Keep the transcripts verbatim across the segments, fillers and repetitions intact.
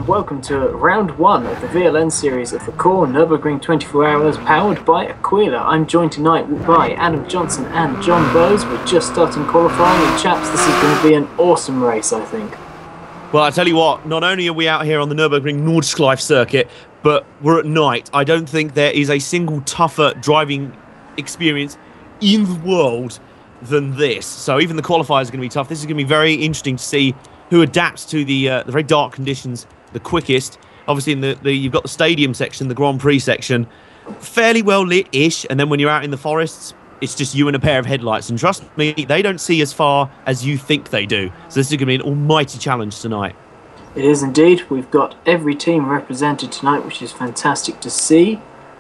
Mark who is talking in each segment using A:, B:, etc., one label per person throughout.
A: and welcome to round one of the V L N series of the core Nürburgring twenty-four hours powered by Aquila. I'm joined tonight by Adam Johnson and John Bowes. We're just starting qualifying, and chaps, this is going to be an awesome race, I think.
B: Well, I tell you what, not only are we out here on the Nürburgring Nordschleife circuit, but we're at night. I don't think there is a single tougher driving experience in the world than this. So even the qualifiers are going to be tough. This is going to be very interesting to see who adapts to the uh, the very dark conditions the quickest. Obviously, in the, the you've got the stadium section, the Grand Prix section, fairly well lit-ish, and then when you're out in the forests, it's just you and a pair of headlights. And trust me, they don't see as far as you think they do. So this is going to be an almighty challenge tonight.
A: It is indeed. We've got every team represented tonight, which is fantastic to see.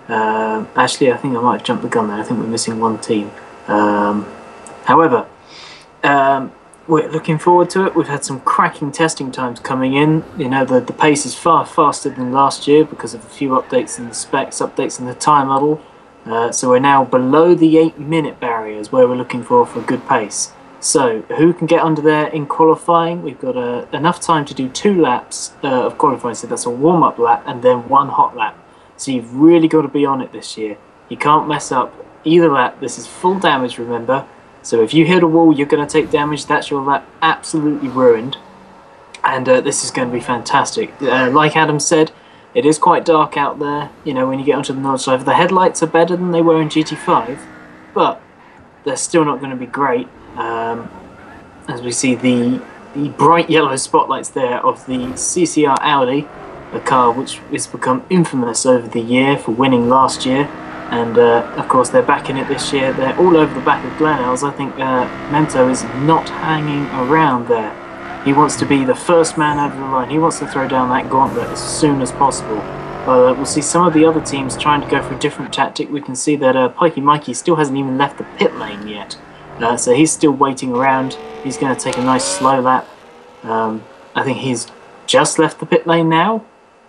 A: Um, actually, I think I might have jumped the gun there. I think we're missing one team. Um, however, um, we're looking forward to it. We've had some cracking testing times coming in. You know, the, the pace is far faster than last year because of a few updates in the specs, updates in the tyre model. Uh, so we're now below the eight minute barriers where we're looking for for good pace. So who can get under there in qualifying? We've got uh, enough time to do two laps uh, of qualifying. So that's a warm-up lap and then one hot lap. So you've really got to be on it this year. You can't mess up either lap. This is full damage, remember. So if you hit a wall, you're going to take damage. That's your lap absolutely ruined. And uh, this is going to be fantastic. Uh, like Adam said, it is quite dark out there. You know, when you get onto the Nordschleife, the headlights are better than they were in G T five, but they're still not going to be great. Um, as we see the, the bright yellow spotlights there of the C C R Audi, a car which has become infamous over the year for winning last year. And uh, of course they're back in it this year. They're all over the back of Glenelg's. I think uh, Mento is not hanging around there. He wants to be the first man over the line. He wants to throw down that gauntlet as soon as possible. Uh, we'll see some of the other teams trying to go for a different tactic. We can see that uh, Pikey Mikey still hasn't even left the pit lane yet. Uh, so he's still waiting around. He's going to take a nice slow lap. Um, I think he's just left the pit lane now.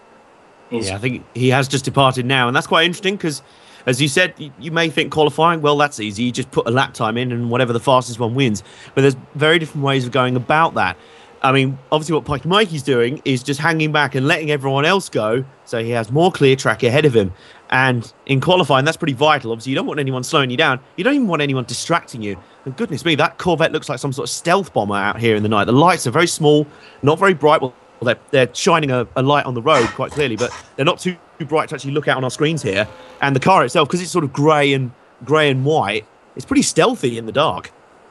A: He's
B: yeah, I think he has just departed now. And that's quite interesting because, as you said, you, you may think qualifying, well, that's easy. You just put a lap time in and whatever the fastest one wins. But there's very different ways of going about that. I mean, obviously what Pikey Mikey's doing is just hanging back and letting everyone else go so he has more clear track ahead of him. And in qualifying, that's pretty vital. Obviously, you don't want anyone slowing you down. You don't even want anyone distracting you. And goodness me, that Corvette looks like some sort of stealth bomber out here in the night. The lights are very small, not very bright. Well, they're, they're shining a, a light on the road quite clearly, but they're not too bright to actually look out on our screens here. And the car itself, because it's sort of grey and grey and white, it's pretty stealthy in the dark.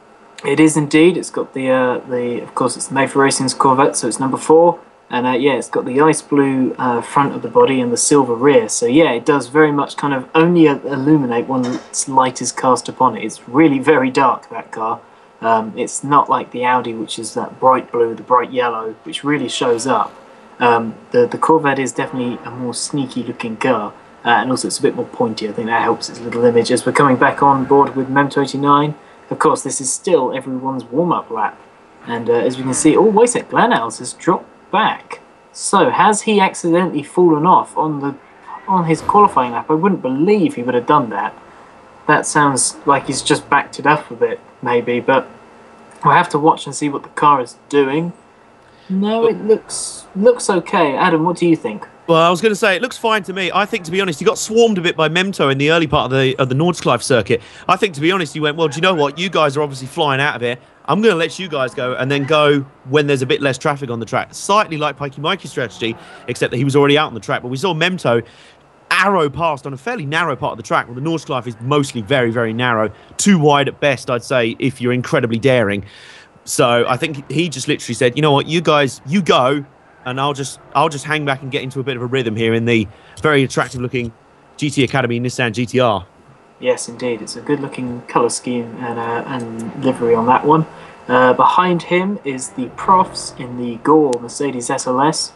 A: It is indeed. It's got the, uh, the of course, it's made for racing's Corvette, so it's number four. And uh, yeah, it's got the ice blue uh, front of the body and the silver rear. So yeah, it does very much kind of only illuminate once light is cast upon it. It's really very dark, that car. Um, it's not like the Audi, which is that bright blue, the bright yellow, which really shows up. Um, the, the Corvette is definitely a more sneaky looking car. Uh, and also it's a bit more pointy. I think that helps its little image. As we're coming back on board with Memto eighty-nine, of course, this is still everyone's warm-up lap. And uh, as we can see, oh, wait a sec, Glenelg's has dropped back. So has he accidentally fallen off on the on his qualifying lap? I wouldn't believe he would have done that. That sounds like he's just backed it up a bit, maybe, but we'll have to watch and see what the car is doing. No, it looks looks okay. Adam, what do you think?
B: Well, I was going to say, it looks fine to me. I think, to be honest, he got swarmed a bit by Memto in the early part of the of the Nordschleife circuit. I think, to be honest, he went, well, do you know what? You guys are obviously flying out of here. I'm going to let you guys go and then go when there's a bit less traffic on the track. Slightly like Pikey Mikey's strategy, except that he was already out on the track. But we saw Memto arrow past on a fairly narrow part of the track. Well, the Nordschleife is mostly very, very narrow. Too wide at best, I'd say, if you're incredibly daring. So I think he just literally said, you know what, you guys, you go, and I'll just I'll just hang back and get into a bit of a rhythm here in the very attractive-looking G T Academy Nissan G T R.
A: Yes, indeed. It's a good-looking colour scheme and, uh, and livery on that one. Uh, behind him is the Profs in the Gore Mercedes S L S.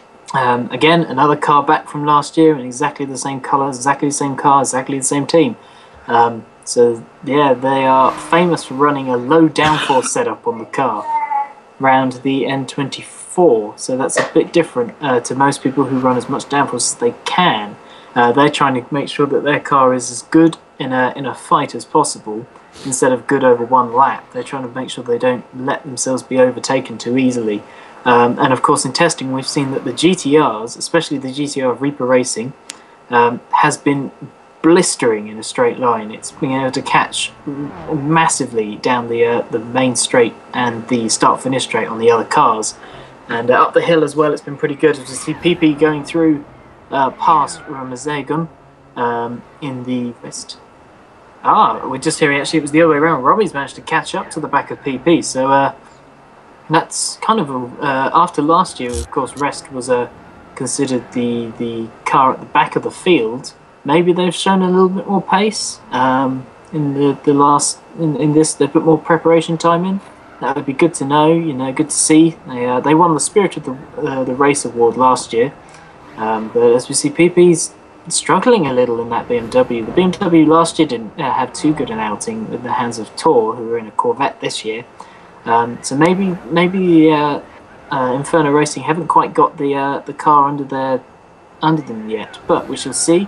A: Um, again, another car back from last year in exactly the same colour, exactly the same car, exactly the same team. Um, so, yeah, they are famous for running a low downforce setup on the car round the N twenty-four. So that's a bit different uh, to most people who run as much downforce as they can. Uh, they're trying to make sure that their car is as good in a in a fight as possible instead of good over one lap. They're trying to make sure they don't let themselves be overtaken too easily. Um, and of course, in testing, we've seen that the G T Rs, especially the G T R of Reaper Racing, um, has been blistering in a straight line. It's been able to catch massively down the uh, the main straight and the start-finish straight on the other cars. And uh, up the hill as well, it's been pretty good to see P P going through uh, past Ramazagon um, in the west. Ah, we're just hearing actually it was the other way around. Robbie's managed to catch up to the back of P P, so uh, that's kind of a, uh, after last year, of course, Rest was uh, considered the the car at the back of the field. Maybe they've shown a little bit more pace um, in the the last in, in this. They've put more preparation time in. That would be good to know. You know, good to see. They uh, they won the Spirit of the uh, the Race award last year, um, but as we see, P P's struggling a little in that B M W. The B M W last year didn't uh, have too good an outing in the hands of Tor, who were in a Corvette this year. Um, so maybe maybe uh, uh, Inferno Racing haven't quite got the uh, the car under their under them yet, but we shall see.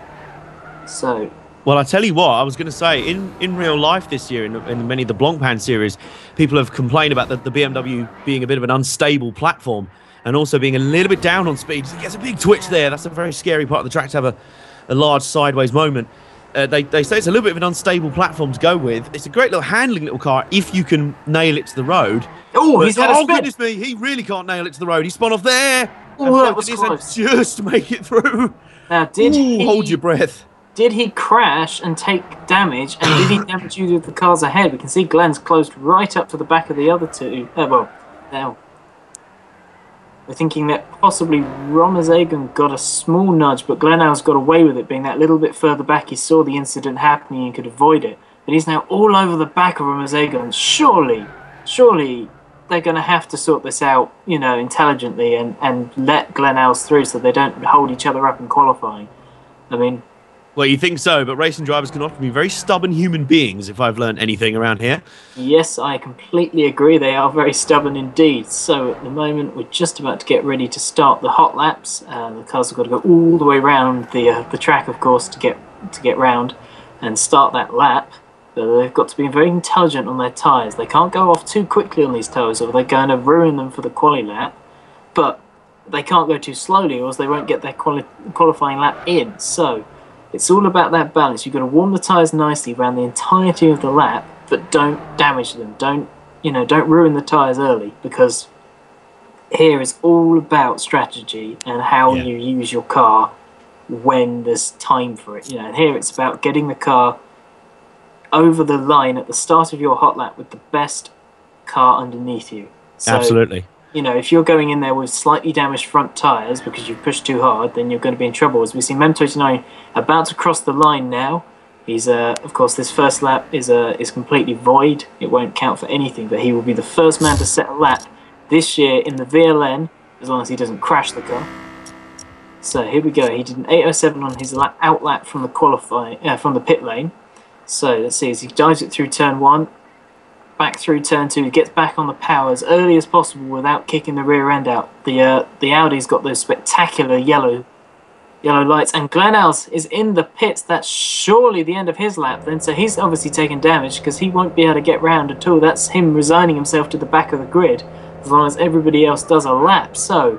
A: So,
B: well, I tell you what, I was going to say, in, in real life this year, in, in many of the Blancpain series, people have complained about the, the B M W being a bit of an unstable platform and also being a little bit down on speed. It gets a big twitch there. That's a very scary part of the track to have a, a large sideways moment. Uh, they, they say it's a little bit of an unstable platform to go with. It's a great little handling little car if you can nail it to the road.
A: Oh, he's had a
B: oh
A: spin.
B: goodness me, he really can't nail it to the road. He spun off there.
A: Oh, that was close.
B: Just make it through.
A: Now, did
B: Ooh,
A: he...
B: hold your breath.
A: Did he crash and take damage, and did he damage you with the cars ahead? We can see Glenn's closed right up to the back of the other two. Uh, well, now we're thinking that possibly Ramazagon got a small nudge, but Glenel's got away with it, being that little bit further back. He saw the incident happening and could avoid it. But he's now all over the back of Ramazagon. Surely, surely they're going to have to sort this out, you know, intelligently and, and let Glenel's through so they don't hold each other up in qualifying. I mean...
B: Well, you think so, but racing drivers can often be very stubborn human beings, if I've learned anything around here.
A: Yes, I completely agree. They are very stubborn indeed. So at the moment, we're just about to get ready to start the hot laps. Uh, the cars have got to go all the way around the uh, the track, of course, to get to get round and start that lap. But they've got to be very intelligent on their tyres. They can't go off too quickly on these tyres, or they're going to ruin them for the quali lap. But they can't go too slowly, or else they won't get their quali qualifying lap in. So it's all about that balance. You've got to warm the tyres nicely around the entirety of the lap, but don't damage them. Don't, you know, don't ruin the tyres early, because here is all about strategy and how
B: yeah.
A: you use your car when there's time for it. You know, and here it's about getting the car over the line at the start of your hot lap with the best car underneath you. So,
B: absolutely.
A: You know, if you're going in there with slightly damaged front tyres because you've pushed too hard, then you're going to be in trouble. As we see Mem twenty-nine about to cross the line now. He's, uh, of course, this first lap is uh, is completely void. It won't count for anything, but he will be the first man to set a lap this year in the V L N, as long as he doesn't crash the car. So here we go. He did an eight oh seven on his lap, out lap from the qualify uh, from the pit lane. So let's see as he dives it through turn one. Back through turn two, gets back on the power as early as possible without kicking the rear end out. The uh, the Audi's got those spectacular yellow yellow lights, and Glenel's is in the pits. That's surely the end of his lap then, so he's obviously taken damage because he won't be able to get round at all. That's him resigning himself to the back of the grid as long as everybody else does a lap. So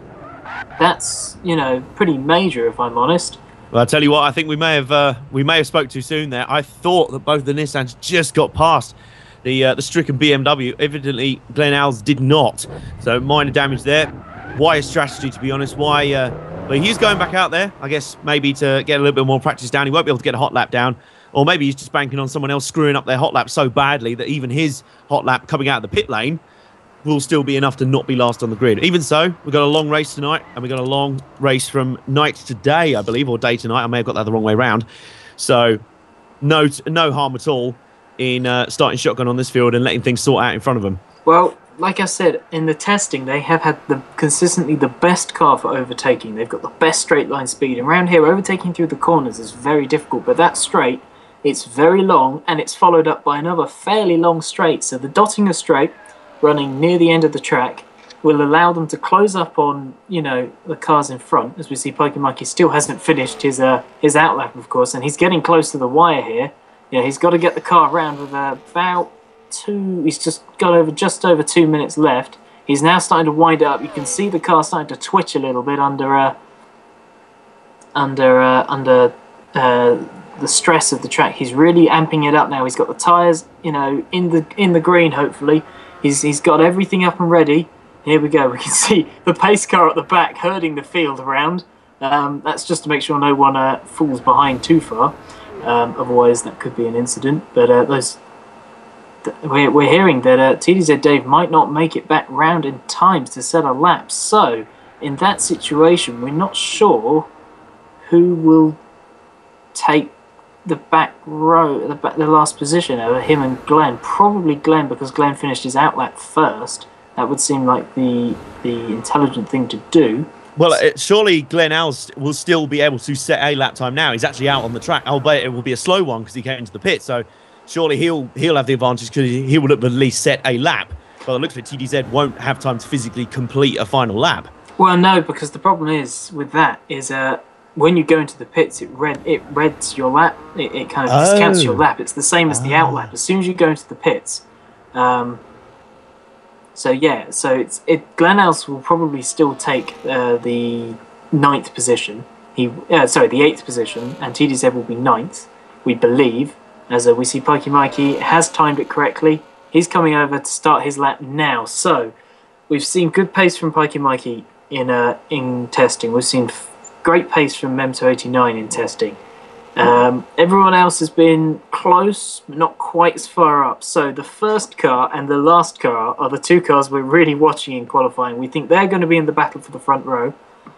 A: that's, you know, pretty major if I'm honest.
B: Well, I'll tell you what, I think we may have uh, we may have spoke too soon there. I thought that both the Nissans just got past the uh, the stricken B M W. Evidently, Glenel's did not. So minor damage there. Wise strategy, to be honest. Why? Uh, but he's going back out there, I guess, maybe to get a little bit more practice down. He won't be able to get a hot lap down. Or maybe he's just banking on someone else screwing up their hot lap so badly that even his hot lap coming out of the pit lane will still be enough to not be last on the grid. Even so, we've got a long race tonight, and we've got a long race from night to day, I believe, or day to night. I may have got that the wrong way round. So no, no harm at all in uh, starting shotgun on this field and letting things sort out in front of them.
A: Well, like I said, in the testing, they have had the consistently the best car for overtaking. They've got the best straight line speed. And around here, overtaking through the corners is very difficult. But that straight, it's very long, and it's followed up by another fairly long straight. So the Dottinger straight, running near the end of the track, will allow them to close up on, you know, the cars in front. As we see, Pikey Mikey still hasn't finished his uh, his outlap, of course, and he's getting close to the wire here. Yeah, he's got to get the car around with uh, about two. He's just got over just over two minutes left. He's now starting to wind it up. You can see the car starting to twitch a little bit under uh, under uh, under uh, the stress of the track. He's really amping it up now. He's got the tyres, you know, in the in the green. Hopefully, he's he's got everything up and ready. Here we go. We can see the pace car at the back herding the field around. Um, that's just to make sure no one uh, falls behind too far. Um, otherwise, that could be an incident. But uh, those, th we're, we're hearing that uh, T D Z Dave might not make it back round in time to set a lap. So, in that situation, we're not sure who will take the back row, the, back, the last position over him and Glenn. Probably Glenn, because Glenn finished his outlap first. That would seem like the the intelligent thing to do.
B: Well, it, surely Glenn Alls will still be able to set a lap time now. He's actually out on the track, albeit it will be a slow one because he came into the pit. So surely he'll he'll have the advantage because he, he will at least set a lap. But it looks like T D Z won't have time to physically complete a final lap.
A: Well, no, because the problem is with that is uh, when you go into the pits, it red it reds your lap. It, it kind of
B: Oh.
A: discounts your lap. It's the same as the
B: Ah.
A: outlap. As soon as you go into the pits. Um, So yeah, so it's it. Glenn Else will probably still take uh, the ninth position. He, uh, sorry, the eighth position, and T D Z will be ninth, we believe. As uh, we see, Pikey Mikey has timed it correctly. He's coming over to start his lap now. So we've seen good pace from Pikey Mikey in uh, in testing. We've seen f great pace from Memto eighty-nine in testing. Um, everyone else has been close, but not quite as far up. So the first car and the last car are the two cars we're really watching in qualifying. We think they're going to be in the battle for the front row.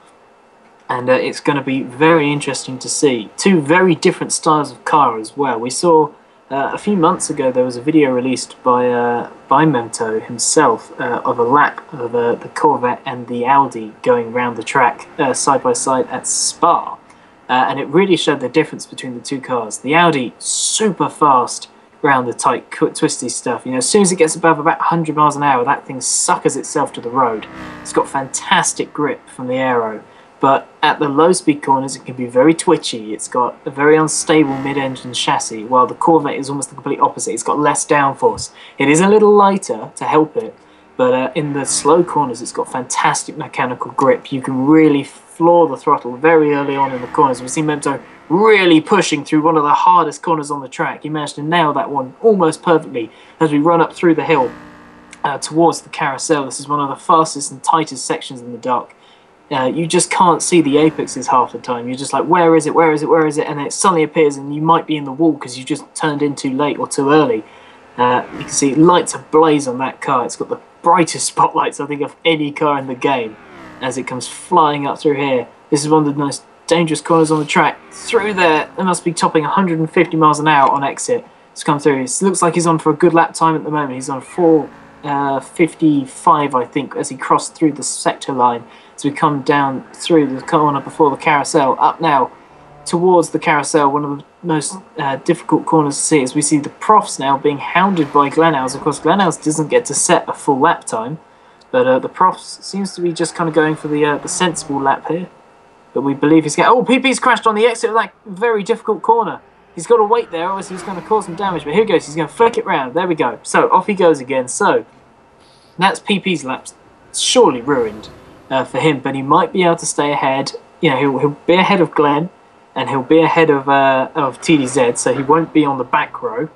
A: And uh, it's going to be very interesting to see. Two very different styles of car as well. We saw uh, a few months ago there was a video released by uh, by Memto himself uh, of a lap of uh, the Corvette and the Audi going round the track uh, side by side at Spa. Uh, and it really showed the difference between the two cars. The Audi, super fast around the tight, twisty stuff. You know, as soon as it gets above about one hundred miles an hour, that thing suckers itself to the road. It's got fantastic grip from the aero. But at the low-speed corners, it can be very twitchy. It's got a very unstable mid-engine chassis, while the Corvette is almost the complete opposite. It's got less downforce. It is a little lighter to help it, but uh, in the slow corners, it's got fantastic mechanical grip. You can really floor the throttle very early on in the corners. We've seen Memto really pushing through one of the hardest corners on the track. He managed to nail that one almost perfectly as we run up through the hill uh, towards the carousel. This is one of the fastest and tightest sections in the dark. Uh, you just can't see the apexes half the time. You're just like, where is it, where is it, where is it? And then it suddenly appears and you might be in the wall because you just turned in too late or too early. Uh, you can see lights ablaze on that car. It's got the brightest spotlights, I think, of any car in the game as it comes flying up through here. This is one of the most dangerous corners on the track. Through there, it must be topping one hundred fifty miles an hour on exit. It's come through. It looks like he's on for a good lap time at the moment. He's on four fifty-five, I think, as he crossed through the sector line. As we come down through the corner before the carousel, up now towards the carousel, one of the most uh, difficult corners to see, as we see the profs now being hounded by Glenhouse. Of course, Glenhouse doesn't get to set a full lap time, but uh, the profs seems to be just kind of going for the uh, the sensible lap here. But we believe he's getting... Oh, P P's crashed on the exit of that very difficult corner. He's got to wait there, or else he's going to cause some damage. But here he goes. He's going to flick it round. There we go. So, off he goes again. So, that's P P's laps surely ruined uh, for him, but he might be able to stay ahead. You know, he'll, he'll be ahead of Glenn, and he'll be ahead of uh, of T D Z, so he won't be on the back row.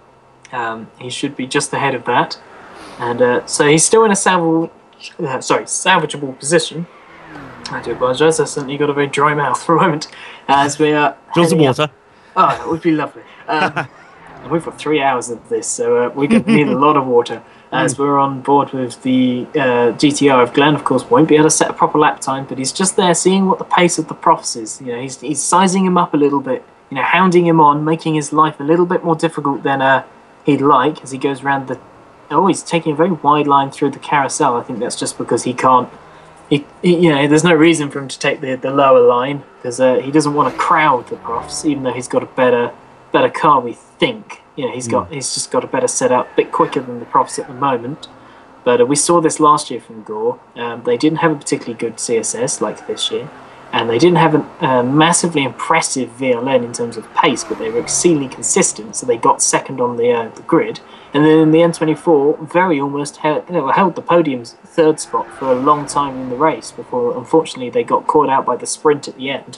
A: Um, he should be just ahead of that. And uh, so he's still in a salvage, uh, sorry, salvageable position. I do apologise, I suddenly got a very dry mouth for a moment. As we are...
B: Draw some water.
A: Oh, that would be lovely. Um, we've got three hours of this, so uh, we could need a lot of water. As we're on board with the uh, G T R of Glenn, of course, won't be able to set a proper lap time, but he's just there seeing what the pace of the profs is. You know, he's, he's sizing him up a little bit, you know, hounding him on, making his life a little bit more difficult than uh, he'd like as he goes around the... Oh, he's taking a very wide line through the carousel. I think that's just because he can't... He, he, you know, there's no reason for him to take the, the lower line because uh, he doesn't want to crowd the profs, even though he's got a better better car, we think. You know, he's got mm. he's just got a better setup, a bit quicker than the profs at the moment. But uh, we saw this last year from Gore. Um, they didn't have a particularly good C S S like this year, and they didn't have a uh, massively impressive V L N in terms of pace, but they were exceedingly consistent, so they got second on the uh, the grid. And then in the N twenty-four, very almost held, you know, held the podium's third spot for a long time in the race before, unfortunately, they got caught out by the sprint at the end,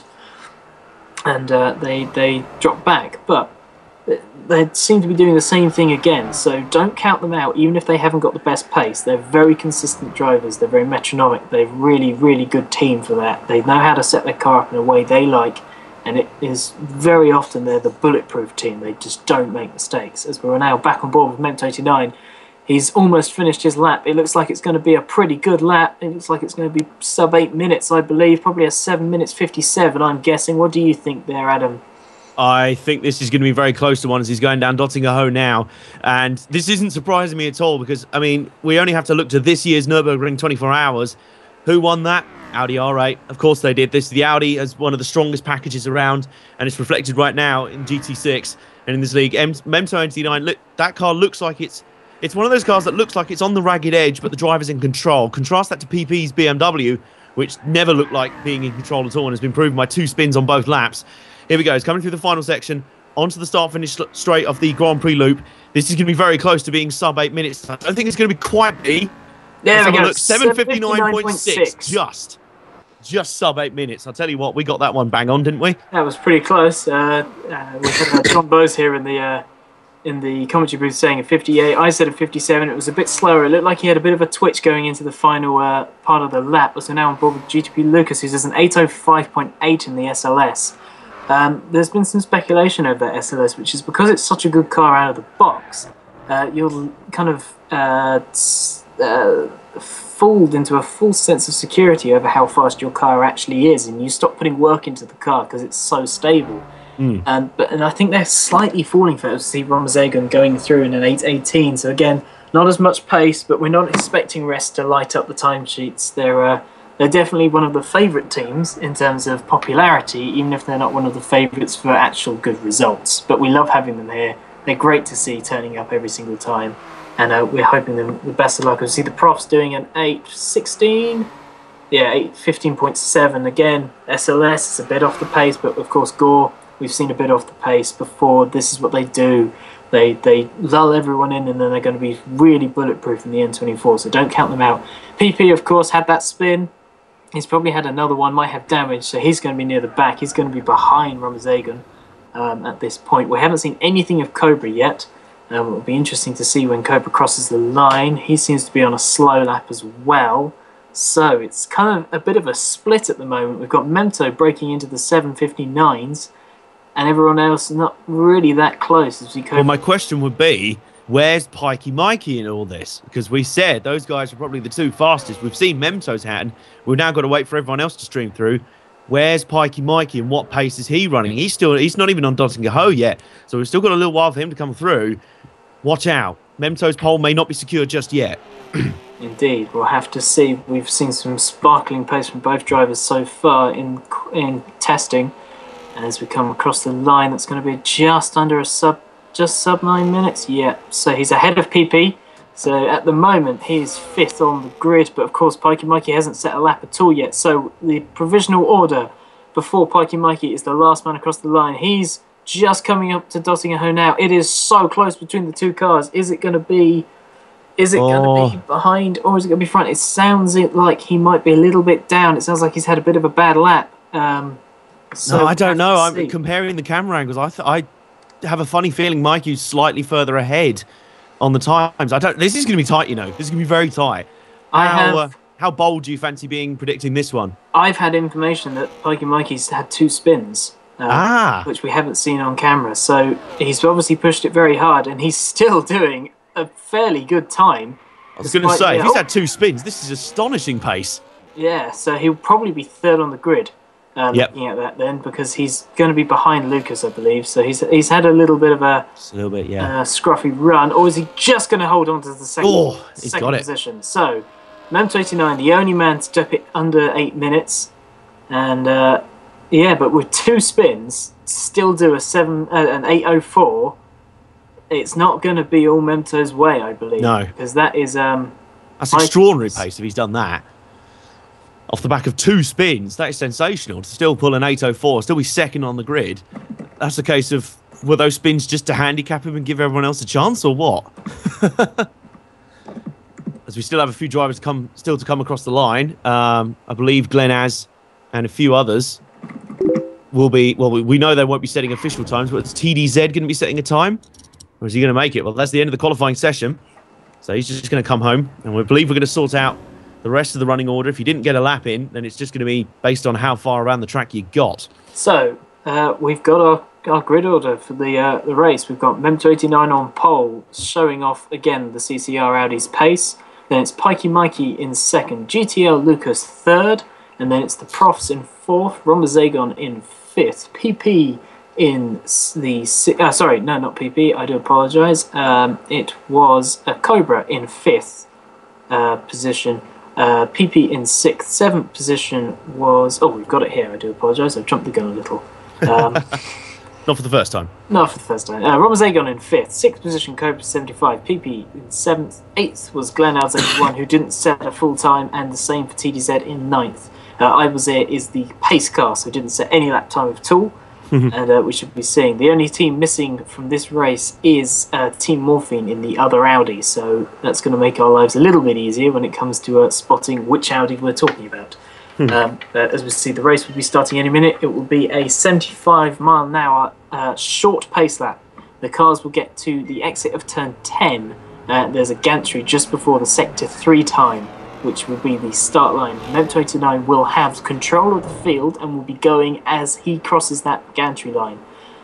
A: and uh, they they dropped back. But they seem to be doing the same thing again, so don't count them out, even if they haven't got the best pace. They're very consistent drivers, they're very metronomic, they're really, really good team for that. They know how to set their car up in a way they like, and it is very often they're the bulletproof team. They just don't make mistakes. As we're now back on board with Mem eighty-nine, he's almost finished his lap. It looks like it's going to be a pretty good lap. It looks like it's going to be sub eight minutes, I believe, probably a seven minutes fifty-seven, I'm guessing. What do you think there, Adam?
B: I think this is going to be very close to one as he's going down Dottingerhoe now. And this isn't surprising me at all because, I mean, we only have to look to this year's Nürburgring twenty-four hours. Who won that? Audi R eight. Of course they did. This the Audi as one of the strongest packages around, and it's reflected right now in G T six and in this league. Mem eighty-nine, look, that car looks like it's it's one of those cars that looks like it's on the ragged edge, but the driver's in control. Contrast that to P P's B M W, which never looked like being in control at all and has been proven by two spins on both laps. Here we go. It's coming through the final section, onto the start-finish straight of the Grand Prix loop. This is going to be very close to being sub eight minutes. I don't think it's going to be quite be.
A: There we go.
B: seven fifty-nine point six. Just, just sub eight minutes. I'll tell you what, we got that one bang on, didn't we?
A: That was pretty close. Uh, uh, we had uh, John Bose here in the uh, in the commentary booth saying a fifty-eight. I said a fifty-seven. It was a bit slower. It looked like he had a bit of a twitch going into the final uh, part of the lap. So now on board with G T P Lucas, who does an eight oh five point eight in the S L S. Um, there's been some speculation over that S L S, which is because it's such a good car out of the box, uh, you're kind of uh, uh, fooled into a false sense of security over how fast your car actually is, and you stop putting work into the car because it's so stable. Mm. Um, but and I think they're slightly falling for it. To see Romzagan going through in an eight eighteen, so again, not as much pace, but we're not expecting Rest to light up the timesheets. They're uh, They're definitely one of the favourite teams in terms of popularity, even if they're not one of the favourites for actual good results. But we love having them here. They're great to see turning up every single time. And uh, we're hoping them the best of luck. We see the Profs doing an eight sixteen. Yeah, eight fifteen point seven. Again, S L S is a bit off the pace, but of course Gore, we've seen a bit off the pace before. This is what they do. They they lull everyone in, and then they're going to be really bulletproof in the N twenty-four, so don't count them out. P P, of course, had that spin. He's probably had another one, might have damage, so he's going to be near the back. He's going to be behind Romzagan um, at this point. We haven't seen anything of Cobra yet. Um, it'll be interesting to see when Cobra crosses the line. He seems to be on a slow lap as well. So it's kind of a bit of a split at the moment. We've got Memto breaking into the seven fifty-nines, and everyone else not really that close. As we
B: well, my question would be, where's Pikey Mikey in all this? Because we said those guys are probably the two fastest. We've seen Memto's hand. We've now got to wait for everyone else to stream through. Where's Pikey Mikey and what pace is he running? He's still he's not even on Dottingerhoe yet, so we've still got a little while for him to come through. Watch out. Memto's pole may not be secure just yet.
A: Indeed, we'll have to see. We've seen some sparkling pace from both drivers so far in in testing. As we come across the line, that's going to be just under a sub Just sub nine minutes, yeah. So he's ahead of P P. So at the moment, he's fifth on the grid. But of course, Pikey Mikey hasn't set a lap at all yet. So the provisional order before Pikey Mikey is the last man across the line. He's just coming up to Dottingerhoe now. It is so close between the two cars. Is it going to be? Is it oh. going to be behind or is it going to be front? It sounds like he might be a little bit down. It sounds like he's had a bit of a bad lap. Um, so
B: no, I don't know. I'm see. comparing the camera angles. I th I. have a funny feeling Mikey's slightly further ahead on the times. I don't. This is going to be tight, you know. This is going to be very tight.
A: I
B: how,
A: have.
B: Uh, how bold do you fancy being predicting this one?
A: I've had information that Pikey Mikey's had two spins, um,
B: ah.
A: which we haven't seen on camera. So he's obviously pushed it very hard, and he's still doing a fairly good time.
B: I was going to say, if he's had two spins, this is astonishing pace.
A: Yeah, so he'll probably be third on the grid. Um, yep. Looking at that then, because he's going to be behind Lucas, I believe. So he's he's had a little bit of a,
B: a little bit, yeah,
A: uh, scruffy run, or is he just going to hold on to the second,
B: oh, he's
A: second
B: got it.
A: position? So Mem eighty-nine, the only man to step it under eight minutes, and uh, yeah, but with two spins, still do a seven, uh, an eight oh four. It's not going to be all Memto's way, I believe.
B: No,
A: because that is um,
B: That's extraordinary pace if he's done that. Off the back of two spins, that is sensational. To still pull an eight oh four, still be second on the grid. That's a case of, were those spins just to handicap him and give everyone else a chance, or what? As we still have a few drivers to come, still to come across the line. Um, I believe Glenaz and a few others will be, well, we, we know they won't be setting official times, but is T D Z going to be setting a time? Or is he going to make it? Well, that's the end of the qualifying session. So he's just going to come home, and we believe we're going to sort out the rest of the running order. If you didn't get a lap in, then it's just going to be based on how far around the track you got.
A: So uh, we've got our, our grid order for the uh, the race. We've got Memto eighty-nine on pole, showing off again the C C R Audi's pace. Then it's Pikey Mikey in second, G T L Lucas third, and then it's the Profs in fourth, Rombazagon in fifth, P P in the uh, sorry, no, not P P. I do apologise. Um, it was a Cobra in fifth uh, position. Uh, P P in sixth. Seventh position was... Oh, we've got it here. I do apologise. I've jumped the gun a little. Um,
B: Not for the first time.
A: Not for the first time. Uh, Romazagon in fifth. Sixth position, Cobra seventy-five. P P in seventh. Eighth was Glenn Alves eighty-one, who didn't set a full time, and the same for T D Z in ninth. Uh, Iberzer is the pace car, so didn't set any lap time at all. and uh, we should be seeing. The only team missing from this race is uh, Team Morphine in the other Audi, so that's going to make our lives a little bit easier when it comes to uh, spotting which Audi we're talking about. um, but as we see, the race will be starting any minute. It will be a seventy-five mile an hour uh, short pace lap. The cars will get to the exit of turn ten. Uh, there's a gantry just before the sector three time, which will be the start line. Memto eighty-nine will have control of the field and will be going as he crosses that gantry line.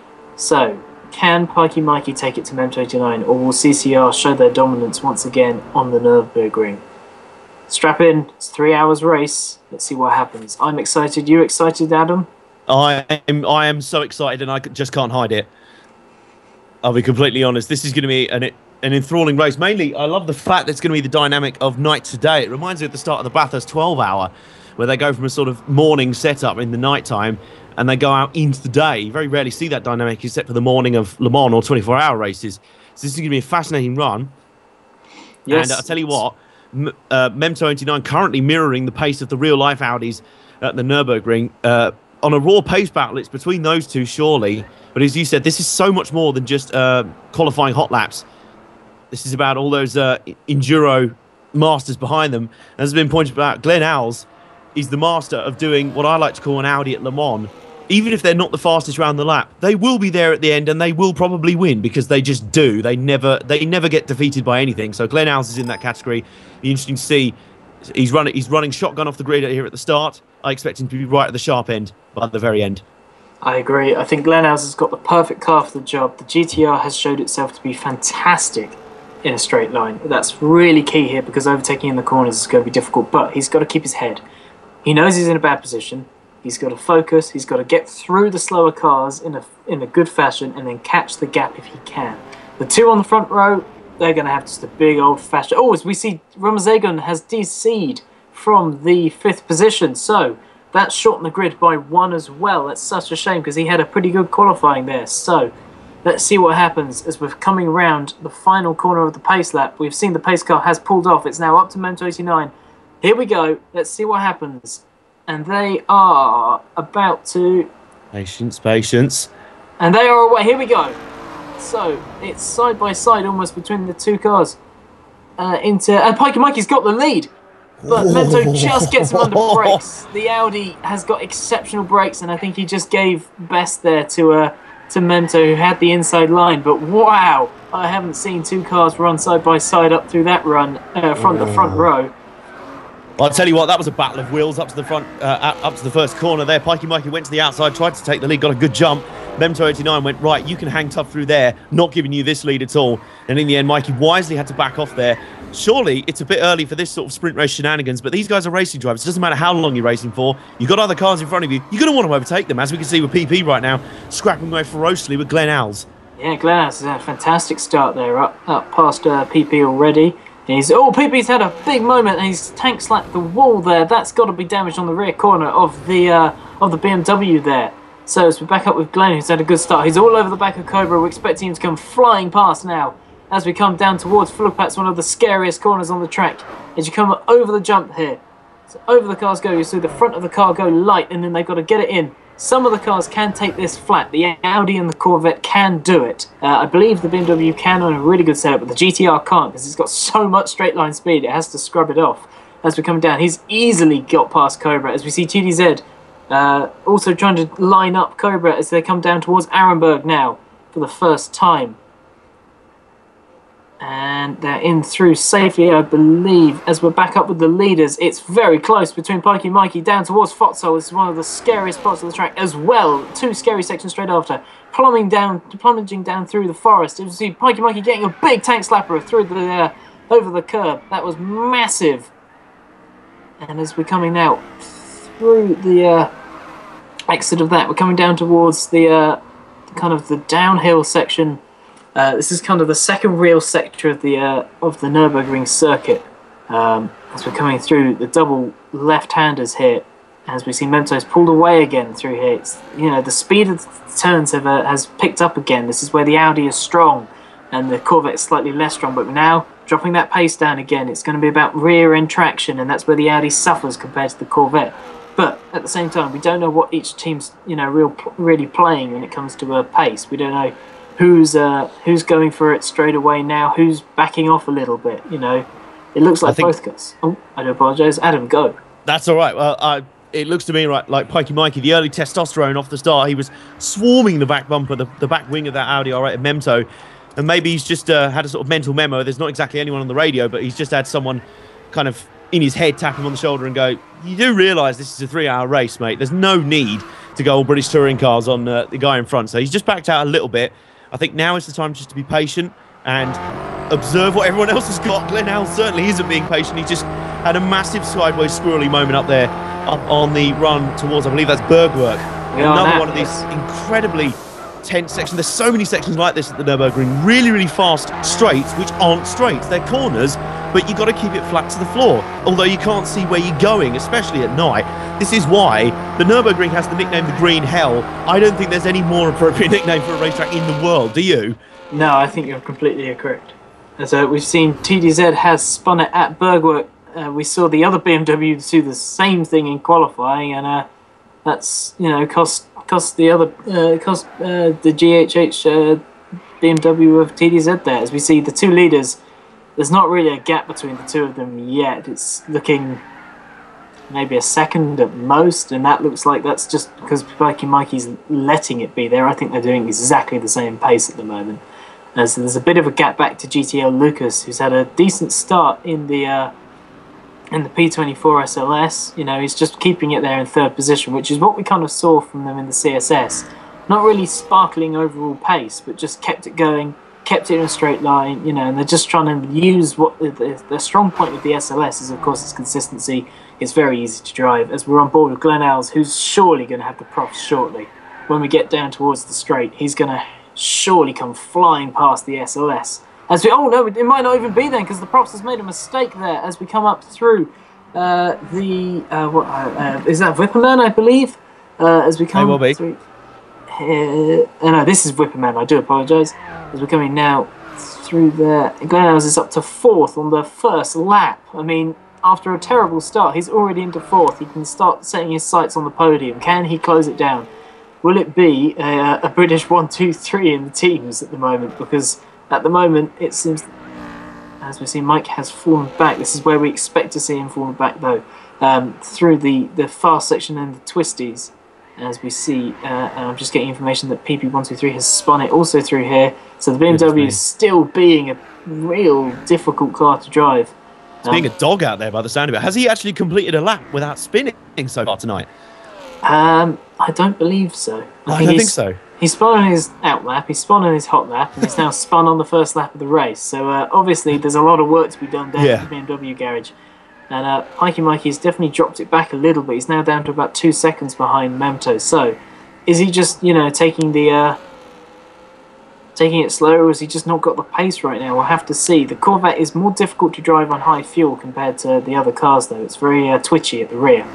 A: So, can Pikey Mikey take it to Memto eighty-nine, or will C C R show their dominance once again on the Nürburgring? Strap in, it's three hours race. Let's see what happens. I'm excited. You excited, Adam?
B: I am. I am so excited, and I just can't hide it. I'll be completely honest. This is going to be an an enthralling race. Mainly, I love the fact that it's going to be the dynamic of night to day. It reminds me of the start of the Bathurst twelve hour, where they go from a sort of morning setup in the night time, and they go out into the day. You very rarely see that dynamic except for the morning of Le Mans or twenty-four hour races. So this is going to be a fascinating run. Yes. And I'll tell you what, uh, Memto eighty-nine currently mirroring the pace of the real-life Audis at the Nürburgring. Uh, on a raw pace battle, it's between those two, surely. But as you said, this is so much more than just uh, qualifying hot laps. This is about all those uh, enduro masters behind them. As has been pointed out, Glenn Alves is the master of doing what I like to call an Audi at Le Mans. Even if they're not the fastest round the lap, they will be there at the end and they will probably win, because they just do. They never they never get defeated by anything. So Glenn Alves is in that category. Be interesting to see. He's running, he's running shotgun off the grid here at the start. I expect him to be right at the sharp end by the very end.
A: I agree. I think Glenn Alves has got the perfect car for the job. The G T R has showed itself to be fantastic in a straight line. That's really key here, because overtaking in the corners is going to be difficult, but he's got to keep his head. He knows he's in a bad position. He's got to focus. He's got to get through the slower cars in a, in a good fashion and then catch the gap if he can. The two on the front row, they're going to have just a big old-fashioned... Oh, as we see, Romazagon has D C'd from the fifth position, so that's shortened the grid by one as well. That's such a shame, because he had a pretty good qualifying there. So let's see what happens as we're coming around the final corner of the pace lap. We've seen the pace car has pulled off. It's now up to Memto eighty-nine. Here we go. Let's see what happens. And they are about to...
B: Patience, patience.
A: And they are away. Here we go. So it's side by side almost between the two cars. Uh, into and Pikey Mikey's got the lead. But Memto just gets him under brakes. The Audi has got exceptional brakes, and I think he just gave best there to uh, to Memto, who had the inside line. But wow, I haven't seen two cars run side by side up through that run, uh, front the front row.
B: I'll tell you what, that was a battle of wheels up to the front, uh, up to the first corner there. Pikey Mikey went to the outside, tried to take the lead, got a good jump. Memto eighty-nine went, right, you can hang tough through there, not giving you this lead at all. And in the end, Mikey wisely had to back off there. Surely it's a bit early for this sort of sprint race shenanigans, but these guys are racing drivers. It doesn't matter how long you're racing for. You've got other cars in front of you. You're going to want to overtake them, as we can see with P P right now, scrapping away ferociously with Glenn Alves. Yeah,
A: Glenn Alves has had a fantastic start there, up, up past uh, P P already. And he's, oh, P P's had a big moment, and he's tank slapped the wall there. That's got to be damaged on the rear corner of the uh, of the B M W there. So as we back up with Glenn, who's had a good start. He's all over the back of Cobra. We're expecting him to come flying past now. as we come down towards Fullerpat's, one of the scariest corners on the track. As you come over the jump here, so over the cars go, you see the front of the car go light, and then they've got to get it in. Some of the cars can take this flat. The Audi and the Corvette can do it. Uh, I believe the B M W can on a really good setup, but the G T R can't because it's got so much straight line speed, it has to scrub it off. As we come down, he's easily got past Cobra. As we see T D Z uh, also trying to line up Cobra as they come down towards Arenberg now for the first time. And they're in through safely, I believe, as we're back up with the leaders. It's very close between Pikey Mikey down towards Fotzol. This is one of the scariest parts of the track as well. Two scary sections straight after. Plumbing down, plummeting down through the forest. You see Pikey Mikey getting a big tank slapper through the uh, over the curb. That was massive. And as we're coming now through the uh, exit of that, we're coming down towards the uh, kind of the downhill section. Uh, this is kind of the second real sector of the uh, of the Nürburgring circuit. Um, as we're coming through the double left-handers here, as we see Mentos pulled away again through here. It's, you know, the speed of the turns have uh, has picked up again. This is where the Audi is strong and the Corvette is slightly less strong. But now dropping that pace down again, it's going to be about rear-end traction, and that's where the Audi suffers compared to the Corvette. But at the same time, we don't know what each team's you know real really playing when it comes to a pace. We don't know who's uh, who's going for it straight away now, who's backing off a little bit, you know. It looks like both guys. Oh, I do apologise. Adam, go.
B: That's all right. Well, uh, it looks to me right, like Pikey Mikey, the early testosterone off the start. He was swarming the back bumper, the, the back wing of that Audi R eight Memto. And maybe he's just uh, had a sort of mental memo. There's not exactly anyone on the radio, but he's just had someone kind of in his head tap him on the shoulder and go, you do realise this is a three-hour race, mate. There's no need to go all British touring cars on uh, the guy in front. So he's just backed out a little bit. I think now is the time just to be patient and observe what everyone else has got. Glenn Howell certainly isn't being patient. He just had a massive sideways squirrely moment up there, up on the run towards, I believe that's Bergwerk. Another one of these incredibly tense sections. There's so many sections like this at the Nürburgring. Really, really fast straights, which aren't straights. They're corners, but you've got to keep it flat to the floor. Although you can't see where you're going, especially at night. This is why the Nürburgring has the nickname the Green Hell. I don't think there's any more appropriate nickname for a racetrack in the world. Do you? No,
A: I think you're completely correct. As uh, we've seen, T D Z has spun it at Bergwerk. Uh, we saw the other B M W do the same thing in qualifying, and uh, that's you know cost cost the other uh, cost uh, the G H H uh, B M W of T D Z there. As we see the two leaders, there's not really a gap between the two of them yet. It's looking maybe a second at most, and that looks like that's just because Mikey Mikey's letting it be there. I think they're doing exactly the same pace at the moment. Uh, so there's a bit of a gap back to G T L Lucas, who's had a decent start in the uh, in the P twenty-four S L S. You know, he's just keeping it there in third position, which is what we kind of saw from them in the C S S. Not really sparkling overall pace, but just kept it going, kept it in a straight line, you know, and they're just trying to use what the, the, the strong point with the S L S is, of course, its consistency. It's very easy to drive. As we're on board with Glenn Ells, who's surely going to have the profs shortly. When we get down towards the straight, he's going to surely come flying past the S L S. As we, oh no, it might not even be then, because the profs has made a mistake there as we come up through uh, the, uh, what, uh, is that Whipperman, I believe? Uh, as we come
B: be.
A: through. Uh, no, this is Whipperman, I do apologise. As we're coming now through there, Glenn Ells is up to fourth on the first lap. I mean, after a terrible start, he's already into fourth. He can start setting his sights on the podium. Can he close it down? Will it be a, a British one two three in the teams at the moment? Because at the moment, it seems, as we see, Mike has fallen back. This is where we expect to see him falling back, though, um, through the, the fast section and the twisties. As we see, uh, and I'm just getting information that P P one two three has spun it also through here. So the B M W is still being a real difficult car to drive.
B: It's um, being a dog out there by the sound of it. Has he actually completed a lap without spinning so far tonight?
A: Um, I don't believe so.
B: I, I don't think so.
A: He spun on his out lap, he spun on his hot lap, and he's now spun on the first lap of the race. So uh, obviously there's a lot of work to be done down yeah. at the B M W garage. And uh, Pikey Mikey's definitely dropped it back a little bit. He's now down to about two seconds behind Memto. So is he just, you know, taking the uh, taking it slow, or has he just not got the pace right now? We'll have to see. The Corvette is more difficult to drive on high fuel compared to the other cars, though. It's very uh, twitchy at the rear.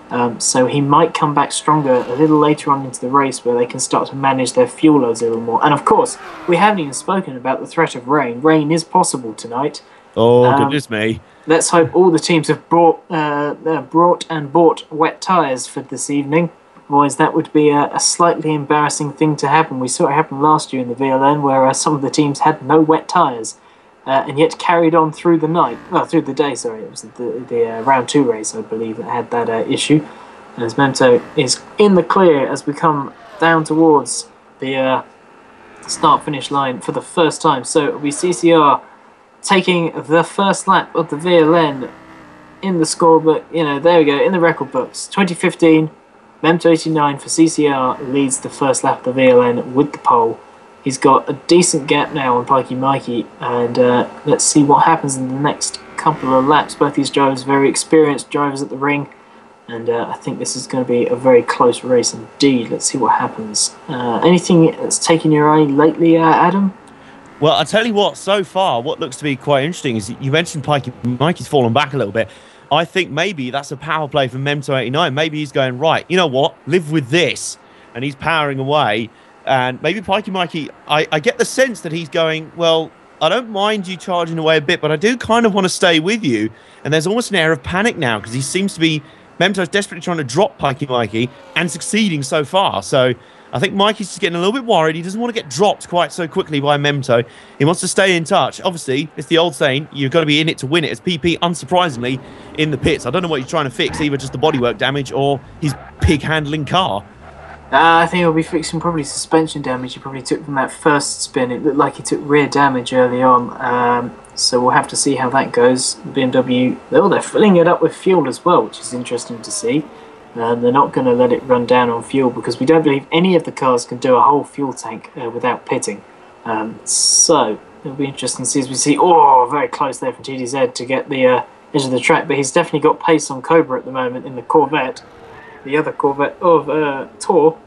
A: Um, so he might come back stronger a little later on into the race where they can start to manage their fuel loads a little more. And of course, we haven't even spoken about the threat of rain. Rain is possible tonight.
B: Oh,
A: Um,
B: goodness me.
A: Let's hope all the teams have brought, uh, uh, brought and bought wet tyres for this evening. Otherwise, that would be a, a slightly embarrassing thing to happen. We saw it happen last year in the V L N where uh, some of the teams had no wet tyres. Uh, and yet carried on through the night, well, through the day, sorry. It was the, the uh, round two race, I believe, that had that uh, issue. And as Memto is in the clear as we come down towards the uh, start-finish line for the first time. So it'll be C C R taking the first lap of the V L N in the scorebook. You know, there we go, in the record books. twenty fifteen, Memto eighty-nine for C C R leads the first lap of the V L N with the pole. He's got a decent gap now on Pikey Mikey, and uh, let's see what happens in the next couple of laps. Both these drivers very experienced drivers at the ring, and uh, I think this is going to be a very close race indeed. Let's see what happens. Uh, anything that's taken your eye lately, uh, Adam?
B: Well, I'll tell you what, so far, what looks to be quite interesting is you mentioned Pikey Mikey's fallen back a little bit. I think maybe that's a power play from Memto eighty-nine. Maybe he's going, right, you know what, live with this, and he's powering away. And maybe Pikey Mikey, I, I get the sense that he's going, well, I don't mind you charging away a bit, but I do kind of want to stay with you. And there's almost an air of panic now because he seems to be, Memto's desperately trying to drop Pikey Mikey and succeeding so far. So I think Mikey's just getting a little bit worried. He doesn't want to get dropped quite so quickly by Memto. He wants to stay in touch. Obviously, it's the old saying, you've got to be in it to win it. As P P, unsurprisingly, in the pits. I don't know what he's trying to fix, either just the bodywork damage or his pig-handling car.
A: Uh, I think he'll be fixing probably suspension damage he probably took from that first spin. It looked like he took rear damage early on, um, so we'll have to see how that goes. B M W, oh, they're filling it up with fuel as well, which is interesting to see. Um, they're not going to let it run down on fuel because we don't believe any of the cars can do a whole fuel tank uh, without pitting. Um, so it'll be interesting to see as we see, oh, very close there from T D Z to get the uh, edge of the track, but he's definitely got pace on Cobra at the moment in the Corvette. The other Corvette of uh, Tor,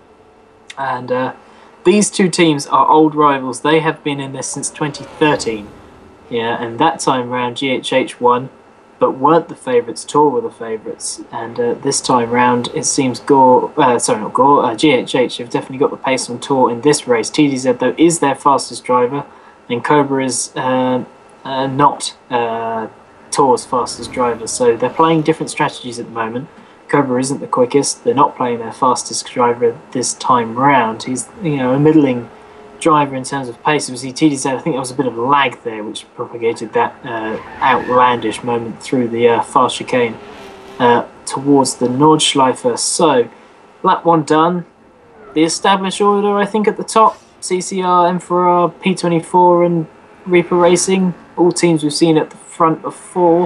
A: and uh, these two teams are old rivals. They have been in this since twenty thirteen, yeah, and that time round G H H won, but weren't the favourites. Tor were the favourites, and uh, this time round it seems Gore, uh, sorry not Gore, uh, G H H have definitely got the pace on Tor in this race. T D Z though is their fastest driver, and Cobra is uh, uh, not uh, Tor's fastest driver, so they're playing different strategies at the moment. Cobra isn't the quickest. They're not playing their fastest driver this time round. He's, you know, a middling driver in terms of pace. It was T D Z. I think there was a bit of lag there, which propagated that uh, outlandish moment through the uh, fast chicane uh, towards the Nordschleife. So, lap one done. The established order, I think, at the top: C C R, Emperor, P twenty-four, and Reaper Racing. All teams we've seen at the front of four.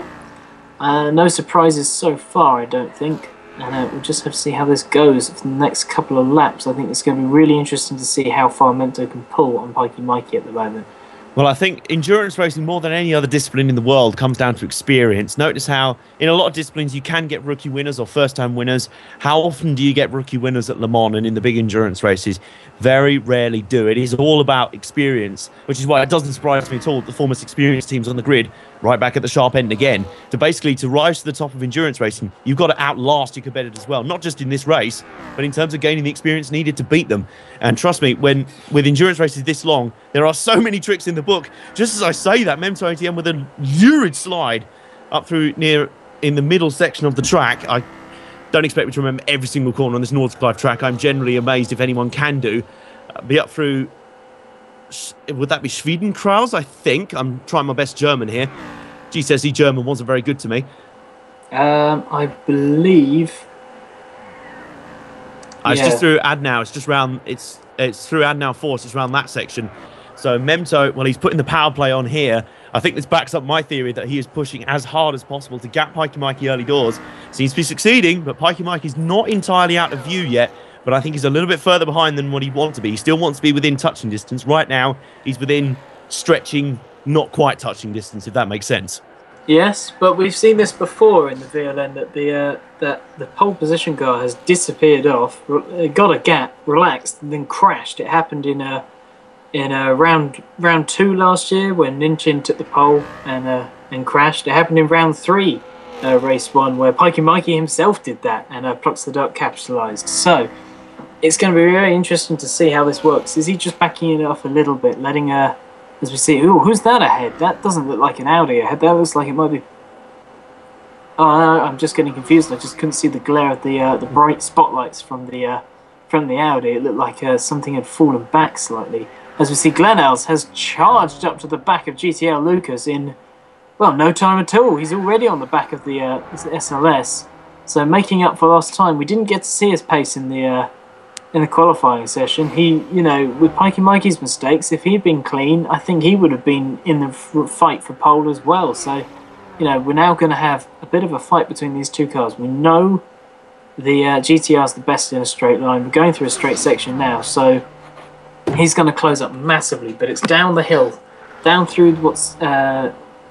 A: Uh, no surprises so far, I don't think. And uh, we'll just have to see how this goes for the next couple of laps. I think it's going to be really interesting to see how far Memto can pull on Pikey Mikey at the moment.
B: Well, I think endurance racing, more than any other discipline in the world, comes down to experience. Notice how in a lot of disciplines you can get rookie winners or first-time winners. How often do you get rookie winners at Le Mans and in the big endurance races? Very rarely do. It is all about experience, which is why it doesn't surprise me at all that the foremost experienced teams on the grid, right back at the sharp end again, to basically to rise to the top of endurance racing, you've got to outlast your competitors as well, not just in this race, but in terms of gaining the experience needed to beat them. And trust me, when with endurance races this long, there are so many tricks in the book. Just as I say that, Memto A T M with a lurid slide up through near in the middle section of the track. I don't expect me to remember every single corner on this Nordschleife track. I'm generally amazed if anyone can do. Uh, be up through, would that be Schwedenkreuz, I think? I'm trying my best German here. G C S E German wasn't very good to me.
A: Um, I believe...
B: Uh, it's
A: yeah.
B: just through Adnau. It's just round, it's, it's through Adnau Force. It's around that section. So Memto, well, he's putting the power play on here. I think this backs up my theory that he is pushing as hard as possible to gap Pikey Mikey early doors. Seems to be succeeding, but Pikey Mikey's not entirely out of view yet. But I think he's a little bit further behind than what he wants to be. He still wants to be within touching distance. Right now, he's within stretching, not quite touching distance, if that makes sense.
A: Yes, but we've seen this before in the V L N, that the uh, that the pole position car has disappeared off, got a gap, relaxed, and then crashed. It happened in a in a round round two last year when Ninchin took the pole and uh, and crashed. It happened in round three uh, race one, where Pikey Mikey himself did that and uh, Plucks the Duck capitalised. So it's going to be very interesting to see how this works. Is he just backing it off a little bit, letting uh, as we see, ooh, who's that ahead? That doesn't look like an Audi ahead. That looks like it might be. Oh, no, I'm just getting confused. I just couldn't see the glare of the uh, the bright spotlights from the uh, from the Audi. It looked like uh, something had fallen back slightly. As we see, Glenel's has charged up to the back of G T L Lucas in, well, no time at all. He's already on the back of the uh, S L S. So making up for lost time. We didn't get to see his pace in the uh, in the qualifying session. He, you know, with Pikey Mikey's mistakes, if he'd been clean, I think he would have been in the f fight for pole as well. So, you know, we're now going to have a bit of a fight between these two cars. We know the uh, G T R is the best in a straight line. We're going through a straight section now, so he's going to close up massively. But it's down the hill, down through what's uh,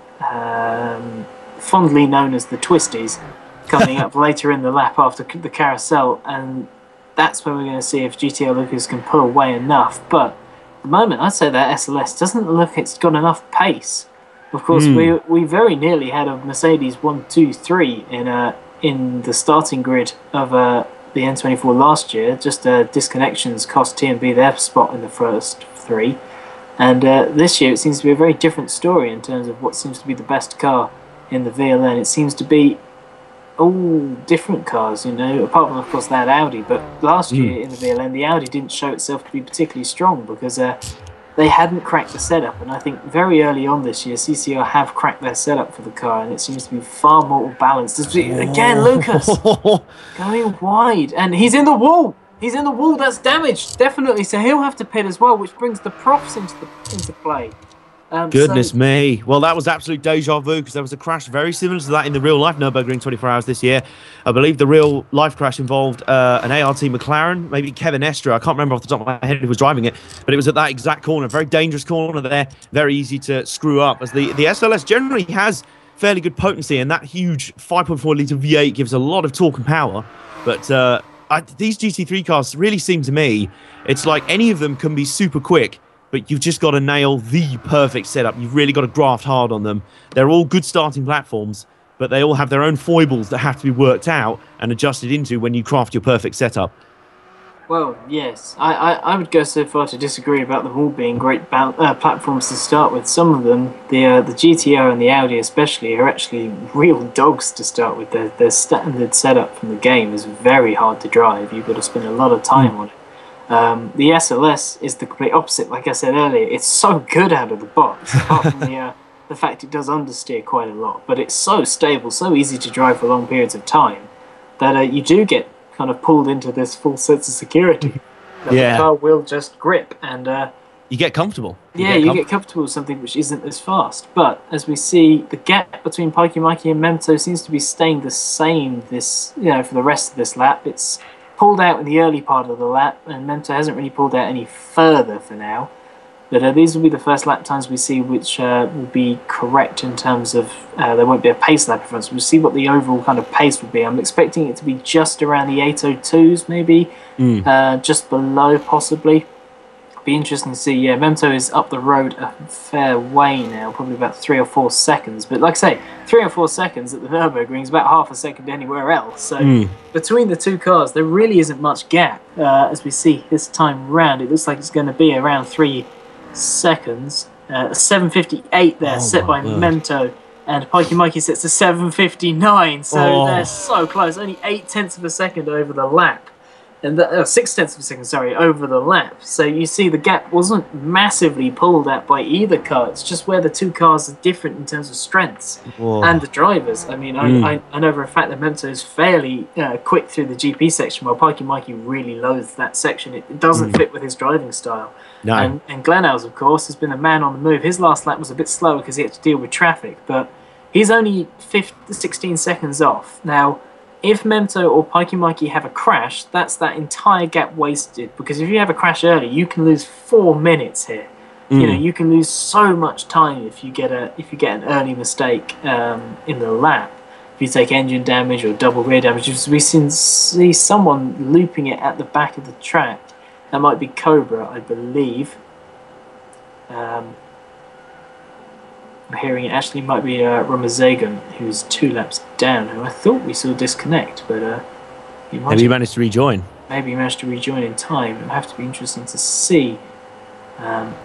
A: um, fondly known as the twisties, coming up later in the lap after the carousel, and that's where we're going to see if G T R Lucas can pull away enough. But at the moment, I'd say that S L S doesn't look it's got enough pace. Of course, mm. we we very nearly had a Mercedes one two three in uh, in the starting grid of uh, the N twenty-four last year. Just uh, disconnections cost T M B their spot in the first three. And uh, this year it seems to be a very different story in terms of what seems to be the best car in the V L N. It seems to be all different cars, you know, apart from, of course, that Audi. But last mm. year in the V L N, the Audi didn't show itself to be particularly strong because uh, they hadn't cracked the setup. And I think very early on this year, C C R have cracked their setup for the car, and it seems to be far more balanced. Again, Lucas going wide, and he's in the wall. He's in the wall. That's damaged, definitely. So he'll have to pit as well, which brings the profs into the into play. Um,
B: Goodness
A: so,
B: me. Well, that was absolute deja vu because there was a crash very similar to that in the real life Nürburgring twenty-four hours this year. I believe the real life crash involved uh, an A R T McLaren, maybe Kevin Estra. I can't remember off the top of my head who was driving it, but it was at that exact corner. Very dangerous corner there. Very easy to screw up, as the, the S L S generally has fairly good potency, and that huge five point four litre V eight gives a lot of torque and power. But uh, I, these G T three cars really seem to me, it's like any of them can be super quick, but you've just got to nail the perfect setup. You've really got to graft hard on them. They're all good starting platforms, but they all have their own foibles that have to be worked out and adjusted into when you craft your perfect setup.
A: Well, yes. I, I, I would go so far to disagree about them all being great uh, platforms to start with. Some of them, the uh, the G T R and the Audi especially, are actually real dogs to start with. Their, their standard setup from the game is very hard to drive. You've got to spend a lot of time mm. on it. Um, the S L S is the complete opposite. Like I said earlier, it's so good out of the box, apart from the, uh, the fact it does understeer quite a lot. But it's so stable, so easy to drive for long periods of time, that uh, you do get kind of pulled into this full sense of security. That yeah. the car will just grip. And uh,
B: you get comfortable. You
A: yeah,
B: get
A: you
B: com
A: get comfortable with something which isn't as fast. But as we see, the gap between Pikey Mikey and Memto seems to be staying the same this, you know, for the rest of this lap. It's pulled out in the early part of the lap, and Memto hasn't really pulled out any further for now. But uh, these will be the first lap times we see which uh, will be correct in terms of uh, there won't be a pace lap in front. So we'll see what the overall kind of pace would be. I'm expecting it to be just around the eight oh twos, maybe, mm. uh, just below possibly. Be interesting to see. Yeah, Memto is up the road a fair way now, probably about three or four seconds. But like I say, three or four seconds at the Nürburgring is about half a second anywhere else. So mm. between the two cars, there really isn't much gap. Uh, as we see this time round, it looks like it's going to be around three seconds. Uh, seven fifty-eight there, oh set by word. Memto, and Pikey Mikey sets to seven fifty-nine. So oh. they're so close, only eight tenths of a second over the lap. And the, uh, six tenths of a second, sorry, over the lap. So you see the gap wasn't massively pulled at by either car. It's just where the two cars are different in terms of strengths Whoa. and the drivers. I mean, mm. I, I, I know for a fact that Memto is fairly uh, quick through the G P section, while Pikey Mikey really loathes that section. It, it doesn't mm. fit with his driving style. No. And, and Glenel's, of course, has been a man on the move. His last lap was a bit slower because he had to deal with traffic, but he's only fifteen, sixteen seconds off. Now, if Memto or Pikey Mikey have a crash, that's that entire gap wasted. Because if you have a crash early, you can lose four minutes here. Mm. You know, you can lose so much time if you get a if you get an early mistake um, in the lap. If you take engine damage or double rear damage, we can see someone looping it at the back of the track. That might be Cobra, I believe. Um, we're hearing it actually might be uh, Ramazagan, who's two laps down, who I thought we saw disconnect, but uh, he might
B: Maybe he managed to rejoin.
A: Maybe he managed to rejoin in time. It'll have to be interesting to see. Um,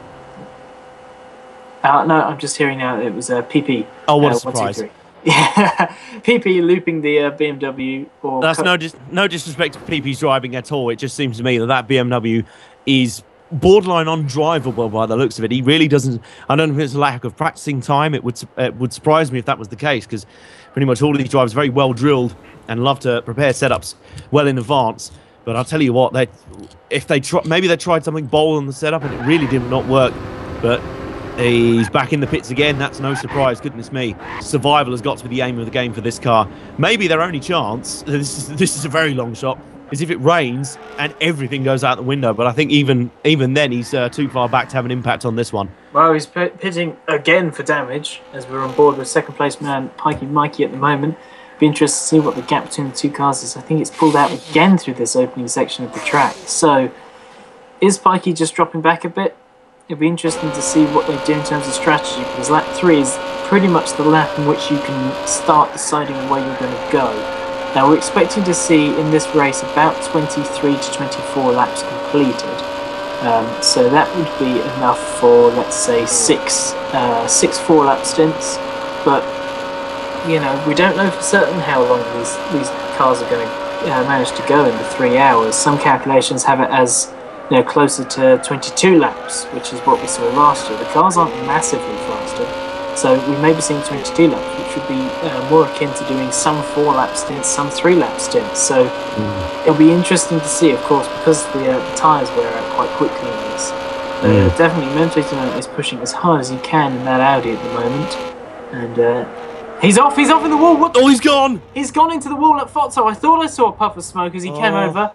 A: uh, no, I'm just hearing now it was uh, P P.
B: Oh, what
A: uh,
B: a surprise.
A: Yeah, P P looping the uh, B M W. Or
B: That's no dis no disrespect to P P's driving at all. It just seems to me that that B M W is borderline undrivable by the looks of it. He really doesn't. I don't know if it's a lack of practicing time. It would it would surprise me if that was the case, because pretty much all of these drivers are very well drilled and love to prepare setups well in advance. But I'll tell you what, they if they try, maybe they tried something bold on the setup and it really did not work. But he's back in the pits again. That's no surprise. Goodness me, survival has got to be the aim of the game for this car. Maybe their only chance. This is this is a very long shot. Is if it rains and everything goes out the window. But I think even even then he's uh, too far back to have an impact on this one.
A: Well, he's pitting again for damage as we're on board with second place man Pikey Mikey at the moment. Be interested to see what the gap between the two cars is. I think it's pulled out again through this opening section of the track. So, is Pikey just dropping back a bit? It'll be interesting to see what they do in terms of strategy, because lap three is pretty much the lap in which you can start deciding where you're going to go. Now, we're expecting to see in this race about twenty-three to twenty-four laps completed. Um, so that would be enough for, let's say, six, uh, six four-lap stints. But you know, we don't know for certain how long these these cars are going to uh, manage to go in the three hours. Some calculations have it as, you know, closer to twenty-two laps, which is what we saw last year. The cars aren't massively faster, so we may be seeing twenty-two laps, which would be uh, more akin to doing some four-lap stints, some three-lap stints. So mm. it'll be interesting to see, of course, because the, uh, the tyres wear out quite quickly in this. Mm. Uh, definitely, Mentor is pushing as hard as he can in that Audi at the moment, and. Uh, He's off, he's off in the wall. What?
B: Oh, he's gone.
A: He's gone into the wall at Fotso. I thought I saw a puff of smoke as he oh. came over.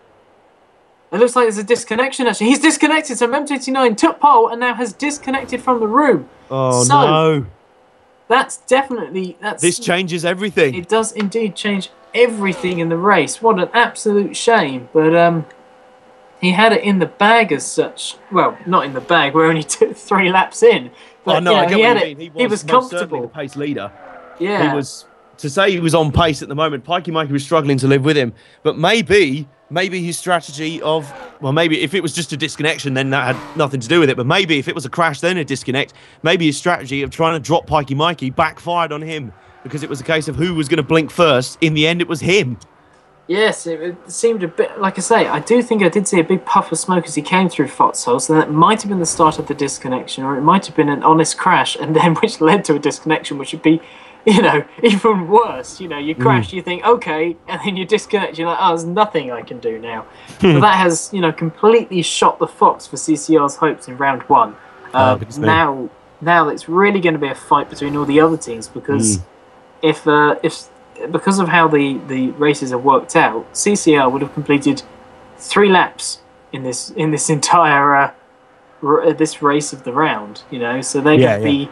A: It looks like there's a disconnection, actually. He's disconnected, so M twenty-nine took pole and now has disconnected from the room.
B: Oh,
A: so,
B: no.
A: That's definitely... That's,
B: this changes everything.
A: It does indeed change everything in the race. What an absolute shame. But um, he had it in the bag as such. Well, not in the bag. We're only two, three laps in. But,
B: oh, no,
A: you know,
B: I get
A: he
B: what
A: had
B: you
A: it.
B: mean. He was,
A: he was comfortable.
B: The pace leader.
A: Yeah.
B: He was, to say he was on pace at the moment, Pikey Mikey was struggling to live with him. But maybe, maybe his strategy of, well, maybe if it was just a disconnection, then that had nothing to do with it. But maybe if it was a crash, then a disconnect, maybe his strategy of trying to drop Pikey Mikey backfired on him, because it was a case of who was going to blink first. In the end, it was him.
A: Yes, it, it seemed a bit, like I say, I do think I did see a big puff of smoke as he came through Foxhole, so that might have been the start of the disconnection, or it might have been an honest crash, and then which led to a disconnection, which would be, you know, even worse. You know, you crash, mm. you think, okay, and then you disconnect, you're like, oh, there's nothing I can do now. So that has, you know, completely shot the fox for C C R's hopes in round one. Uh, oh, now, now it's really going to be a fight between all the other teams, because mm. if, uh, if, because of how the, the races are worked out, C C R would have completed three laps in this in this entire uh, r this race of the round. You know, so they
B: yeah,
A: could
B: yeah.
A: be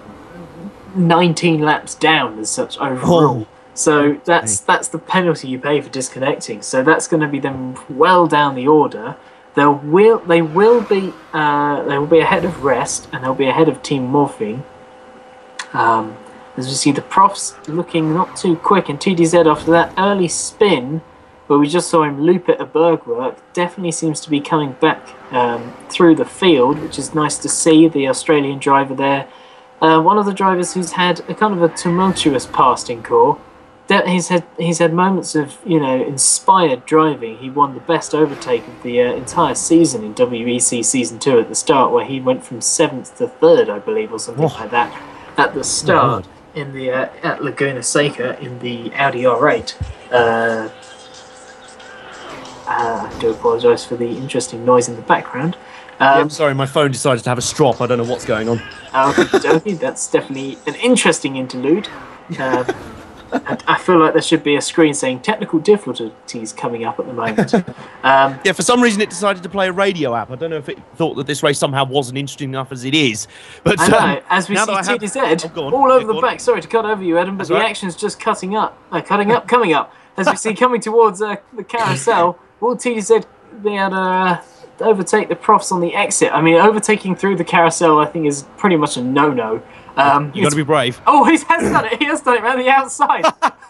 A: nineteen laps down as such overall. Oh. So that's that's the penalty you pay for disconnecting. So that's going to be them well down the order. They will they will be uh, they will be ahead of Rest, and they'll be ahead of Team Morphine. Um, As we see the Profs looking not too quick, and T D Z after that early spin where we just saw him loop at a Bergwerk definitely seems to be coming back um, through the field, which is nice to see. The Australian driver there, uh, one of the drivers who's had a kind of a tumultuous past in Core. He's had he's had moments of, you know, inspired driving. He won the best overtake of the uh, entire season in W E C Season two at the start, where he went from seventh to third, I believe, or something oh. like that at the start. Oh, in the uh, at Laguna Seca in the Audi R eight. Uh, uh, I do apologise for the interesting noise in the background. Um,
B: yeah, I'm sorry, my phone decided to have a strop. I don't know what's going on.
A: Okay, that's definitely an interesting interlude. Uh, I, I feel like there should be a screen saying technical difficulties coming up at the moment. Um,
B: yeah, for some reason it decided to play a radio app. I don't know if it thought that this race somehow wasn't interesting enough as it is. But
A: I know,
B: um,
A: as we see T D Z oh, all over the back. Sorry to cut over you, Adam, but That's the right. action's just cutting up, uh, cutting up, coming up. As we see coming towards uh, the carousel, will T D Z be able to uh, overtake the Profs on the exit? I mean, overtaking through the carousel, I think, is pretty much a no-no. Um,
B: You got to be brave.
A: Oh, he has done it. He has done it around the outside.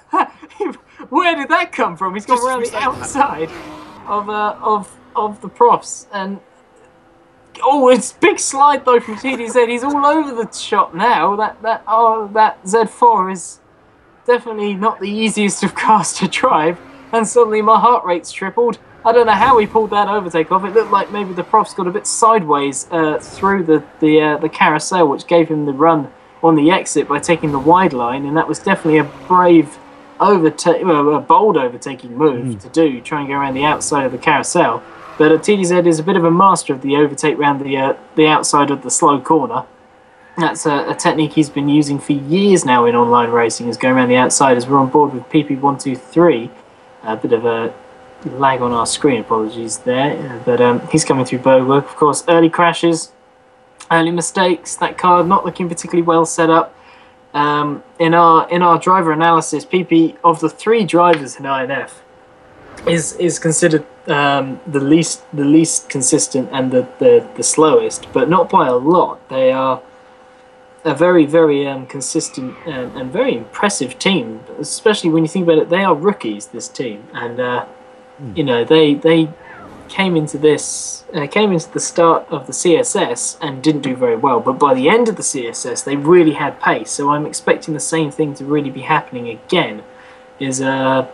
A: Where did that come from? He's gone
B: Just as
A: around
B: we
A: the
B: say
A: outside of uh, of of the profs, and oh, it's big slide though from T D Z. He's all over the shop now. That that oh that Z four is definitely not the easiest of cars to drive, and suddenly my heart rate's tripled. I don't know how he pulled that overtake off. It looked like maybe the profs got a bit sideways uh, through the the uh, the carousel, which gave him the run on the exit by taking the wide line, and that was definitely a brave overtake, well, a bold overtaking move mm. to do, try and go around the outside of the carousel. But uh, T D Z is a bit of a master of the overtake around the uh, the outside of the slow corner. That's a, a technique he's been using for years now in online racing, is going around the outside. As we're on board with P P one two three, a bit of a lag on our screen, apologies there, but um, he's coming through bow work. Of course, early crashes, early mistakes, that car not looking particularly well set up. Um, in our in our driver analysis, P P, of the three drivers in I N F, is is considered um, the least the least consistent and the, the, the slowest, but not by a lot. They are a very, very um, consistent and, and very impressive team, especially when you think about it. They are rookies, this team, and uh, mm. you know they they came into this uh, came into the start of the C S S and didn't do very well, but by the end of the C S S they really had pace. So I'm expecting the same thing to really be happening again. Is uh,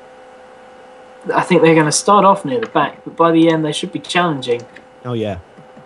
A: I think they're going to start off near the back, but by the end they should be challenging.
B: Oh yeah.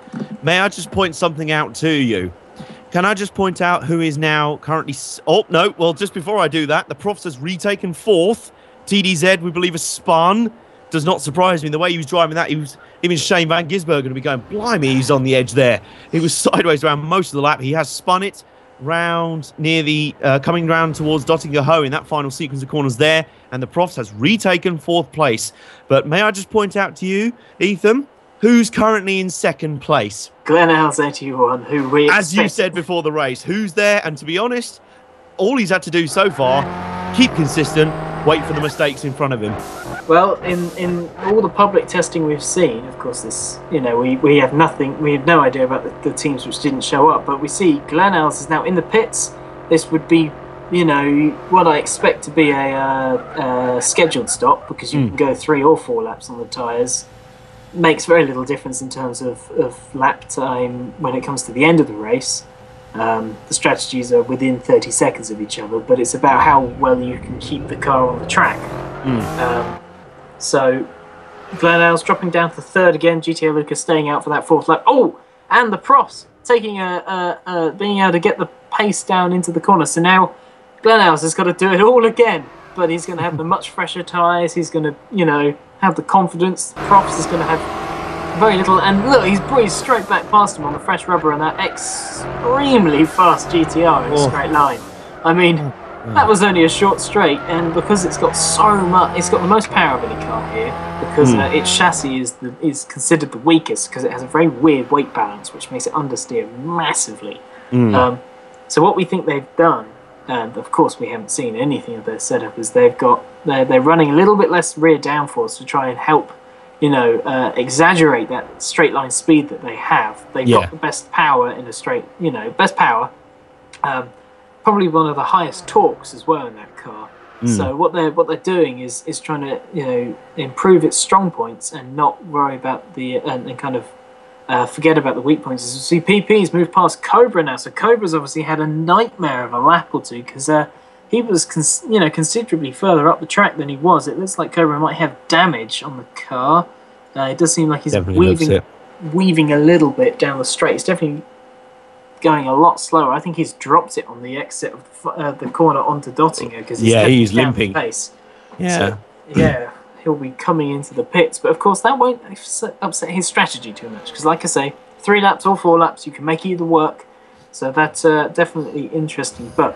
B: May I just point something out to you? Can I just point out who is now currently... Oh, no. Well, just before I do that, the Profs has retaken fourth. T D Z, we believe, has spun. Does not surprise me. The way he was driving that, he was, even Shane Van Gisbergen would be going, blimey, he's on the edge there. He was sideways around most of the lap. He has spun it round near the... Uh, coming round towards Dottinger Ho in that final sequence of corners there. And the Profs has retaken fourth place. But may I just point out to you, Ethan, who's currently in second place?
A: Glenn Al's eighty-one, who we
B: As you said before the race, who's there? And to be honest, all he's had to do so far, keep consistent, wait for the mistakes in front of him.
A: Well, in, in all the public testing we've seen, of course, this you know we, we have nothing, we have no idea about the, the teams which didn't show up, but we see Glenn Al's is now in the pits. This would be, you know, what I expect to be a uh, uh, scheduled stop, because you mm. can go three or four laps on the tyres. Makes very little difference in terms of, of lap time when it comes to the end of the race. Um, the strategies are within thirty seconds of each other, but it's about how well you can keep the car on the track. Mm. Um, so Glenn Al's dropping down to third again. G T A Lucas staying out for that fourth lap. Oh, and the Profs taking a, a, a being able to get the pace down into the corner. So now Glenn Al's has got to do it all again, but he's going to have the much fresher tyres. He's going to, you know, have the confidence. The Profs is going to have very little, and look, he's breezed straight back past him on the fresh rubber and that extremely fast G T R in a
B: oh.
A: straight line. I mean, that was only a short straight, and because it's got so much, it's got the most power of any car here, because mm. uh, its chassis is the, is considered the weakest, because it has a very weird weight balance, which makes it understeer massively. Mm. Um, so what we think they've done, and of course we haven't seen anything of their setup, is they've got they're, they're running a little bit less rear downforce to try and help, you know, uh, exaggerate that straight line speed that they have. They've
B: yeah.
A: got the best power in a straight, you know, best power, um, probably one of the highest torques as well in that car. Mm. So what they're what they're doing is is trying to, you know, improve its strong points and not worry about the and, and kind of Uh, forget about the weak points. So see, P P's moved past Cobra now. So Cobra's obviously had a nightmare of a lap or two, because uh, he was, cons you know, considerably further up the track than he was. It looks like Cobra might have damage on the car. Uh, it does seem like he's
B: definitely
A: weaving, weaving a little bit down the straight. It's definitely going a lot slower. I think he's dropped it on the exit of the, uh, the corner onto Dottinger, because
B: yeah, he's limping.
A: Pace.
B: Yeah,
A: so, yeah. He'll be coming into the pits, but of course that won't upset his strategy too much, because like I say, three laps or four laps, you can make either work, so that's uh, definitely interesting. But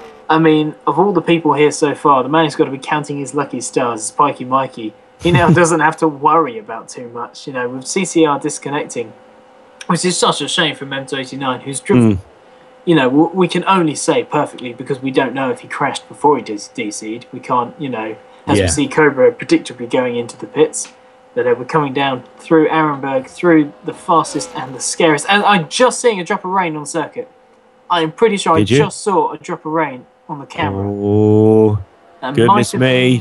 A: I mean, of all the people here so far, the man who's got to be counting his lucky stars is Pikey Mikey. He now doesn't have to worry about too much, you know, with C C R disconnecting, which is such a shame for Memto eighty-nine, who's driven, mm. you know, we can only say perfectly, because we don't know if he crashed before he D C'd. We can't, you know, as yeah. we see Cobra predictably going into the pits, that uh, we're coming down through Arenberg, through the fastest and the scariest. And I'm just seeing a drop of rain on circuit. I'm pretty sure
B: Did
A: I
B: you?
A: just saw a drop of rain on the camera.
B: Oh,
A: That
B: goodness
A: might have
B: me.
A: been-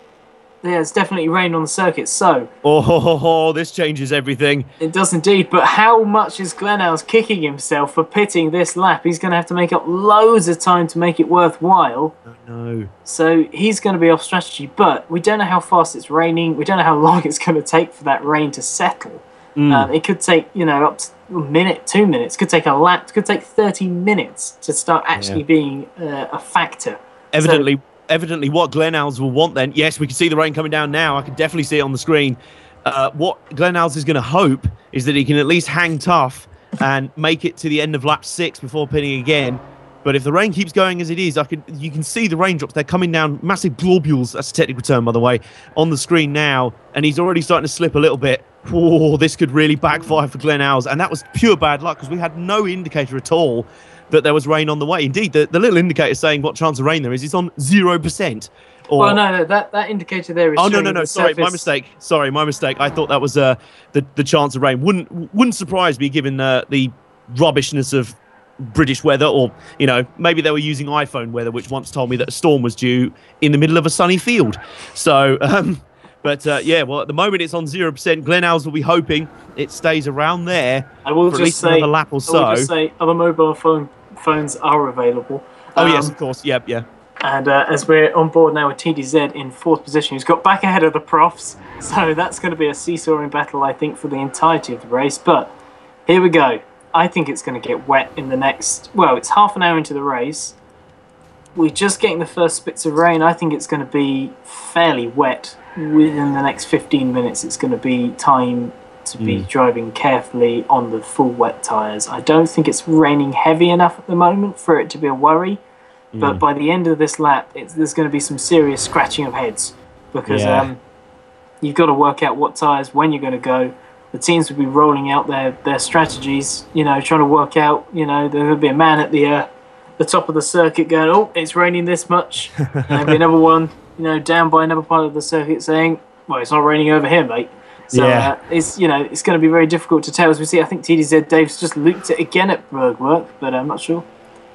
A: yeah, it's definitely rained on the circuit, so
B: Oh, ho, ho, ho, this changes everything.
A: it does indeed. But how much is Glenelg's kicking himself for pitting this lap? He's going to have to make up loads of time to make it worthwhile.
B: Oh, no.
A: So he's going to be off strategy, but we don't know how fast it's raining. We don't know how long it's going to take for that rain to settle.
B: Mm.
A: Um, it could take, you know, up to a minute, two minutes. It could take a lap. It could take thirty minutes to start actually
B: Yeah.
A: being uh, a factor.
B: Evidently,
A: So,
B: evidently, what Glenelgs will want then, yes, we can see the rain coming down now. I can definitely see it on the screen. Uh, what Glenelgs is going to hope is that he can at least hang tough and make it to the end of lap six before pinning again. But if the rain keeps going as it is, I can you can see the raindrops. They're coming down, massive globules, that's a technical term, by the way, on the screen now. And he's already starting to slip a little bit. Oh, this could really backfire for Glenelgs. And that was pure bad luck because we had no indicator at all that there was rain on the way. Indeed, the, the little indicator saying what chance of rain there is, is on zero percent. Or,
A: well, no, no, that, that indicator there is.
B: Oh, no,
A: showing
B: no, no,
A: the
B: sorry, my
A: surface-
B: mistake. Sorry, my mistake. I thought that was uh, the, the chance of rain. Wouldn't wouldn't surprise me given uh, the rubbishness of British weather, or, you know, maybe they were using iPhone weather, which once told me that a storm was due in the middle of a sunny field. So, um, but uh, yeah, well, at the moment it's on zero percent. Glenelgs will be hoping it stays around there
A: I will
B: for at
A: just
B: least
A: say,
B: another lap or
A: I will
B: so.
A: just say other mobile phone phones are available.
B: Oh,
A: Um,
B: yes, of course. Yep, yeah.
A: And uh, as we're on board now with T D Z in fourth position, who's got back ahead of the profs. So that's going to be a seesawing battle, I think, for the entirety of the race. But here we go. I think it's going to get wet in the next... Well, it's half an hour into the race. We're just getting the first spits of rain. I think it's going to be fairly wet within the next fifteen minutes. It's going to be time to be
B: Mm.
A: driving carefully on the full wet tyres. I don't think it's raining heavy enough at the moment for it to be a worry. But
B: Mm.
A: by the end of this lap, it's, there's going to be some serious scratching of heads because
B: Yeah.
A: um, you've got to work out what tyres, when you're going to go. The teams will be rolling out their, their strategies, you know, trying to work out, you know, there will be a man at the uh, the top of the circuit going, oh, it's raining this much. And there'll be another one, you know, down by another part of the circuit saying, well, it's not raining over here, mate. So
B: Yeah.
A: uh, it's, you know, it's going to be very difficult to tell. As we see, I think T D Z Dave's just looped it again at Bergwerk, but I'm not sure.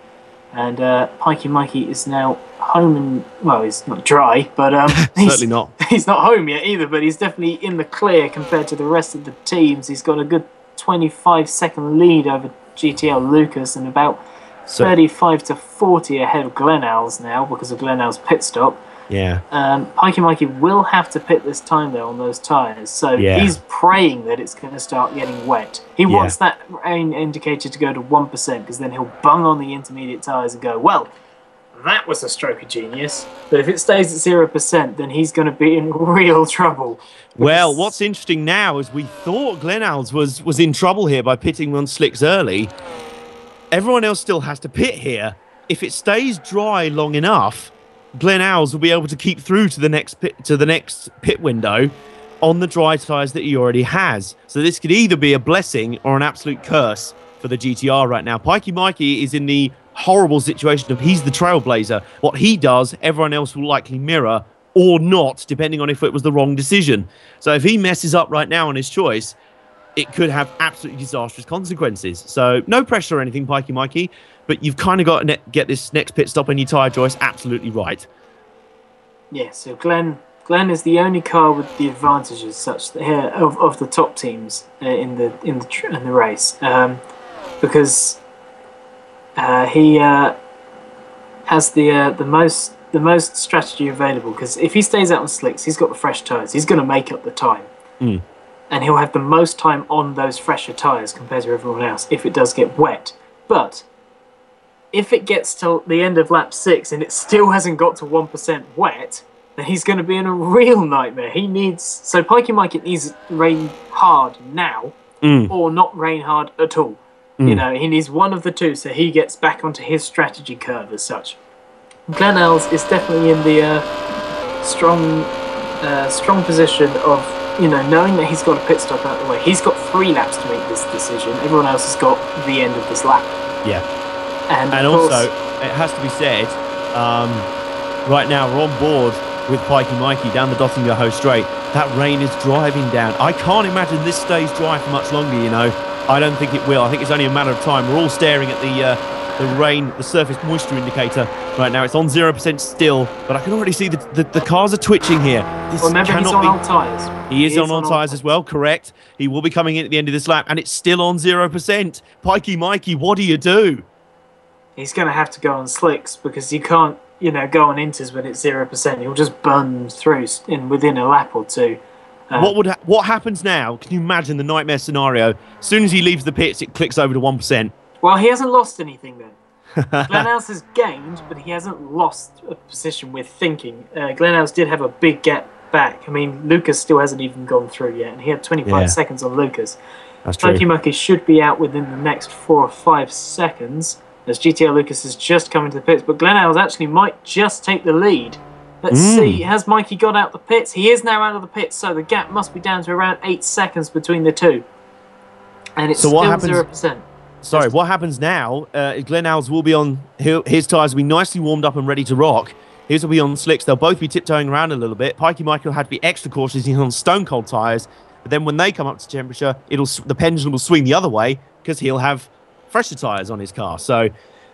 A: And uh, Pikey Mikey is now home and, well, he's not dry, but um, he's,
B: Certainly not.
A: he's not home yet either, but he's definitely in the clear compared to the rest of the teams. He's got a good twenty-five second lead over G T L Lucas and about
B: So,
A: thirty-five to forty ahead of Glenelgs now because of Glenelg's pit stop.
B: yeah.
A: Um, Pikey Mikey will have to pit this time though on those tyres, so
B: Yeah.
A: he's praying that it's going to start getting wet. He
B: Yeah.
A: wants that rain indicator to go to one percent because then he'll bung on the intermediate tyres and go, well, that was a stroke of genius. But if it stays at zero percent, then he's going to be in real trouble.
B: Well,
A: Because-
B: what's interesting now is we thought Glenelgs was was in trouble here by pitting on slicks early. Everyone else still has to pit here. If it stays dry long enough, Glenelgs will be able to keep through to the next pit to the next pit window on the dry tyres that he already has. So this could either be a blessing or an absolute curse for the G T R right now. Pikey Mikey is in the horrible situation of he's the trailblazer. What he does, everyone else will likely mirror or not, depending on if it was the wrong decision. So if he messes up right now on his choice, it could have absolutely disastrous consequences. So no pressure or anything, Pikey Mikey, but you've kind of got to ne- get this next pit stop in your tyre choice absolutely right.
A: Yeah, so Glenn Glenn is the only car with the advantages such that here of, of the top teams uh, in the in the tr- in the race um, because uh, he uh, has the uh, the most the most strategy available. Because if he stays out on slicks, he's got the fresh tyres. He's going to make up the time,
B: Mm.
A: and he'll have the most time on those fresher tyres compared to everyone else if it does get wet. But if it gets to the end of lap six and it still hasn't got to one percent wet, then he's going to be in a real nightmare. He needs... So Pikey Mike, it needs rain hard now
B: Mm.
A: or not rain hard at all. You
B: Mm.
A: know, he needs one of the two so he gets back onto his strategy curve as such. Glenelgs is definitely in the uh, strong uh, strong position of, you know, knowing that he's got a pit stop out of the way. He's got three laps to make this decision. Everyone else has got the end of this lap.
B: Yeah.
A: And,
B: And
A: of course,
B: also, it has to be said, um, right now we're on board with Pikey Mikey down the Dottinger Ho Straight. That rain is driving down. I can't imagine this stays dry for much longer, you know. I don't think it will. I think it's only a matter of time. We're all staring at the uh, the rain, the surface moisture indicator right now. It's on zero percent still, but I can already see the, the, the cars are twitching here. This
A: Remember, he's on
B: be...
A: old tyres.
B: He is, he is on old tyres as well, correct. He will be coming in at the end of this lap, and it's still on zero percent. Pikey Mikey, what do you do?
A: He's going to have to go on slicks because you can't, you know, go on inters when it's zero percent. He'll just burn through in within a lap or two. Uh,
B: what would ha what happens now? Can you imagine the nightmare scenario? As soon as he leaves the pits, it clicks over to one percent.
A: Well, he hasn't lost anything then. Glenelgs has gained, but he hasn't lost a position with thinking. Uh, Glenelgs did have a big gap back. I mean, Lucas still hasn't even gone through yet, and he had twenty-five
B: yeah.
A: seconds on Lucas.
B: That's true.
A: Mikey Mikey should be out within the next four or five seconds, as G T R Lucas has just come into the pits, but Glenelgs actually might just take the lead. Let's mm. see, has Mikey got out the pits? He is now out of the pits, so the gap must be down to around eight seconds between the two. And it's
B: so
A: still
B: happens,
A: zero percent.
B: Sorry, what happens now, uh, Glenelgs will be on, his tyres will be nicely warmed up and ready to rock. His will be on slicks. They'll both be tiptoeing around a little bit. Pikey Mikey will have to be extra cautious. He's on stone cold tyres. But then when they come up to temperature, it'll the pendulum will swing the other way because he'll have fresher tyres on his car. So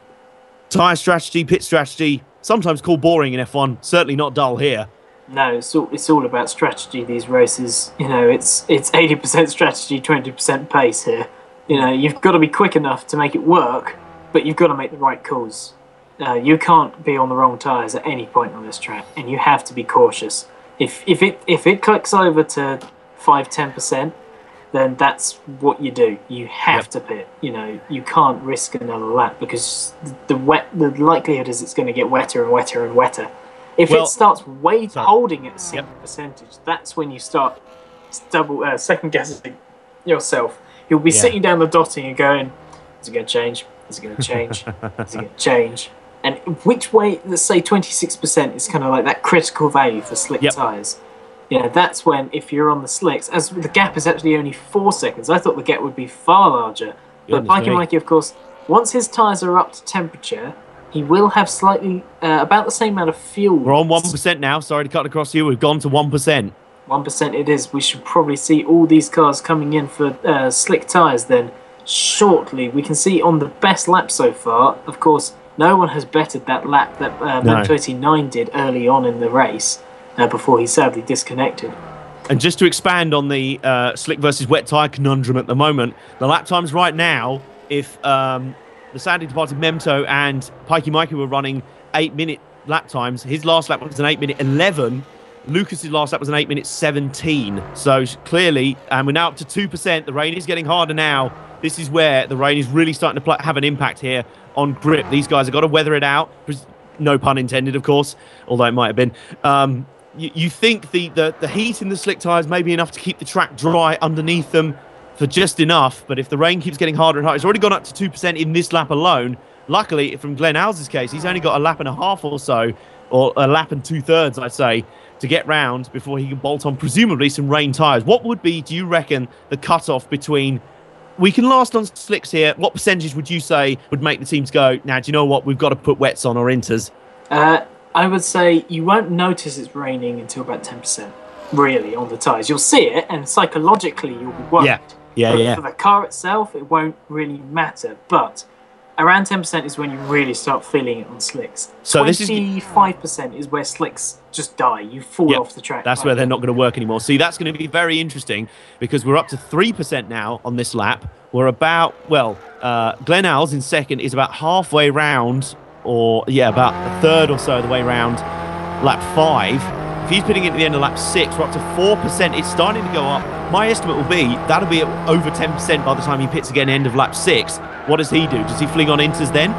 B: tyre strategy, pit strategy, sometimes called boring in F one, certainly not dull here.
A: No, it's all, it's all about strategy, these races. You know, it's it's eighty percent strategy, twenty percent pace here. You know, you've got to be quick enough to make it work, but you've got to make the right calls. Uh, you can't be on the wrong tyres at any point on this track, and you have to be cautious. If if it if it clicks over to five, ten percent, then that's what you do. You have yep. to pit. You know, you can't risk another lap because the wet the likelihood is it's going to get wetter and wetter and wetter. If well, it starts weight sorry. holding at the same yep. percentage, that's when you start double uh, second guessing yourself. You'll be yeah. sitting down the dotting and going, is it going to change? Is it going to change? Is it going to change? And which way, let's say twenty-six percent is kind of like that critical value for slick yep. tyres. You know, that's when, if you're on the slicks, as the gap is actually only four seconds, I thought the gap would be far larger. But Mikey Mikey, of course, once his tyres are up to temperature, he will have slightly, uh, about the same amount of fuel.
B: We're on one percent now. Sorry to cut across you. We've gone to one percent.
A: one percent it is. We should probably see all these cars coming in for uh, slick tyres then shortly. We can see on the best lap so far, of course, no one has bettered that lap that uh,
B: no.
A: Man thirty-nine did early on in the race uh, before he sadly disconnected.
B: And just to expand on the uh, slick versus wet tyre conundrum at the moment, the lap times right now, if um, the sadly departed Memto and Pikey Mikey were running eight-minute lap times, his last lap was an eight-minute eleven. Lucas's last lap was an eight minute seventeen. So clearly, and we're now up to two percent. The rain is getting harder now. This is where the rain is really starting to play, have an impact here on grip. These guys have got to weather it out. No pun intended, of course, although it might have been. Um, you, you think the, the, the heat in the slick tyres may be enough to keep the track dry underneath them for just enough. But if the rain keeps getting harder and harder, it's already gone up to two percent in this lap alone. Luckily, from Glenelgs' case, he's only got a lap and a half or so, or a lap and two-thirds, I'd say, to get round before he can bolt on presumably some rain tyres. What would be, do you reckon, the cut-off between, we can last on slicks here, what percentage would you say would make the teams go, now, do you know what, we've got to put wets on or inters?
A: Uh, I would say you won't notice it's raining until about ten percent, really, on the tyres. You'll see it, and psychologically you'll be worried.
B: Yeah, yeah,
A: but
B: yeah.
A: For the car itself, it won't really matter, but around ten percent is when you really start feeling it on slicks.
B: So this is
A: twenty-five percent is where slicks just die. You fall
B: yep,
A: off the track.
B: That's
A: like
B: where they're not going to work anymore. See, that's going to be very interesting because we're up to three percent now on this lap. We're about, well, uh, Glenelgs in second is about halfway round, or yeah, about a third or so of the way round lap five. If he's putting it at the end of lap six, we're up to four percent. It's starting to go up. My estimate will be that'll be at over ten percent by the time he pits again end of lap six. What does he do? Does he fling on inters then?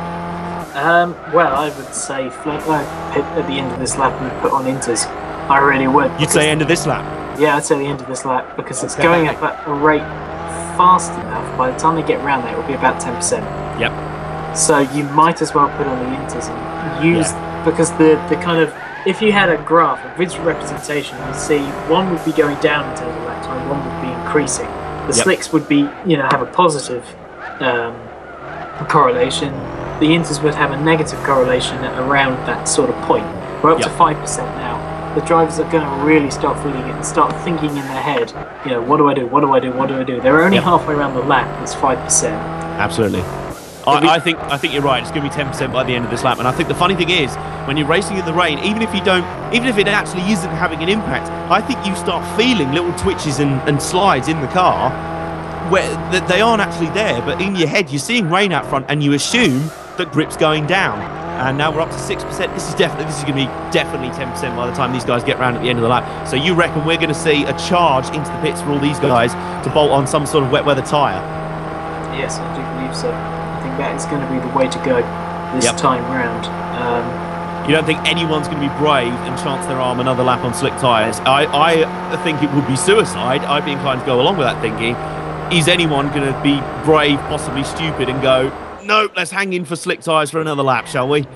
A: Um, well, I would say fling, uh, pit at the end of this lap and put on inters. I really would.
B: You'd say end of this lap?
A: Yeah, I'd say the end of this lap because it's going up at a rate fast enough. By the time they get around there, it will be about ten percent.
B: Yep.
A: So you might as well put on the inters and use,
B: yeah.
A: because the, the kind of, if you had a graph, a visual representation, you'd see one would be going down in terms of lap time, one would be increasing. The
B: yep.
A: slicks would be, you know, have a positive um, correlation. The inters would have a negative correlation at around that sort of point. We're up
B: yep.
A: to five percent now. The drivers are going to really start feeling it and start thinking in their head, you know, what do I do, what do I do, what do I do? They're only
B: yep.
A: halfway around the lap, it's five percent.
B: Absolutely. I, I think I think you're right. It's going to be ten percent by the end of this lap. And I think the funny thing is, when you're racing in the rain, even if you don't, even if it actually isn't having an impact, I think you start feeling little twitches and, and slides in the car where that they aren't actually there, but in your head you're seeing rain out front, and you assume that grip's going down. And now we're up to six percent. This is definitely this is going to be definitely ten percent by the time these guys get round at the end of the lap. So you reckon we're going to see a charge into the pits for all these guys to bolt on some sort of wet weather tyre?
A: Yes, I do believe so. I think that is going to be the way to go this
B: Yep.
A: time round. Um,
B: You don't think anyone's going to be brave and chance their arm another lap on slick tyres? I, I think it would be suicide. I'd be inclined to go along with that thinking. Is anyone going to be brave, possibly stupid, and go, no, let's hang in for slick tyres for another lap, shall we?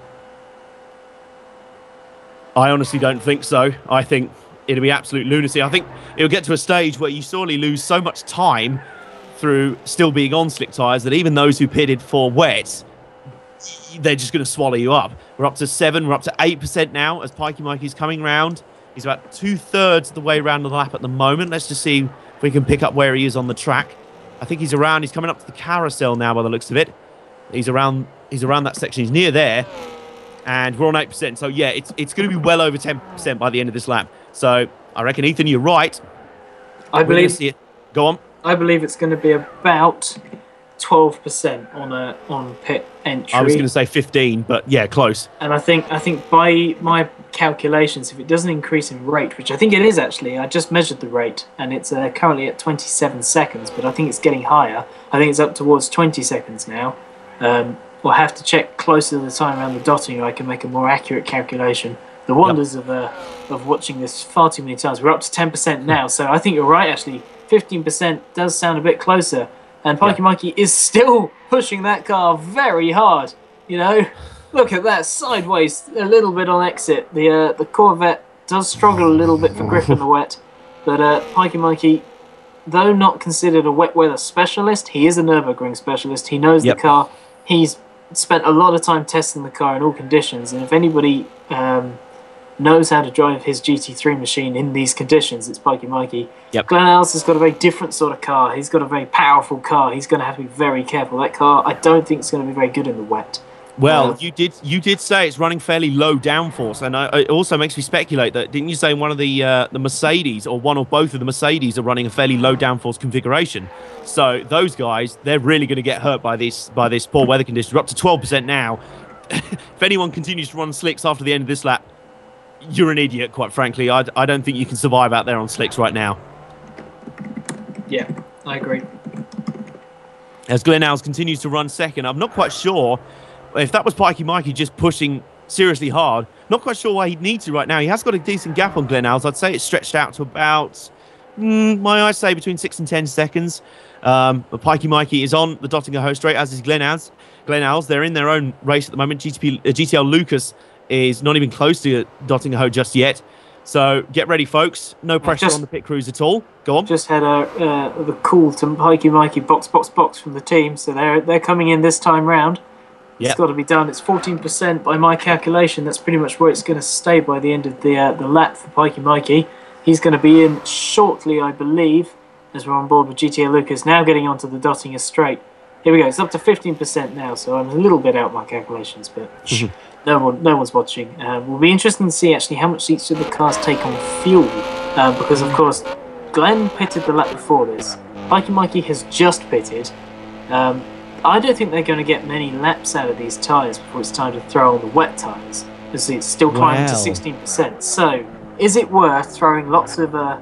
B: I honestly don't think so. I think it'll be absolute lunacy. I think it'll get to a stage where you sorely lose so much time through still being on slick tyres that even those who pitted for wet, they're just going to swallow you up. We're up to seven, we're up to eight percent now as Pikey Mikey's coming round. He's about two-thirds of the way around the lap at the moment. Let's just see if we can pick up where he is on the track. I think he's around, he's coming up to the carousel now by the looks of it. He's around he's around that section, he's near there. And we're on eight percent, so yeah, it's, it's going to be well over ten percent by the end of this lap. So I reckon, Ethan, you're right.
A: I
B: We're
A: believe
B: see it. Go on.
A: I believe it's going to be about twelve percent on a on pit entry.
B: I was going to say fifteen, but yeah, close.
A: And I think I think by my calculations, if it doesn't increase in rate, which I think it is actually, I just measured the rate, and it's uh, currently at twenty-seven seconds, but I think it's getting higher. I think it's up towards twenty seconds now. Um, we'll have to check closer to the time around the dotting, or I can make a more accurate calculation. The wonders yep. of uh, of watching this far too many times. We're up to ten percent now, so I think you're right. Actually, fifteen percent does sound a bit closer. And Pikey yep. Mikey is still pushing that car very hard. You know, look at that sideways, a little bit on exit. The uh, the Corvette does struggle a little bit for grip in the wet, but uh, Pikey Mikey, though not considered a wet weather specialist, he is a Nürburgring specialist. He knows yep. the car. He's spent a lot of time testing the car in all conditions, and if anybody um, knows how to drive his G T three machine in these conditions, it's Pikey Mikey.
B: Yep.
A: Glenn Allis has got a very different sort of car. He's got a very powerful car. He's going to have to be very careful. That car, I don't think, is going to be very good in the wet.
B: Well,
A: uh,
B: you did you did say it's running fairly low downforce, and I, it also makes me speculate that, didn't you say one of the uh, the Mercedes, or one or both of the Mercedes, are running a fairly low downforce configuration? So those guys, they're really going to get hurt by this by this poor weather conditions. We're up to twelve percent now. If anyone continues to run slicks after the end of this lap, you're an idiot, quite frankly. I, I don't think you can survive out there on slicks right now.
A: Yeah, I agree.
B: As Glenn Alls continues to run second, I'm not quite sure if that was Pikey Mikey just pushing seriously hard. Not quite sure why he'd need to right now. He has got a decent gap on Glenn Alls. I'd say it's stretched out to about, mm, my eyes say, between six and ten seconds. Um, but Pikey Mikey is on the Dottinger straight, as is Glenn Alls. Glenn Alls, they're in their own race at the moment. G T P, uh, G T L Lucas is not even close to Dottinger just yet. So get ready, folks. No pressure just, on the pit crews at all. Go on.
A: Just had a uh, the call to Pikey Mikey box, box, box from the team. So they're they're coming in this time round. Yep. It's got to be done. It's fourteen percent by my calculation. That's pretty much where it's going to stay by the end of the uh, the lap for Pikey Mikey. He's going to be in shortly, I believe, as we're on board with G T A Lucas. Now getting onto the Dottinger straight. Here we go. It's up to fifteen percent now, so I'm a little bit out of my calculations, but no one, no one's watching. Uh, will be interesting to see actually how much each of the cars take on fuel, uh, because of course Glenn pitted the lap before this. Pikey Mikey has just pitted. Um, I don't think they're going to get many laps out of these tyres before it's time to throw on the wet tyres, because it's still climbing wow. to sixteen percent. So, is it worth throwing lots of uh,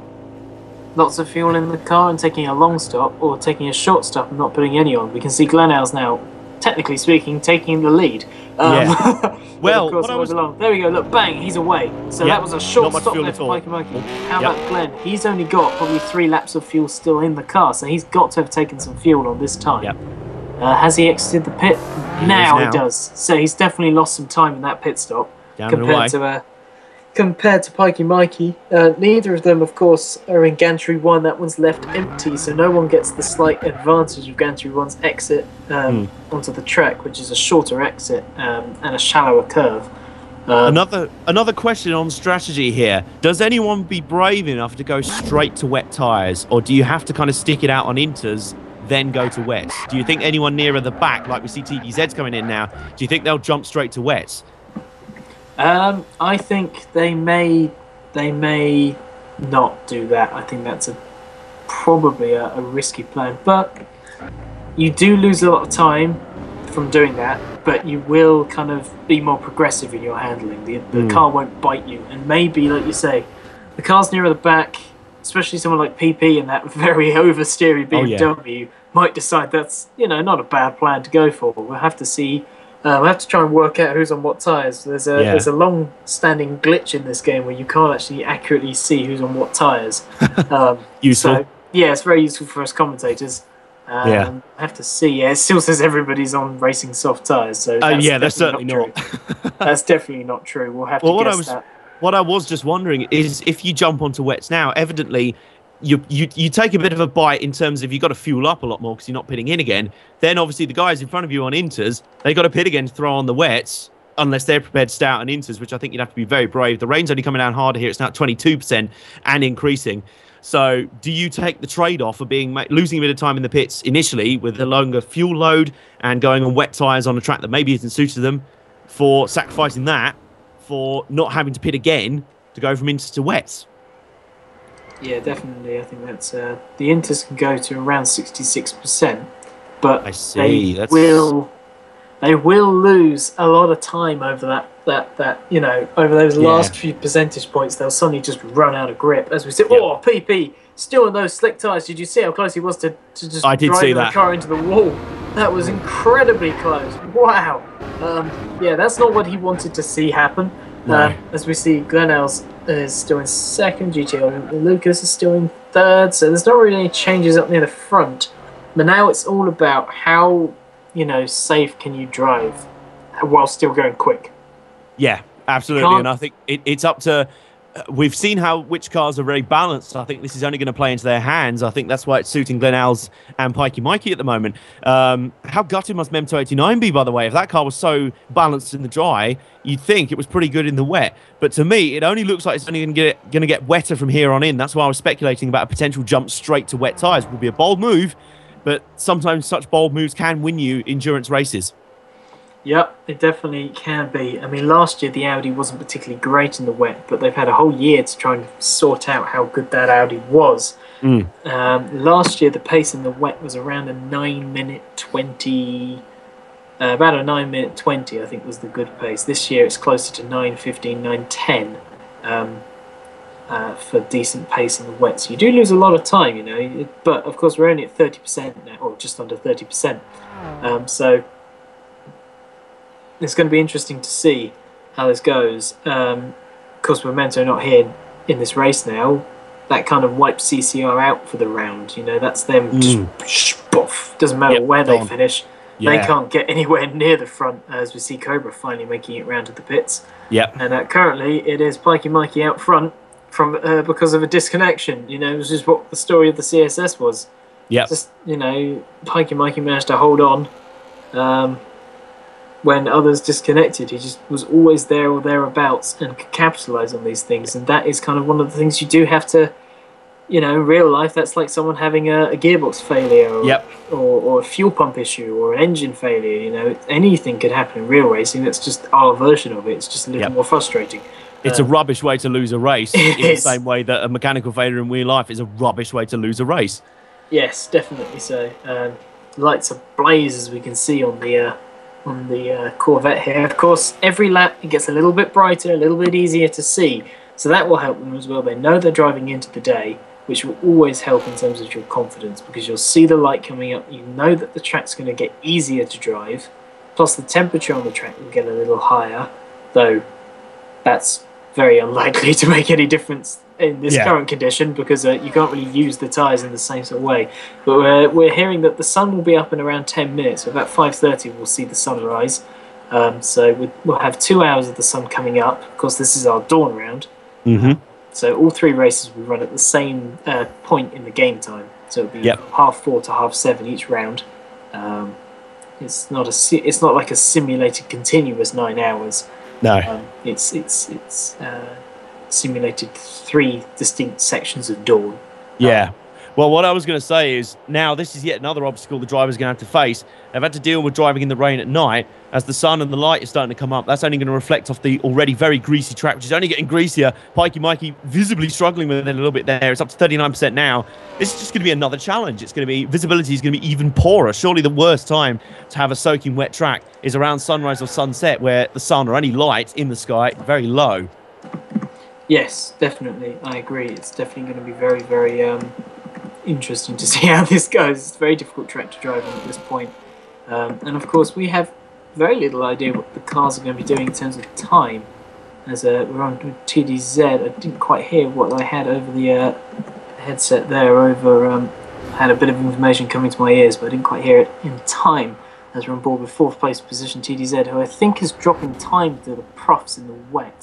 A: lots of fuel in the car and taking a long stop, or taking a short stop and not putting any on? We can see Glenn Alls now, technically speaking, taking the lead. Um,
B: yeah. Well,
A: of course,
B: what I was...
A: along. There we go. Look, bang, he's away. So
B: yep.
A: that was a short
B: Not
A: stop there for Pikey Mikey. How
B: yep.
A: about Glenn? He's only got probably three laps of fuel still in the car, so he's got to have taken some fuel on this time. Yep. Uh, has he exited the pit? He now, now he does. So he's definitely lost some time in that pit stop
B: Down
A: compared to uh, compared to Pikey Mikey. Uh, neither of them, of course, are in Gantry one. That one's left empty, so no one gets the slight advantage of Gantry one's exit um, mm. onto the track, which is a shorter exit um, and a shallower curve. Um,
B: another another question on strategy here. Does anyone be brave enough to go straight to wet tyres, or do you have to kind of stick it out on inters, then go to wets? Do you think anyone nearer the back, like we see T V Z's coming in now, do you think they'll jump straight to wets?
A: Um, I think they may they may not do that. I think that's a probably a, a risky plan, but you do lose a lot of time from doing that. But you will kind of be more progressive in your handling. The, the mm. car won't bite you, and maybe, like you say, the cars nearer the back, especially someone like P P in that very oversteery B M W, oh, yeah. might decide that's, you know, not a bad plan to go for. We'll have to see. Uh, we'll have to try and work out who's on what tyres. There's a yeah. there's a long-standing glitch in this game where you can't actually accurately see who's on what tyres. Um,
B: useful.
A: So, yeah, it's very useful for us commentators. Um, yeah. I have to see. Yeah, it still says everybody's on racing soft tyres. So
B: uh, yeah, that's certainly
A: not. not. That's definitely not true. We'll have
B: well,
A: to guess
B: what I was,
A: that.
B: What I was just wondering is if you jump onto wets now, evidently you you you take a bit of a bite in terms of you've got to fuel up a lot more because you're not pitting in again. Then obviously the guys in front of you on inters, they got to pit again to throw on the wets unless they're prepared to stay out on inters, which I think you'd have to be very brave. The rain's only coming down harder here. It's now at twenty-two percent and increasing. So do you take the trade-off of being losing a bit of time in the pits initially with a longer fuel load and going on wet tyres on a track that maybe isn't suited to them for sacrificing that for not having to pit again to go from inters to wets?
A: Yeah, definitely. I think that's uh, the inters can go to around sixty-six percent, but
B: I see.
A: they
B: That's...
A: will they will lose a lot of time over that that that you know over those
B: yeah.
A: last few percentage points. They'll suddenly just run out of grip. As we said,
B: yep.
A: oh, P P still in those slick tyres. Did you see how close he was to, to just
B: I did
A: driving
B: see
A: the
B: that.
A: car into the wall? That was incredibly close. Wow. Um, yeah, that's not what he wanted to see happen.
B: No.
A: Uh, as we see, Glenel's is still in second, G T O Lucas is still in third, so there's not really any changes up near the front. But now it's all about how, you know, safe can you drive while still going quick.
B: Yeah, absolutely. Can't... And I think it, it's up to... Uh, we've seen how which cars are very balanced. I think this is only going to play into their hands. I think that's why it's suiting Glenel's and Pikey Mikey at the moment. Um, how gutted must Memto eighty-nine be, by the way? If that car was so balanced in the dry, you'd think it was pretty good in the wet. But to me, it only looks like it's only going to get going to get wetter from here on in. That's why I was speculating about a potential jump straight to wet tyres. It would be a bold move, but sometimes such bold moves can win you endurance races.
A: Yep, it definitely can be. I mean, last year the Audi wasn't particularly great in the wet, but they've had a whole year to try and sort out how good that Audi was.
B: Mm.
A: Um, last year the pace in the wet was around a nine minute twenty, uh, about a nine minute twenty, I think was the good pace. This year it's closer to nine fifteen, nine ten um, uh, for decent pace in the wet. So you do lose a lot of time, you know. But of course we're only at thirty percent now, or just under thirty percent. Um, so. It's going to be interesting to see how this goes. Um, of course, Memento not here in this race now. That kind of wipes C C R out for the round. You know, that's them mm. just poof. Doesn't matter
B: yep,
A: where they
B: on.
A: finish.
B: Yeah.
A: They can't get anywhere near the front, as we see Cobra finally making it round to the pits.
B: Yep.
A: And uh, currently, it is Pikey Mikey out front from uh, because of a disconnection. You know, it was just what the story of the C S S was.
B: Yeah.
A: Just, you know, Pikey Mikey managed to hold on. Um, when others disconnected, he just was always there or thereabouts and could capitalise on these things. And that is kind of one of the things you do have to, you know, in real life, that's like someone having a, a gearbox failure or,
B: yep.
A: or, or a fuel pump issue or an engine failure. You know, anything could happen in real racing. That's just our version of it. It's just a little
B: yep.
A: more frustrating.
B: It's
A: um,
B: a rubbish way to lose a race in the same way that a mechanical failure in real life is a rubbish way to lose a race.
A: Yes, definitely so. Um, lights are blaze, as we can see on the... Uh, on the uh, Corvette here. Of course, every lap it gets a little bit brighter, a little bit easier to see, so that will help them as well. They know they're driving into the day, which will always help in terms of your confidence, because you'll see the light coming up, you know that the track's going to get easier to drive, plus the temperature on the track will get a little higher, though that's very unlikely to make any difference in this
B: yeah.
A: current condition, because uh, you can't really use the tyres in the same sort of way. But we're, we're hearing that the sun will be up in around ten minutes. So about five thirty we'll see the sunrise. Um, so we, we'll have two hours of the sun coming up. Of course, this is our dawn round.
B: Mm-hmm.
A: So all three races will run at the same uh, point in the game time. So it'll be
B: yep.
A: half four to half seven each round. Um, it's not a it's not like a simulated continuous nine hours.
B: No.
A: Um, it's it's it's uh, simulated three distinct sections of dawn.
B: Yeah. Well, what I was going to say is now this is yet another obstacle the driver's going to have to face. They've had to deal with driving in the rain at night. As the sun and the light is starting to come up, that's only going to reflect off the already very greasy track, which is only getting greasier. Pikey Mikey visibly struggling with it a little bit there. It's up to thirty-nine percent now. This is just going to be another challenge. It's going to be, visibility is going to be even poorer. Surely the worst time to have a soaking wet track is around sunrise or sunset, where the sun or any light in the sky very low.
A: Yes, definitely. I agree. It's definitely going to be very, very um, interesting to see how this goes. It's a very difficult track to drive on at this point. Um, and of course, we have very little idea what the cars are going to be doing in terms of time. As uh, we're on T D Z, I didn't quite hear what I had over the uh, headset there. Over, um, I had a bit of information coming to my ears, but I didn't quite hear it in time. As we're on board with fourth place position T D Z, who I think is dropping time to the profs in the wet.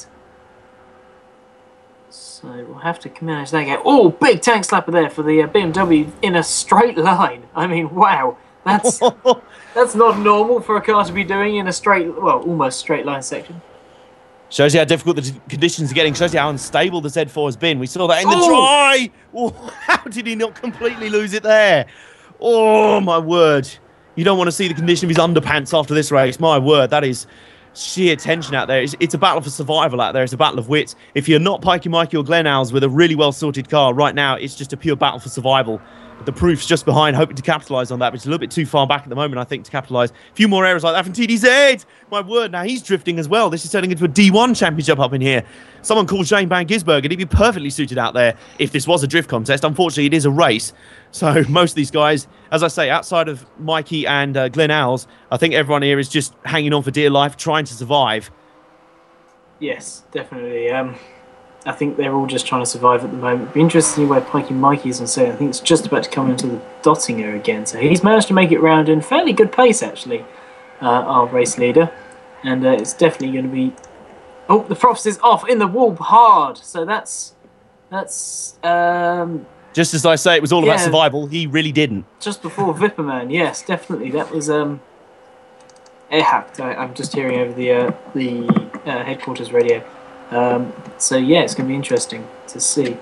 A: So we'll have to manage that again. Oh, big tank slapper there for the uh, B M W in a straight line. I mean, wow. That's that's not normal for a car to be doing in a straight, well, almost straight line section.
B: Shows you how difficult the conditions are getting. Shows you how unstable the Z four has been. We saw that in the
A: oh!
B: dry. Oh, how did he not completely lose it there? Oh, my word. You don't want to see the condition of his underpants after this race. My word, that is sheer tension out there. It's, it's a battle for survival out there. It's a battle of wits. If you're not Pikey Mikey or Glenn Owls with a really well-sorted car right now, it's just a pure battle for survival. The proof's just behind, hoping to capitalise on that, but it's a little bit too far back at the moment, I think, to capitalise. A few more errors like that from T D Z. My word, now he's drifting as well. This is turning into a D one championship up in here. Someone called Shane Van Gisbergen. He'd be perfectly suited out there if this was a drift contest. Unfortunately, it is a race. So most of these guys, as I say, outside of Mikey and uh, Glenn Owls, I think everyone here is just hanging on for dear life, trying to survive.
A: Yes, definitely. Um... I think they're all just trying to survive at the moment. It'd be interesting to see where Pikey Mikey is on say. I think it's just about to come into the Dottinger again. So he's managed to make it round in fairly good pace, actually, uh, our race leader. And uh, it's definitely going to be... Oh, the Frost is off in the wall hard. So that's... that's um,
B: just as I say, it was all
A: yeah,
B: about survival. He really didn't.
A: Just before Vipperman, yes, definitely. That was... Um, Erhacht. I, I'm just hearing over the, uh, the uh, headquarters radio. Um, so yeah, it's going to be interesting to see.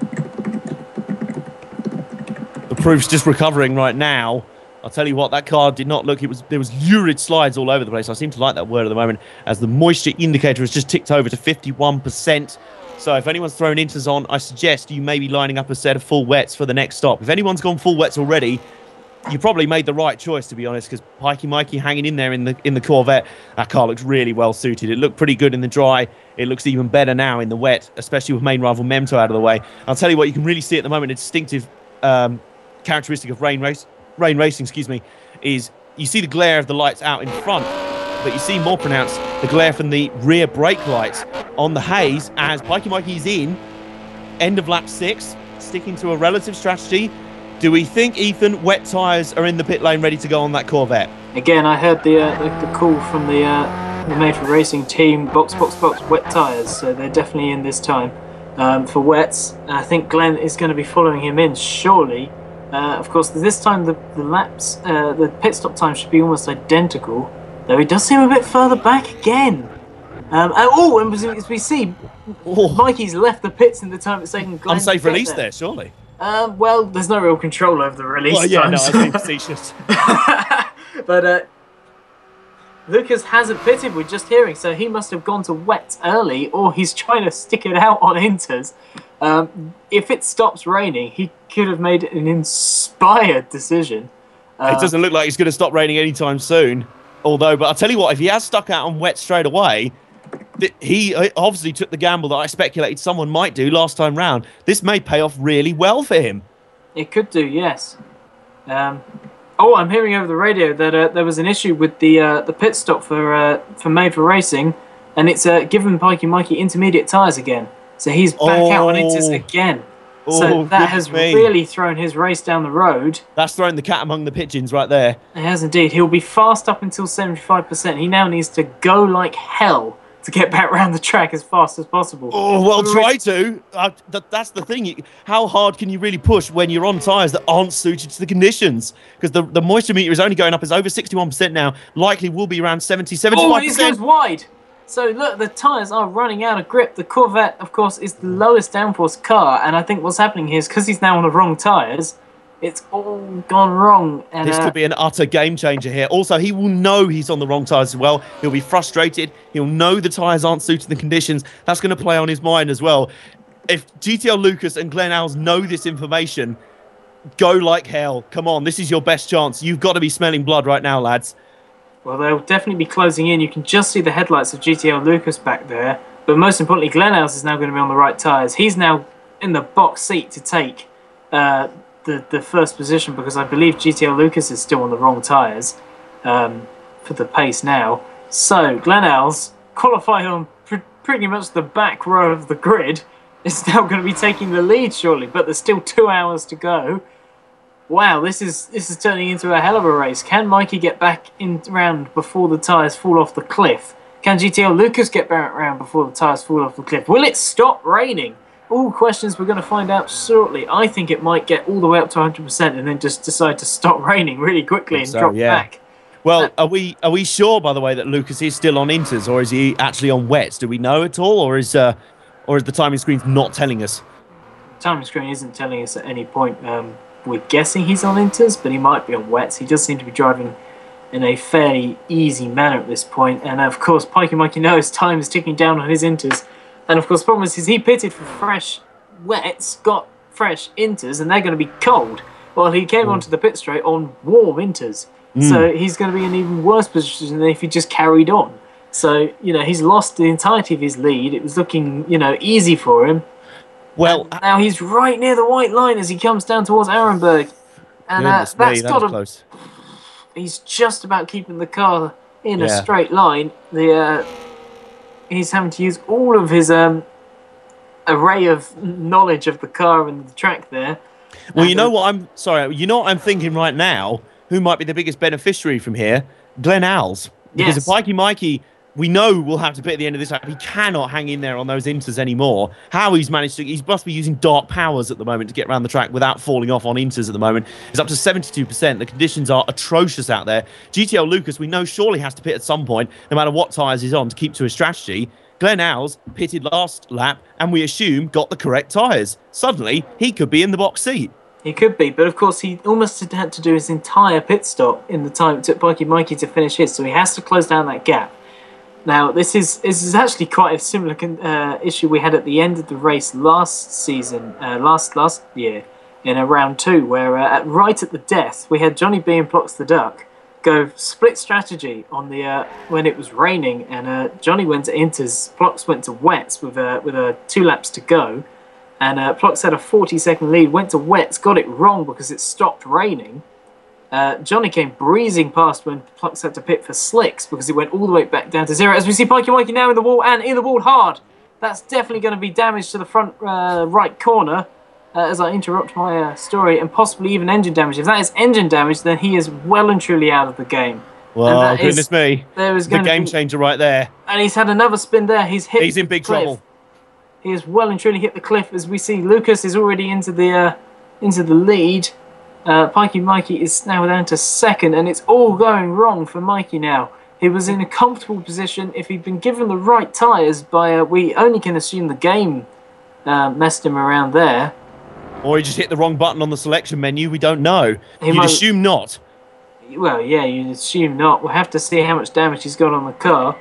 B: The proof's just recovering right now. I'll tell you what, that car did not look. It was there was lurid slides all over the place. I seem to like that word at the moment, as the moisture indicator has just ticked over to fifty-one percent. So if anyone's thrown inters on, I suggest you may be lining up a set of full wets for the next stop. If anyone's gone full wets already, you probably made the right choice, to be honest, because Pikey Mikey hanging in there in the in the Corvette, that car looks really well suited. It looked pretty good in the dry. It looks even better now in the wet, especially with main rival Memto out of the way. I'll tell you what, you can really see at the moment a distinctive um, characteristic of rain race, rain racing, excuse me, is you see the glare of the lights out in front, but you see more pronounced the glare from the rear brake lights on the haze as Pikey Mikey's in end of lap six, sticking to a relative strategy. Do we think, Ethan, wet tyres are in the pit lane ready to go on that Corvette?
A: Again, I heard the uh, the, the call from the uh, the Made for Racing team, box, box, box, wet tyres, so they're definitely in this time um, for wets. And I think Glenn is going to be following him in, surely. Uh, of course, this time the, the laps, uh, the pit stop time should be almost identical, though he does seem a bit further back again. Um, and, oh, and as we see, oh. Mikey's left the pits in the time it's taken Glenn
B: Unsafe
A: to get
B: release
A: there,
B: there surely.
A: Um, well, there's no real control over the release
B: well, yeah,
A: times.
B: no, I think facetious.
A: But uh, Lucas hasn't pitted, we're just hearing, so he must have gone to wet early, or he's trying to stick it out on inters. Um, if it stops raining, he could have made an inspired decision. Uh,
B: it doesn't look like it's going to stop raining anytime soon. Although, but I'll tell you what, if he has stuck out on wet straight away, he obviously took the gamble that I speculated someone might do last time round. This may pay off really well for him.
A: It could do, yes. Um, oh, I'm hearing over the radio that uh, there was an issue with the uh, the pit stop for uh, for Made for Racing, and it's uh, given Pikey Mikey intermediate tyres again. So he's back
B: oh.
A: out on inters again.
B: Oh,
A: so that has
B: me.
A: really thrown his race down the road.
B: That's thrown the cat among the pigeons right there.
A: It has indeed. He'll be fast up until seventy-five percent. He now needs to go like hell to get back around the track as fast as possible.
B: Oh, well, try to. Uh, that, that's the thing. How hard can you really push when you're on tyres that aren't suited to the conditions? Because the, the moisture meter is only going up. It's over sixty-one percent now. Likely will be around seventy, seventy-five percent.
A: Oh, it goes wide. So look, the tyres are running out of grip. The Corvette, of course, is the lowest downforce car, and I think what's happening here is because he's now on the wrong tyres, it's all gone wrong. And
B: this
A: uh,
B: could be an utter game changer here. Also, he will know he's on the wrong tyres as well. He'll be frustrated. He'll know the tyres aren't suiting the conditions. That's going to play on his mind as well. If G T L Lucas and Glenn Alls know this information, go like hell. Come on, this is your best chance. You've got to be smelling blood right now, lads.
A: Well, they'll definitely be closing in. You can just see the headlights of G T L Lucas back there. But most importantly, Glenn Alls is now going to be on the right tyres. He's now in the box seat to take uh, the, the first position, because I believe G T L Lucas is still on the wrong tyres um, for the pace now. So, Glenn Alls, qualified on pr pretty much the back row of the grid, is now going to be taking the lead shortly. But there's still two hours to go. Wow, this is this is turning into a hell of a race. Can Mikey get back in round before the tyres fall off the cliff? Can G T L Lucas get back round before the tyres fall off the cliff? Will it stop raining? All questions we're going to find out shortly. I think it might get all the way up to one hundred percent and then just decide to stop raining really quickly and
B: so,
A: drop
B: yeah.
A: back.
B: Well,
A: Uh,
B: are we are we sure, by the way, that Lucas is still on inters, or is he actually on wets? Do we know at all, or is uh, or is the timing screen's not telling us?
A: Timing screen isn't telling us at any point. Um, we're guessing he's on inters, but he might be on wets. He does seem to be driving in a fairly easy manner at this point. And of course, Pikey Mikey knows time is ticking down on his inters. And of course, the problem is, is he pitted for fresh wets, got fresh inters, and they're going to be cold. Well, he came
B: Mm.
A: onto the pit straight on warm inters.
B: Mm.
A: So he's going to be in an even worse position than if he just carried on. So, you know, he's lost the entirety of his lead. It was looking, you know, easy for him.
B: Well,
A: And now he's right near the white line as he comes down towards Arenberg. And uh,
B: goodness me,
A: that's
B: that
A: got
B: is
A: to...
B: close.
A: He's just about keeping the car in
B: Yeah.
A: a straight line. The uh, He's having to use all of his um, array of knowledge of the car and the track there.
B: Well,
A: And,
B: you know
A: uh,
B: what I'm sorry. You know what I'm thinking right now. Who might be the biggest beneficiary from here? Glenn Alls. Because
A: Yes.
B: if Pikey Mikey, we know will have to pit at the end of this lap. He cannot hang in there on those inters anymore. How he's managed to, he must be using dark powers at the moment to get around the track without falling off on inters at the moment. It's up to seventy-two percent. The conditions are atrocious out there. G T L Lucas, we know surely has to pit at some point, no matter what tyres he's on, to keep to his strategy. Glenn Alls pitted last lap, and we assume got the correct tyres. Suddenly, he could be in the box seat.
A: He could be, but of course he almost had to do his entire pit stop in the time it took Pikey Mikey to finish his, so he has to close down that gap. Now, this is this is actually quite a similar uh, issue we had at the end of the race last season, uh, last last year, in a round two, where uh, at, right at the death, we had Johnny B and Plox the Duck go split strategy on the uh, when it was raining, and uh, Johnny went to inters, Plox went to wets with uh, with uh, two laps to go. And uh, Plox had a forty second lead, went to wets, got it wrong because it stopped raining. Uh, Johnny came breezing past when Plox had to pit for slicks because it went all the way back down to zero. As we see Pikey Mikey now in the wall, and in the wall hard. That's definitely going to be damage to the front uh, right corner uh, as I interrupt my uh, story, and possibly even engine damage. If that is engine damage, then he is well and truly out of the game.
B: Well, goodness is, me.
A: There is
B: the game
A: be,
B: changer right there.
A: And he's had another spin there. He's hit
B: He's in big
A: cliff.
B: trouble.
A: He has well and truly hit the cliff. As we see, Lucas is already into the uh, into the lead. Uh, Pikey Mikey is now down to second, and it's all going wrong for Mikey now. He was in a comfortable position. If he'd been given the right tyres, by uh, we only can assume the game uh, messed him around there.
B: Or he just hit the wrong button on the selection menu. We don't know.
A: He
B: You'd
A: might-
B: assume not.
A: Well, yeah, you'd assume not. We'll have to see how much damage he's got on the car.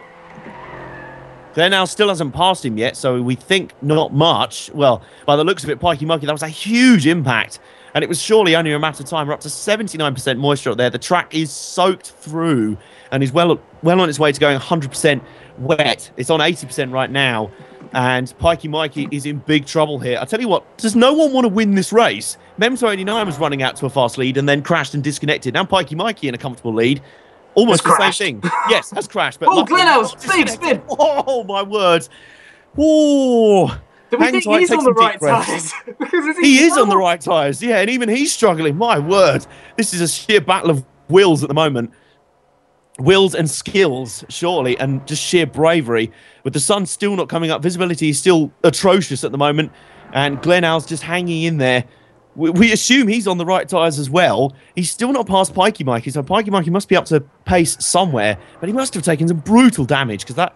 B: Glenn Alls still hasn't passed him yet, so we think not much. Well, by the looks of it, Pikey Mikey, that was a huge impact. And it was surely only a matter of time. We're up to seventy-nine percent moisture up there. The track is soaked through and is well, well on its way to going one hundred percent wet. It's on eighty percent right now. And Pikey Mikey is in big trouble here. I tell you what, does no one want to win this race? Memto eighty-nine was running out to a fast lead and then crashed and disconnected. Now Pikey Mikey in a comfortable lead. Almost
A: Has
B: the
A: crashed.
B: same thing. Yes, has crashed. But
A: Oh,
B: luckily
A: Glenn Alls,
B: not
A: big
B: disconnected.
A: spin.
B: Oh, my word. Oh.
A: Do we
B: Hang
A: think
B: tight,
A: he's
B: take
A: on
B: some
A: the
B: deep
A: right
B: breaths.
A: tyres? Because
B: He is on the right tyres, yeah, and even he's struggling. My word, this is a sheer battle of wills at the moment. Wills and skills, surely, and just sheer bravery. With the sun still not coming up, visibility is still atrocious at the moment, and Glenn Alls just hanging in there. We, we assume he's on the right tyres as well. He's still not past Pikey Mikey, so Pikey Mikey must be up to pace somewhere, but he must have taken some brutal damage, because that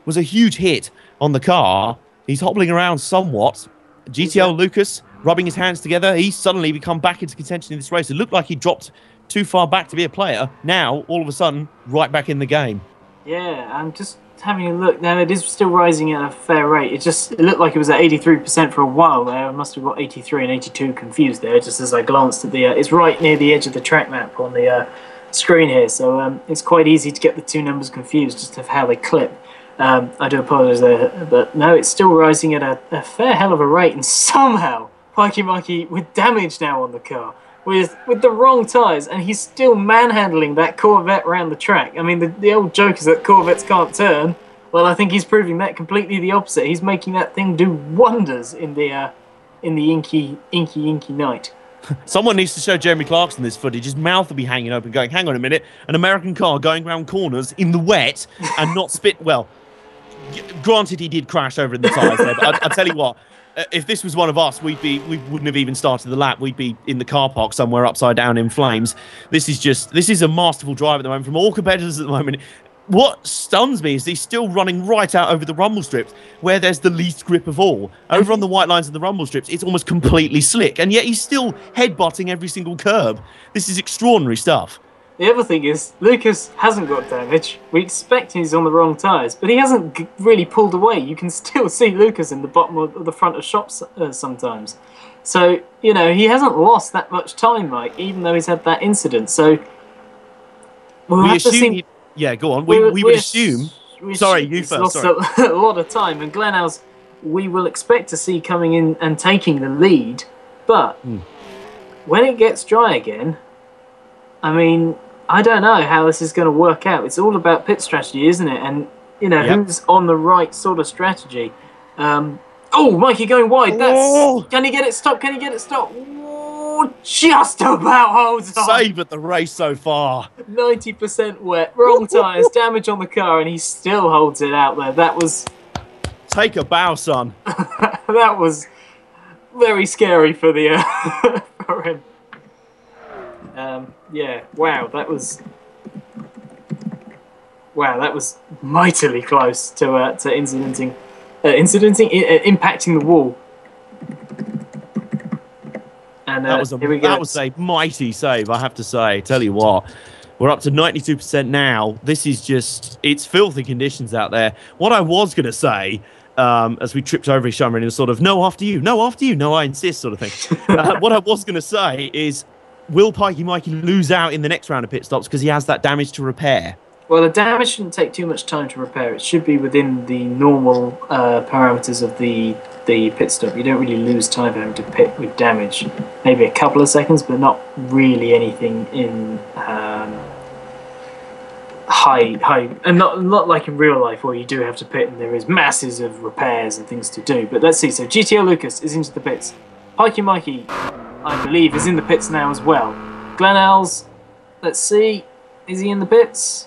B: was a huge hit on the car. He's hobbling around somewhat. G T L Lucas rubbing his hands together. He's suddenly become back into contention in this race. It looked like he dropped too far back to be a player. Now, all of a sudden, right back in the game.
A: Yeah, I'm just having a look. Now, it is still rising at a fair rate. It just it looked like it was at eighty-three percent for a while there. I must have got eighty-three and eighty-two confused there, just as I glanced at the... Uh, it's right near the edge of the track map on the uh, screen here, so um, it's quite easy to get the two numbers confused just of how they clip. Um, I do apologise there, but no, it's still rising at a, a fair hell of a rate, and somehow Pikey Mikey with damage now on the car, with with the wrong tyres, and he's still manhandling that Corvette around the track. I mean, the, the old joke is that Corvettes can't turn. Well, I think he's proving that completely the opposite. He's making that thing do wonders in the uh, in the inky, inky, inky night.
B: Someone needs to show Jeremy Clarkson this footage. His mouth will be hanging open, going, hang on a minute, an American car going around corners in the wet and not spit... Well, granted, he did crash over in the tyres there, but I, I tell you what, if this was one of us, we'd be we wouldn't have even started the lap. We'd be in the car park somewhere upside down in flames. This is just this is a masterful drive at the moment from all competitors at the moment. What stuns me is he's still running right out over the rumble strips where there's the least grip of all. Over on the white lines of the rumble strips, it's almost completely slick, and yet he's still headbutting every single curb. This is extraordinary stuff.
A: The other thing is, Lucas hasn't got damage. We expect he's on the wrong tyres, but he hasn't g really pulled away. You can still see Lucas in the bottom of the front of shops uh, sometimes. So, you know, he hasn't lost that much time, Mike, even though he's had that incident. So, we'll
B: we
A: have to see...
B: He, yeah, go on. We, we, we would assume...
A: We
B: sorry,
A: assume
B: you
A: he's
B: first.
A: lost
B: Sorry.
A: A, a lot of time, and Glenelg's we will expect to see coming in and taking the lead, but
B: mm.
A: when it gets dry again, I mean... I don't know how this is going to work out. It's all about pit strategy, isn't it? And, you know,
B: yep.
A: who's on the right sort of strategy. Um, oh, Mikey going wide. That's.
B: Oh.
A: Can he get it stopped? Can he get it stopped? Oh, just about holds on.
B: Save at the race so far.
A: ninety percent wet. Wrong tyres. Damage on the car, and he still holds it out there. That was...
B: Take a bow, son.
A: That was very scary for the uh, for him. Um, yeah, wow, that was wow, that was mightily close to uh, to incidenting, uh, incidenting, uh, impacting the wall. And uh,
B: that was a
A: here we go.
B: that was a mighty save, I have to say. Tell you what, we're up to ninety-two percent now. This is just it's filthy conditions out there. What I was going to say. Um, as we tripped over each other in a sort of no after you, no after you, no I insist sort of thing. uh, what I was going to say is. Will Pikey Mikey lose out in the next round of pit stops because he has that damage to repair?
A: Well, the damage shouldn't take too much time to repair. It should be within the normal uh, parameters of the the pit stop. You don't really lose time for him to pit with damage. Maybe a couple of seconds, but not really anything in um, high high, and not not like in real life where you do have to pit and there is masses of repairs and things to do. But let's see. So G T L Lucas is into the pits. Pikey Mikey, I believe, is in the pits now as well. Glenelg's, let's see, is he in the pits?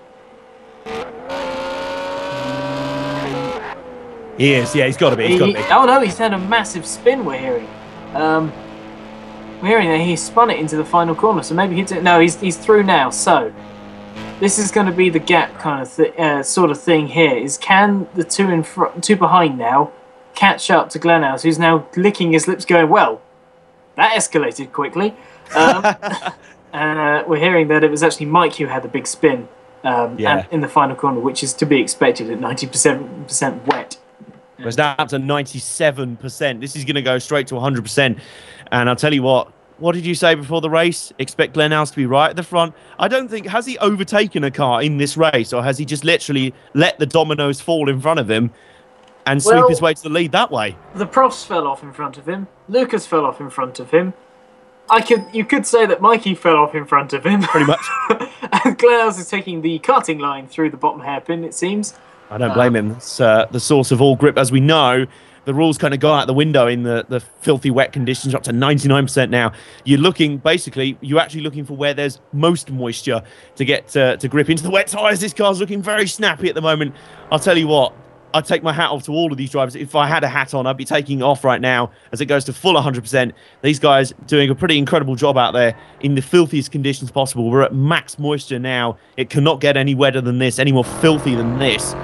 B: He is, yeah, he's got to be. He's got to be.
A: Oh no, he's had a massive spin. We're hearing. Um, we're hearing that he spun it into the final corner, so maybe he's no, he's he's through now. So this is going to be the gap kind of th uh, sort of thing here. Is can the two in front, two behind now, catch up to Glenelg, who's now licking his lips, going well. That escalated quickly. Um, and uh, we're hearing that it was actually Mike who had the big spin um,
B: yeah.
A: and in the final corner, which is to be expected at ninety percent wet.
B: It was down to ninety-seven percent. This is going to go straight to one hundred percent. And I'll tell you what, what did you say before the race? Expect Glenelg to be right at the front. I don't think, has he overtaken a car in this race, or has he just literally let the dominoes fall in front of him and sweep
A: well,
B: his way to the lead that way?
A: The profs fell off in front of him. Lucas fell off in front of him. I could, you could say that Mikey fell off in front of him. Pretty
B: much.
A: And Glenelg is taking the karting line through the bottom hairpin, it seems.
B: I don't blame um, him. It's uh, the source of all grip. As we know, the rules kind of go out the window in the, the filthy wet conditions, up to ninety-nine percent now. You're looking, basically, you're actually looking for where there's most moisture to get uh, to grip into the wet tyres. This car's looking very snappy at the moment. I'll tell you what, I'd take my hat off to all of these drivers. If I had a hat on, I'd be taking it off right now as it goes to full one hundred percent. These guys doing a pretty incredible job out there in the filthiest conditions possible. We're at max moisture now. It cannot get any wetter than this, any more filthy than this.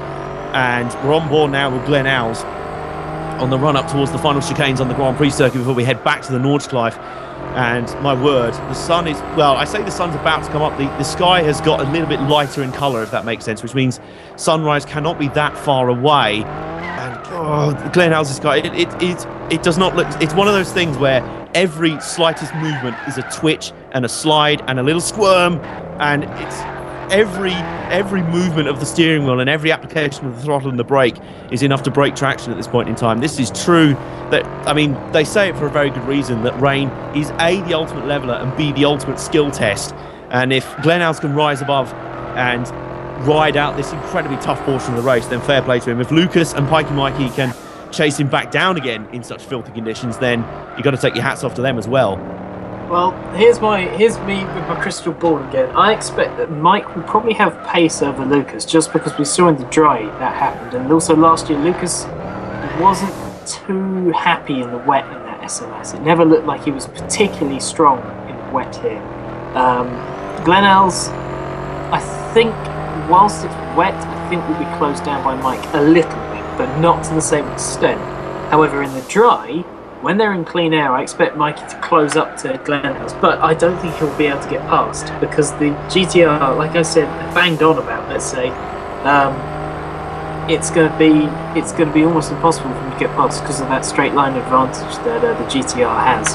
B: and we're on board now with Glen Owls on the run up towards the final chicanes on the Grand Prix circuit before we head back to the Nordschleife. And my word, the sun is, well, I say the sun's about to come up. The, the sky has got a little bit lighter in colour, if that makes sense, which means sunrise cannot be that far away. And oh, Glen Owls' sky, it, it, it, it does not look, it's one of those things where every slightest movement is a twitch and a slide and a little squirm, and it's every every movement of the steering wheel and every application of the throttle and the brake is enough to break traction at this point in time. This is true that, I mean, they say it for a very good reason, that rain is A, the ultimate leveler, and B, the ultimate skill test. And if Glen Owls can rise above and ride out this incredibly tough portion of the race, then fair play to him. If Lucas and Pikey Mikey can chase him back down again in such filthy conditions, then you've got to take your hats off to them as well.
A: Well, here's my here's me with my crystal ball again. I expect that Mike will probably have pace over Lucas, just because we saw in the dry that happened, and also last year Lucas wasn't too happy in the wet in that S L S. It never looked like he was particularly strong in the wet here. Um, Glen Owls, I think, whilst it's wet, I think will be closed down by Mike a little bit, but not to the same extent. However, in the dry, when they're in clean air, I expect Mikey to close up to Glen Owls, but I don't think he'll be able to get past, because the G T R, like I said, banged on about, let's say, um, it's going to be it's going to be almost impossible for him to get past because of that straight line advantage that uh, the G T R has.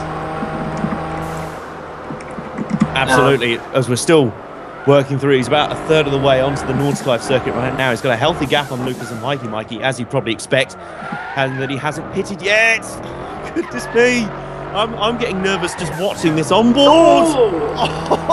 B: Absolutely, um, as we're still working through, he's about a third of the way onto the Nordschleife circuit right now. He's got a healthy gap on Lucas and Mikey Mikey, as you'd probably expect, and that he hasn't pitted yet. Goodness me, I'm, I'm getting nervous just watching this on board. Oh.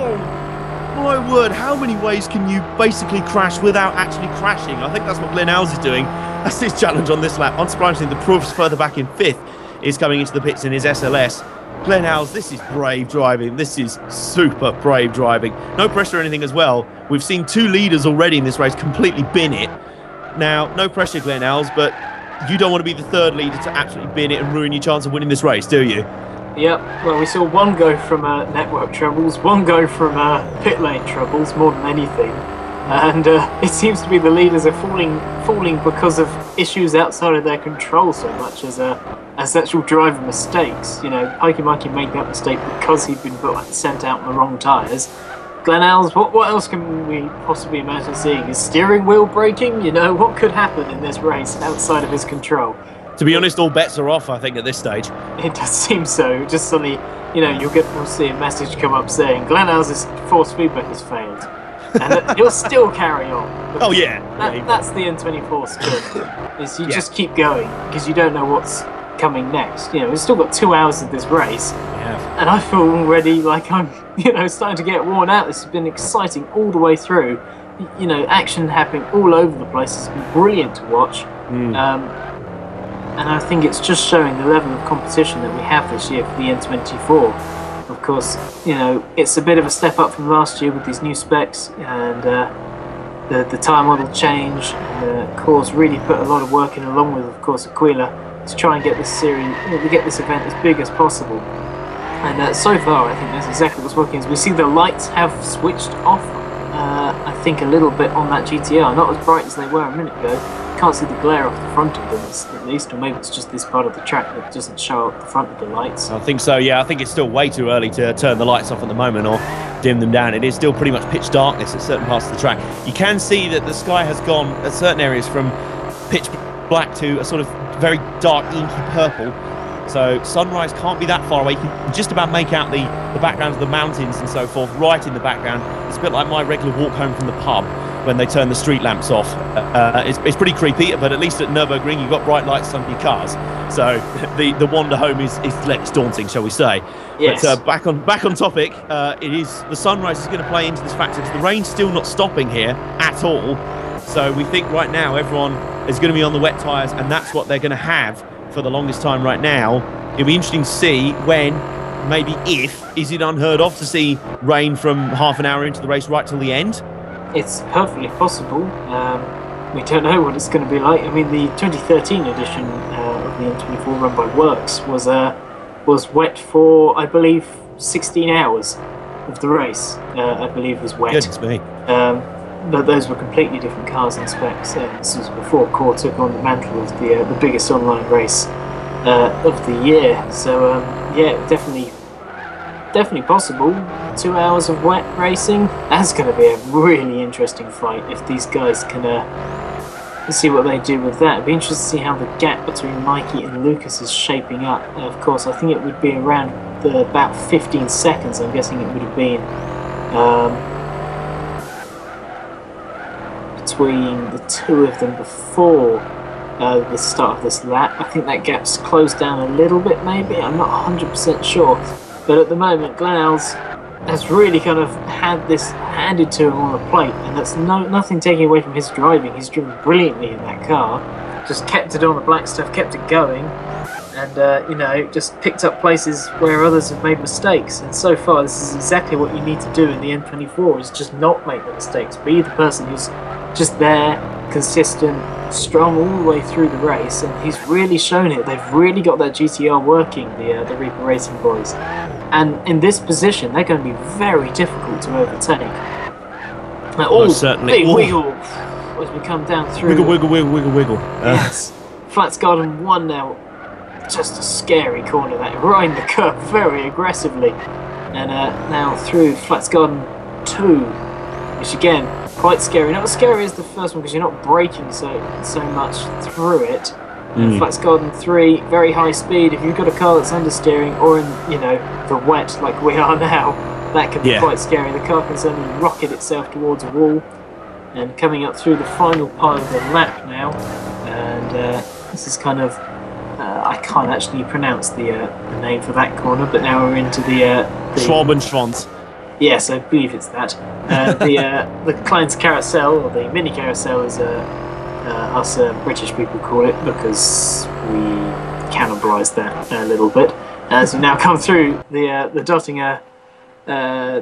B: Oh, my word, how many ways can you basically crash without actually crashing? I think that's what Glen Owls is doing. That's his challenge on this lap. Unsurprisingly, the Proofs further back in fifth is coming into the pits in his S L S. Glen Owls, this is brave driving. This is super brave driving. No pressure or anything as well. We've seen two leaders already in this race completely bin it. Now, no pressure, Glen Owls, but you don't want to be the third leader to absolutely bin it and ruin your chance of winning this race, do you?
A: Yep. Well, we saw one go from uh, network troubles, one go from uh, pit lane troubles, more than anything. And uh, it seems to be the leaders are falling falling because of issues outside of their control so much as uh, as actual driver mistakes. You know, Pikey Mikey made that mistake because he'd been put, sent out on the wrong tyres. Glen Owls, what, what else can we possibly imagine seeing? Is steering wheel breaking? You know, what could happen in this race outside of his control?
B: To be honest, all bets are off, I think, at this stage.
A: It does seem so. Just suddenly, you know, you'll get we'll see a message come up saying Glen Owls' force feedback has failed. And he'll still carry on.
B: Oh, yeah.
A: That,
B: yeah
A: that's the N twenty-four skill, is you yeah. just keep going, because you don't know what's coming next. You know, we've still got two hours of this race.
B: Yeah.
A: And I feel already like I'm, you know, starting to get worn out. This has been exciting all the way through. You know, action happening all over the place. It's been brilliant to watch.
B: Mm.
A: Um, and I think it's just showing the level of competition that we have this year for the N twenty-four. Of course, you know, it's a bit of a step up from last year with these new specs and uh, the, the tyre model change. And uh, Core's really put a lot of work in, along with, of course, Aquila, to try and get this series, you know, to get this event as big as possible. And uh, so far, I think that's exactly what's working. As we see the lights have switched off, uh, I think a little bit on that G T R, not as bright as they were a minute ago. Can't see the glare off the front of them at least, or maybe it's just this part of the track that doesn't show up the front of the lights.
B: I think so, yeah. I think it's still way too early to turn the lights off at the moment or dim them down. It is still pretty much pitch darkness at certain parts of the track. You can see that the sky has gone at certain areas from pitch black to a sort of very dark inky purple. So sunrise can't be that far away. You can just about make out the, the background of the mountains and so forth right in the background. It's a bit like my regular walk home from the pub when they turn the street lamps off. Uh, it's, it's pretty creepy, but at least at Nürburgring you've got bright lights under your cars. So the, the wander home is, is less daunting, shall we say.
A: Yes.
B: But uh, back on back on topic, uh, it is the sunrise is going to play into this factor because the rain's still not stopping here at all. So we think right now everyone is going to be on the wet tyres, and that's what they're going to have for the longest time right now. It'll be interesting to see when, maybe if, is it unheard of to see rain from half an hour into the race right till the end?
A: It's perfectly possible. Um, we don't know what it's going to be like. I mean, the twenty thirteen edition uh, of the N twenty-four run by Works was uh, was wet for, I believe, sixteen hours of the race. Uh, I believe was wet.
B: Goodness me.
A: Um, but those were completely different cars and specs. Uh, this was before Core took on the mantle of the uh, the biggest online race uh, of the year. So um, yeah, definitely, definitely possible. Two hours of wet racing. That's going to be a really interesting fight if these guys can uh, see what they do with that. It'd be interesting to see how the gap between Mikey and Lucas is shaping up. Uh, of course, I think it would be around the, about fifteen seconds. I'm guessing it would have been. Um, between the two of them before uh, the start of this lap. I think that gap's closed down a little bit maybe, I'm not one hundred percent sure, but at the moment Glenelg's has really kind of had this handed to him on a plate, and that's no nothing taking away from his driving. He's driven brilliantly in that car, just kept it on the black stuff, kept it going, and uh, you know, just picked up places where others have made mistakes. And so far this is exactly what you need to do in the M twenty-four, is just not make the mistakes, be the person who's just there, consistent, strong all the way through the race, and he's really shown it. They've really got that G T R working, the uh, the Reaper Racing boys, and in this position they're going to be very difficult to overtake. Now, all
B: certainly.
A: big wiggle as we come down through.
B: Wiggle, wiggle, wiggle, wiggle, wiggle. Uh.
A: Yes, Flats Garden one now. Just a scary corner, that right in the curve, very aggressively, and uh, now through Flats Garden two, which again, quite scary. Not as scary as the first one because you're not braking so so much through it. Mm. Flats Garden three, very high speed. If you've got a car that's understeering or in, you know, the wet like we are now, that can be yeah. quite scary. The car can suddenly rocket itself towards a wall. And coming up through the final part of the lap now, and uh, this is kind of, uh, I can't actually pronounce the, uh, the name for that corner, but now we're into the... Uh, the
B: Schwabenschwanz.
A: Yes, I believe it's that. Uh, the uh, the Klein's Carousel, or the Mini Carousel, as uh, uh, us uh, British people call it, because we cannibalise that a little bit. As we now come through the uh, the Dottinger, uh, uh,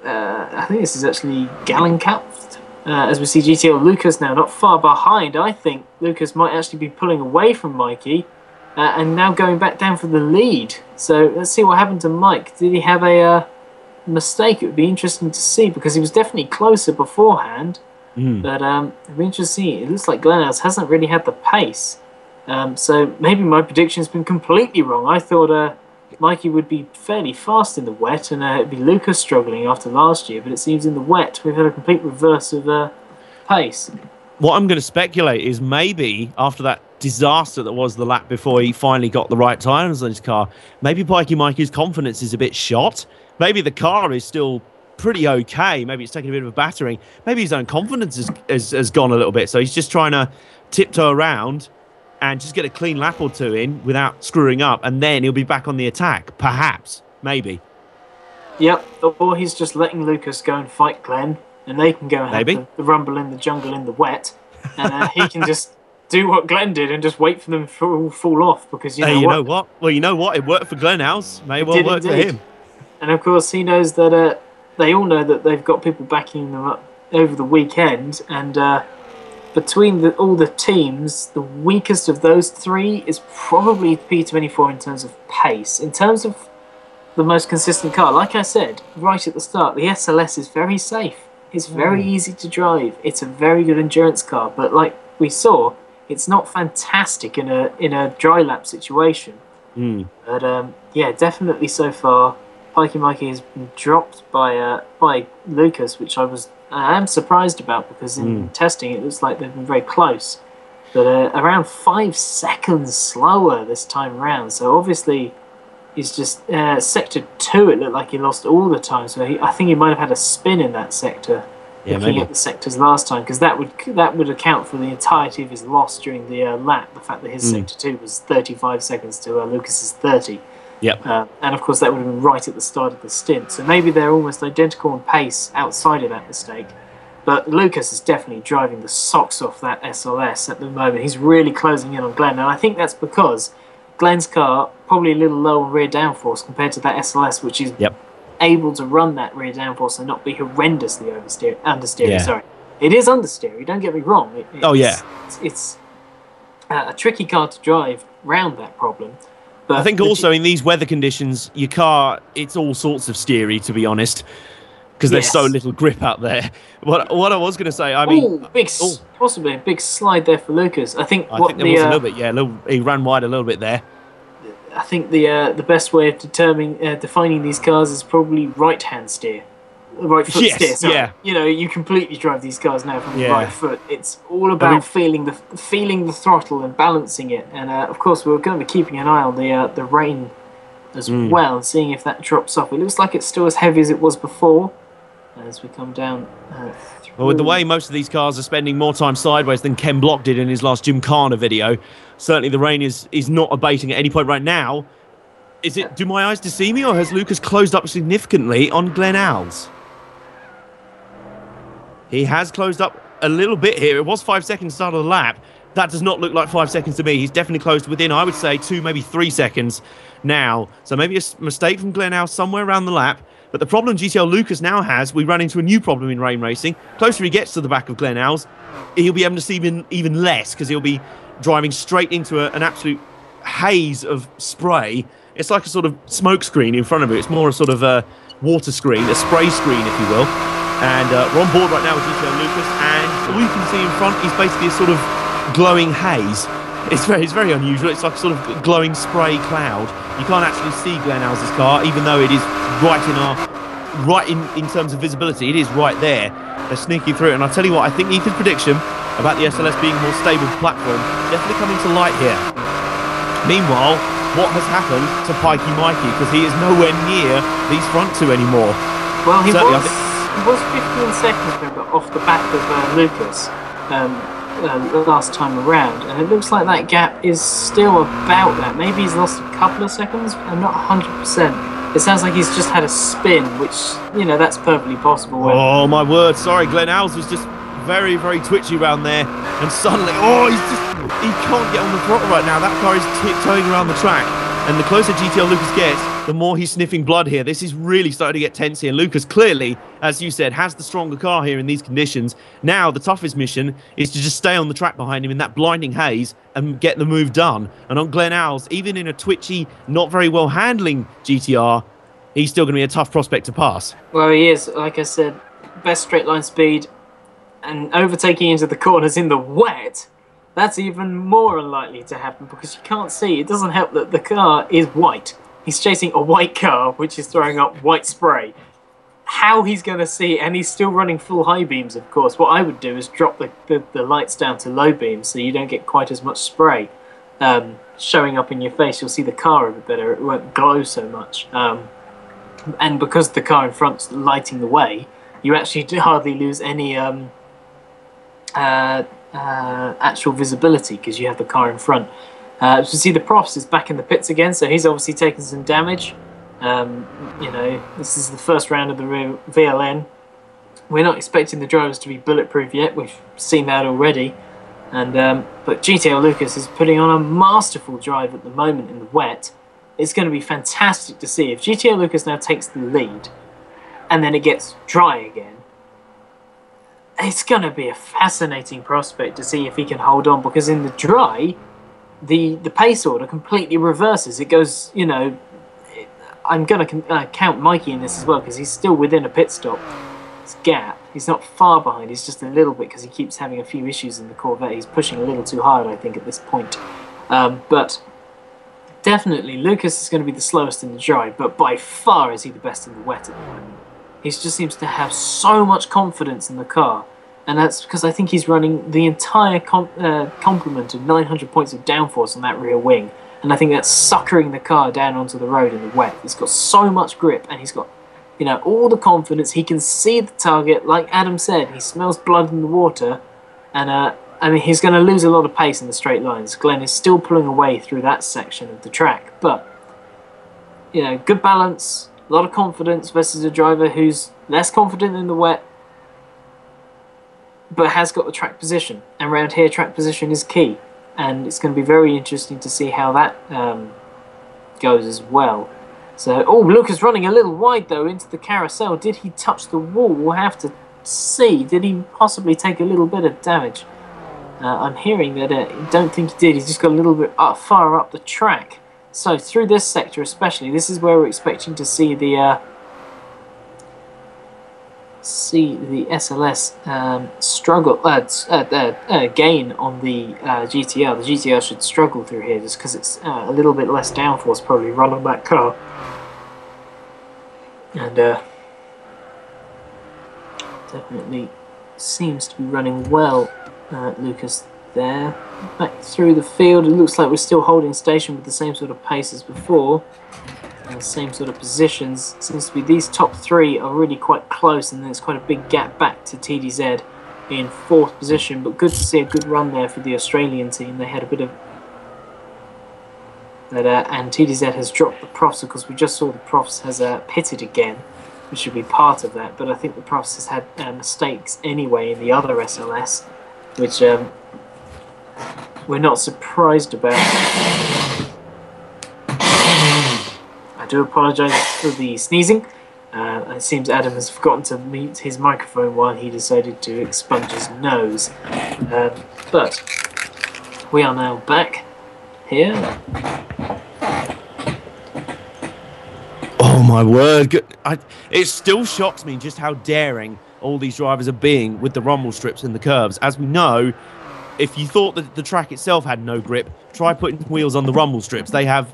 A: I think this is actually Gallenkopf. Uh, as we see G T L Lucas now not far behind. I think Lucas might actually be pulling away from Mikey uh, and now going back down for the lead. So let's see what happened to Mike. Did he have a... Uh, mistake? It would be interesting to see, because he was definitely closer beforehand, mm. but um, it'd be interesting to see. It looks like Glenelg's hasn't really had the pace, um, so maybe my prediction's been completely wrong. I thought uh, Mikey would be fairly fast in the wet, and uh, it'd be Lucas struggling after last year, but it seems in the wet we've had a complete reverse of uh, pace.
B: What I'm going to speculate is maybe after that disaster that was the lap before he finally got the right tyres on his car, maybe Pikey Mikey's confidence is a bit shot. Maybe the car is still pretty okay. Maybe it's taking a bit of a battering. Maybe his own confidence has, has, has gone a little bit. So he's just trying to tiptoe around and just get a clean lap or two in without screwing up. And then he'll be back on the attack. Perhaps. Maybe.
A: Yep. Or he's just letting Lucas go and fight Glenn. And they can go and
B: Maybe.
A: have the, the rumble in the jungle in the wet. And uh, he can just do what Glenn did and just wait for them to fall, fall off. Because you know
B: hey, you
A: what?
B: know what? Well, you know what? It worked for Glenelg's. May well work for him.
A: And of course, he knows that uh, they all know that they've got people backing them up over the weekend. And uh, between the, all the teams, the weakest of those three is probably P twenty-four in terms of pace. In terms of the most consistent car, like I said right at the start, the S L S is very safe. It's very mm. easy to drive. It's a very good endurance car. But like we saw, it's not fantastic in a in a dry lap situation. Mm. But um, yeah, definitely so far, Pikey Mikey has been dropped by uh, by Lucas, which I was I am surprised about, because in mm. testing it looks like they've been very close, but uh, around five seconds slower this time round. So obviously he's just uh, sector two. It looked like he lost all the time. So he, I think he might have had a spin in that sector. Yeah, looking maybe. at the sectors last time, because that would that would account for the entirety of his loss during the uh, lap. The fact that his mm. sector two was thirty-five seconds to uh, Lucas's thirty.
B: Yep.
A: Uh, and of course that would have been right at the start of the stint. So maybe they're almost identical in pace outside of that mistake. But Lucas is definitely driving the socks off that S L S at the moment. He's really closing in on Glenn, and I think that's because Glenn's car probably a little low on rear downforce compared to that S L S, which is yep. able to run that rear downforce and not be horrendously oversteer, understeer. Yeah. Sorry, it is understeer. Don't get me wrong. It, it's,
B: oh yeah,
A: it's, it's uh, a tricky car to drive round that problem. But
B: I think also in these weather conditions, your car, it's all sorts of steery, to be honest. because there's so
A: Yes.
B: little grip out there. What what I was going to say, I mean,
A: Ooh, big,
B: oh,
A: s possibly a big slide there for Lucas. I think
B: I
A: what
B: think there
A: the
B: was a
A: uh,
B: little bit, yeah, a little, he ran wide a little bit there.
A: I think the uh, the best way of determining uh, defining these cars is probably right hand steer, right foot
B: Yes,
A: steer. Sorry.
B: yeah.
A: You know, you completely drive these cars now from the
B: Yeah.
A: right foot. It's all about
B: I mean-
A: feeling the feeling the throttle and balancing it. And uh, of course, we're going to be keeping an eye on the uh, the rain as
B: Mm.
A: well and seeing if that drops off. It looks like it's still as heavy as it was before as we come down. Uh,
B: Well, with the
A: through.
B: way most of these cars are spending more time sideways than Ken Block did in his last Gymkhana video, certainly the rain is is not abating at any point right now. Is it, do my eyes deceive me, or has Lucas closed up significantly on Glenn Alves? He has closed up a little bit here. It was five seconds start of the lap. That does not look like five seconds to me. He's definitely closed within, I would say, two, maybe three seconds now. So maybe a s- mistake from Glenn Alves somewhere around the lap. But the problem G T L Lucas now has, we run into a new problem in rain racing. Closer he gets to the back of Glenn Alves, he'll be able to see even, even less, because he'll be driving straight into a, an absolute haze of spray. It's like a sort of smoke screen in front of it. It's more a sort of a water screen, a spray screen, if you will. And uh, we're on board right now with G T L Lucas, and all you can see in front is basically a sort of glowing haze. It's very, it's very unusual. It's like a sort of glowing spray cloud. You can't actually see Glenn Alves' car, even though it is right in our, right in, in terms of visibility. It is right there. They're sneaking through it. And I'll tell you what, I think Ethan's prediction about the S L S being a more stable platform definitely coming to light here. Meanwhile, what has happened to Pikey Mikey? Because he is nowhere near these front two anymore.
A: Well, he
B: Certainly, I
A: was, he was fifteen seconds remember, off the back of uh, Lucas um, uh, last time around, and it looks like that gap is still about that. Maybe he's lost a couple of seconds. I'm not one hundred percent. It sounds like he's just had a spin, which, you know, that's perfectly possible. When,
B: Oh, my word. Sorry, Glenn Alves was just very, very twitchy around there. And suddenly, oh, he's just, he can't get on the throttle right now. That car is tiptoeing around the track. And the closer G T L Lucas gets, the more he's sniffing blood here. This is really starting to get tense here. Lucas clearly, as you said, has the stronger car here in these conditions. Now, the toughest mission is to just stay on the track behind him in that blinding haze and get the move done. And on Glenn Alves, even in a twitchy, not very well handling G T R, he's still going to be a tough prospect to pass.
A: well, he is, like I said, best straight line speed, and overtaking into the corners in the wet. That's even more unlikely to happen because you can't see. It doesn't help that the car is white. He's chasing a white car, which is throwing up white spray. How he's going to see, and he's still running full high beams, of course. What I would do is drop the, the, the lights down to low beams so you don't get quite as much spray um, showing up in your face. You'll see the car a bit better. It won't glow so much. Um, and because the car in front's lighting the way, you actually do hardly lose any um, uh, uh, actual visibility because you have the car in front. Uh, as you see, the Profs is back in the pits again, so he's obviously taken some damage. Um, you know, this is the first round of the V L N. We're not expecting the drivers to be bulletproof yet. We've seen that already. And um, but G T L Lucas is putting on a masterful drive at the moment in the wet. It's going to be fantastic to see if G T L Lucas now takes the lead, and then it gets dry again. It's going to be a fascinating prospect to see if he can hold on, because in the dry, the the pace order completely reverses. It goes, you know, it, I'm going to uh, count Mikey in this as well because he's still within a pit stop gap. He's not far behind, he's just a little bit because he keeps having a few issues in the Corvette. He's pushing a little too hard, I think, at this point. Um, but definitely, Lucas is going to be the slowest in the dry, but by far is he the best in the wet at the moment. He just seems to have so much confidence in the car, and that's because I think he's running the entire com uh, complement of nine hundred points of downforce on that rear wing, and I think that's suckering the car down onto the road in the wet. He's got so much grip, and he's got, you know, all the confidence. He can see the target, like Adam said. He smells blood in the water, and uh, I mean, he's going to lose a lot of pace in the straight lines. Glenn is still pulling away through that section of the track, but you know, good balance, a lot of confidence versus a driver who's less confident in the wet, but has got the track position. And around here, track position is key, and it's going to be very interesting to see how that um, goes as well. So, oh, Lucas running a little wide, though, into the carousel. Did he touch the wall? We'll have to see. Did he possibly take a little bit of damage? Uh, I'm hearing that I uh, don't think he did. He's just got a little bit up, far up the track. So, through this sector especially, this is where we're expecting to see the uh, see the S L S um, struggle, uh, uh, uh, uh, gain on the uh, G T R. The G T R should struggle through here just because it's uh, a little bit less downforce probably run on that car. And uh, definitely seems to be running well, uh, Lucas there. Back through the field, it looks like we're still holding station with the same sort of pace as before. And the same sort of positions. Seems to be these top three are really quite close, and there's quite a big gap back to T D Z in fourth position. But good to see a good run there for the Australian team. They had a bit of that, uh, and T D Z has dropped the Profs. Of course, we just saw the Profs has uh, pitted again, which should be part of that. But I think the Profs has had uh, mistakes anyway in the other S L S, which um, we're not surprised about. I do apologise for the sneezing. Uh, it seems Adam has forgotten to mute his microphone while he decided to expunge his nose. Um, but we are now back here.
B: Oh my word! I, it still shocks me just how daring all these drivers are being with the rumble strips and the curves. As we know, if you thought that the track itself had no grip, try putting wheels on the rumble strips. They have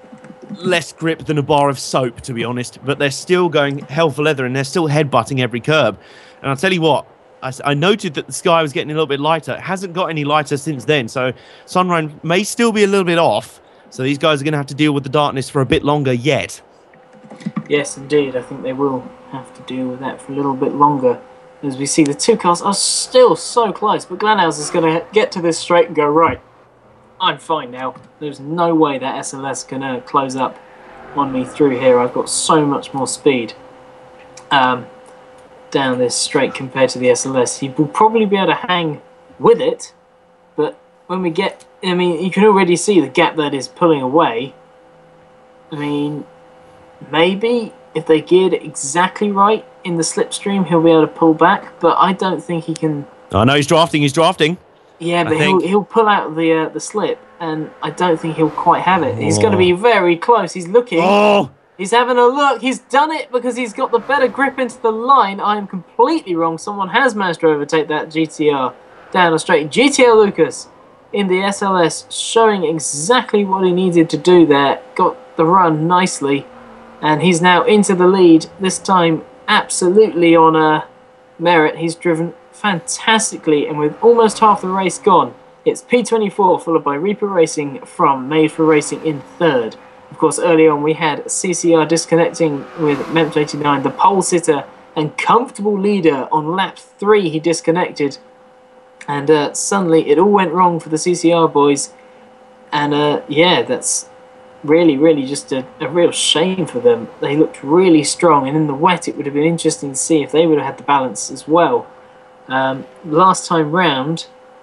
B: less grip than a bar of soap, to be honest, but they're still going hell for leather and they're still headbutting every curb. And I'll tell you what, I, I noted that the sky was getting a little bit lighter. It hasn't got any lighter since then, so sunrise may still be a little bit off. So these guys are going to have to deal with the darkness for a bit longer yet.
A: Yes, indeed. I think they will have to deal with that for a little bit longer. As we see, the two cars are still so close, but Glenhouse is going to get to this straight and go, right, I'm fine now. There's no way that S L S can uh, close up on me through here. I've got so much more speed um, down this straight compared to the S L S. He will probably be able to hang with it, but when we get, I mean, you can already see the gap that is pulling away. I mean, maybe if they geared it exactly right in the slipstream, he'll be able to pull back, but I don't think he can.
B: I know he's drafting, he's drafting.
A: Yeah, but he'll, he'll pull out the uh, the slip, and I don't think he'll quite have it. He's going to be very close. He's looking.
B: Oh.
A: He's having a look. He's done it because he's got the better grip into the line. I am completely wrong. Someone has managed to overtake that G T R down a straight. G T R Lucas in the S L S showing exactly what he needed to do there. Got the run nicely, and he's now into the lead. This time absolutely on a merit. He's driven fantastically, and with almost half the race gone, it's P twenty-four followed by Reaper Racing from Made for Racing in third. Of course, early on we had C C R disconnecting with Mempt eighty-nine, the pole sitter and comfortable leader. On lap three he disconnected, and uh, suddenly it all went wrong for the C C R boys, and uh, yeah, that's really really just a, a real shame for them. They looked really strong, and in the wet it would have been interesting to see if they would have had the balance as well. Um, last time round,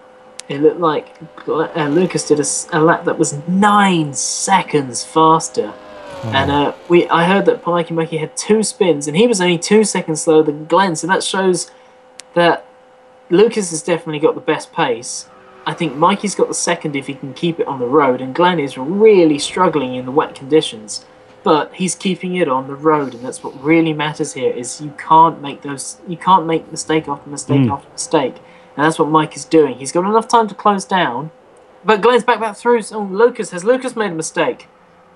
A: it looked like uh, Lucas did a, a lap that was nine seconds faster, oh. and uh, we I heard that Mikey Mikey had two spins, and he was only two seconds slower than Glenn. So that shows that Lucas has definitely got the best pace. I think Mikey's got the second if he can keep it on the road, and Glenn is really struggling in the wet conditions. But he's keeping it on the road, and that's what really matters here. Is you can't make those, you can't make mistake after mistake mm. after mistake, and that's what Mike is doing. He's got enough time to close down, but Glenn's back back through. So Lucas has Lucas made a mistake?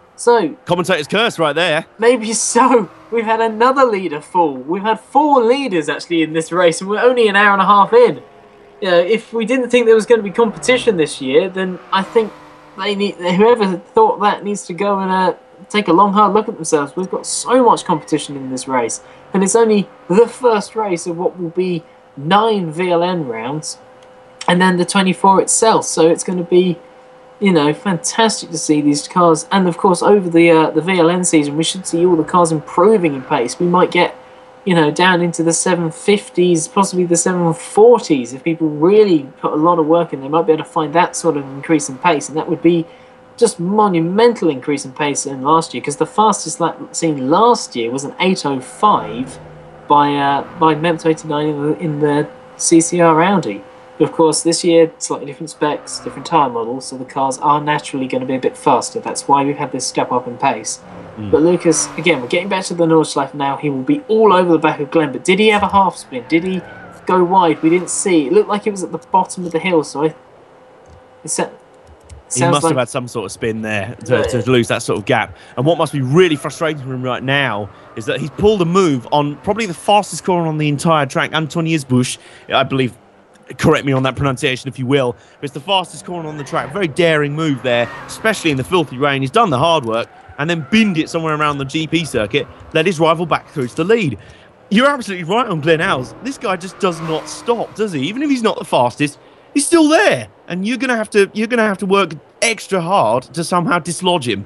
A: So
B: commentator's curse right there.
A: Maybe so. We've had another leader fall. We've had four leaders actually in this race, and we're only an hour and a half in. You know, if we didn't think there was going to be competition this year, then I think they need whoever thought that needs to go and uh, take a long hard look at themselves. We've got so much competition in this race, and it's only the first race of what will be nine V L N rounds, and then the twenty-four itself. So it's going to be, you know, fantastic to see these cars. And of course, over the uh, the V L N season, we should see all the cars improving in pace. We might get, you know, down into the seven fifties, possibly the seven forties. If people really put a lot of work in, they might be able to find that sort of increase in pace, and that would be just monumental increase in pace in last year, because the fastest lap seen last year was an eight oh five by uh, by Mempt eighty-nine in the, in the C C R Audi. But of course, this year, slightly different specs, different tyre models, so the cars are naturally going to be a bit faster. That's why we've had this step up in pace. Mm. But Lucas, again, we're getting back to the Nordschleife now. He will be all over the back of Glenn. But did he have a half spin? Did he go wide? We didn't see. It looked like it was at the bottom of the hill, so I... It set,
B: He must
A: like,
B: have had some sort of spin there to, to lose that sort of gap. And what must be really frustrating for him right now is that he's pulled a move on probably the fastest corner on the entire track, Antonius Busch, I believe. Correct me on that pronunciation if you will. But it's the fastest corner on the track. Very daring move there, especially in the filthy rain. He's done the hard work and then binned it somewhere around the G P circuit, led his rival back through to the lead. You're absolutely right on Glenn Howes. This guy just does not stop, does he? Even if he's not the fastest, he's still there. And you're gonna have to you're gonna have to work extra hard to somehow dislodge him.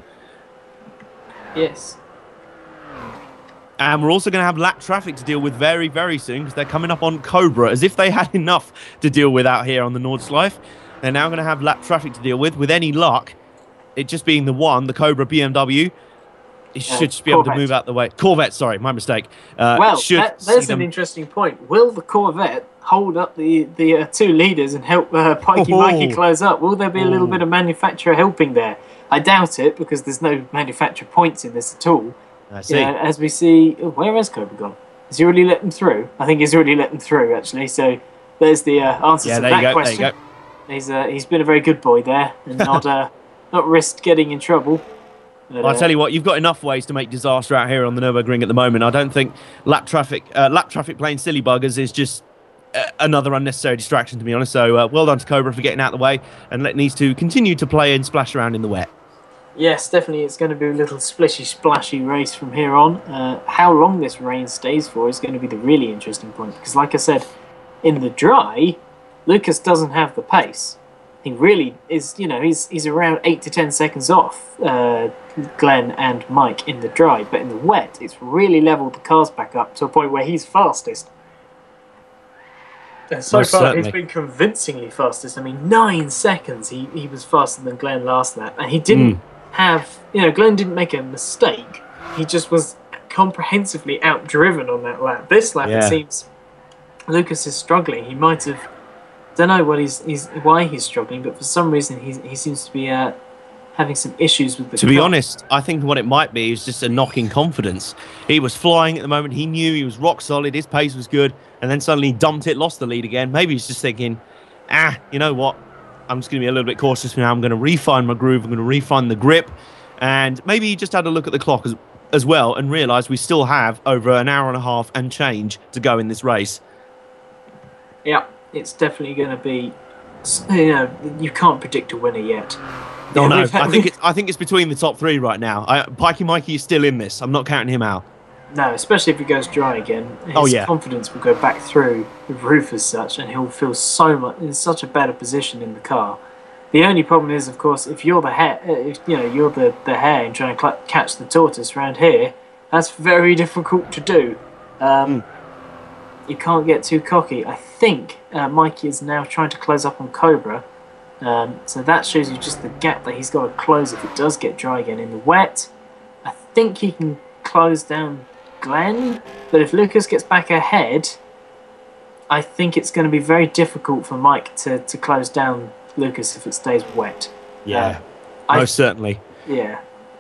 A: Yes.
B: And we're also going to have lap traffic to deal with very, very soon because they're coming up on Cobra. As if they had enough to deal with out here on the Nordschleife. They're now going to have lap traffic to deal with. With any luck, it just being the one, the Cobra B M W, it should uh, just be Corvette. able to move out the way. Corvette, sorry, my mistake. Uh,
A: well, that, there's an interesting point. Will the Corvette hold up the, the uh, two leaders and help uh, Pikey oh. Mikey close up? Will there be a little oh. bit of manufacturer helping there? I doubt it because there's no manufacturer points in this at all.
B: I see.
A: Yeah, as we see, oh, where has Cobra gone? Has he already let them through? I think he's already let them through, actually. So there's the uh, answer
B: yeah,
A: to
B: there
A: that
B: you go,
A: question.
B: There you go.
A: He's uh, he's been a very good boy there and not uh, not risked getting in trouble. But,
B: well, I'll
A: uh,
B: tell you what, you've got enough ways to make disaster out here on the Nürburgring at the moment. I don't think lap traffic, uh, lap traffic playing silly buggers is just uh, another unnecessary distraction, to be honest. So uh, well done to Cobra for getting out of the way and let needs to continue to play and splash around in the wet.
A: Yes, definitely it's going to be a little splishy, splashy race from here on. Uh, how long this rain stays for is going to be the really interesting point. Because like I said, in the dry, Lucas doesn't have the pace. He really is, you know, he's he's around eight to ten seconds off uh, Glenn and Mike in the dry. But in the wet, it's really leveled the cars back up to a point where he's fastest. And so
B: Most
A: far,
B: certainly.
A: he's been convincingly fastest. I mean, nine seconds he, he was faster than Glenn last lap. And he didn't... Mm. have, you know, Glenn didn't make a mistake. He just was comprehensively outdriven on that lap. This lap,
B: yeah.
A: it seems Lucas is struggling. He might have, don't know what he's, he's why he's struggling, but for some reason he he seems to be uh, having some issues with the
B: To
A: car.
B: be honest, I think what it might be is just a knock in confidence. He was flying at the moment. He knew he was rock solid. His pace was good. And then suddenly he dumped it, lost the lead again. Maybe he's just thinking, ah, you know what? I'm just going to be a little bit cautious now. I'm going to refine my groove. I'm going to refine the grip. And maybe he just had a look at the clock as, as well and realised we still have over an hour and a half and change to go in this race.
A: Yeah, it's definitely going to be, you know, you can't predict a winner yet.
B: No,
A: yeah,
B: no,
A: had,
B: I think, it's, I think it's between the top three right now. I, Pikey Mikey is still in this. I'm not counting him out.
A: No, especially if he goes dry again. His
B: oh, yeah.
A: confidence will go back through the roof as such, and he'll feel so much in such a better position in the car. The only problem is, of course, if you're the hare, if you know you're the the hare and trying to catch the tortoise around here, that's very difficult to do. Um, mm. You can't get too cocky. I think uh, Mikey is now trying to close up on Cobra, um, so that shows you just the gap that he's got to close if it does get dry again in the wet. I think he can close down Glenn, but if Lucas gets back ahead, I think it's going to be very difficult for Mike to, to close down Lucas if it stays wet.
B: Yeah,
A: uh,
B: most I, certainly.
A: Yeah,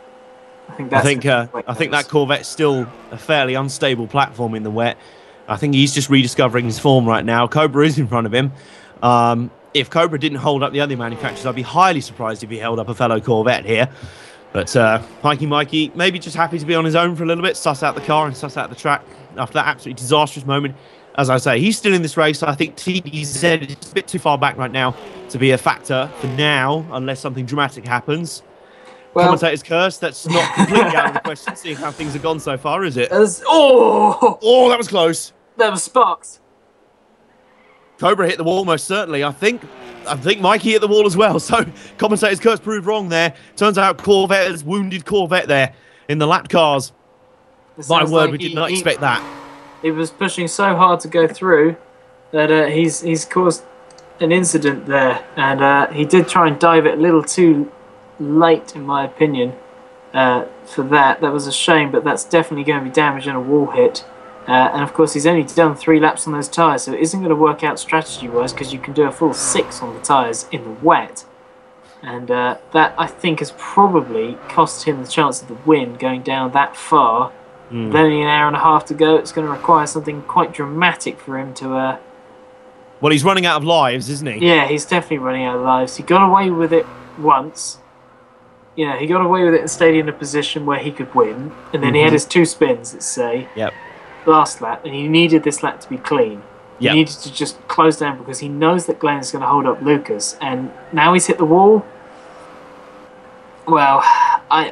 A: I think that's
B: I think uh, I think that Corvette's still a fairly unstable platform in the wet. I think he's just rediscovering his form right now. Cobra is in front of him. Um, if Cobra didn't hold up the other manufacturers, I'd be highly surprised if he held up a fellow Corvette here. But uh, Pikey Mikey maybe just happy to be on his own for a little bit, suss out the car and suss out the track after that absolutely disastrous moment. As I say, he's still in this race. I think T D Z is a bit too far back right now to be a factor for now, unless something dramatic happens. Well, commentator's curse, that's not completely out of the question, seeing how things have gone so far, is it?
A: As, oh!
B: Oh, that was close.
A: That was sparks.
B: Cobra hit the wall most certainly. I think I think Mikey hit the wall as well. So commentator's curse proved wrong there. Turns out Corvette has wounded Corvette there in the lap cars. My word, like we he, did not he, expect that.
A: He was pushing so hard to go through that uh, he's he's caused an incident there, and uh, he did try and dive it a little too late, in my opinion. Uh, for that, that was a shame, but that's definitely going to be damaging a wall hit. Uh, and of course, he's only done three laps on those tyres, so it isn't going to work out strategy-wise because you can do a full six on the tyres in the wet. And uh, that, I think, has probably cost him the chance of the win going down that far.
B: Mm.
A: With only an hour and a half to go, it's going to require something quite dramatic for him to... Uh...
B: Well, he's running out of lives, isn't he?
A: Yeah, he's definitely running out of lives. He got away with it once. You know, he got away with it and stayed in a position where he could win. And then mm-hmm. he had his two spins, let's say.
B: Yep.
A: Last lap, and he needed this lap to be clean. He yep. needed to just close down because he knows that Glenn is going to hold up Lucas, and now he's hit the wall. Well, I,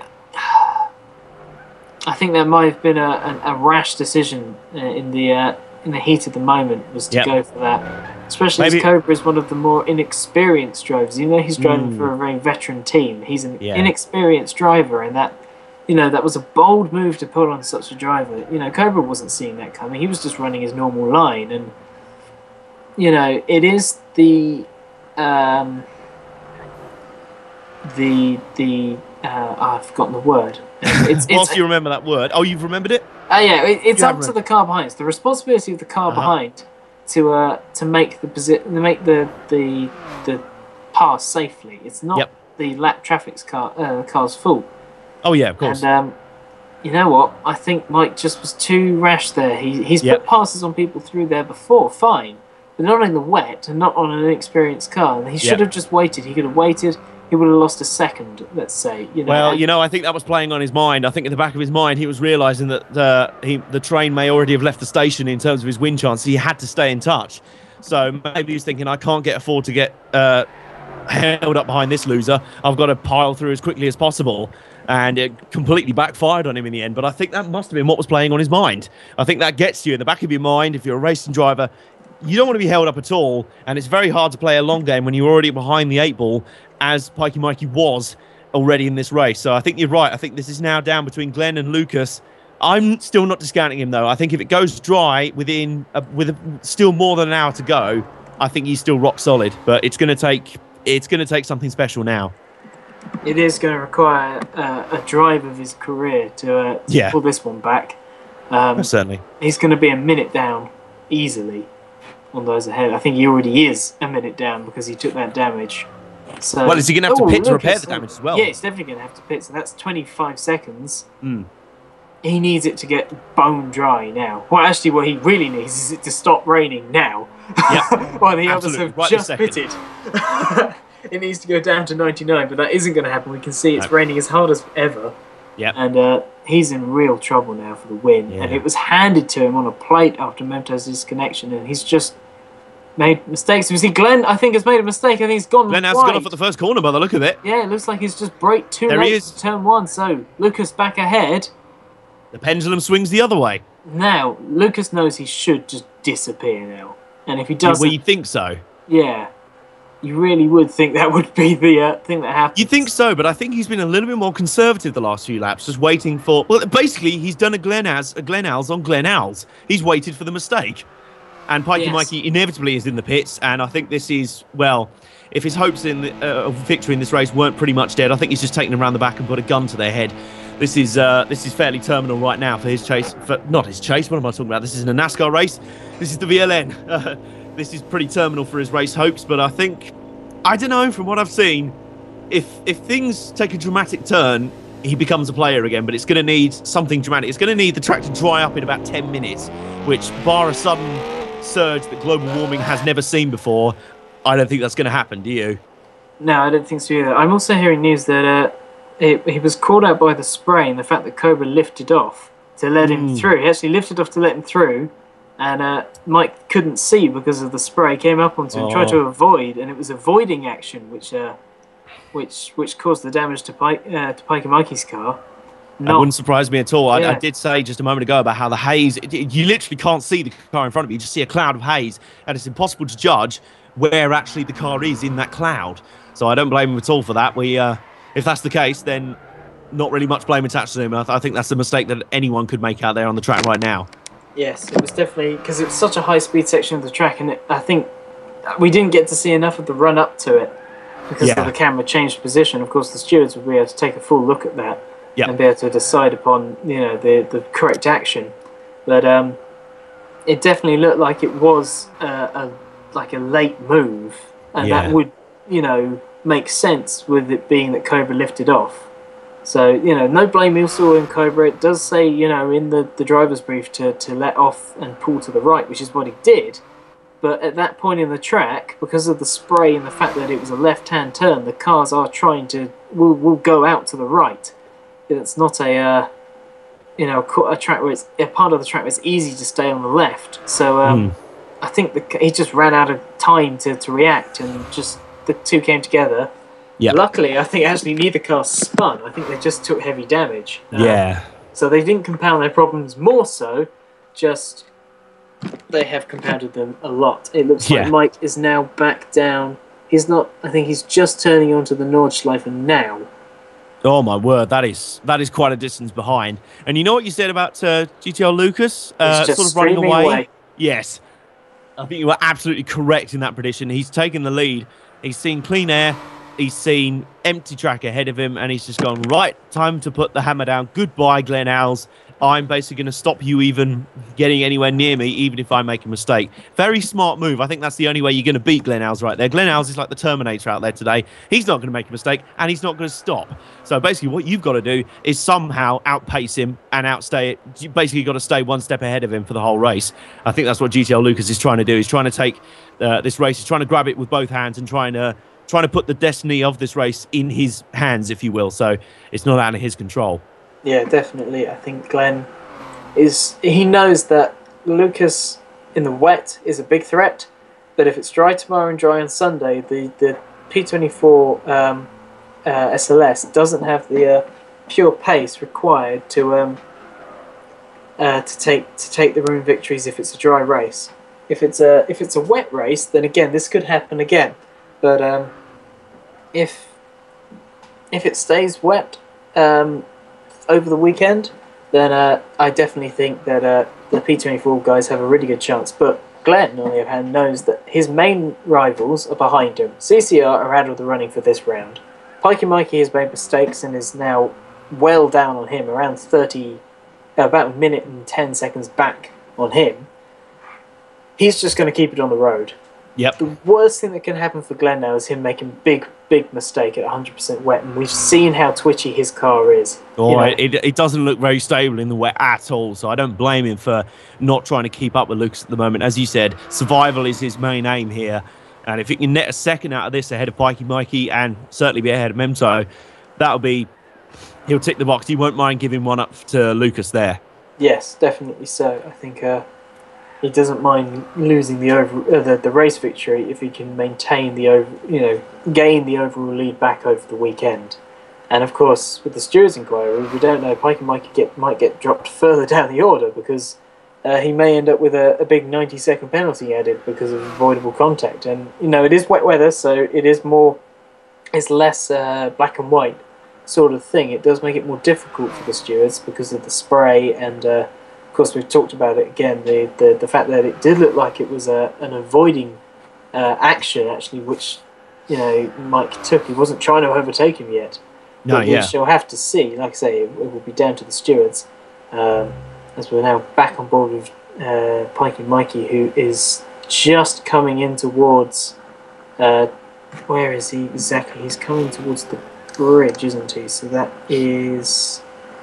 A: I think that might have been a, a, a rash decision uh, in the uh, in the heat of the moment was to yep. go for that. Especially Maybe. as Cobra is one of the more inexperienced drivers. You know, he's driving mm. for a very veteran team. He's an yeah. inexperienced driver, and that. You know, that was a bold move to put on such a driver. You know, Cobra wasn't seeing that coming. He was just running his normal line. And, you know, it is the... Um, the... the uh, oh, I've forgotten the word. It's, it's,
B: Whilst you remember that word. Oh, you've remembered it?
A: Oh, uh, yeah. It, it's up to the car behind. It's the responsibility of the car uh-huh. behind to uh, to make the posi- to make the, the, the pass safely. It's not yep. the lap traffic's car, uh, car's fault.
B: Oh, yeah, of course.
A: And, um, you know what? I think Mike just was too rash there. He, he's yep. put passes on people through there before, fine. But not in the wet and not on an inexperienced car. And he should yep. have just waited. He could have waited. He would have lost a second, let's say. You know,
B: well,
A: and,
B: you know, I think that was playing on his mind. I think in the back of his mind, he was realising that uh, he, the train may already have left the station in terms of his win chance. He had to stay in touch. So maybe he was thinking, I can't get afford to get uh, held up behind this loser. I've got to pile through as quickly as possible. And it completely backfired on him in the end. But I think that must have been what was playing on his mind. I think that gets you in the back of your mind. If you're a racing driver, you don't want to be held up at all. And it's very hard to play a long game when you're already behind the eight ball, as Pikey Mikey was already in this race. So I think you're right. I think this is now down between Glenn and Lucas. I'm still not discounting him, though. I think if it goes dry within a, with a, still more than an hour to go, I think he's still rock solid. But it's going to take it's going to take something special now.
A: It is going to require uh, a drive of his career to, uh, to yeah. pull this one back. Um,
B: oh, certainly.
A: He's going to be a minute down easily on those ahead. I think he already is a minute down because he took that damage. So,
B: well, is he going to have
A: oh,
B: to pit
A: Lucas,
B: to repair the damage as well?
A: Yeah, he's definitely going to have to pit, so that's twenty-five seconds.
B: Mm.
A: He needs it to get bone dry now. Well, actually, what he really needs is it to stop raining now.
B: Yeah,
A: While the others have
B: right
A: just pitted. It needs to go down to ninety-nine, but that isn't going to happen. We can see it's no. raining as hard as ever.
B: Yeah.
A: And uh, he's in real trouble now for the win.
B: Yeah.
A: And it was handed to him on a plate after Mento's disconnection, and he's just made mistakes. You see, Glenn, I think, has made a mistake. I think he's gone
B: Glenn has
A: wide.
B: gone off at the first corner by the look of it.
A: Yeah, it looks like he's just brake too
B: there
A: late
B: he is.
A: to turn one. So, Lucas back ahead.
B: The pendulum swings the other way.
A: Now, Lucas knows he should just disappear now. And if he doesn't...
B: Well, you think so?
A: Yeah. You really would think that would be the uh, thing that happens.
B: You think so, but I think he's been a little bit more conservative the last few laps, just waiting for... Well, basically, he's done a Glen As, a Glen Als on Glen Als. He's waited for the mistake. And Pikey
A: yes.
B: Mikey inevitably is in the pits, and I think this is, well, if his hopes in the, uh, of victory in this race weren't pretty much dead, I think he's just taken them around the back and put a gun to their head. This is uh, this is fairly terminal right now for his chase. For, not his chase, what am I talking about? This isn't a NASCAR race. This is the V L N. Uh, this is pretty terminal for his race hopes, but I think, I don't know, from what I've seen, if if things take a dramatic turn, he becomes a player again, but it's going to need something dramatic. It's going to need the track to dry up in about ten minutes, which, bar a sudden surge that global warming has never seen before, I don't think that's going to happen, do you?
A: No, I don't think so either. I'm also hearing news that uh, it, he was called out by the spray and the fact that Cobra lifted off to let mm. him through. He actually lifted off to let him through, and uh, Mike couldn't see because of the spray, came up onto him,
B: oh.
A: tried to avoid, and it was avoiding action which uh, which which caused the damage to Pike, uh, to Pike and Mikey's car.
B: That wouldn't surprise me at all. I,
A: Yeah.
B: I did say just a moment ago about how the haze, it, it- you literally can't see the car in front of you. You just see a cloud of haze, and it's impossible to judge where actually the car is in that cloud. So I don't blame him at all for that. We, uh, if that's the case, then not really much blame attached to him. I, th- I think that's a mistake that anyone could make out there on the track right now.
A: Yes, it was definitely because it was such a high-speed section of the track, and it, I think we didn't get to see enough of the run up to it because
B: Yeah.
A: the camera changed position. Of course, the stewards would be able to take a full look at that
B: Yep.
A: and be able to decide upon you know the the correct action. But um, it definitely looked like it was uh, a like a late move, and that
B: Yeah.
A: would, you know, make sense with it being that Cobra lifted off. So, you know, no blame also in Cobra. It does say, you know, in the, the driver's brief to, to let off and pull to the right, which is what he did. But at that point in the track, because of the spray and the fact that it was a left-hand turn, the cars are trying to will will go out to the right. It's not a uh, you know a track where it's a part of the track where it's easy to stay on the left. So um,
B: Mm.
A: I think the, he just ran out of time to, to react, and just the two came together.
B: Yeah.
A: Luckily, I think actually neither car spun. I think they just took heavy damage.
B: Yeah.
A: Um, so they didn't compound their problems more so, just they have compounded them a lot. It looks
B: Yeah.
A: like Mike is now back down. He's not, I think he's just turning onto the Nordschleife now.
B: Oh my word, that is that is quite a distance behind. And you know what you said about uh, G T R Lucas, uh,
A: just
B: sort of running
A: streaming
B: away?
A: away.
B: Yes, I think you were absolutely correct in that prediction. He's taken the lead. He's seen clean air. He's seen empty track ahead of him, and he's just gone, right, time to put the hammer down. Goodbye, Glenn Howes. I'm basically going to stop you even getting anywhere near me, even if I make a mistake. Very smart move. I think that's the only way you're going to beat Glenn Howes right there. Glenn Howes is like the Terminator out there today. He's not going to make a mistake, and he's not going to stop. So basically what you've got to do is somehow outpace him and outstay it. You basically got to stay one step ahead of him for the whole race. I think that's what G T R Lucas is trying to do. He's trying to take uh, this race. He's trying to grab it with both hands and trying to trying to put the destiny of this race in his hands, if you will. So it's not out of his control.
A: Yeah, definitely. I think Glenn is, he knows that Lucas in the wet is a big threat, but if it's dry tomorrow and dry on Sunday, the, the P twenty-four um, uh, S L S doesn't have the uh, pure pace required to um, uh, to take to take the room victories if it's a dry race. If it's a if it's a wet race, then again this could happen again. But um, if if it stays wet um, over the weekend, then uh, I definitely think that uh, the P twenty-four guys have a really good chance. But Glenn, on the other hand, knows that his main rivals are behind him. C C R are out of the running for this round. Pikey Mikey has made mistakes and is now well down on him, around thirty, uh, about a minute and ten seconds back on him. He's just going to keep it on the road.
B: Yep.
A: The worst thing that can happen for Glenn now is him making big, big mistake at one hundred percent wet, and we've seen how twitchy his car is.
B: Oh,
A: you know.
B: it, it doesn't look very stable in the wet at all, so I don't blame him for not trying to keep up with Lucas at the moment. As you said, survival is his main aim here, and if he can net a second out of this ahead of Pikey Mikey and certainly be ahead of Memto, that'll be, he'll tick the box. He won't mind giving one up to Lucas there.
A: Yes, definitely so. I think uh, he doesn't mind losing the over uh, the, the race victory if he can maintain the over, you know, gain the overall lead back over the weekend. And of course, with the stewards' inquiry, we don't know. Pikey might get might get dropped further down the order because uh, he may end up with a, a big ninety second penalty added because of avoidable contact. And you know, it is wet weather, so it is more, it's less uh, black and white sort of thing. It does make it more difficult for the stewards because of the spray, and uh, of course we've talked about it again, the, the, the fact that it did look like it was a, an avoiding uh, action actually, which, you know, Mike took. He wasn't trying to overtake him yet.
B: No,
A: but
B: yeah.
A: we shall have to see. Like I say, it, it will be down to the stewards, um, as we're now back on board with uh, Pikey Mikey, who is just coming in towards uh, where is he exactly? He's coming towards the bridge, isn't he? So that is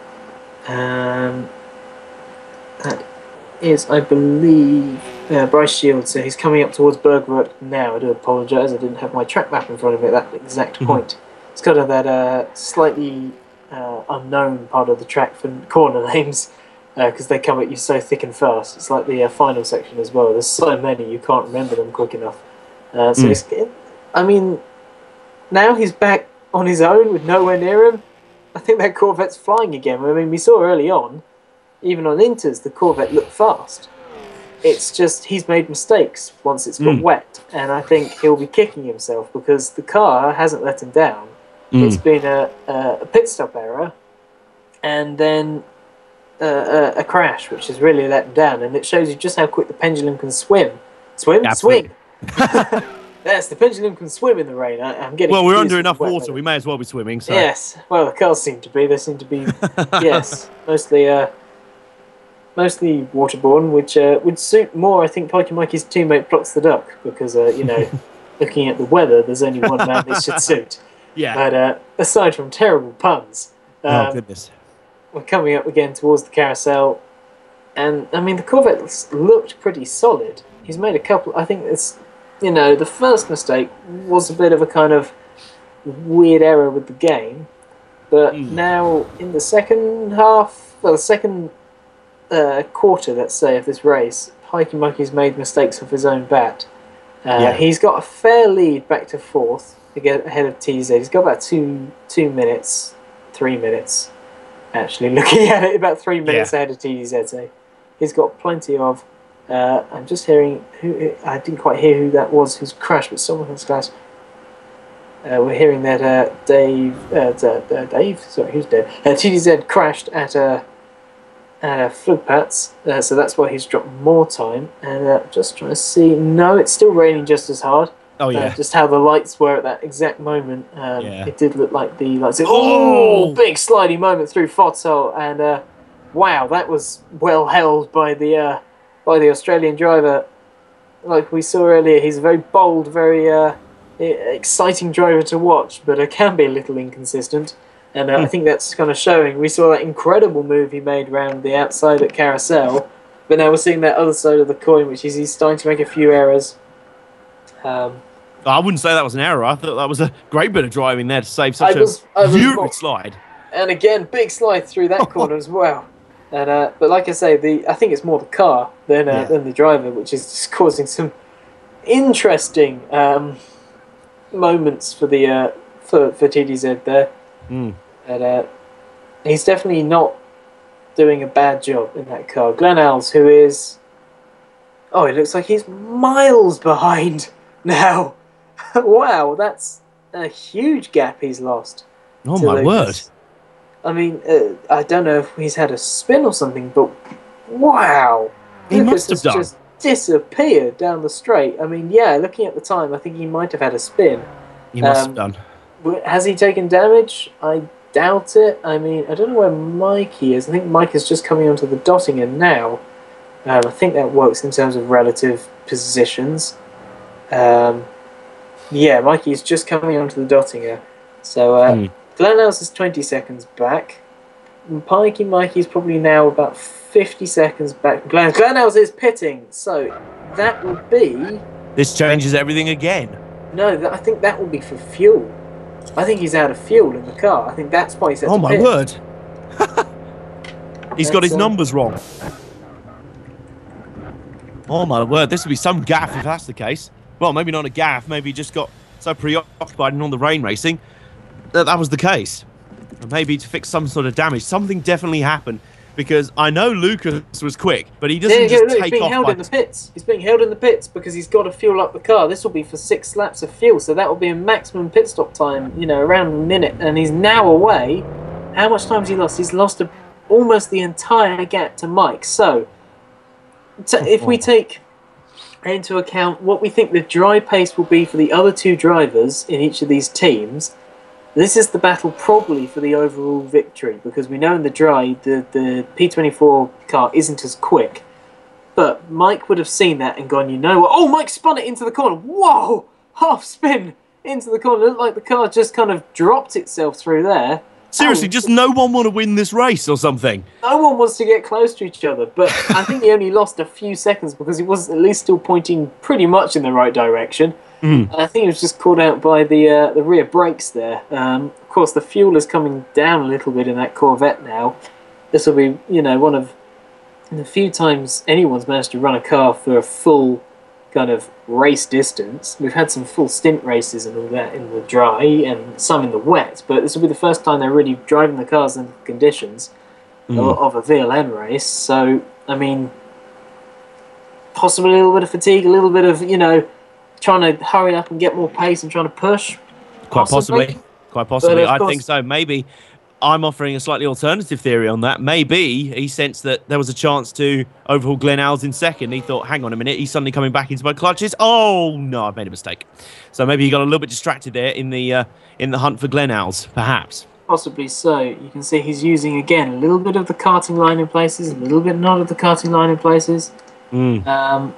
A: um, that is, I believe, uh, Bryce Shields. So he's coming up towards Bergwerk now. I do apologise, I didn't have my track map in front of me at that exact
B: Mm-hmm.
A: point. It's kind of that uh, slightly uh, unknown part of the track for corner names because uh, they come at you so thick and fast. It's like the uh, final section as well. There's so many you can't remember them quick enough. Uh, so
B: Mm.
A: it's, I mean, now he's back on his own with nowhere near him. I think that Corvette's flying again. I mean, we saw early on, even on Inters, the Corvette looked fast. It's just he's made mistakes once it's got
B: Mm.
A: wet, and I think he'll be kicking himself because the car hasn't let him down.
B: Mm.
A: It's been a, a, a pit stop error, and then a, a, a crash, which has really let him down. And it shows you just how quick the pendulum can swim. Swim?
B: Absolutely.
A: Swing! Yes, the pendulum can swim in the rain. I, I'm getting
B: Well, we're
A: confused
B: under
A: with
B: enough
A: the wet
B: water.
A: weather.
B: We may as well be swimming. So.
A: Yes, well, the cars seem to be. They seem to be, yes, mostly uh, mostly waterborne, which uh, would suit more, I think, Pikey Mikey's teammate Plots the Duck, because, uh, you know, looking at the weather, there's only one man this should suit.
B: Yeah.
A: But uh, aside from terrible puns, um,
B: Oh, goodness.
A: we're coming up again towards the carousel, and, I mean, the Corvette looked pretty solid. He's made a couple, I think it's, you know, the first mistake was a bit of a kind of weird error with the game, but mm. now in the second half, well, the second uh, quarter, let's say, of this race, Pikey Mikey's made mistakes off his own bat. Uh, yeah. He's got a fair lead back to fourth to get ahead of T Z. He's got about two two minutes, three minutes, actually, looking at it, about three minutes yeah. ahead of T Z. So he's got plenty of... Uh, I'm just hearing... who I didn't quite hear who that was who's crashed, but someone has crashed. Uh, we're hearing that uh, Dave... Uh, uh, Dave? Sorry, who's dead? Uh, T D Z crashed at... Uh, Uh, Flugpats, uh, so that's why he's dropped more time. And uh, just trying to see, no, it's still raining just as hard.
B: Oh yeah,
A: uh, just how the lights were at that exact moment. Um,
B: yeah.
A: It did look like the lights. Oh, big slidey moment through Fotzol, and uh, wow, that was well held by the uh, by the Australian driver. Like we saw earlier, he's a very bold, very uh, exciting driver to watch, but it can be a little inconsistent. And uh, I think that's kind of showing. We saw that incredible move he made around the outside at Carousel, but now we're seeing that other side of the coin, which is he's starting to make a few errors. Um,
B: I wouldn't say that was an error. I thought that was a great bit of driving there to save such
A: I was,
B: a beautiful slide.
A: And again, big slide through that corner as well. And uh, but like I say, the I think it's more the car than uh, yeah. than the driver, which is just causing some interesting um, moments for the uh, for for T D Z there.
B: Mm.
A: And uh, he's definitely not doing a bad job in that car. Glenn Alls, who is... Oh, it looks like he's miles behind now. Wow, that's a huge gap he's lost.
B: Oh, my word.
A: I mean, uh, I don't know if he's had a spin or something, but wow.
B: He
A: Lucas
B: must have done.
A: just disappeared down the straight. I mean, yeah, looking at the time, I think he might have had a spin.
B: He must
A: um,
B: have done.
A: Has he taken damage? I doubt it. I mean, I don't know where Mikey is. I think Mike is just coming onto the dotting end now. Um, I think that works in terms of relative positions. Um, yeah, Mikey is just coming onto the dotting end. So uh, mm. Glenn Else is twenty seconds back. Pikey Mikey is probably now about fifty seconds back. Glenn, Glenn Else is pitting. So that would be...
B: This changes everything again.
A: No, that, I think that will be for fuel. I think he's out of fuel in the car. I think that's why he's at
B: Oh, my
A: pit.
B: word. He's got his
A: um,
B: numbers wrong. Oh, my word. This would be some gaff if that's the case. Well, maybe not a gaff. Maybe he just got so preoccupied in on the rain racing that that was the case. And maybe to fix some sort of damage. Something definitely happened. Because I know Lucas was quick, but he doesn't
A: yeah,
B: just
A: look,
B: take
A: he's being
B: off
A: held
B: by...
A: in the pits. He's being held in the pits because he's got to fuel up the car. This will be for six laps of fuel, so that will be a maximum pit stop time, you know, around a minute. And he's now away. How much time has he lost? He's lost a, almost the entire gap to Mike. So, t if we take into account what we think the dry pace will be for the other two drivers in each of these teams, this is the battle probably for the overall victory, because we know in the dry the, the P twenty-four car isn't as quick. But Mike would have seen that and gone, you know what? Oh, Mike spun it into the corner. Whoa! Half spin into the corner. It looked like the car just kind of dropped itself through there.
B: Seriously,
A: and
B: just no one want to win this race or something?
A: No one wants to get close to each other. But I think he only lost a few seconds because he was at least still pointing pretty much in the right direction.
B: Mm.
A: I think he was just caught out by the uh, the rear brakes there. Um, of course, the fuel is coming down a little bit in that Corvette now. This will be, you know, one of the few times anyone's managed to run a car for a full kind of race distance. We've had some full stint races and all that in the dry and some in the wet, but this will be the first time they're really driving the cars in conditions mm. of, of a V L N race. So, I mean, possibly a little bit of fatigue, a little bit of, you know, trying to hurry up and get more pace and trying to push.
B: Quite possibly. possibly. Quite possibly. I
A: course,
B: think so. Maybe I'm offering a slightly alternative theory on that. Maybe he sensed that there was a chance to overhaul Glenn Alls in second. He thought, hang on a minute, he's suddenly coming back into my clutches. Oh, no, I've made a mistake. So maybe he got a little bit distracted there in the uh, in the hunt for Glenn Alls, perhaps.
A: Possibly so. You can see he's using, again, a little bit of the karting line in places, a little bit not of the karting line in places.
B: Mm.
A: Um,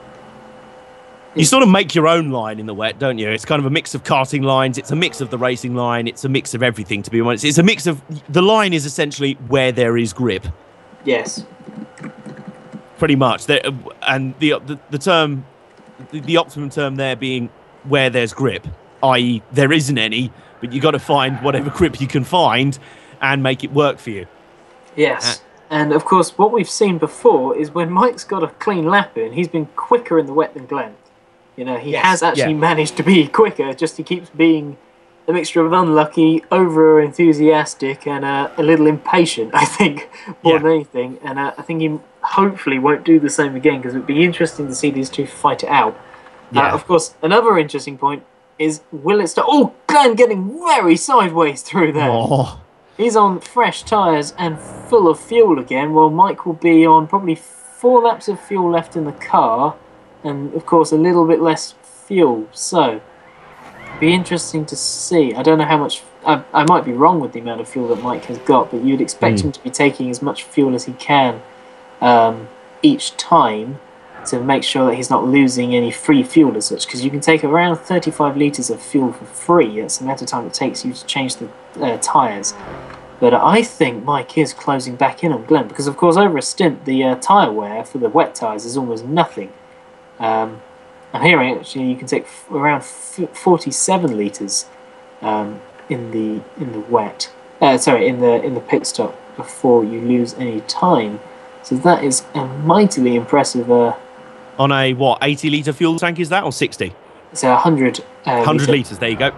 B: you sort of make your own line in the wet, don't you? It's kind of a mix of karting lines. It's a mix of the racing line. It's a mix of everything, to be honest. It's a mix of... The line is essentially where there is grip.
A: Yes.
B: Pretty much. There, and the, the, the term... The, the optimum term there being where there's grip, that is there isn't any, but you got to find whatever grip you can find and make it work for you.
A: Yes. Uh, and of course, what we've seen before is when Mike's got a clean lap in, he's been quicker in the wet than Glenn. You know, he yes, has actually yeah. managed to be quicker, just he keeps being a mixture of unlucky, over-enthusiastic, and uh, a little impatient, I think, more yeah. than anything. And uh, I think he hopefully won't do the same again, because it would be interesting to see these two fight it out. Yeah. Uh, of course, another interesting point is, will it start... Oh, Glenn getting very sideways through there.
B: Oh.
A: He's on fresh tyres and full of fuel again, while Mike will be on probably four laps of fuel left in the car, and, of course, a little bit less fuel. So, be interesting to see. I don't know how much... I, I might be wrong with the amount of fuel that Mike has got, but you'd expect mm. him to be taking as much fuel as he can um, each time, to make sure that he's not losing any free fuel as such, because you can take around thirty-five litres of fuel for free. That's the amount of time it takes you to change the uh, tyres. But I think Mike is closing back in on Glenn, because of course over a stint the uh, tyre wear for the wet tyres is almost nothing. Um, I'm hearing actually you can take f around f forty-seven litres um, in the in the wet. Uh, sorry, in the in the pit stop before you lose any time. So that is a mightily impressive. Uh,
B: On a, what, eighty litre fuel tank is that, or sixty?
A: It's a one hundred. Uh,
B: one hundred litres, there you go.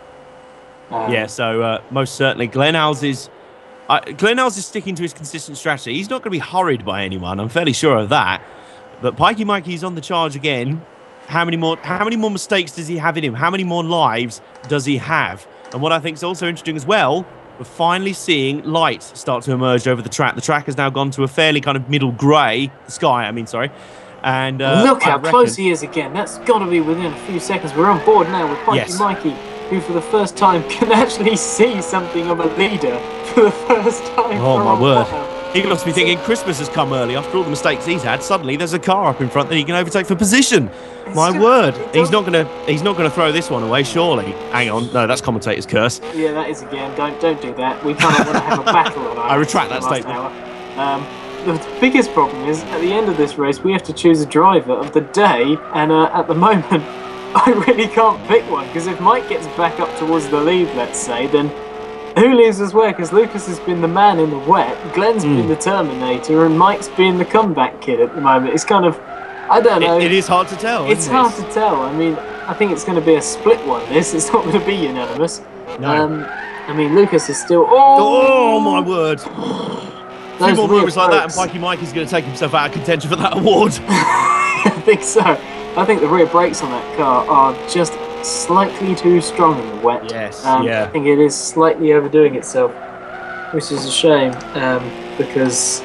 B: Um, yeah, so uh, most certainly. Glenn Howes is, uh, Glenn Howes is sticking to his consistent strategy. He's not going to be hurried by anyone, I'm fairly sure of that. But Pikey Mikey's on the charge again. How many more How many more mistakes does he have in him? How many more lives does he have? And what I think is also interesting as well, we're finally seeing light start to emerge over the track. The track has now gone to a fairly kind of middle grey, sky, I mean, sorry. And uh,
A: look how
B: reckon...
A: close he is again. That's got to be within a few seconds. We're on board now with Pikey
B: yes.
A: Mikey, who for the first time can actually see something of a leader for the first time.
B: Oh my word. He must be thinking Christmas has come early after all the mistakes he's had. Suddenly there's a car up in front that he can overtake for position.
A: It's
B: my
A: just,
B: word. He's not gonna he's not gonna throw this one away, surely. Hang on. No, that's commentator's curse.
A: Yeah, that is again. Don't don't do that. We kind of want to have a battle on our
B: I retract that statement.
A: Um The biggest problem is, at the end of this race, we have to choose a driver of the day, and uh, at the moment, I really can't pick one, because if Mike gets back up towards the lead, let's say, then who loses where? Because Lucas has been the man in the wet, Glenn's mm. been the Terminator, and Mike's been the comeback kid at the moment. It's kind of, I don't know.
B: It, it is hard to tell,
A: It's
B: isn't
A: hard
B: it?
A: to tell. I mean, I think it's going to be a split one, this. It's not going to be unanimous.
B: No.
A: Um, I mean, Lucas is still... Oh,
B: oh my word. A few more moments like that and Pikey Mike is going to take himself out of contention for that award.
A: I think so. I think the rear brakes on that car are just slightly too strong in the wet.
B: Yes,
A: um,
B: yeah.
A: I think it is slightly overdoing itself, which is a shame, um, because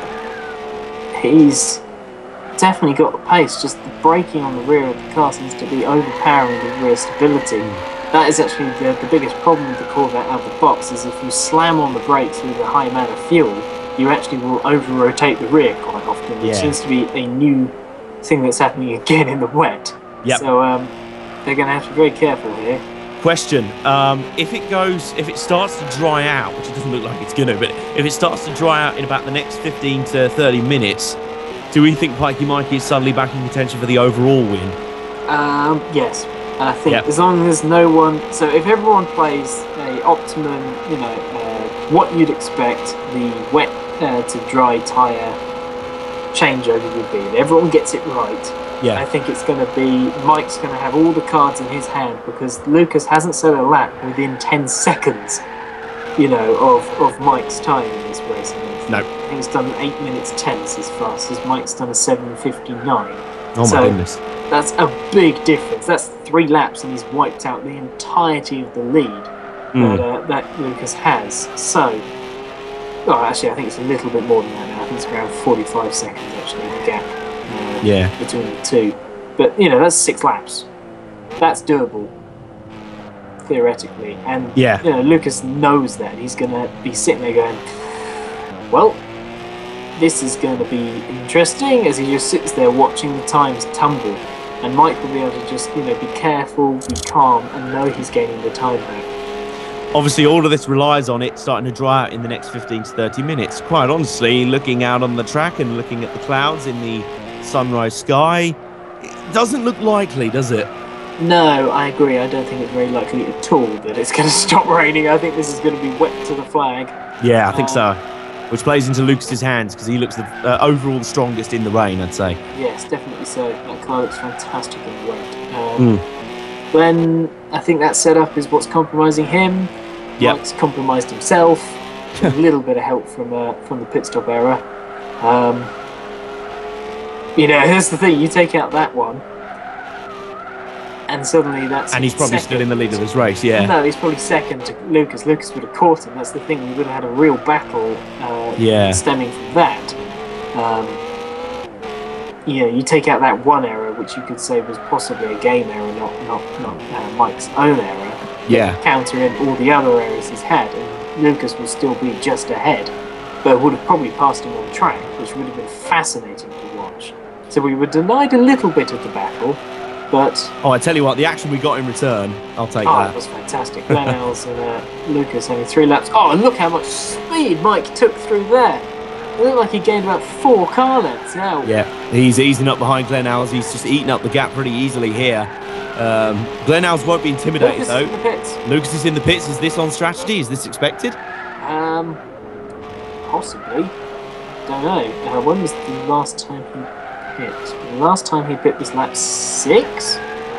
A: he's definitely got the pace, just the braking on the rear of the car seems to be overpowering the rear stability. That is actually the, the biggest problem with the Corvette out of the box, is if you slam on the brakes with a high amount of fuel, you actually will over-rotate the rear quite often, which
B: yeah.
A: seems to be a new thing that's happening again in the wet.
B: Yep.
A: So um, they're going to have to be very careful here.
B: Question, um, if it goes, if it starts to dry out, which it doesn't look like it's going to, but if it starts to dry out in about the next fifteen to thirty minutes, do we think Pikey Mikey is suddenly back in contention for the overall win?
A: Um, yes. I think
B: yep.
A: as long as no one... So if everyone plays a optimum, you know, uh, what you'd expect the wet uh, to dry tyre changeover would be, and everyone gets it right,
B: yeah.
A: I think it's going to be... Mike's going to have all the cards in his hand, because Lucas hasn't set a lap within ten seconds, you know, of, of Mike's time in this race.
B: No.
A: I think he's done eight minutes tenths as fast as Mike's done a seven fifty-nine.
B: Oh my
A: so
B: goodness.
A: That's a big difference. That's three laps and he's wiped out the entirety of the lead
B: mm.
A: that, uh, that Lucas has. So, well, actually, I think it's a little bit more than that now. I think it's around forty-five seconds, actually, the gap uh,
B: yeah.
A: between the two. But, you know, that's six laps. That's doable. theoretically. And
B: Yeah.
A: you know, Lucas knows that. He's going to be sitting there going, well, this is going to be interesting, as he just sits there watching the times tumble. And Mike will be able to just, you know, be careful, be calm, and know he's gaining the time back.
B: Obviously, all of this relies on it starting to dry out in the next fifteen to thirty minutes. Quite honestly, looking out on the track and looking at the clouds in the sunrise sky, it doesn't look likely, does it?
A: No, I agree. I don't think it's very likely at all that it's going to stop raining. I think this is going to be wet to the flag.
B: Yeah, I think
A: Um,
B: so. Which plays into Lucas's hands because he looks the, uh, overall the strongest in the rain, I'd say.
A: Yes, definitely so. That car looks fantastic in the wet. Um,
B: Mm.
A: Glenn, I think that setup is what's compromising him.
B: Yep.
A: Mike's compromised himself. A little bit of help from uh, from the pit stop error. Um, you know, here's the thing: you take out that one, and suddenly that's
B: And he's probably
A: second.
B: still in the lead of this race, yeah.
A: No, he's probably second to Lucas. Lucas would have caught him. That's the thing. We would have had a real battle uh,
B: Yeah.
A: stemming from that. Um, you know, you take out that one error, which you could say was possibly a game error, not not not uh, Mike's own error.
B: Yeah.
A: Counter in all the other errors he's had, and Lucas will still be just ahead, but would have probably passed him on track, which would have been fascinating to watch. So we were denied a little bit of the battle, but
B: Oh, I tell you what, the action we got in return, I'll take
A: oh, it
B: that.
A: was fantastic. Glenn Ells and uh, Lucas having three laps. Oh, and look how much speed Mike took through there. It looked like he gained about four car lengths now.
B: Yeah, he's easing up behind Glenn Alls. He's just eating up the gap pretty easily here. Um, Glenn Alls won't be intimidated,
A: Lucas
B: though.
A: in the pits.
B: Lucas is in the pits. Is this on strategy? Is this expected?
A: Um, possibly. Don't know. Uh, when was the last time he pit? The last time he pit was lap six.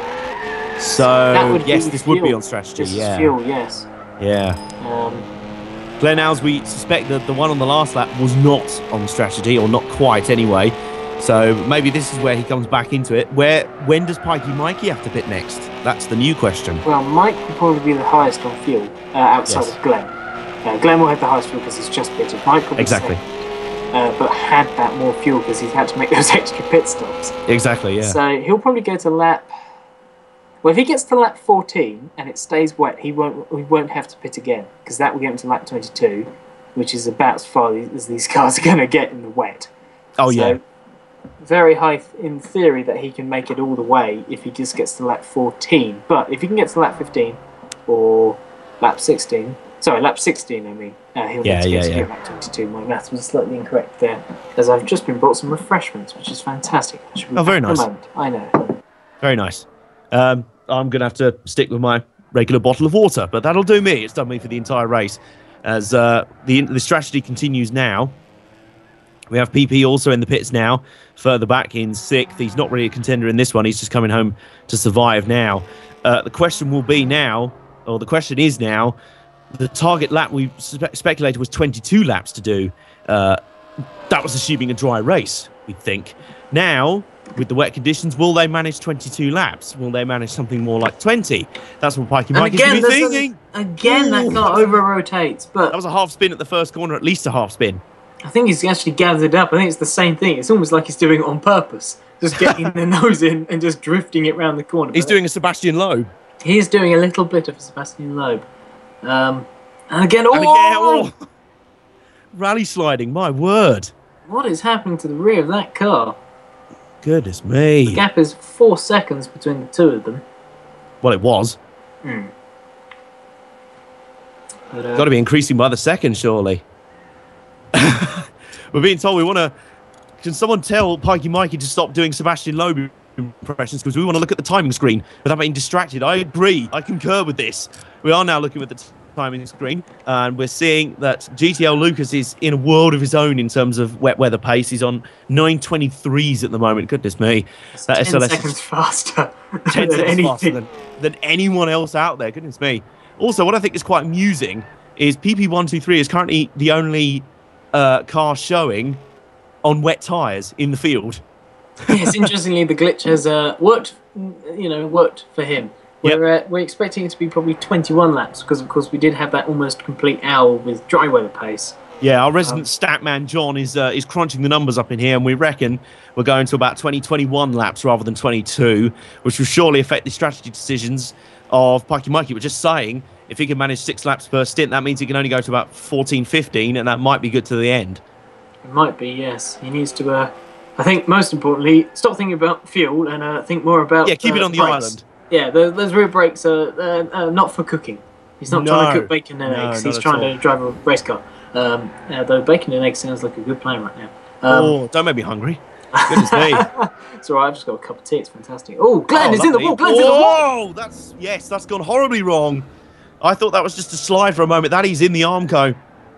B: So,
A: That would
B: yes,
A: be
B: this would be
A: fuel.
B: on strategy,
A: This
B: yeah.
A: is fuel, yes.
B: Yeah.
A: Um,
B: Glenn Alls, we suspect that the one on the last lap was not on strategy, or not quite anyway. So maybe this is where he comes back into it. Where When does Pikey Mikey have to pit next? That's the new question.
A: well, Mike will probably be the highest on fuel uh, outside
B: Yes.
A: of Glenn. Uh, Glenn will have the highest fuel because he's just pitted. Mike will be
B: Exactly.
A: second, uh, but had that more fuel because he's had to make those extra pit stops.
B: Exactly, yeah.
A: So he'll probably go to lap. Well, if he gets to lap fourteen and it stays wet, he won't. He won't have to pit again because that will get him to lap twenty-two, which is about as far as these cars are going to get in the wet.
B: oh,
A: So,
B: yeah.
A: very high th- in theory that he can make it all the way if he just gets to lap fourteen. But if he can get to lap fifteen or lap sixteen, sorry, lap sixteen, I mean, uh, he'll
B: Yeah,
A: need to
B: yeah,
A: get to
B: yeah.
A: lap twenty-two. My maths was slightly incorrect there, as I've just been brought some refreshments, which is fantastic. I should be
B: Oh, very
A: back in a
B: nice.
A: moment. I know.
B: Very nice. Um, I'm going to have to stick with my regular bottle of water, but that'll do me. It's done me for the entire race. As uh, the the strategy continues now, we have P P also in the pits now, further back in sixth. He's not really a contender in this one. He's just coming home to survive now. Uh, the question will be now, or the question is now, the target lap we spe- speculated was twenty-two laps to do. Uh, that was assuming a dry race, we'd think. Now, with the wet conditions, will they manage twenty-two laps? Will they manage something more like twenty? That's what Pikey Mike is going to be
A: there's a-
B: thinking.
A: again, that
B: Ooh.
A: car over rotates, but
B: That was a half spin at the first corner, at least a half spin.
A: I think he's actually gathered up. I think it's the same thing. It's almost like he's doing it on purpose, just getting the nose in and just drifting it round the corner.
B: He's
A: But
B: doing a Sebastian Loeb.
A: He is doing a little bit of Sebastian Loeb. Um, and again,
B: And again,
A: oh,
B: oh, rally sliding, my word.
A: what is happening to the rear of that car?
B: Goodness
A: The
B: me.
A: gap is four seconds between the two of them.
B: Well, it was.
A: Hmm. But, uh,
B: Got to be increasing by the second, surely. We're being told we want to... Can someone tell Pikey Mikey to stop doing Sebastian Loeb impressions, because we want to look at the timing screen without being distracted. I agree. I concur with this. We are now looking at the t- timing screen, and we're seeing that G T L Lucas is in a world of his own in terms of wet weather pace. He's on nine twenty-threes at the moment. Goodness me.
A: it's
B: That
A: ten
B: is- so that's
A: seconds faster
B: ten
A: than
B: seconds faster
A: anything.
B: than, than anyone else out there. Goodness me. Also, what I think is quite amusing is P P one two three is currently the only uh, car showing on wet tyres in the field.
A: Yes, interestingly, the glitch has uh, worked. You know, worked for him. We're uh, we're expecting it to be probably twenty-one laps because, of course, we did have that almost complete hour with dry weather pace.
B: Yeah, our resident stat man John is uh, is crunching the numbers up in here, and we reckon we're going to about twenty, twenty-one laps rather than twenty-two, which will surely affect the strategy decisions of Pikey Mikey. We're just saying, if he can manage six laps per stint, that means he can only go to about fourteen, fifteen, and that might be good to the end.
A: It might be, yes. He needs to, uh, I think, most importantly, stop thinking about fuel and uh, think more about
B: Yeah, keep
A: uh,
B: it on the
A: brakes.
B: island.
A: Yeah, those, those rear brakes are uh, uh, not for cooking. He's not
B: No.
A: trying to cook bacon and
B: No,
A: eggs.
B: not
A: He's
B: at
A: trying
B: all.
A: to drive a race car. Um, uh, though bacon and eggs sounds like a good plan right now. Um,
B: Oh, don't make me hungry. Goodness me.
A: It's alright, I've just got a cup of tea. It's fantastic. Oh, Glenn
B: Oh,
A: is in the
B: lovely.
A: wall. Glenn's in the wall.
B: Whoa, that's yes, that's gone horribly wrong. I thought that was just a slide for a moment. That he's in the Armco,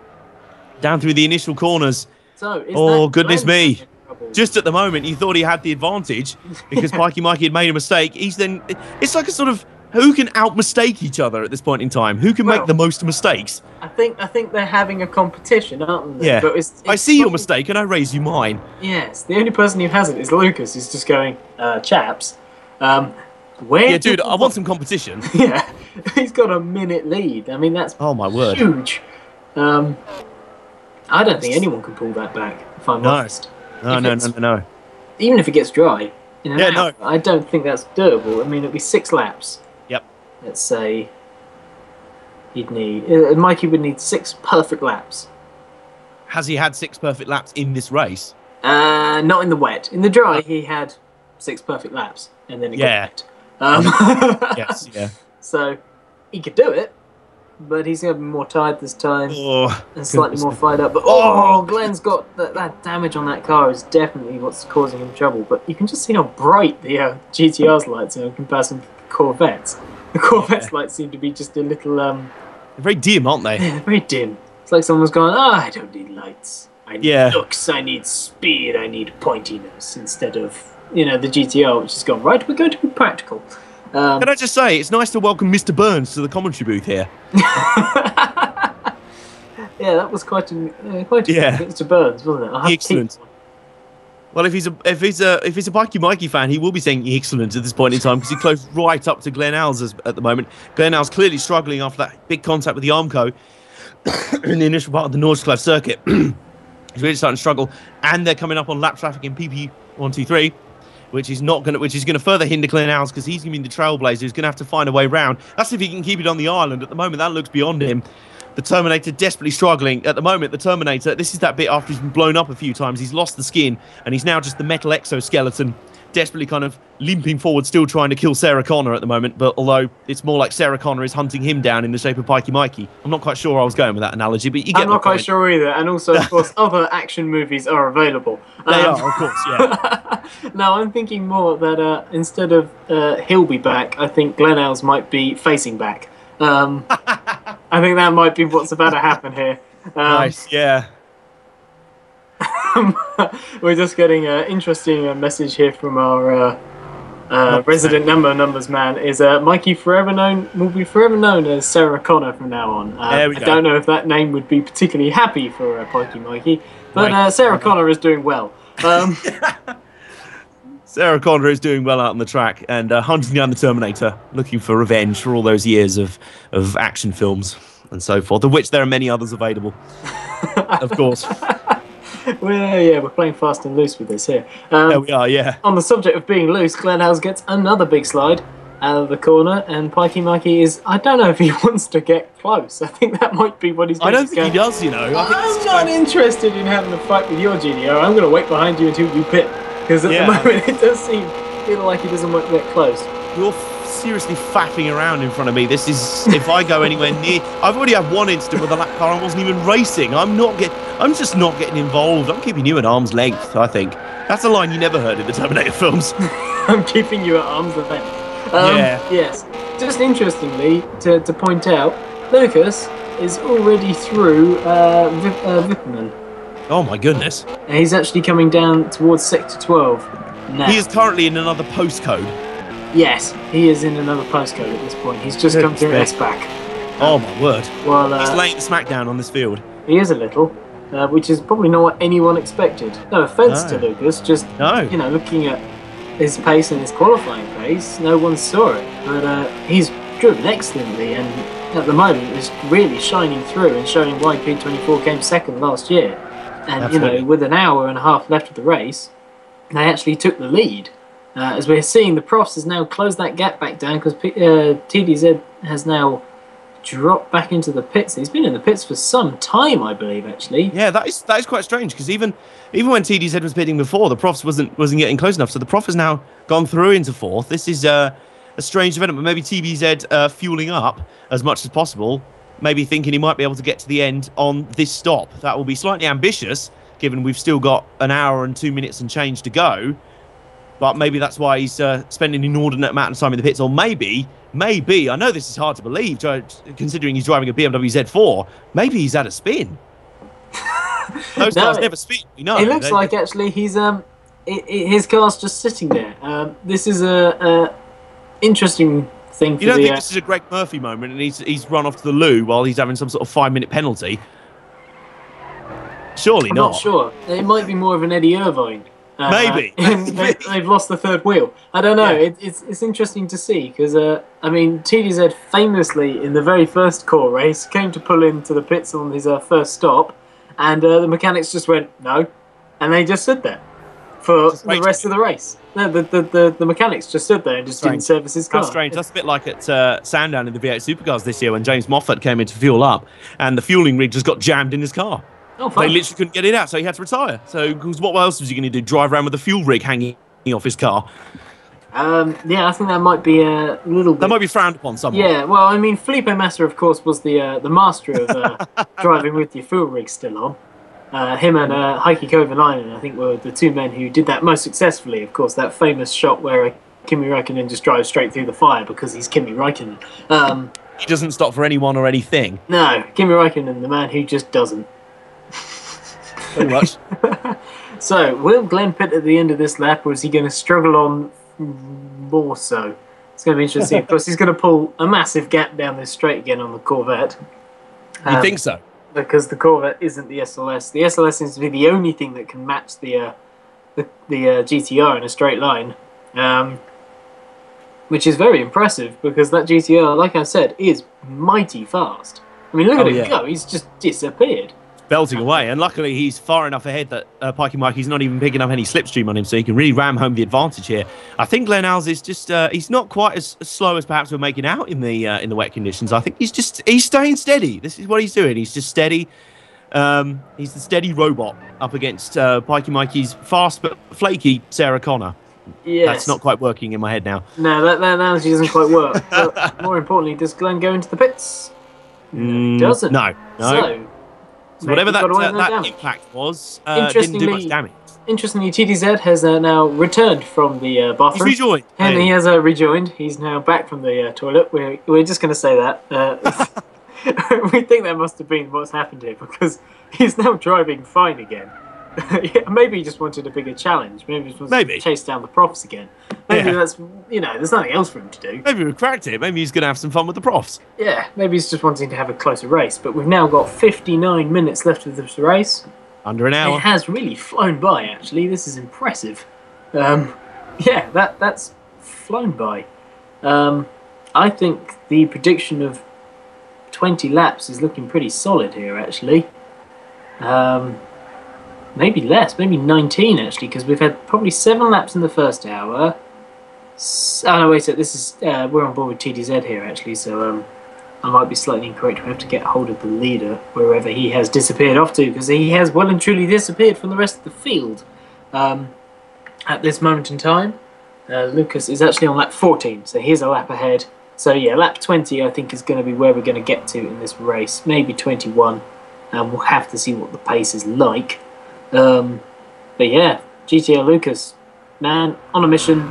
B: down through the initial corners.
A: So, is
B: Oh,
A: that
B: goodness
A: Glenn
B: me.
A: having trouble?
B: Just at the moment, he thought he had the advantage because Pikey Mikey had made a mistake. He's then it's like a sort of who can out mistake each other at this point in time? Who can
A: Well,
B: make the most mistakes?
A: I think I think they're having a competition, aren't they?
B: Yeah.
A: But it's, it's
B: I see your
A: probably-
B: mistake and I raise you mine.
A: Yes, the only person who hasn't is Lucas. He's just going, uh, chaps. Um, where?
B: Yeah, dude,
A: did-
B: I want some competition.
A: Yeah, he's got a minute lead. I mean, that's
B: Oh my word.
A: huge. Um, I don't think anyone can pull that back. If I'm
B: No.
A: honest,
B: No,
A: If
B: no,
A: it's-
B: no, no, no.
A: even if it gets dry, in and
B: Yeah,
A: out, I don't think that's doable. I mean, it'd be six laps.
B: Yep.
A: Let's say he'd need. Uh, Mikey would need six perfect laps.
B: Has he had six perfect laps in this race?
A: Uh, not in the wet. In the dry, he had six perfect laps, and then it
B: Yeah.
A: got wet. Um,
B: Yes, yeah.
A: So he could do it, but he's going to be more tired this time
B: Oh,
A: and slightly
B: goodness
A: more
B: me.
A: fired up. But oh, Glenn's got that, that damage on that car is definitely what's causing him trouble. But you can just see how bright the uh, G T R's lights are in comparison to the Corvettes. The Corvette's
B: Yeah.
A: lights seem to be just a little um,
B: They're very dim, aren't they?
A: they're very dim. It's like someone's going, oh, I don't need lights. I need
B: Yeah.
A: looks, I need speed, I need pointiness, instead of, you know, the G T R, which has gone, right, we're going to be practical. Um,
B: Can I just say, it's nice to welcome Mister Burns to the commentary booth here.
A: yeah, that was quite a, uh, quite a
B: Yeah.
A: Mister Burns, wasn't it? I have
B: Excellent.
A: teeth.
B: Well, if he's a if he's a if he's a Pikey Mikey fan, he will be saying excellent at this point in time because he's close right up to Glenn Al's at the moment. Glenn Al's clearly struggling after that big contact with the Armco in the initial part of the Nordschleife circuit. He's really starting to struggle, and they're coming up on lap traffic in P P one two three, which is not going to which is going to further hinder Glenn Al's because he's going to be the trailblazer. He's going to have to find a way round. That's if he can keep it on the island. At the moment, that looks beyond him. The Terminator desperately struggling. At the moment, the Terminator, this is that bit after he's been blown up a few times. He's lost the skin, and he's now just the metal exoskeleton, desperately kind of limping forward, still trying to kill Sarah Connor at the moment. But although it's more like Sarah Connor is hunting him down in the shape of Pikey Mikey. I'm not quite sure I was going with that analogy, but you get
A: I'm
B: my
A: not quite
B: point.
A: sure either, and also, of course, other action movies are available.
B: They
A: Um,
B: are, of course, yeah.
A: No, I'm thinking more that uh, instead of uh, he'll be back, I think Glenn Ells might be facing back. Um, I think that might be what's about to happen here. Um,
B: Nice, yeah.
A: We're just getting an interesting uh, message here from our uh, uh, resident number numbers man. Is uh, Mikey forever known will be forever known as Sarah Connor from now on. Uh,
B: There we
A: I
B: go.
A: don't know if that name would be particularly happy for uh, Pikey Mikey, but
B: Right.
A: uh, Sarah Connor is doing well. Um,
B: Sarah Connor is doing well out on the track and uh, hunting down the Terminator, looking for revenge for all those years of, of action films and so forth, of which there are many others available, of course.
A: well, yeah, we're playing fast and loose with this here. Um,
B: There we are, yeah.
A: On the subject of being loose, Glenn Howes gets another big slide out of the corner, and Pikey Mikey is, I don't know if he wants to get close. I think that might be what he's
B: I
A: doing.
B: don't
A: He's
B: think he
A: going,
B: does, you know. I think
A: I'm
B: it's
A: not
B: going-
A: interested in having a fight with your G D R. I'm going to wait behind you until you pit. Because at
B: Yeah.
A: the moment it does seem feel like he doesn't want to get close.
B: You're f- seriously faffing around in front of me. This is, if I go anywhere near, I've already had one incident with a lap car. I wasn't even racing. I'm not get, I'm just not getting involved. I'm keeping you at arm's length, I think. That's a line you never heard in the Terminator films.
A: I'm keeping you at arm's length. Um,
B: Yeah.
A: Yes. Just interestingly, to, to point out, Lucas is already through uh, Vip, uh, Vipperman.
B: Oh my goodness.
A: And he's actually coming down towards Sector twelve now.
B: He is currently in another postcode.
A: Yes, he is in another postcode at this point. He's just come through
B: Goodness
A: S back.
B: Oh my word.
A: Well,
B: He's
A: uh,
B: laying the smackdown on this field.
A: he is a little, uh, which is probably not what anyone expected. No offence
B: No.
A: to Lucas, just
B: No.
A: you know, looking at his pace and his qualifying pace, no one saw it. But uh, he's driven excellently, and at the moment is really shining through and showing why P twenty-four came second last year. And,
B: Absolutely.
A: you know, with an hour and a half left of the race, they actually took the lead. Uh, as we're seeing, the Profs has now closed that gap back down because uh, T D Z has now dropped back into the pits. He's been in the pits for some time, I believe, actually.
B: Yeah, that is that is quite strange because even even when T D Z was pitting before, the Profs wasn't wasn't getting close enough. So the Prof has now gone through into fourth. This is uh, a strange development. Maybe T D Z uh, fueling up as much as possible. Maybe thinking he might be able to get to the end on this stop. That will be slightly ambitious, given we've still got an hour and two minutes and change to go. But maybe that's why he's uh, spending an inordinate amount of time in the pits. Or maybe, maybe, I know this is hard to believe, considering he's driving a B M W Z four, maybe he's had a spin. Those
A: No,
B: cars never spin, you know.
A: It looks
B: They-
A: like, actually, he's um, it, it, his car's just sitting there. Um, this is a, a interesting thing for
B: You don't
A: the...
B: think
A: uh,
B: this is a Greg Murphy moment and he's, he's run off to the loo while he's having some sort of five-minute penalty? Surely
A: I'm
B: not.
A: not sure. It might be more of an Eddie Irvine. Uh,
B: Maybe.
A: and they, they've lost the third wheel. I don't know.
B: Yeah.
A: It, it's it's interesting to see because uh, I mean T D Z famously in the very first core race came to pull into the pits on his uh, first stop, and uh, the mechanics just went no, and they just stood there for
B: Just
A: the
B: waiting.
A: rest of the race. No, the the, the, the mechanics just stood there and just
B: Strange.
A: didn't service his car.
B: How strange. That's a bit like at uh, Sandown in the V eight Supercars this year when James Moffat came in to fuel up and the fueling rig just got jammed in his car.
A: Oh,
B: They
A: fine.
B: literally couldn't get it out, so he had to retire. So, 'cause what else was he going to do? Drive around with a fuel rig hanging off his car?
A: Um, yeah, I think that might be a little bit.
B: That might be frowned upon somewhat.
A: Yeah, well, I mean, Felipe Massa, of course, was the uh, the master of uh, driving with your fuel rig still on. Uh, him and uh, Heikki Kovalainen, I think, were the two men who did that most successfully. Of course, that famous shot where uh, Kimi Räikkönen just drives straight through the fire because he's Kimi Räikkönen. Um,
B: He doesn't stop for anyone or anything.
A: no, Kimi Räikkönen, the man who just doesn't.
B: Very much.
A: So, will Glenn pit at the end of this lap, or is he going to struggle on more so? It's going to be interesting. Of course, he's going to pull a massive gap down this straight again on the Corvette.
B: You
A: Um,
B: think so?
A: Because the Corvette isn't the S L S. The S L S seems to be the only thing that can match the uh, the, the uh, G T R in a straight line, um, which is very impressive because that G T R, like I said, is mighty fast. I mean, look at
B: Oh,
A: him
B: yeah.
A: go. He's just disappeared.
B: Belting away, and luckily he's far enough ahead that uh, Pikey Mikey's not even picking up any slipstream on him, so he can really ram home the advantage here. I think Glenn Alls is just, uh, he's not quite as, as slow as perhaps we're making out in the uh, in the wet conditions. I think he's just, he's staying steady. This is what he's doing. He's just steady. Um, he's the steady robot up against uh, Pikey Mikey's fast but flaky Sarah Connor.
A: Yes.
B: That's not quite working in my head now.
A: No, that, that analogy doesn't quite work. But more importantly, does Glenn go into the pits?
B: Mm,
A: Doesn't.
B: No, no.
A: So,
B: So whatever
A: maybe
B: that,
A: got away
B: uh,
A: with no
B: that
A: damage.
B: impact was, uh, didn't do
A: Interestingly-
B: much damage.
A: Interestingly, T D Z has uh, now returned from the uh,
B: He's
A: bathroom.
B: rejoined.
A: And
B: Hey.
A: he has uh, rejoined. He's now back from the uh, toilet. We're, we're just going to say that. Uh, we think that must have been what's happened here because he's now driving fine again. Yeah, maybe he just wanted a bigger challenge. Maybe he just wanted
B: Maybe.
A: to chase down the profs again. Maybe
B: Yeah.
A: that's, you know, there's nothing else for him to do.
B: Maybe we've cracked it. Maybe he's going to have some fun with the profs.
A: Yeah, maybe he's just wanting to have a closer race. But we've now got fifty-nine minutes left of this race.
B: Under an hour.
A: It has really flown by, actually. This is impressive. Um, yeah, that that's flown by. Um, I think the prediction of twenty laps is looking pretty solid here, actually. Um, maybe less, maybe nineteen, actually, because we've had probably seven laps in the first hour. S- oh, no, wait, so this is, uh, we're on board with T D Z here, actually, so um, I might be slightly incorrect. We have to get hold of the leader wherever he has disappeared off to, because he has well and truly disappeared from the rest of the field. Um, at this moment in time, uh, Lucas is actually on lap fourteen, so he's a lap ahead. So yeah, lap twenty I think is going to be where we're going to get to in this race, maybe twenty-one, and we'll have to see what the pace is like. Um, but yeah, G T R Lucas, man, on a mission.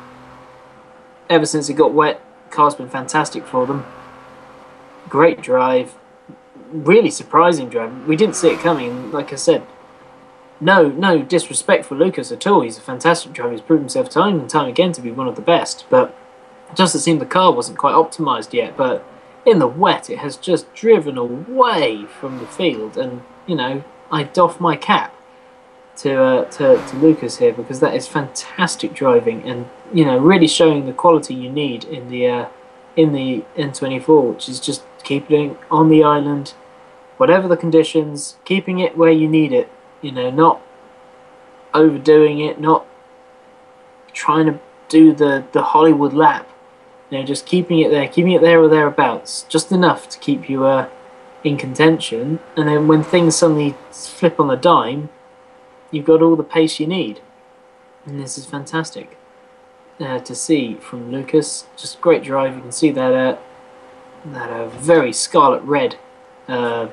A: Ever since it got wet, car's been fantastic for them. Great drive, really surprising drive. We didn't see it coming. Like I said, no, no disrespect for Lucas at all. He's a fantastic driver. He's proved himself time and time again to be one of the best. But it just seemed the car wasn't quite optimised yet. But in the wet, it has just driven away from the field. And you know, I doff my cap to uh, to to Lucas here because that is fantastic driving and you know really showing the quality you need in the uh, in the N twenty-four, which is just keeping it on the island, whatever the conditions, keeping it where you need it. You know, not overdoing it, not trying to do the, the Hollywood lap. You know, just keeping it there, keeping it there or thereabouts, just enough to keep you uh, in contention. And then when things suddenly flip on a dime, you've got all the pace you need. And this is fantastic uh, to see from Lucas. Just great drive. You can see that uh, that uh, very scarlet red uh,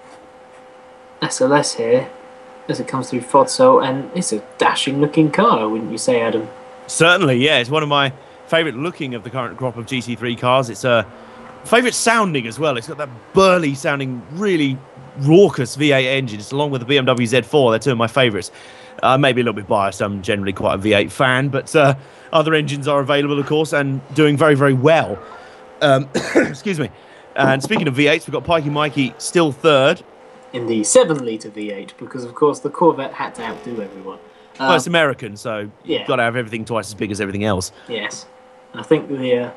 A: S L S here as it comes through Fodsel, and it's a dashing looking car, wouldn't you say, Adam?
B: Certainly, yeah. It's one of my favourite looking of the current crop of G T three cars. It's a uh, favourite sounding as well. It's got that burly sounding, really raucous V eight engine. It's along with the B M W Z four. They're two of my favourites. Uh, maybe a little bit biased. I'm generally quite a V eight fan, but uh, other engines are available, of course, and doing very, very well. Um, excuse me. And speaking of V eights, we've got Pikey Mikey still third.
A: In the seven litre V eight, because, of course, the Corvette had to outdo everyone. Um,
B: well, it's American, so
A: yeah.
B: you've got to have everything twice as big as everything else.
A: Yes. I think the... Uh,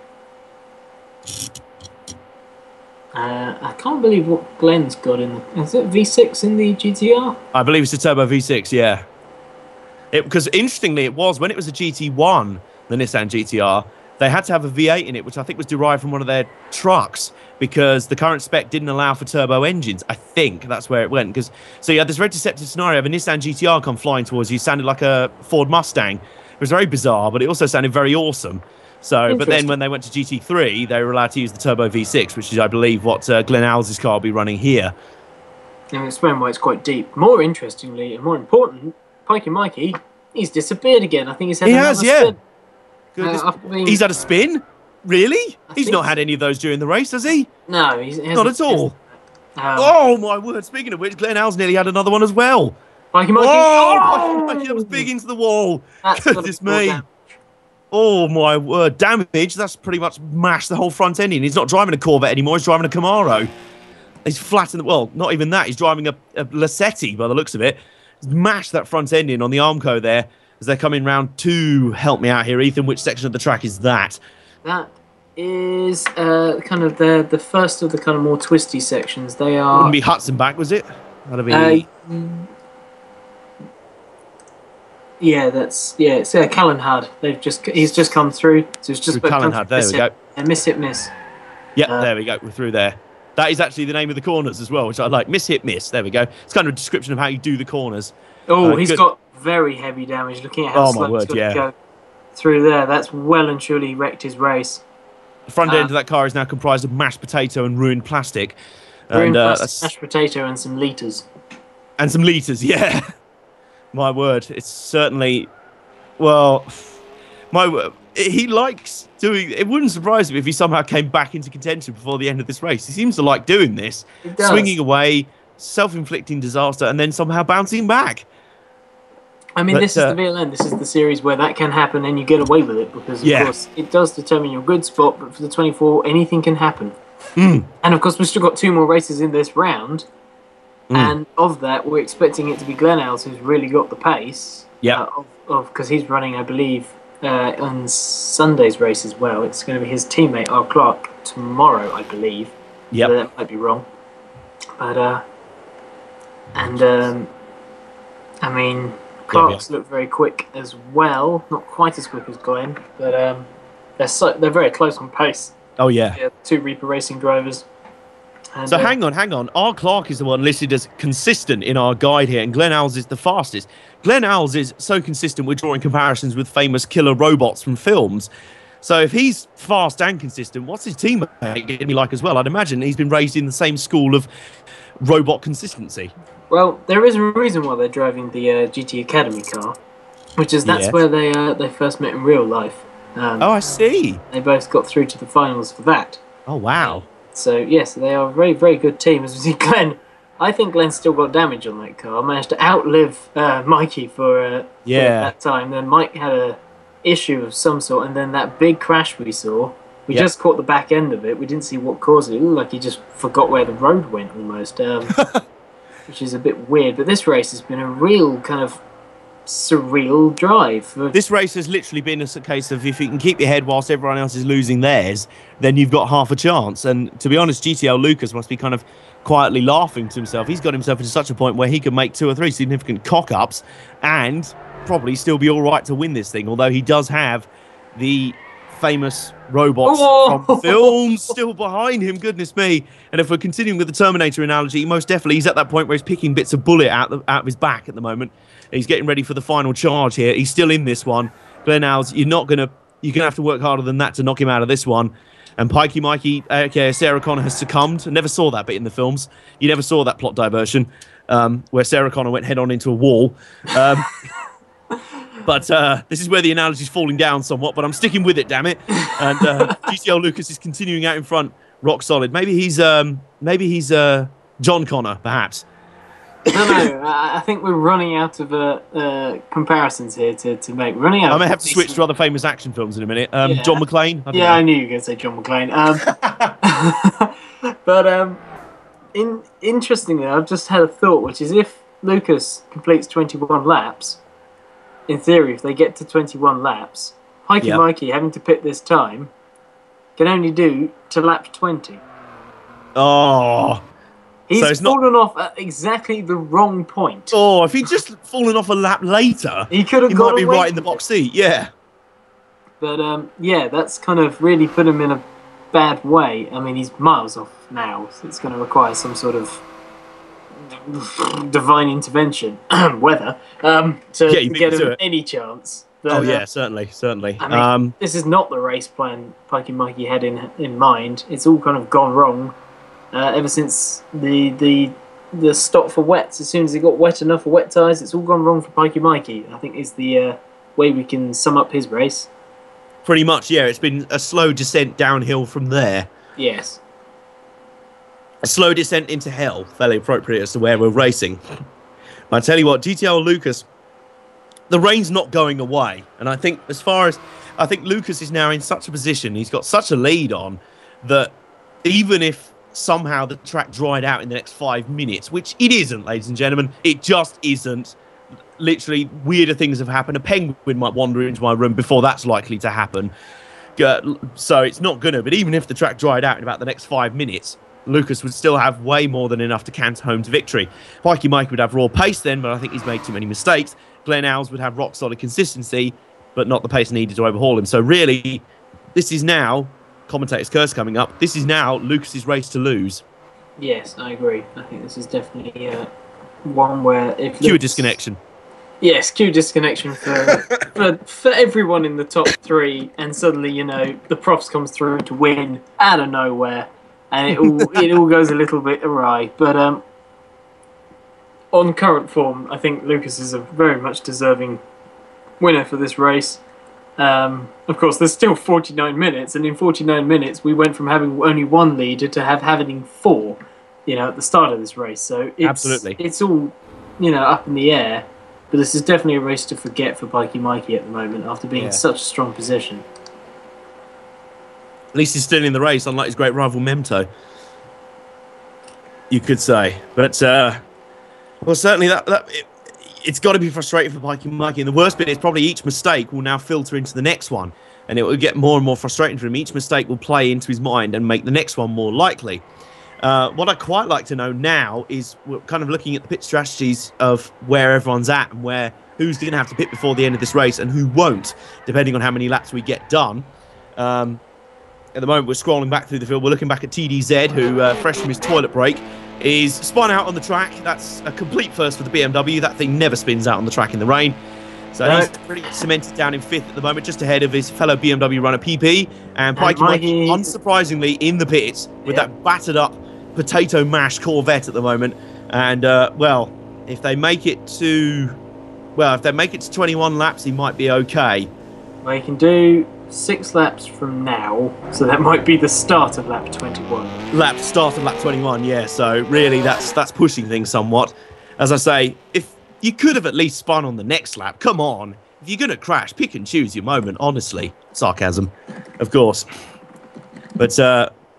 A: uh, I can't believe what Glenn's got in the... Is it V six in the G T R?
B: I believe it's a turbo V six, yeah. Because interestingly, it was when it was a G T one, the Nissan G T R, they had to have a V eight in it, which I think was derived from one of their trucks, because the current spec didn't allow for turbo engines. I think that's where it went. Because so you had this very deceptive scenario of a Nissan G T R come flying towards you, sounded like a Ford Mustang. It was very bizarre, but it also sounded very awesome. So, but then when they went to G T three, they were allowed to use the turbo V six, which is, I believe, what uh, Glenn Alves' car will be running here.
A: And explain why it's quite deep. More interestingly and more important, Pikey Mikey, he's disappeared again. I think he's had
B: he
A: another
B: has, yeah.
A: spin.
B: Goodness,
A: Uh, I mean,
B: he's had a spin? Really?
A: I
B: He's
A: think
B: not had any of those during the race, has he?
A: No, he's he
B: Not at all.
A: Um,
B: Oh, my word. Speaking of which, Glenn Alves nearly had another one as well.
A: Pikey Mikey.
B: Oh,
A: Oh!
B: Mikey, that was big into the wall.
A: That's
B: Goodness me.
A: down.
B: Oh, my word. Damage. That's pretty much mashed the whole front end in. He's not driving a Corvette anymore. He's driving a Camaro. He's flattened the... Well, not even that. He's driving a, a Lassetti by the looks of it. He's mashed that front end in on the Armco there as they're coming round to... Help me out here, Ethan. Which section of the track is that?
A: That is uh, kind of the the first of the kind of more twisty sections. They are...
B: Wouldn't be Hudson back, was it? That'd be...
A: Uh, yeah, that's... Yeah, it's uh, Callanhad. They've just... He's just come through. So it's just...
B: Through Callanhad. There we go.
A: And miss hit miss.
B: Yep,
A: Uh,
B: there we go. We're through there. That is actually the name of the corners as well, which I like. Miss, hit, miss. There we go. It's kind of a description of how you do the corners.
A: Oh,
B: Uh,
A: he's
B: good.
A: got very heavy damage. Looking at how
B: Oh, my
A: slow
B: word,
A: he's got
B: yeah.
A: to go through there. That's well and truly wrecked his race.
B: The front
A: Uh,
B: end of that car is now comprised of mashed potato and ruined plastic.
A: We're in
B: And, uh,
A: plastic,
B: that's-
A: mashed potato and some litres.
B: and some litres, yeah. My word, it's certainly... Well, my word, he likes doing... It wouldn't surprise me if he somehow came back into contention before the end of this race. He seems to like doing this.
A: He does.
B: Swinging away, self-inflicting disaster, and then somehow bouncing back.
A: I mean,
B: But,
A: this is
B: uh,
A: the V L N. This is the series where that can happen and you get away with it because, of
B: Yeah.
A: course, it does determine your good spot. But for the twenty-four, anything can happen.
B: Mm.
A: And, of course, we've still got two more races in this round.
B: Mm.
A: And of that, we're expecting it to be Glenn Alves who's really got the pace.
B: Yeah.
A: Uh, of Because he's running, I believe, uh, on Sunday's race as well. It's going to be his teammate, R. Clark, tomorrow, I believe.
B: Yep.
A: So that might be wrong. But, uh... And, um... I mean... Clark's look very quick as well. Not quite as quick as Glenn, but um, they're so, they're very close on pace.
B: Oh, yeah.
A: Yeah, two Reaper Racing drivers. And,
B: So
A: uh,
B: hang on, hang on. R. Clark is the one listed as consistent in our guide here, and Glenn Alves is the fastest. Glenn Alves is so consistent we're drawing comparisons with famous killer robots from films. So if he's fast and consistent, what's his teammate going to be like as well? I'd imagine he's been raised in the same school of robot consistency.
A: Well, there is a reason why they're driving the uh, G T Academy car, which is that's
B: Yes.
A: where they uh, they first met in real life. Um,
B: Oh, I see.
A: They both got through to the finals for that.
B: Oh, wow.
A: So yes, they are a very very good team. As we see, Glenn, I think Glenn's still got damage on that car. Managed to outlive uh, Mikey for, uh, for
B: Yeah.
A: that time. Then Mike had a issue of some sort, and then that big crash we saw. We
B: Yep.
A: just caught the back end of it. We didn't see what caused it. It looked like he just forgot where the road went almost, um, which is a bit weird. But this race has been a real kind of surreal drive.
B: This race has literally been a case of if you can keep your head whilst everyone else is losing theirs, then you've got half a chance. And to be honest, G T L Lucas must be kind of quietly laughing to himself. He's got himself into such a point where he can make two or three significant cock-ups and probably still be all right to win this thing, although he does have the famous robots
A: oh!
B: from films still behind him, goodness me. And if we're continuing with the Terminator analogy, most definitely he's at that point where he's picking bits of bullet out, the, out of his back at the moment. He's getting ready for the final charge here. He's still in this one. Glenn Owls, you're not gonna you're gonna have to work harder than that to knock him out of this one. And Pikey Mikey, aka Sarah Connor, has succumbed. I never saw that bit in the films. You never saw that plot diversion um, where Sarah Connor went head on into a wall. Um, But uh, this is where the analogy's falling down somewhat, but I'm sticking with it, damn it. And uh, G T L Lucas is continuing out in front, rock solid. Maybe he's um, maybe he's uh, John Connor, perhaps.
A: No, no, I think we're running out of uh, uh, comparisons here to, to make. We're running out.
B: I may
A: of
B: have to switch to other famous action films in a minute. Um,
A: yeah.
B: John McClane. I
A: yeah,
B: know.
A: I knew you were going to say John McClane. Um, but um, in interestingly, I've just had a thought, which is if Lucas completes twenty-one laps. In theory, if they get to twenty-one laps, Pikey
B: yep.
A: Mikey, having to pit this time, can only do to lap twenty.
B: Oh.
A: He's
B: so it's
A: fallen
B: not...
A: off at exactly the wrong point.
B: Oh, if he'd just fallen off a lap later,
A: he could have
B: he
A: got
B: might be
A: away
B: right in the box seat, yeah.
A: But, um, yeah, that's kind of really put him in a bad way. I mean, he's miles off now, so it's going to require some sort of divine intervention, weather, um, to,
B: yeah,
A: to get him
B: it.
A: any chance. But,
B: oh, yeah,
A: uh,
B: certainly, certainly.
A: I mean,
B: um,
A: this is not the race plan Pikey Mikey had in in mind. It's all kind of gone wrong uh, ever since the the the stop for wets. As soon as it got wet enough for wet tyres, it's all gone wrong for Pikey Mikey. I think is the uh, way we can sum up his race.
B: Pretty much, yeah. It's been a slow descent downhill from there.
A: Yes.
B: A slow descent into hell, fairly appropriate as to where we're racing. But I tell you what, G T L Lucas, the rain's not going away. And I think as far as, I think Lucas is now in such a position, he's got such a lead on, that even if somehow the track dried out in the next five minutes, which it isn't, ladies and gentlemen, it just isn't. Literally, weirder things have happened. A penguin might wander into my room before that's likely to happen. Uh, so it's not going to, but even if the track dried out in about the next five minutes, Lucas would still have way more than enough to canter home to victory. Pikey Mike would have raw pace then, but I think he's made too many mistakes. Glenn Owls would have rock-solid consistency, but not the pace needed to overhaul him. So really, this is now, commentator's curse coming up, this is now Lucas's race to lose.
A: Yes, I agree. I think this is definitely uh, one where... if
B: Cue a
A: Lucas...
B: disconnection.
A: Yes, cue disconnection for, for for everyone in the top three, and suddenly, you know, the Profs comes through to win out of nowhere. And it all it all goes a little bit awry. But um, on current form, I think Lucas is a very much deserving winner for this race. Um, of course, there's still forty-nine minutes, and in forty-nine minutes, we went from having only one leader to have having four, you know, at the start of this race. So it's,
B: Absolutely.
A: it's all, you know, up in the air. But this is definitely a race to forget for Pikey Mikey at the moment after being
B: Yeah.
A: in such a strong position.
B: At least he's still in the race, unlike his great rival Memto. You could say. But, uh, well, certainly that, that it, it's got to be frustrating for Pikey Mikey. And the worst bit is probably each mistake will now filter into the next one. And it will get more and more frustrating for him. Each mistake will play into his mind and make the next one more likely. Uh, what I'd quite like to know now is we're kind of looking at the pit strategies of where everyone's at and where who's going to have to pit before the end of this race and who won't, depending on how many laps we get done. Um, At the moment, we're scrolling back through the field. We're looking back at T D Z, who, uh, fresh from his toilet break, is spun out on the track. That's a complete first for the B M W. That thing never spins out on the track in the rain. So
A: No.
B: he's pretty cemented down in fifth at the moment, just ahead of his fellow B M W runner P P. And Pikey Mikey,
A: Mikey-
B: unsurprisingly, in the pits with
A: Yeah.
B: that battered up potato mash Corvette at the moment. And, uh, well, if they make it to... Well, if they make it to twenty-one laps, he might be okay.
A: Well, you can do six laps from now, so that might be the start of lap twenty-one.
B: Lap start of lap twenty-one, yeah. So really, that's that's pushing things somewhat. As I say, if you could have at least spun on the next lap, come on. If you're gonna crash, pick and choose your moment. Honestly, sarcasm, of course. But uh,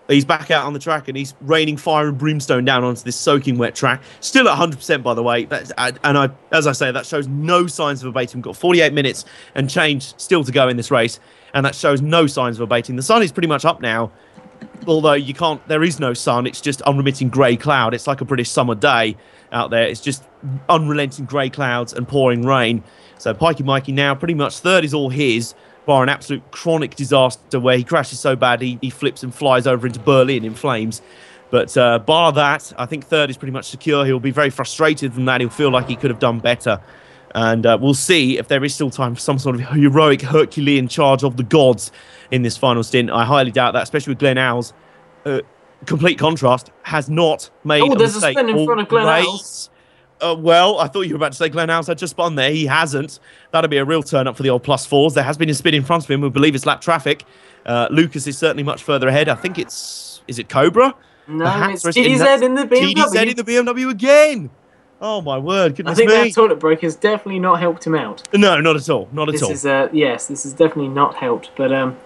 B: He's back out on the track and he's raining fire and brimstone down onto this soaking wet track. Still at one hundred percent, by the way. That's, and I, as I say, that shows no signs of abating. We've got forty-eight minutes and change still to go in this race, and that shows no signs of abating. The sun is pretty much up now, although you can't. There is no sun. It's just unremitting grey cloud. It's like a British summer day out there. It's just unrelenting grey clouds and pouring rain. So Pikey Mikey now pretty much third is all his, bar an absolute chronic disaster where he crashes so bad he, he flips and flies over into Berlin in flames. But uh, bar that, I think third is pretty much secure. He'll be very frustrated from that. He'll feel like he could have done better. And uh, we'll see if there is still time for some sort of heroic Herculean charge of the gods in this final stint. I highly doubt that, especially with Glenn Owls. Uh, complete contrast, has not made
A: oh,
B: a
A: there's
B: mistake.
A: a spin in front of Glenn Owls.
B: Uh, well, I thought you were about to say Glenn Owls had just spun there. He hasn't. That'll be a real turn up for the old plus fours. There has been a spin in front of him. We believe it's lap traffic. Uh, Lucas is certainly much further ahead. I think it's... Is it Cobra?
A: No, it's T D Z in the B M W.
B: T D Z in the B M W again. Oh, my word. Goodness
A: I think
B: me.
A: that toilet break has definitely not helped him out.
B: No, not at all. Not at
A: this
B: all.
A: Is, uh, yes, this has definitely not helped. But, um,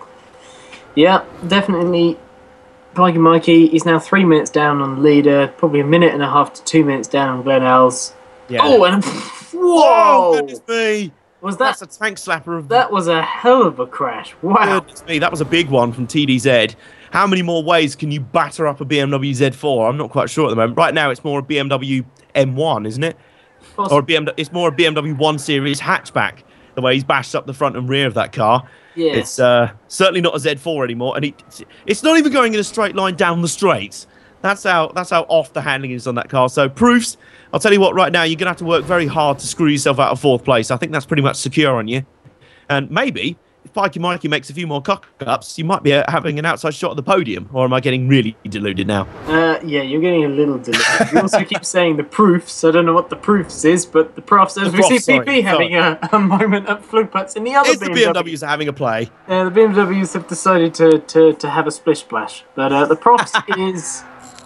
A: yeah, definitely... Pikey Mikey is now three minutes down on the leader, probably a minute and a half to two minutes down on Glenn Owls.
B: Yeah.
A: Oh, and whoa!
B: Oh, goodness me.
A: Was that?
B: That's a tank slapper of...
A: That was a hell of a crash. Wow.
B: Goodness me, that was a big one from T D Z. How many more ways can you batter up a B M W Z four? I'm not quite sure at the moment. Right now, it's more a B M W M one, isn't it?
A: Possibly.
B: Or a B M W, it's more a B M W one Series hatchback, the way he's bashed up the front and rear of that car.
A: Yes.
B: It's uh, certainly not a Z four anymore, and it, it's not even going in a straight line down the straights. That's how that's how off the handling is on that car. So proofs, I'll tell you what, right now, you're going to have to work very hard to screw yourself out of fourth place. I think that's pretty much secure on you. And maybe, if Pikey Mikey makes a few more cock-ups, you might be uh, having an outside shot at the podium. Or am I getting really deluded now?
A: Uh, yeah, you're getting a little deluded. You also keep saying the proofs. I don't know what the proofs is, but the prof says
B: The
A: we
B: prof,
A: see
B: sorry,
A: P P having a, a moment at Flugplatz in the other
B: It's
A: B M
B: the
A: W.
B: B M Ws are having a play.
A: Uh, the B M Ws have decided to, to, to have a splish splash. But uh, the prof is...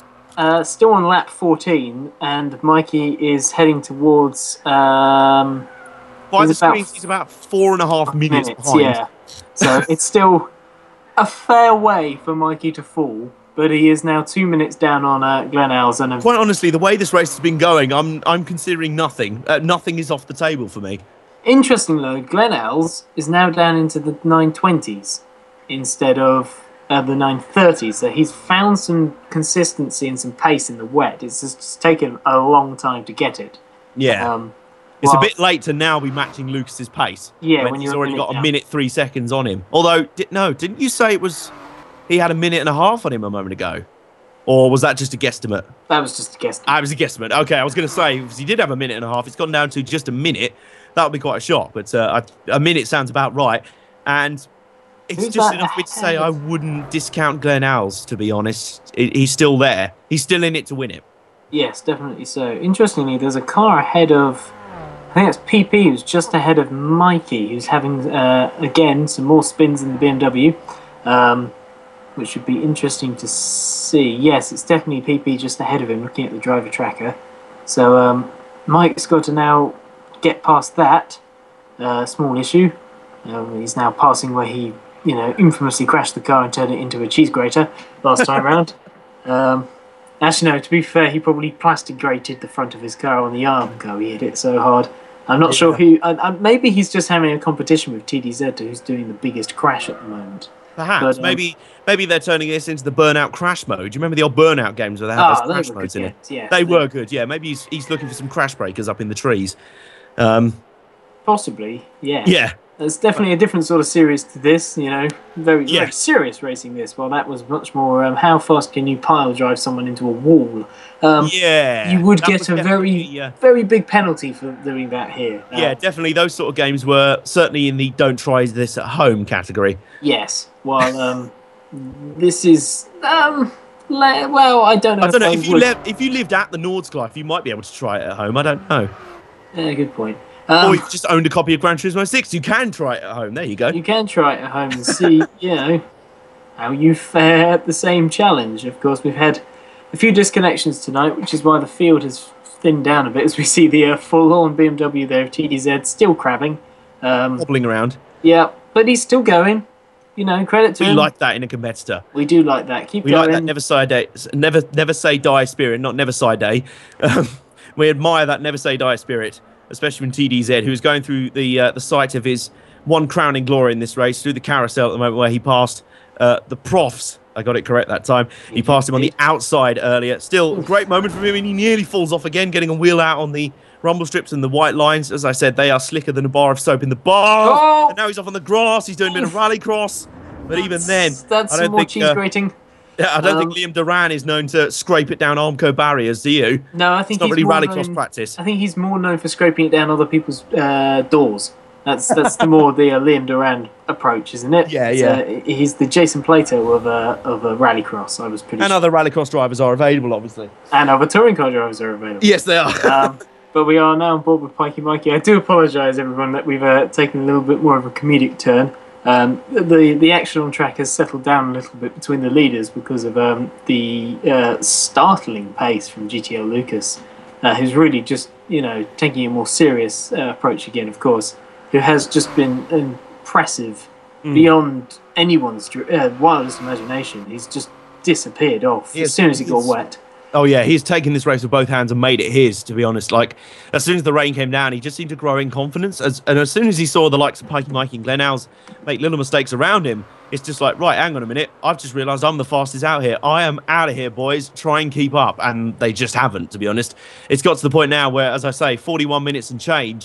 A: Uh, still on lap fourteen, and Mikey is heading towards. Um,
B: By the
A: about
B: screens, he's about four and a half minutes,
A: minutes,
B: behind.
A: yeah. So it's still a fair way for Mikey to fall, but he is now two minutes down on uh, Glenn Owls. And a...
B: Quite honestly, the way this race has been going, I'm I'm considering nothing. Uh, nothing is off the table for me.
A: Interesting though, Glenn Owls is now down into the nine twenties instead of. Uh, the nine thirties, so he's found some consistency and some pace in the wet. It's just, just taken a long time to get it.
B: Yeah,
A: um,
B: it's
A: while,
B: a bit late to now be matching Lucas's pace.
A: Yeah,
B: when,
A: when
B: he's
A: you're a
B: already
A: minute
B: got a
A: down.
B: minute three seconds on him. Although, di no, didn't you say it was he had a minute and a half on him a moment ago, or was that just a guesstimate?
A: That was just a guess.
B: Ah, it was a guesstimate. Okay, I was going to say if he did have a minute and a half. It's gone down to just a minute. That would be quite a shock, but uh, a minute sounds about right. And it's
A: Who's
B: just
A: that
B: enough for me to
A: ahead?
B: say I wouldn't discount Glenn Owls, to be honest. He- He's still there. He's still in it to win it.
A: Yes, definitely so. Interestingly, there's a car ahead of, I think it's P P, who's just ahead of Mikey, who's having, uh, again, some more spins in the B M W, um, which should be interesting to see. Yes, it's definitely P P just ahead of him, looking at the driver tracker. So um, Mike's got to now get past that uh, small issue. Um, he's now passing where he, you know, infamously crashed the car and turned it into a cheese grater last time round. Um, actually, no, to be fair, he probably plastic grated the front of his car on the arm. Go, he hit it so hard. I'm not
B: Yeah.
A: sure who. Uh, uh, maybe he's just having a competition with T D Z to who's doing the biggest crash at the moment.
B: Perhaps.
A: But, um,
B: maybe maybe they're turning this into the burnout crash mode. Do you remember the old burnout games where they had
A: Ah,
B: those
A: they
B: crash
A: were
B: modes
A: good
B: in it?
A: games, yes,
B: they
A: they-
B: were good, yeah. Maybe he's, he's looking for some crash breakers up in the trees. Um,
A: Possibly, yeah.
B: yeah.
A: It's definitely a different sort of series to this, you know, very,
B: Yeah.
A: very serious racing this. Well, that was much more, um, how fast can you pile drive someone into a wall? Um,
B: Yeah.
A: you would
B: That
A: get
B: was
A: a very,
B: definitely, uh,
A: very big penalty for doing that here. Uh,
B: Yeah, definitely. Those sort of games were certainly in the don't try this at home category.
A: Yes. Well, um, this is, um, le- well, I don't know.
B: I don't know
A: I
B: if you
A: would-
B: lived if you lived at the Nordsclife, you might be able to try it at home. I don't know.
A: Yeah, good point.
B: or
A: Um,
B: you've just owned a copy of Gran Turismo six. You can try it at home. There you go.
A: you can try it at home and see, you know, how you fare at the same challenge. Of course, we've had a few disconnections tonight, which is why the field has thinned down a bit, as we see the uh, full-on B M W there of T D Z still crabbing. Um,
B: Wobbling around.
A: yeah, but he's still going. you know, credit to
B: We
A: him.
B: like that in a competitor.
A: We do like that. Keep
B: We
A: going.
B: like that never say die, never never say die spirit, not never say die. Um, we admire that never say die spirit, especially from T D Z, who's going through the uh, the site of his one crowning glory in this race, through the carousel at the moment, where he passed uh, the profs. I got it correct that time. He passed him on the outside earlier. Still, a great moment from him, and he nearly falls off again, getting a wheel out on the rumble strips and the white lines. As I said, they are slicker than a bar of soap in the bar.
A: Oh!
B: And now he's off on the grass. He's doing a bit of rallycross. But
A: That's,
B: even then,
A: that's
B: I
A: some
B: don't
A: more
B: think
A: cheese
B: uh,
A: grating.
B: I don't
A: Um,
B: think Liam Duran is known to scrape it down Armco barriers. Do you?
A: No, I think
B: It's not
A: he's
B: really
A: more
B: rallycross
A: known,
B: practice.
A: I think he's more known for scraping it down other people's uh, doors. That's that's the more the uh, Liam Duran approach, isn't it?
B: Yeah,
A: It's,
B: yeah.
A: Uh, he's the Jason Plato of uh, of uh, rallycross. I was pretty.
B: And
A: sure.
B: other rallycross drivers are available, obviously.
A: And other touring car drivers are available.
B: Yes, they are.
A: um, but we are now on board with Pikey Mikey. I do apologise, everyone, that we've uh, taken a little bit more of a comedic turn. Um, the the action on track has settled down a little bit between the leaders because of um, the uh, startling pace from G T L Lucas, uh, who's really just you know taking a more serious uh, approach again. Of course, who has just been impressive mm. beyond anyone's uh, wildest imagination. He's just disappeared off
B: He
A: as
B: is,
A: soon as he got wet.
B: Oh yeah, he's taken this race with both hands and made it his, to be honest. Like, as soon as the rain came down, he just seemed to grow in confidence. As, and as soon as he saw the likes of Pikey Mikey and Glenn Owls make little mistakes around him, it's just like, right, hang on a minute. I've just realised I'm the fastest out here. I am out of here, boys. Try and keep up. And they just haven't, to be honest. It's got to the point now where, as I say, forty-one minutes and change,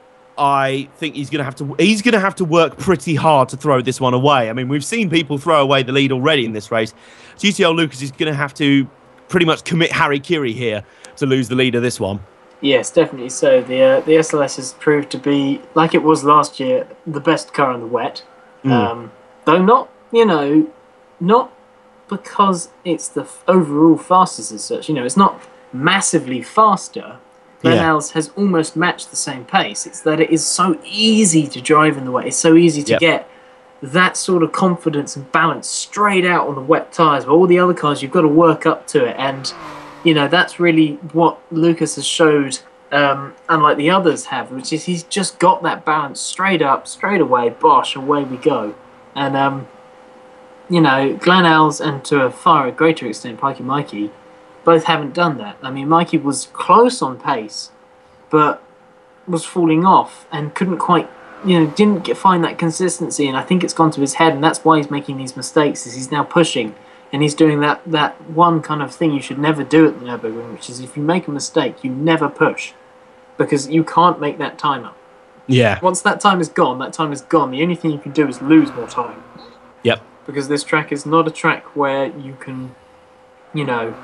B: I think he's going to have to he's going to have to work pretty hard to throw this one away. I mean, we've seen people throw away the lead already in this race. G T L Lucas is going to have to pretty much commit Harry Kiri here to lose the lead of this one.
A: Yes, definitely so. The uh, the S L S has proved to be, like it was last year, the best car in the wet. Mm. Um, though not, you know, not because it's the f overall fastest as such. You know, it's not massively faster. Glenn
B: Yeah.
A: Owls has almost matched the same pace. It's that it is so easy to drive in the wet. It's so easy to
B: Yep.
A: get that sort of confidence and balance straight out on the wet tyres. But all the other cars, you've got to work up to it. And, you know, that's really what Lucas has showed, um, unlike the others have, which is he's just got that balance straight up, straight away, bosh, away we go. And, um, you know, Glenn Owls and to a far greater extent, Pikey Mikey, both haven't done that. I mean, Mikey was close on pace, but was falling off and couldn't quite, you know, didn't get, find that consistency. And I think it's gone to his head, and that's why he's making these mistakes. Is he's now pushing, and he's doing that that one kind of thing you should never do at the Nürburgring, which is if you make a mistake, you never push, because you can't make that time up.
B: Yeah.
A: Once that time is gone, that time is gone. The only thing you can do is lose more time.
B: Yep.
A: Because this track is not a track where you can, you know,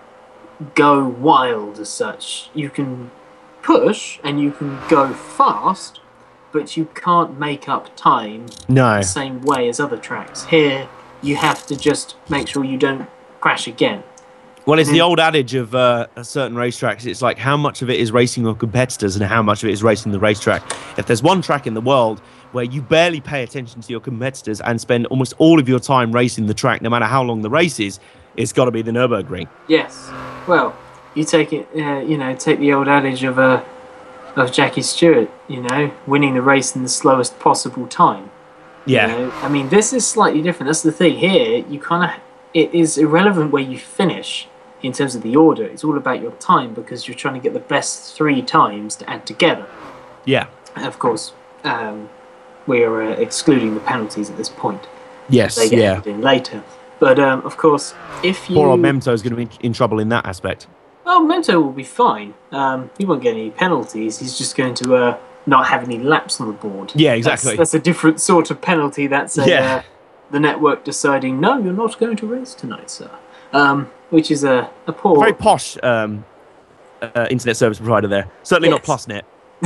A: go wild as such. You can push and you can go fast, but you can't make up time
B: No.
A: the same way as other tracks. Here, you have to just make sure you don't crash again.
B: Well, it's the old adage of uh, certain racetracks. It's like how much of it is racing your competitors and how much of it is racing the racetrack. If there's one track in the world where you barely pay attention to your competitors and spend almost all of your time racing the track, no matter how long the race is, it's got to be the Nürburgring.
A: Yes. Well, you take it. Uh, you know, take the old adage of uh, of Jackie Stewart. You know, winning the race in the slowest possible time.
B: Yeah.
A: You know? I mean, this is slightly different. That's the thing here. You kind of, it is irrelevant where you finish in terms of the order. It's all about your time because you're trying to get the best three times to add together.
B: Yeah.
A: And of course, um, we are uh, excluding the penalties at this point.
B: Yes.
A: They get
B: Yeah.
A: added in later. But um, of course, if you...
B: Poor old Memto is going to be in trouble in that aspect.
A: Well, Memto will be fine. Um, he won't get any penalties. He's just going to uh, not have any laps on the board.
B: Yeah, exactly.
A: That's, that's a different sort of penalty. That's a,
B: Yeah.
A: uh, the network deciding, no, you're not going to race tonight, sir. Um, which is a, a poor...
B: Very posh um, uh, internet service provider there. Certainly
A: Yes.
B: not PlusNet.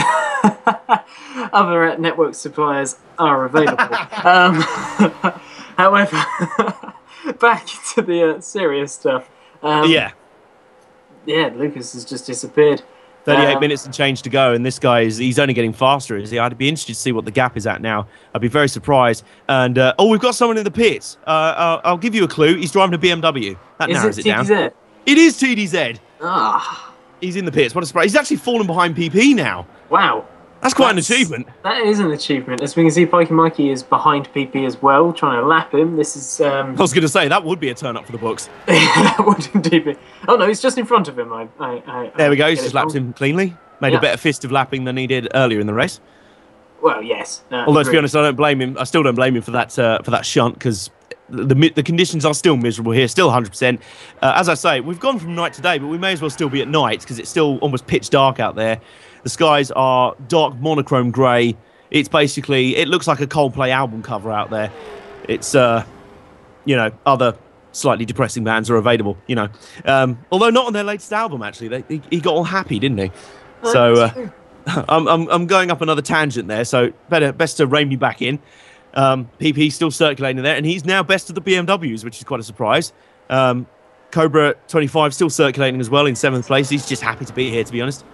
A: Other uh, network suppliers are available. um, however, back to the uh, serious stuff. Um,
B: Yeah.
A: Yeah, Lucas has just disappeared.
B: thirty-eight
A: Um,
B: minutes and change to go, and this guy is he's only getting faster, is he? I'd be interested to see what the gap is at now. I'd be very surprised. And uh, oh, we've got someone in the pits. Uh, I'll, I'll give you a clue. He's driving a B M W. That
A: Is
B: narrows
A: it
B: it down.
A: T D Z?
B: It is T D Z.
A: Ah,
B: He's in the pits. What a surprise! He's actually fallen behind P P now.
A: wow.
B: That's quite
A: That's,
B: an achievement.
A: That is an achievement. As we can see, Pikey Mikey is behind P P as well, trying to lap him. This is... Um...
B: I was going to say, that would be a turn up for the books.
A: that would indeed be. Oh, no, he's just in front of him. I, I, I,
B: there
A: I
B: we go. He's just lapped him cleanly. Made
A: yeah.
B: a better fist of lapping than he did earlier in the race.
A: Well, yes. Uh,
B: Although,
A: agreed.
B: to be honest, I don't blame him. I still don't blame him for that uh, for that shunt, because the, the the conditions are still miserable here, still one hundred percent. Uh, as I say, we've gone from night to day, but we may as well still be at night, because it's still almost pitch dark out there. The skies are dark monochrome grey. It's basically, it looks like a Coldplay album cover out there. It's, uh, you know, other slightly depressing bands are available, you know. Um, although not on their latest album, actually. They, he, he got all happy, didn't he?
A: Oh,
B: so... Uh, I'm, I'm I'm going up another tangent there, so better best to rein me back in. Um, P P's still circulating there, and he's now best of the B M Ws, which is quite a surprise. Um, Cobra twenty-five still circulating as well in seventh place. He's just happy to be here, to be honest.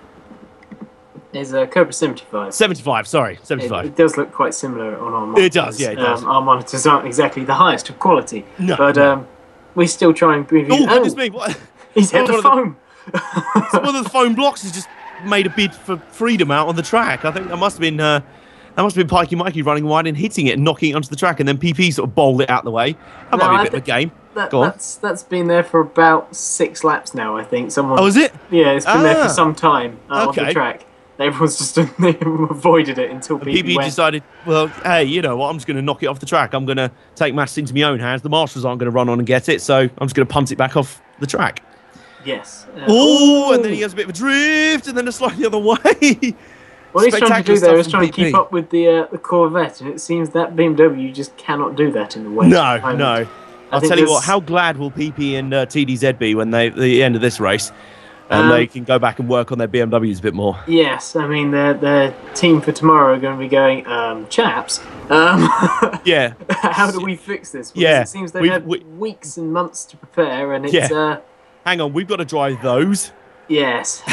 A: There's a Cobra seventy-five.
B: seventy-five, sorry, seventy-five.
A: It, it does look quite similar on our monitors.
B: It does, yeah, it does.
A: Um, our monitors aren't exactly the highest of quality,
B: no,
A: but
B: no.
A: Um, we still try and preview.
B: Oh, goodness me! What?
A: He's hit the foam.
B: The, one of the foam blocks has just made a bid for freedom out on the track. I think that must have been uh, that must have been Pikey Mikey running wide and hitting it and knocking it onto the track, and then P P sort of bowled it out the way. That
A: no,
B: might be a
A: I
B: bit of a game.
A: That,
B: Go on.
A: That's that's been there for about six laps now, I think. Someone.
B: Oh, is it?
A: Yeah, it's been
B: ah.
A: there for some time uh,
B: okay.
A: on the track. Everyone's just avoided it until P P,
B: P P
A: went.
B: decided, well, hey, you know what? I'm just going to knock it off the track. I'm going to take matters into my own hands. The marshals aren't going to run on and get it, so I'm just going to punt it back off the track.
A: Yes. Uh,
B: oh, and then he has a bit of a drift, and then a slightly other way.
A: What he's trying to do there is trying to
B: P P.
A: keep up with the uh, the Corvette, and it seems that B M W just cannot do that in the way.
B: No, no. I'll tell you
A: there's...
B: what, how glad will P P and uh, T D Z be when they the end of this race, and
A: um,
B: they can go back and work on their B M Ws a bit more.
A: Yes, I mean, their, their team for tomorrow are going to be going, um, chaps, um,
B: yeah.
A: how do we fix this? Because
B: yeah.
A: it seems they've
B: We've,
A: had
B: we...
A: weeks and months to prepare, and it's...
B: Yeah.
A: Uh,
B: Hang on, we've got to drive those.
A: Yes.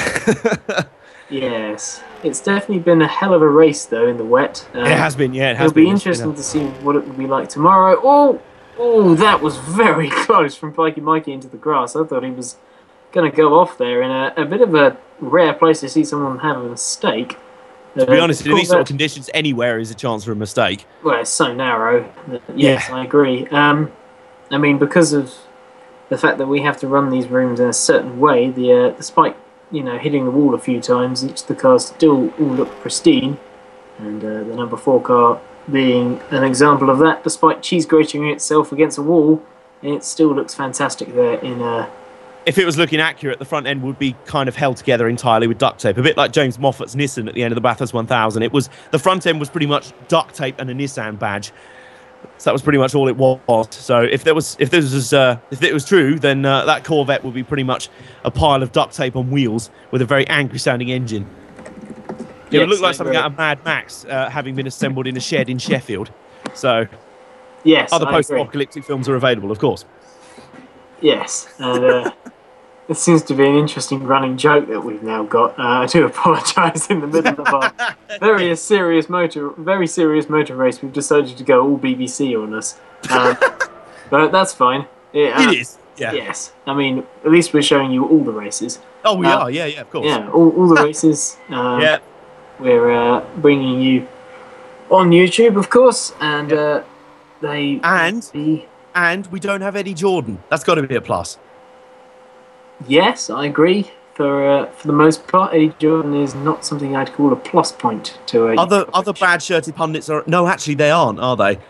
A: Yes. It's definitely been a hell of a race, though, in the wet. Um,
B: it has been, yeah, it has
A: it'll
B: been.
A: be interesting to see what it will be like tomorrow. Oh, oh, that was very close from Pikey Mikey into the grass. I thought he was going to go off there in a, a bit of a rare place to see someone have a mistake.
B: To be
A: uh,
B: honest, in these sort of conditions, anywhere is a chance for a mistake.
A: Well, it's so narrow. Yes,
B: yeah.
A: I agree. Um, I mean, because of the fact that we have to run these rooms in a certain way, the uh, despite you know hitting the wall a few times, each of the cars still all look pristine, and uh, the number four car being an example of that. Despite cheese grating itself against a wall, it still looks fantastic there. In uh,
B: if it was looking accurate, the front end would be kind of held together entirely with duct tape, a bit like James Moffat's Nissan at the end of the Bathurst one thousand. It was the front end was pretty much duct tape and a Nissan badge. So that was pretty much all it was. So if there was, if this was, uh, if it was true, then uh, that Corvette would be pretty much a pile of duct tape on wheels with a very angry-sounding engine. It
A: yes,
B: would look like
A: I
B: something
A: agree.
B: out of Mad Max, uh, having been assembled in a shed in Sheffield. So
A: yes,
B: other
A: I
B: post-apocalyptic films are available, of course.
A: Yes, and uh, it seems to be an interesting running joke that we've now got. Uh, I do apologise in the middle of our very serious motor, very serious motor race. We've decided to go all B B C on us, um, but that's fine. It, uh,
B: It is, yeah.
A: Yes, I mean, at least we're showing you all the races.
B: Oh, we
A: Uh,
B: are, yeah, yeah, of course.
A: Yeah, all, all the races. Um,
B: Yeah.
A: We're uh, bringing you on YouTube, of course, and uh, they
B: And
A: be...
B: and we don't have Eddie Jordan. That's got to be a plus.
A: Yes, I agree. For uh, for the most part, Eddie Jordan is not something I'd call a plus point to a
B: Other other bad shirted pundits are no, actually they aren't, are they?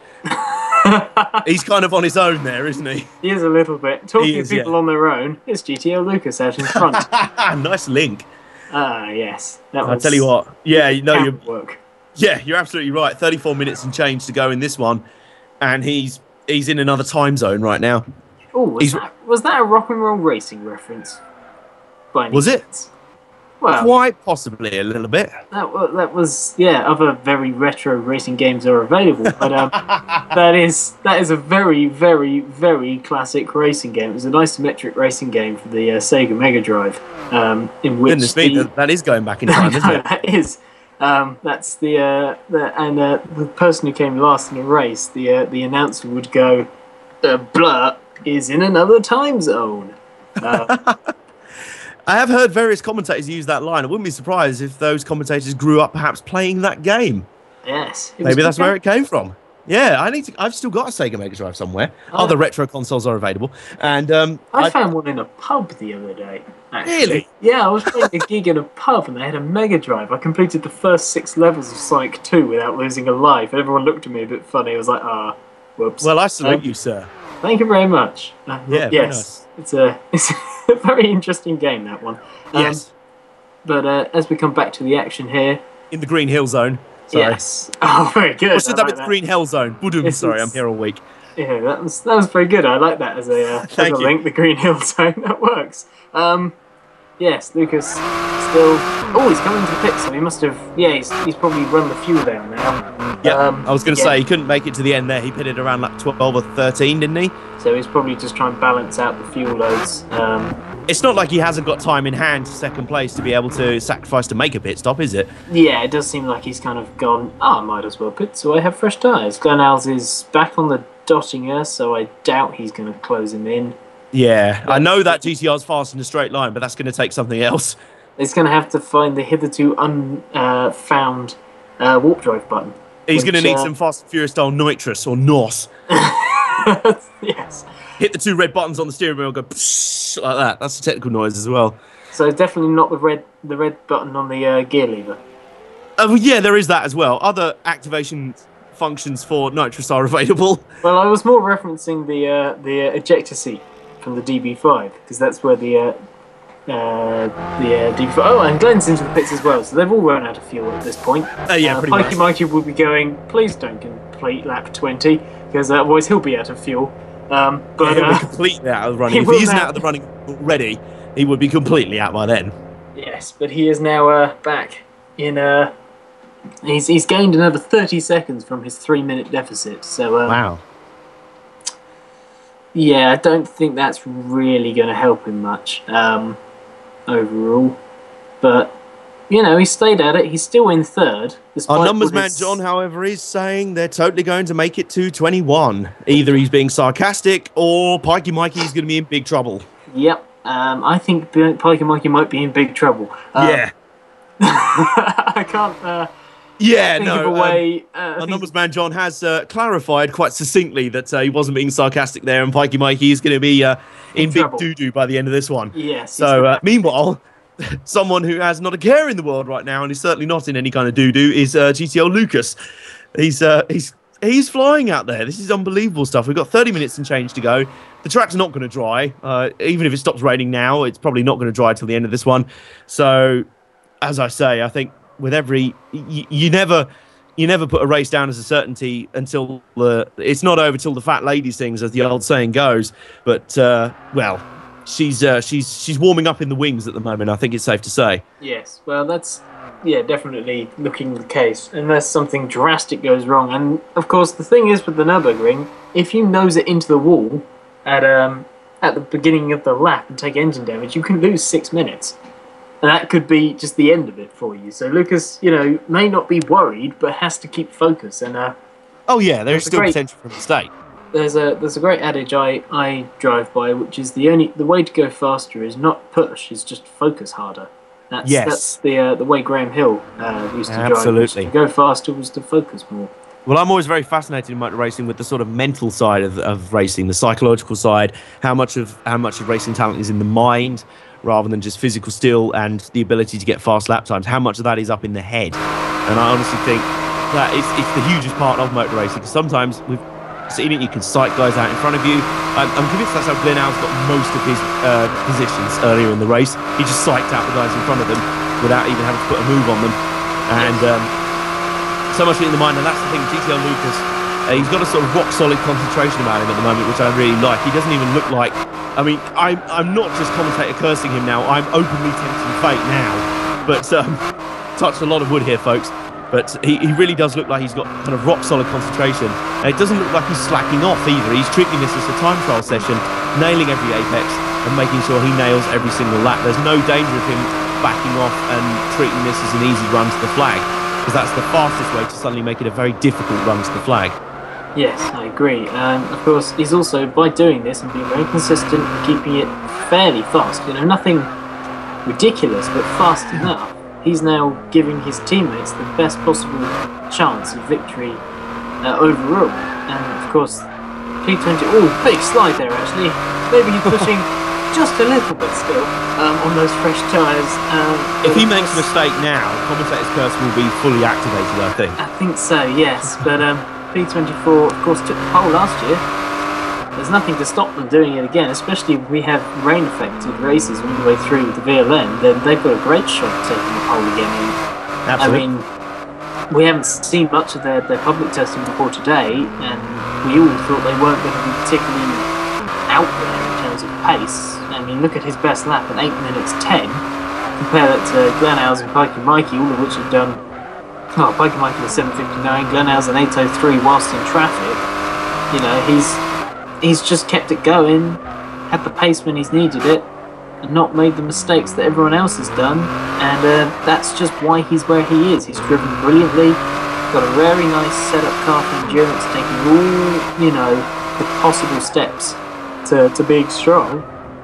B: He's kind of on his own there, isn't he?
A: He is a little bit. Talking
B: is,
A: to people
B: yeah.
A: on their own, it's G T O Lucas out in front.
B: Nice link.
A: Ah, yes. That
B: I'll
A: was
B: tell you what. Yeah, you know you're
A: work.
B: yeah, you're absolutely right. thirty-four minutes and change to go in this one, and he's he's in another time zone right now.
A: Oh, was,
B: He's-
A: that, was that a rock and roll racing reference? By any
B: Was it?
A: chance? Well,
B: Quite possibly a little bit.
A: that wa- that was yeah. Other very retro racing games are available, but um, that is that is a very very very classic racing game. It was an isometric racing game for the uh, Sega Mega Drive, um, in which
B: Goodness me,
A: the,
B: that, that is going back in time, isn't
A: no,
B: it?
A: that is. Um, that's the uh, the and uh, the person who came last in the race. The uh, the announcer would go, uh, "Blur is in another time zone." Uh,
B: I have heard various commentators use that line. I wouldn't be surprised if those commentators grew up perhaps playing that game.
A: Yes.
B: Maybe that's where it came from. Yeah, I need to. I've still got a Sega Mega Drive somewhere.
A: Oh.
B: Other retro consoles are available, and um,
A: I,
B: I
A: found one in a pub the other day. Actually.
B: Really?
A: Yeah, I was playing a gig in a pub and they had a Mega Drive. I completed the first six levels of Sonic two without losing a life. Everyone looked at me a bit funny. I was like, ah, whoops.
B: Well, I salute
A: um,
B: you, sir.
A: Thank you very much. Uh,
B: Yeah,
A: yes,
B: very nice.
A: it's a it's a very interesting game, that one. Um,
B: Yes.
A: But uh, as we come back to the action here,
B: In the Green Hill Zone. Sorry.
A: yes. Oh, very good.
B: I should
A: I
B: have
A: like
B: it the
A: that.
B: Green Hell Zone. Boodoo,
A: Yes,
B: sorry, I'm
A: it's-
B: here all week.
A: Yeah, that was that was very good. I like that as a, uh, as
B: Thank
A: a
B: you.
A: link. The Green Hill Zone, that works. Um, yes, Lucas still. Oh, he's coming to the pit, so he must have. Yeah, he's he's probably run the fuel down now.
B: Yeah,
A: Um,
B: I was going to
A: yeah.
B: say he couldn't make it to the end there. He pitted around like twelve or thirteen, didn't he?
A: So he's probably just trying to balance out the fuel loads. Um,
B: It's not like he hasn't got time in hand to second place to be able to sacrifice to make a pit stop, is it?
A: yeah, it does seem like he's kind of gone. Oh, I might as well pit, so I have fresh tyres. Glenals is back on the dotting earth, so I doubt he's going to close him in.
B: Yeah, I know that G T R's fast in a straight line, but that's going to take something else.
A: He's going to have to find the hitherto unfound uh, uh, warp drive button.
B: He's going to
A: which,
B: need
A: uh,
B: some Fast and Furious style nitrous or N O S.
A: Yes.
B: Hit the two red buttons on the steering wheel, go psh, like that. That's a technical noise as well.
A: So definitely not the red the red button on the uh, gear lever.
B: Oh yeah, there is that as well. Other activation functions for nitrous are available.
A: Well, I was more referencing the uh, the uh, ejector seat from the D B five because that's where the uh, uh, the uh, D B five. Oh, and Glenn's into the pits as well, so they've all run out of fuel at this point.
B: Uh, yeah,
A: uh,
B: pretty
A: Pikey
B: much.
A: Mikey will be going. Please don't complete lap twenty because otherwise he'll be out of fuel. Um, but
B: He'll
A: uh,
B: be completely out of the running.
A: he
B: If
A: will
B: he isn't
A: now-
B: out of the running already, he would be completely out by then.
A: yes, but he is now uh, back in. Uh, he's he's gained another thirty seconds from his three minute deficit. So uh,
B: Wow.
A: yeah, I don't think that's really going to help him much um, overall. But you know, he stayed at it. He's still in third. despite
B: Our numbers
A: all
B: man,
A: his-
B: John, however, is saying they're totally going to make it to twenty-one. Either he's being sarcastic or Pikey Mikey's going to be in big trouble.
A: Yep. Um, I think B- Pike and Mikey might be in big trouble. Um,
B: yeah.
A: I can't uh,
B: Yeah,
A: think
B: no.
A: of a
B: um,
A: way. uh, I
B: Our
A: think-
B: numbers man, John, has uh, clarified quite succinctly that uh, he wasn't being sarcastic there, and Pikey Mikey is going to be uh, in,
A: In
B: big
A: trouble.
B: doo-doo by the end of this one.
A: Yes. he's
B: So,
A: gonna-
B: uh, meanwhile, someone who has not a care in the world right now, and is certainly not in any kind of doo-doo, is uh, G T O Lucas. He's uh, he's he's flying out there. This is unbelievable stuff. We've got thirty minutes and change to go. The track's not going to dry. Uh, even if it stops raining now, it's probably not going to dry till the end of this one. So, as I say, I think with every you, you never you never put a race down as a certainty until the it's not over till the fat lady sings, as the old saying goes. But uh, well, she's uh, she's she's warming up in the wings at the moment. I think it's safe to say.
A: Yes, well, that's yeah, definitely looking the case, unless something drastic goes wrong. And of course, the thing is with the Nürburgring, if you nose it into the wall at um at the beginning of the lap and take engine damage, you can lose six minutes, and that could be just the end of it for you. So Lucas, you know, may not be worried, but has to keep focus. And uh,
B: Oh yeah, there's
A: That's a
B: still
A: great-
B: potential for a mistake.
A: there's a there's a great adage I, I drive by, which is the only the way to go faster is not push, is just focus harder. That's
B: Yes.
A: that's the uh, the way Graham Hill uh, used to drive.
B: Absolutely.
A: To go faster was to focus more.
B: Well, I'm always very fascinated in motor racing with the sort of mental side of, of racing, the psychological side, how much of how much of racing talent is in the mind rather than just physical skill and the ability to get fast lap times. How much of that is up in the head? And I honestly think that it's, it's the hugest part of motor racing, because sometimes we've seen it, you can sight guys out in front of you. I'm, I'm convinced that's how Glenn Al's got most of his uh, positions earlier in the race. He just psyched out the guys in front of them without even having to put a move on them. And um, so much in the mind, and that's the thing, G T O Lucas, uh, he's got a sort of rock solid concentration about him at the moment, which I really like. He doesn't even look like, I mean, I'm, I'm not just commentator cursing him now, I'm openly tempting fate now. But um, touched a lot of wood here, folks. But he, he really does look like he's got kind of rock solid concentration. And it doesn't look like he's slacking off either. He's treating this as a time trial session, nailing every apex and making sure he nails every single lap. There's no danger of him backing off and treating this as an easy run to the flag, because that's the fastest way to suddenly make it a very difficult run to the flag.
A: Yes, I agree. And of course, he's also, by doing this and being very consistent, keeping it fairly fast. You know, nothing ridiculous, but fast enough. He's now giving his teammates the best possible chance of victory uh, overall. And of course, P twenty, oh, big slide there actually. Maybe he's pushing just a little bit still um, on those fresh tyres. Um,
B: if he makes a mistake now, commentator's curse will be fully activated, I think.
A: I think so, yes. But um, P twenty-four, of course, took the pole last year. There's nothing to stop them doing it again, especially if we have rain-affected races all the way through the V L N. Then they've got a great shot at taking the pole again. And,
B: Absolutely.
A: I mean, we haven't seen much of their, their public testing before today, and we all thought they weren't going to be particularly out there in terms of pace. I mean, look at his best lap at eight minutes ten. Compare that to Glenel's and Pikey Mikey, all of which have done. Oh, Pikey Mikey was seven fifty-nine, Glenel's an eight oh three whilst in traffic. You know, he's he's just kept it going, had the pace when he's needed it, and not made the mistakes that everyone else has done. And uh, that's just why he's where he is. He's driven brilliantly, got a very nice setup car for endurance, taking all, you know, the possible steps to, to being strong.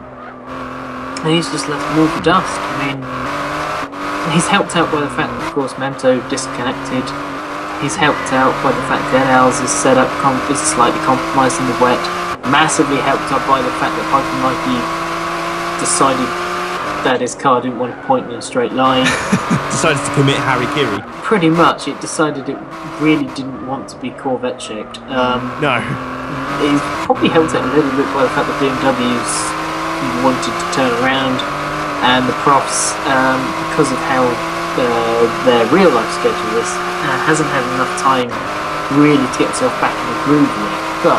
A: And he's just left more for dust. I mean, he's helped out by the fact that, of course, Memto disconnected. He's helped out by the fact that Nels' setup is slightly compromised in the wet. Massively helped up by the fact that Pikey Mikey decided that his car didn't want to point in a straight line.
B: Decided to commit harikiri.
A: Pretty much, it decided it really didn't want to be Corvette shaped. Um,
B: no.
A: He's probably helped out a little bit by the fact that B M W's wanted to turn around, and the profs, um, because of how uh, their real life schedule is, uh, hasn't had enough time really to get himself back in the groove yet. But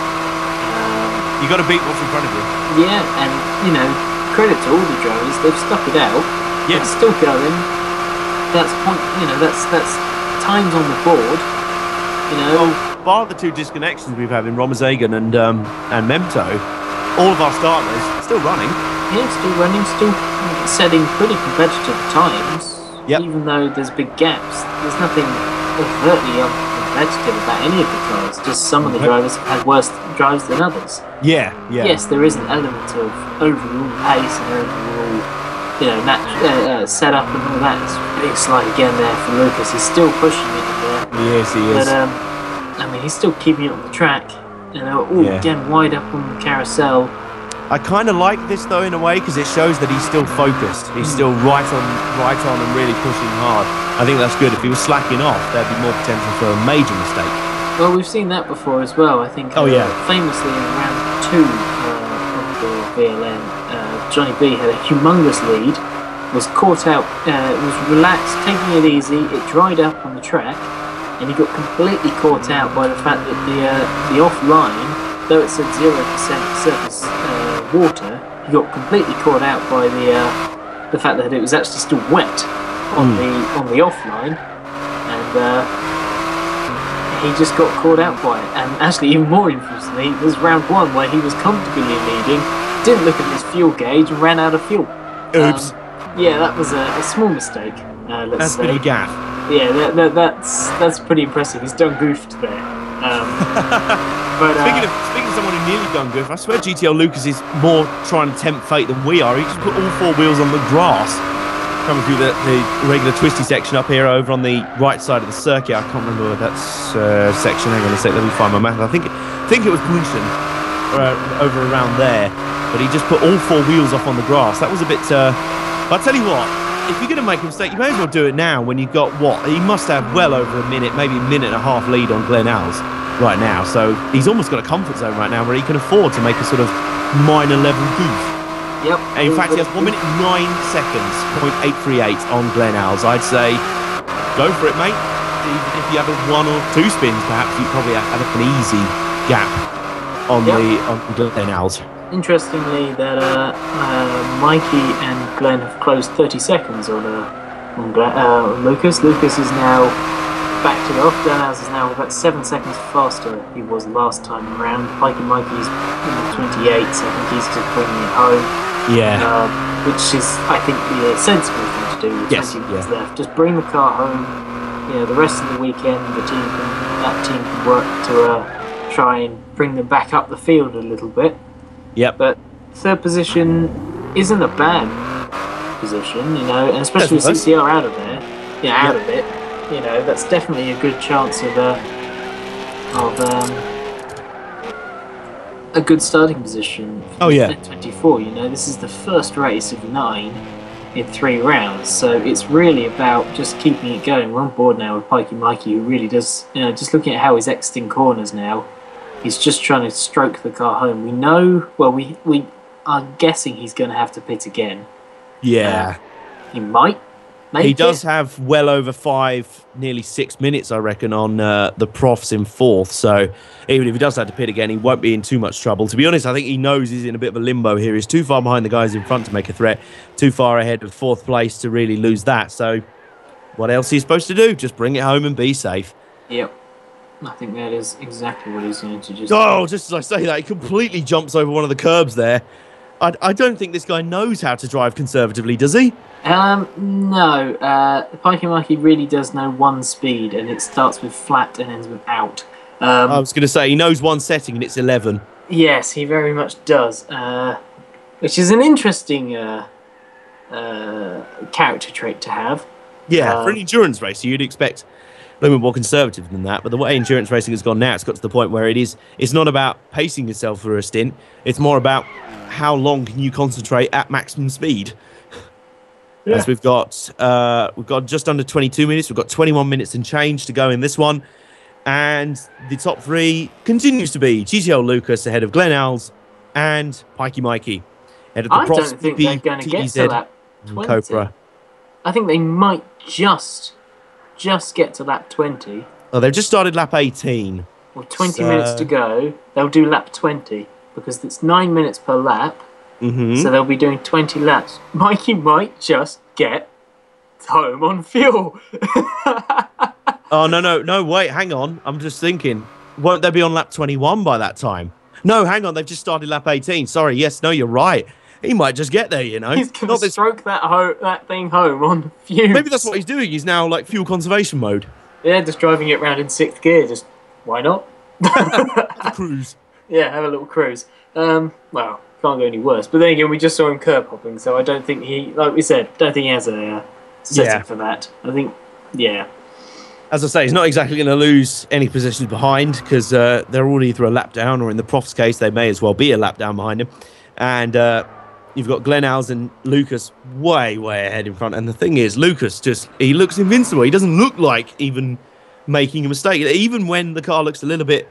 A: um,
B: you got to beat what's in front of you.
A: Yeah, and you know, credit to all the drivers, they've stuck it out.
B: Yeah.
A: It's still going. That's point. You know, that's that's times on the board. You know,
B: well, bar the two disconnections we've had in Romazagan and um, and Memto, all of our starters still running.
A: Yeah, still running, still setting pretty competitive times.
B: Yep.
A: Even though there's big gaps, there's nothing overtly uncompetitive about any of the cars. Just some of the drivers have had worse drives than others.
B: Yeah, yeah.
A: Yes, there is an element of overall pace and overall, you know, nat- uh, uh, setup and all that. It's a big slide again there for Lucas. He's still pushing it in there.
B: Yes, he is.
A: But um, I mean, he's still keeping it on the track. You know, all
B: Yeah.
A: again wide up on the carousel.
B: I kind of like this though in a way because it shows that he's still focused. He's still right on, right on, and really pushing hard. I think that's good. If he was slacking off, there'd be more potential for a major mistake.
A: Well, we've seen that before as well. I think.
B: Oh
A: uh,
B: yeah.
A: Famously in round two uh, of the V L N, uh, Johnny B had a humongous lead, was caught out, uh, was relaxed, taking it easy. It dried up on the track, and he got completely caught out by the fact that the uh, the offline, though it said zero percent surface uh, water, he got completely caught out by the uh, the fact that it was actually still wet on
B: Mm.
A: the on the offline, and uh, he just got caught out by it. And actually, even more interestingly, was round one where he was comfortably leading, didn't look at his fuel gauge, and ran out of fuel.
B: Oops.
A: Um, yeah, that was a, a small mistake. Uh, let's
B: That's a
A: say.
B: bit of a gaff.
A: Yeah, that, that, that's that's pretty impressive. He's done goofed there. Um, but uh,
B: Speaking of speaking of someone who nearly done goof, I swear G T L Lucas is more trying to tempt fate than we are. He just put all four wheels on the grass, coming through the, the regular twisty section up here over on the right side of the circuit. I can't remember where that's uh, section. Hang on a sec, let me find my map. I think I think it was Brunson, uh, over around there. But he just put all four wheels off on the grass. That was a bit. Uh, I'll tell you what. If you're going to make a mistake, you may as well do it now when you've got what? He must have well over a minute, maybe a minute and a half lead on Glen Al's right now. So he's almost got a comfort zone right now where he can afford to make a sort of minor level goof.
A: Yep.
B: And in fact, he has one minute nine seconds, point eight three eight on Glen Al's. I'd say go for it, mate. Even if you have a one or two spins, perhaps you probably have an easy gap on
A: Yep.
B: the on Glen Al's.
A: Interestingly, that uh, uh, Mikey and Glenn have closed thirty seconds on uh, on Glenn, uh, Lucas. Lucas is now back to the off. Glenn is now about seven seconds faster than he was last time around. Mike and Mikey's in the twenty-eight, so I think he's just bringing it home.
B: Yeah.
A: Uh, which is, I think, the sensible thing to do with
B: Yes,
A: twenty minutes
B: yeah.
A: left. Just bring the car home. You know, the rest of the weekend, the team can, that team can work to uh, try and bring them back up the field a little bit.
B: Yep.
A: But third position isn't a bad position, you know, and especially with C C R out of there, yeah, out yep. of it, you know, that's definitely a good chance of uh, of um, a good starting position. For
B: oh yeah,
A: twenty-four. You know, this is the first race of nine in three rounds, so it's really about just keeping it going. We're on board now with Pikey Mikey, who really does, you know, just looking at how he's exiting corners now, he's just trying to stroke the car home. We know, well, we we are guessing he's going to have to pit again.
B: Yeah,
A: uh, he might. Make
B: he does
A: it.
B: have well over five, nearly six minutes, I reckon, on uh, the profs in fourth. So even if he does have to pit again, he won't be in too much trouble. To be honest, I think he knows he's in a bit of a limbo here. He's too far behind the guys in front to make a threat, too far ahead of fourth place to really lose that. So what else are you supposed to do? Just bring it home and be safe.
A: Yep. I think that is exactly what he's going to just
B: Oh, do. Just as I say that, he completely jumps over one of the curbs there. I, I don't think this guy knows how to drive conservatively, does he?
A: Um, no. Uh, Pikey Mikey really does know one speed, and it starts with flat and ends with out. Um,
B: I was going to say, he knows one setting, and it's eleven.
A: Yes, he very much does. Uh, which is an interesting uh, uh, character trait to have.
B: Yeah,
A: um,
B: for an endurance racer, you'd expect a little bit more conservative than that. But the way endurance racing has gone now, it's got to the point where it is. It's not about pacing yourself for a stint. It's more about how long can you concentrate at maximum speed. Yeah. As we've got, uh, we've got just under twenty-two minutes. We've got twenty-one minutes and change to go in this one, and the top three continues to be G T L Lucas ahead of Glenn Alls and Pikey Mikey. Ahead of the
A: I
B: Pros,
A: don't think
B: P,
A: they're going to get
B: T Z,
A: to lap twenty.
B: Copra.
A: I think they might just, just get to lap twenty.
B: Oh, they've just started lap eighteen.
A: Well, twenty
B: so...
A: minutes to go. They'll do lap twenty because it's nine minutes per lap.
B: Mm-hmm.
A: So they'll be doing twenty laps. Mikey might just get home on fuel.
B: Oh, no, no, no, wait, hang on. I'm just thinking, won't they be on lap twenty-one by that time? No, hang on, they've just started lap eighteen. Sorry, yes, no, you're right. He might just get there, you know.
A: He's going to stroke that, ho that thing home on fuel.
B: Maybe that's what he's doing. He's now, like, fuel conservation mode.
A: Yeah, just driving it around in sixth gear. Just, why not?
B: Have a cruise.
A: Yeah, have a little cruise. Um, well, can't go any worse. But then again, we just saw him curb hopping, so I don't think he, like we said, don't think he has a uh, setting
B: yeah.
A: for that. I think, yeah.
B: As I say, he's not exactly going to lose any positions behind because uh, they're already either a lap down, or in the Prof's case, they may as well be a lap down behind him. And uh, you've got Glenn Alls and Lucas way, way ahead in front. And the thing is, Lucas just, he looks invincible. He doesn't look like even making a mistake. Even when the car looks a little bit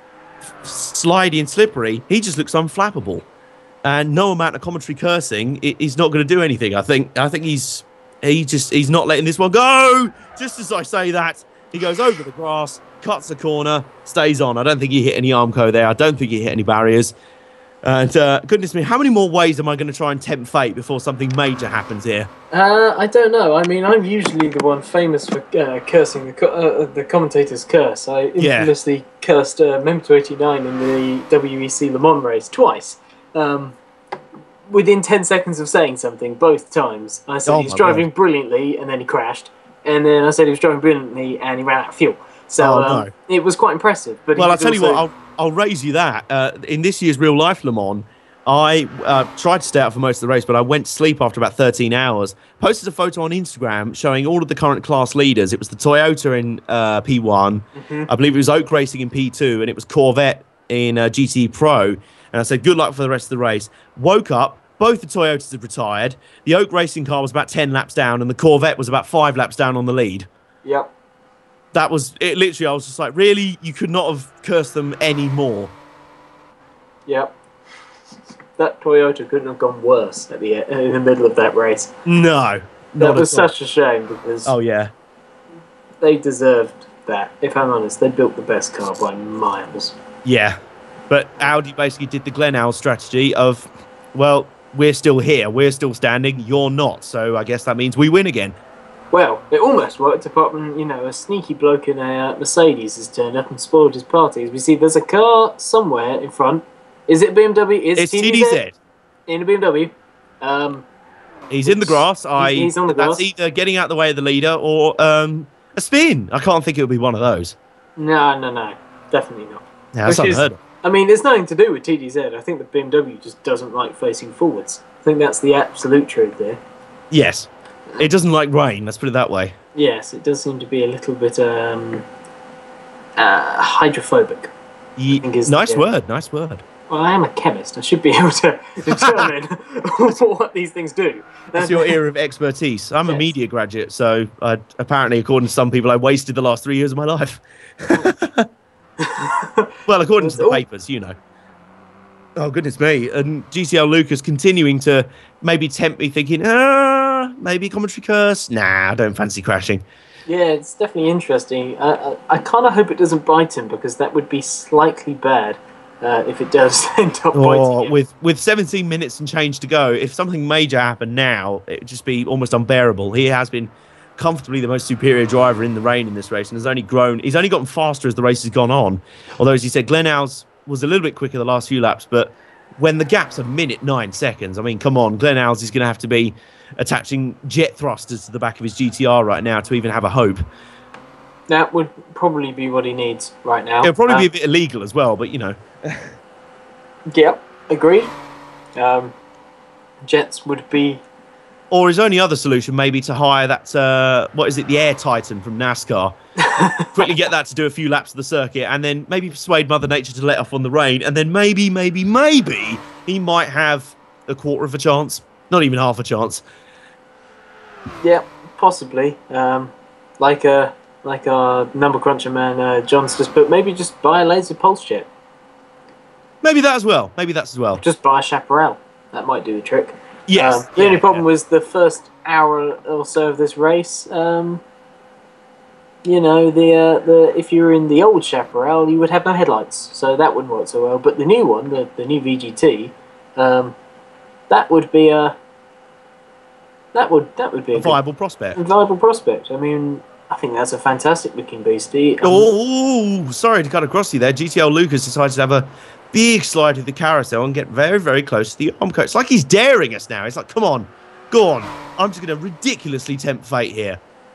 B: slidey and slippery, he just looks unflappable. And no amount of commentary cursing is not going to do anything. I think I think he's he just he's not letting this one go. Just as I say that, he goes over the grass, cuts the corner, stays on. I don't think he hit any Armco there. I don't think he hit any barriers. And uh, goodness me, how many more ways am I going to try and tempt fate before something major happens here?
A: Uh, I don't know. I mean, I'm usually the one famous for uh, cursing the co uh, the commentator's curse. I infamously yeah. cursed uh, Mem two eighty-nine in the W E C Le Mans race twice. Um, within ten seconds of saying something, both times. I said
B: oh
A: he was driving
B: God.
A: brilliantly, and then he crashed. And then I said he was driving brilliantly, and he ran out of fuel. So
B: oh,
A: um,
B: no.
A: it was quite impressive. But
B: well, I'll tell
A: also...
B: you what, I'll, I'll raise you that. Uh, in this year's real life Le Mans, I uh, tried to stay out for most of the race, but I went to sleep after about thirteen hours. Posted a photo on Instagram showing all of the current class leaders. It was the Toyota in uh, P one. Mm-hmm. I believe it was Oak Racing in P two, and it was Corvette in uh, G T Pro. And I said, good luck for the rest of the race. Woke up, both the Toyotas had retired. The Oak Racing car was about ten laps down, and the Corvette was about five laps down on the lead.
A: Yep.
B: That was it. Literally, I was just like, really? You could not have cursed them any more.
A: Yep. That Toyota couldn't have gone worse at the in the middle of that race.
B: No.
A: That was such a shame because
B: oh yeah,
A: they deserved that. If I'm honest, they built the best car by miles.
B: Yeah. But Audi basically did the Glenn Alls strategy of, well, we're still here, we're still standing, you're not. So I guess that means we win again.
A: Well, it almost worked, apart from, you know, a sneaky bloke in a uh, Mercedes has turned up and spoiled his party. As we see, there's a car somewhere in front. Is it B M W? Is
B: it's T D Z.
A: In a B M W. Um,
B: he's in the grass. I,
A: he's on the grass.
B: That's either getting out of the way of the leader or um, a spin. I can't think it would be one of those.
A: No, no, no. Definitely not.
B: Yeah, that's unheard of.
A: I mean, there's nothing to do with T D Z. I think the B M W just doesn't like facing forwards. I think that's the absolute truth there.
B: Yes. It doesn't like rain, let's put it that way.
A: Yes, it does seem to be a little bit um, uh, hydrophobic.
B: Ye-
A: I think is
B: nice
A: the,
B: word, nice word.
A: Well, I am a chemist. I should be able to determine what these things do.
B: That's your area of expertise. I'm yes. a media graduate, so I, apparently, according to some people, I wasted the last three years of my life. Well, according to the
A: all...
B: papers, you know. Oh, goodness me. And G T L Lucas continuing to maybe tempt me, thinking, ah, maybe commentary curse. Nah, I don't fancy crashing.
A: Yeah, it's definitely interesting. I, I, I kind of hope it doesn't bite him, because that would be slightly bad. Uh, if it does end up
B: oh,
A: biting him.
B: With, with seventeen minutes and change to go, if something major happened now, it would just be almost unbearable. He has been comfortably the most superior driver in the rain in this race, and has only grown. He's only gotten faster as the race has gone on. Although, as you said, Glenn Al's was a little bit quicker the last few laps, but when the gap's a minute nine seconds, I mean, come on, Glenn Al's is going to have to be attaching jet thrusters to the back of his G T R right now to even have a hope.
A: That would probably be what he needs right now.
B: It'll probably
A: uh,
B: be a bit illegal as well, but you know.
A: Yep, agreed. Um, jets would be...
B: Or his only other solution maybe to hire that, uh, what is it, the Air Titan from NASCAR. Quickly get that to do a few laps of the circuit, and then maybe persuade Mother Nature to let off on the rain, and then maybe, maybe, maybe he might have a quarter of a chance. Not even half a chance.
A: Yeah, possibly. Um, like a like our number cruncher man, uh, John's just put, maybe just buy a laser pulse jet.
B: Maybe that as well. Maybe that's as well.
A: Just buy a chaparral. That might do the trick.
B: Yes.
A: Um, the
B: yeah,
A: only problem
B: yeah.
A: was the first hour or so of this race. Um, you know, the uh, the if you were in the old chaparral, you would have no headlights, so that wouldn't work so well. But the new one, the the new V G T, um, that would be a that would that would be a,
B: a viable prospect.
A: A viable prospect. I mean, I think that's a fantastic looking beastie. Um,
B: oh, sorry to cut across you there. G T L Lucas decided to have a big slide through the carousel and get very, very close to the arm coat. It's like he's daring us now. It's like, come on, go on. I'm just going to ridiculously tempt fate here.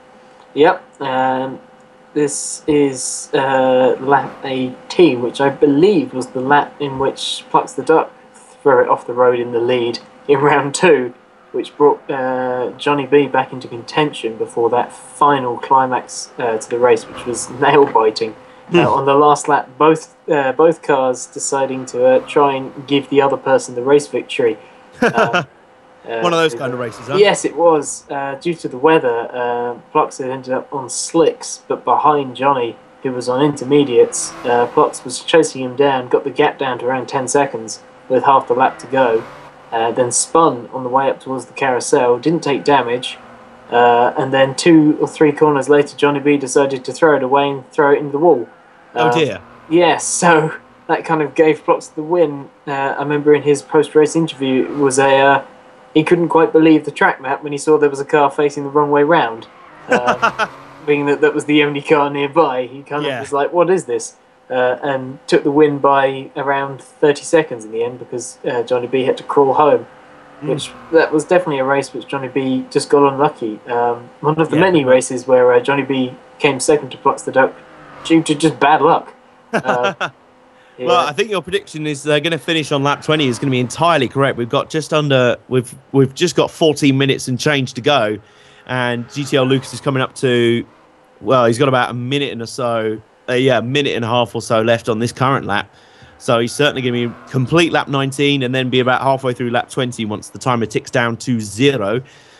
A: Yep. Um, this is uh, lap eighteen, which I believe was the lap in which Plucks the Duck threw it off the road in the lead in round two, which brought uh, Johnny B back into contention before that final climax uh, to the race, which was nail-biting. Uh, on the last lap, both uh, both cars deciding to uh, try and give the other person the race victory. Uh, uh,
B: One of those kind of races, huh?
A: Yes, it was. Uh, due to the weather, uh, Plux had ended up on slicks, but behind Johnny, who was on intermediates. Uh, Plux was chasing him down, got the gap down to around ten seconds with half the lap to go, uh, then spun on the way up towards the carousel, didn't take damage, uh, and then two or three corners later, Johnny B decided to throw it away and throw it into the wall.
B: Oh dear.
A: Uh, yes, yeah, so that kind of gave Plotz the win. Uh, I remember in his post-race interview, it was a uh, he couldn't quite believe the track map when he saw there was a car facing the wrong way round. Um, being that that was the only car nearby, he kind
B: yeah.
A: of was like, "What is this?" Uh, and took the win by around thirty seconds in the end, because uh, Johnny B had to crawl home. Mm. Which that was definitely a race which Johnny B just got unlucky. Um, one of the
B: yeah,
A: many races where uh, Johnny B came second to Plotz the Duck due to just bad luck. Uh, yeah.
B: Well, I think your prediction is they're going to finish on lap twenty is going to be entirely correct. We've got just under, we've we've just got fourteen minutes and change to go, and G T L Lucas is coming up to, well, he's got about a minute and a so, uh, yeah, a minute and a half or so left on this current lap. So he's certainly going to be complete lap nineteen and then be about halfway through lap twenty once the timer ticks down to zero.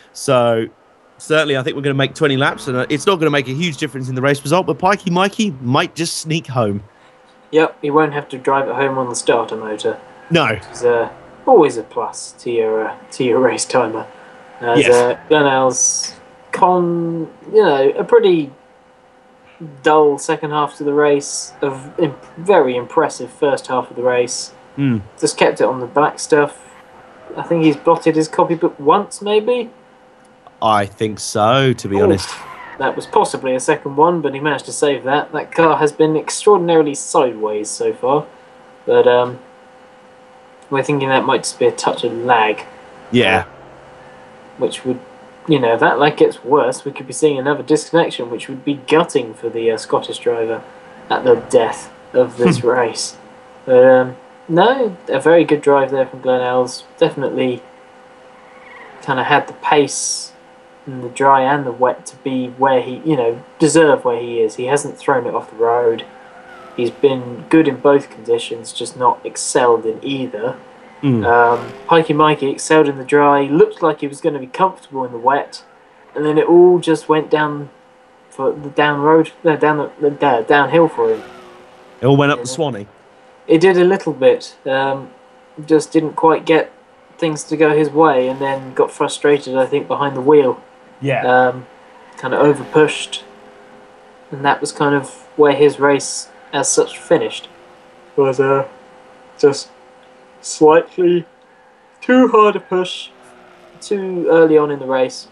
B: So certainly I think we're going to make twenty laps, and it's not going to make a huge difference in the race result, but Pikey Mikey might just sneak home.
A: Yep, he won't have to drive it home on the starter motor.
B: No.
A: It's uh, always a plus to your, uh, to your race timer. As
B: yes.
A: uh, Glenelg's con, you know, a pretty dull second half to the race, a imp very impressive first half of the race.
B: Mm.
A: Just kept it on the black stuff. I think he's blotted his copybook once, maybe?
B: I think so, to be
A: Oof.
B: honest.
A: That was possibly a second one, but he managed to save that. That car has been extraordinarily sideways so far, but um, we're thinking that might just be a touch of lag.
B: Yeah.
A: Uh, which would, you know, if that lag gets worse, we could be seeing another disconnection, which would be gutting for the uh, Scottish driver at the death of this race. But um, no, a very good drive there from Glenelg's. Definitely, kind of had the pace and the dry and the wet to be where he, you know, deserve where he is. He hasn't thrown it off the road. He's been good in both conditions, just not excelled in either.
B: Mm.
A: Um, Pikey Mikey excelled in the dry, looked like he was going to be comfortable in the wet, and then it all just went down for the down road, no, down the, the uh, downhill for him.
B: It all went up
A: Yeah.
B: the Swanee.
A: It did a little bit. Um, just didn't quite get things to go his way, and then got frustrated, I think, behind the wheel.
B: Yeah.
A: Um, kind of over pushed, and that was kind of where his race as such finished. Was uh, just slightly too hard a push, too early on in the race.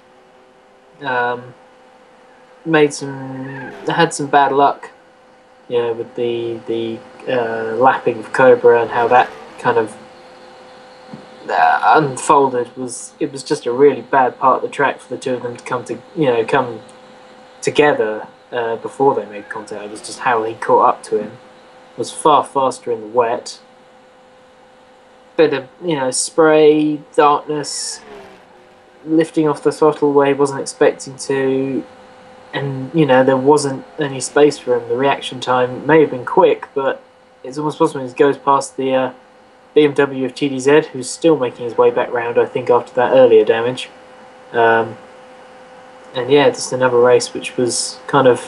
A: Um, made some, had some bad luck, you know, with the the uh, lapping of Cobra and how that kind of uh, unfolded. Was it was just a really bad part of the track for the two of them to come to, you know, come together uh, before they made contact. It was just how he caught up to him. Was far faster in the wet. Bit of, you know, spray, darkness, lifting off the throttle where he wasn't expecting to, and, you know, there wasn't any space for him. The reaction time may have been quick, but it's almost possible he goes past the uh, B M W of T D Z, who's still making his way back round, I think, after that earlier damage. Um, and yeah, just another race which was kind of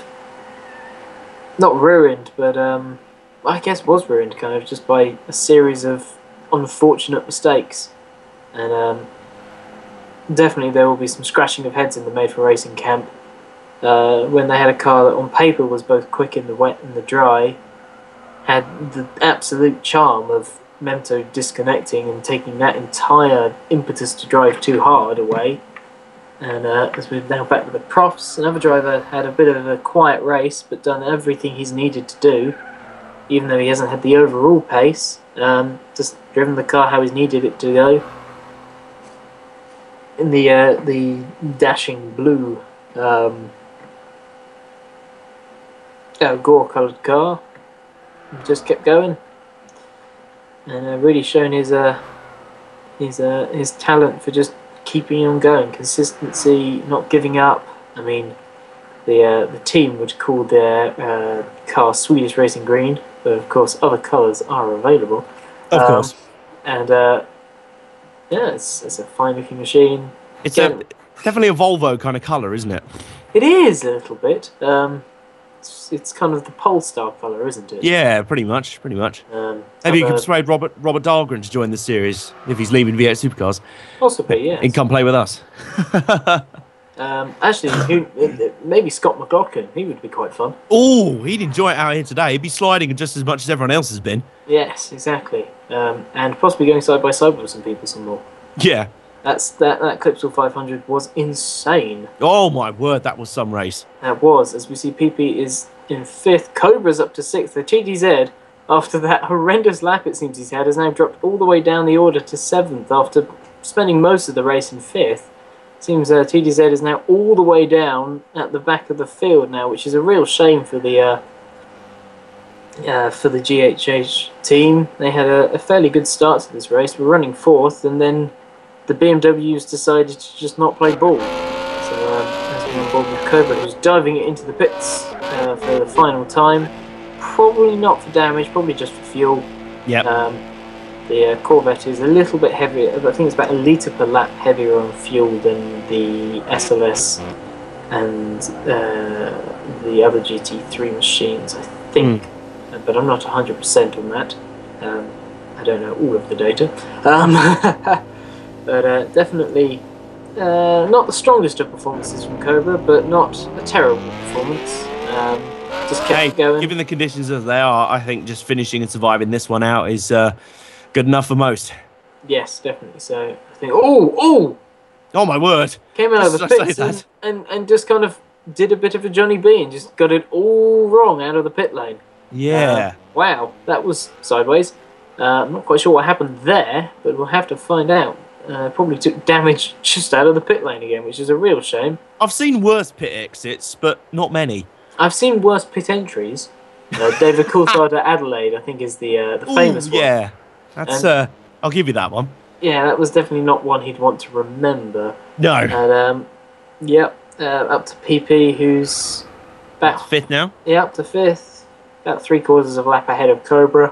A: not ruined, but um, I guess was ruined kind of just by a series of unfortunate mistakes. And um, definitely there will be some scratching of heads in the Made for Racing camp uh, when they had a car that on paper was both quick in the wet and the dry, had the absolute charm of Memto disconnecting and taking that entire impetus to drive too hard away. And uh, as we're now back with the profs, another driver had a bit of a quiet race but done everything he's needed to do, even though he hasn't had the overall pace. Um, just driven the car how he's needed it to go. In the uh, the dashing blue um, uh, gore-coloured car, he just kept going, and uh, really shown his uh, his uh, his talent for just keeping on going, consistency, not giving up. I mean, the uh, the team would call their uh, car Swedish Racing Green, but of course other colours are available.
B: Of
A: um,
B: course.
A: And uh, yeah, it's, it's a fine looking machine.
B: It's
A: Again,
B: a, definitely a Volvo kind of colour, isn't it?
A: it is a little bit. Um, it's, it's kind of the Polestar colour, isn't it?
B: Yeah, pretty much, pretty much.
A: Um,
B: Maybe you
A: other-
B: can persuade Robert Robert Dahlgren to join the series if he's leaving V eight Supercars.
A: Possibly, yes.
B: He can come play with us.
A: Um, actually, who, maybe Scott McLaughlin. He would be quite fun.
B: Oh, he'd enjoy it out here today. He'd be sliding just as much as everyone else has been.
A: Yes, exactly. Um, and possibly going side by side with some people some more.
B: Yeah.
A: That's that. That Clipsal five hundred was insane.
B: Oh my word, that was some race.
A: That was, as we see, P P is in fifth. Cobra's up to sixth. The T D Z, after that horrendous lap it seems he's had, has now dropped all the way down the order to seventh after spending most of the race in fifth. Seems uh, T D Z is now all the way down at the back of the field now, which is a real shame for the uh, uh, for the G H H team. They had a, a fairly good start to this race. We're running fourth, and then the B M Ws decided to just not play ball. So um, as we're on board with Cobra, who's diving it into the pits uh, for the final time. Probably not for damage, probably just for fuel.
B: Yep.
A: Um, The uh, Corvette is a little bit heavier. I think it's about a litre per lap heavier on fuel than the S L S and uh, the other G T three machines, I think. Mm. But I'm not one hundred percent on that. Um, I don't know all of the data. Um, but uh, definitely uh, not the strongest of performances from Cobra, but not a terrible performance. Um, just kept
B: Hey,
A: going.
B: given the conditions as they are, I think just finishing and surviving this one out is... Uh, good enough for most.
A: Yes, definitely. So I think, oh, oh,
B: oh my word!
A: Came out of the pits and, and and just kind of did a bit of a Johnny B and just got it all wrong out of the pit lane.
B: Yeah.
A: Uh, wow, that was sideways. Uh, I'm not quite sure what happened there, but we'll have to find out. Uh, probably took damage just out of the pit lane again, which is a real shame.
B: I've seen worse pit exits, but not many.
A: I've seen worse pit entries. Uh, David Coulthard at Adelaide, I think, is the uh, the
B: Ooh,
A: famous one.
B: Yeah. That's,
A: and,
B: uh, I'll give you that one.
A: yeah, that was definitely not one he'd want to remember.
B: No.
A: And um, yep, uh, up to P P, who's
B: That's
A: back
B: fifth now.
A: Yeah, up to fifth, about three quarters of a lap ahead of Cobra.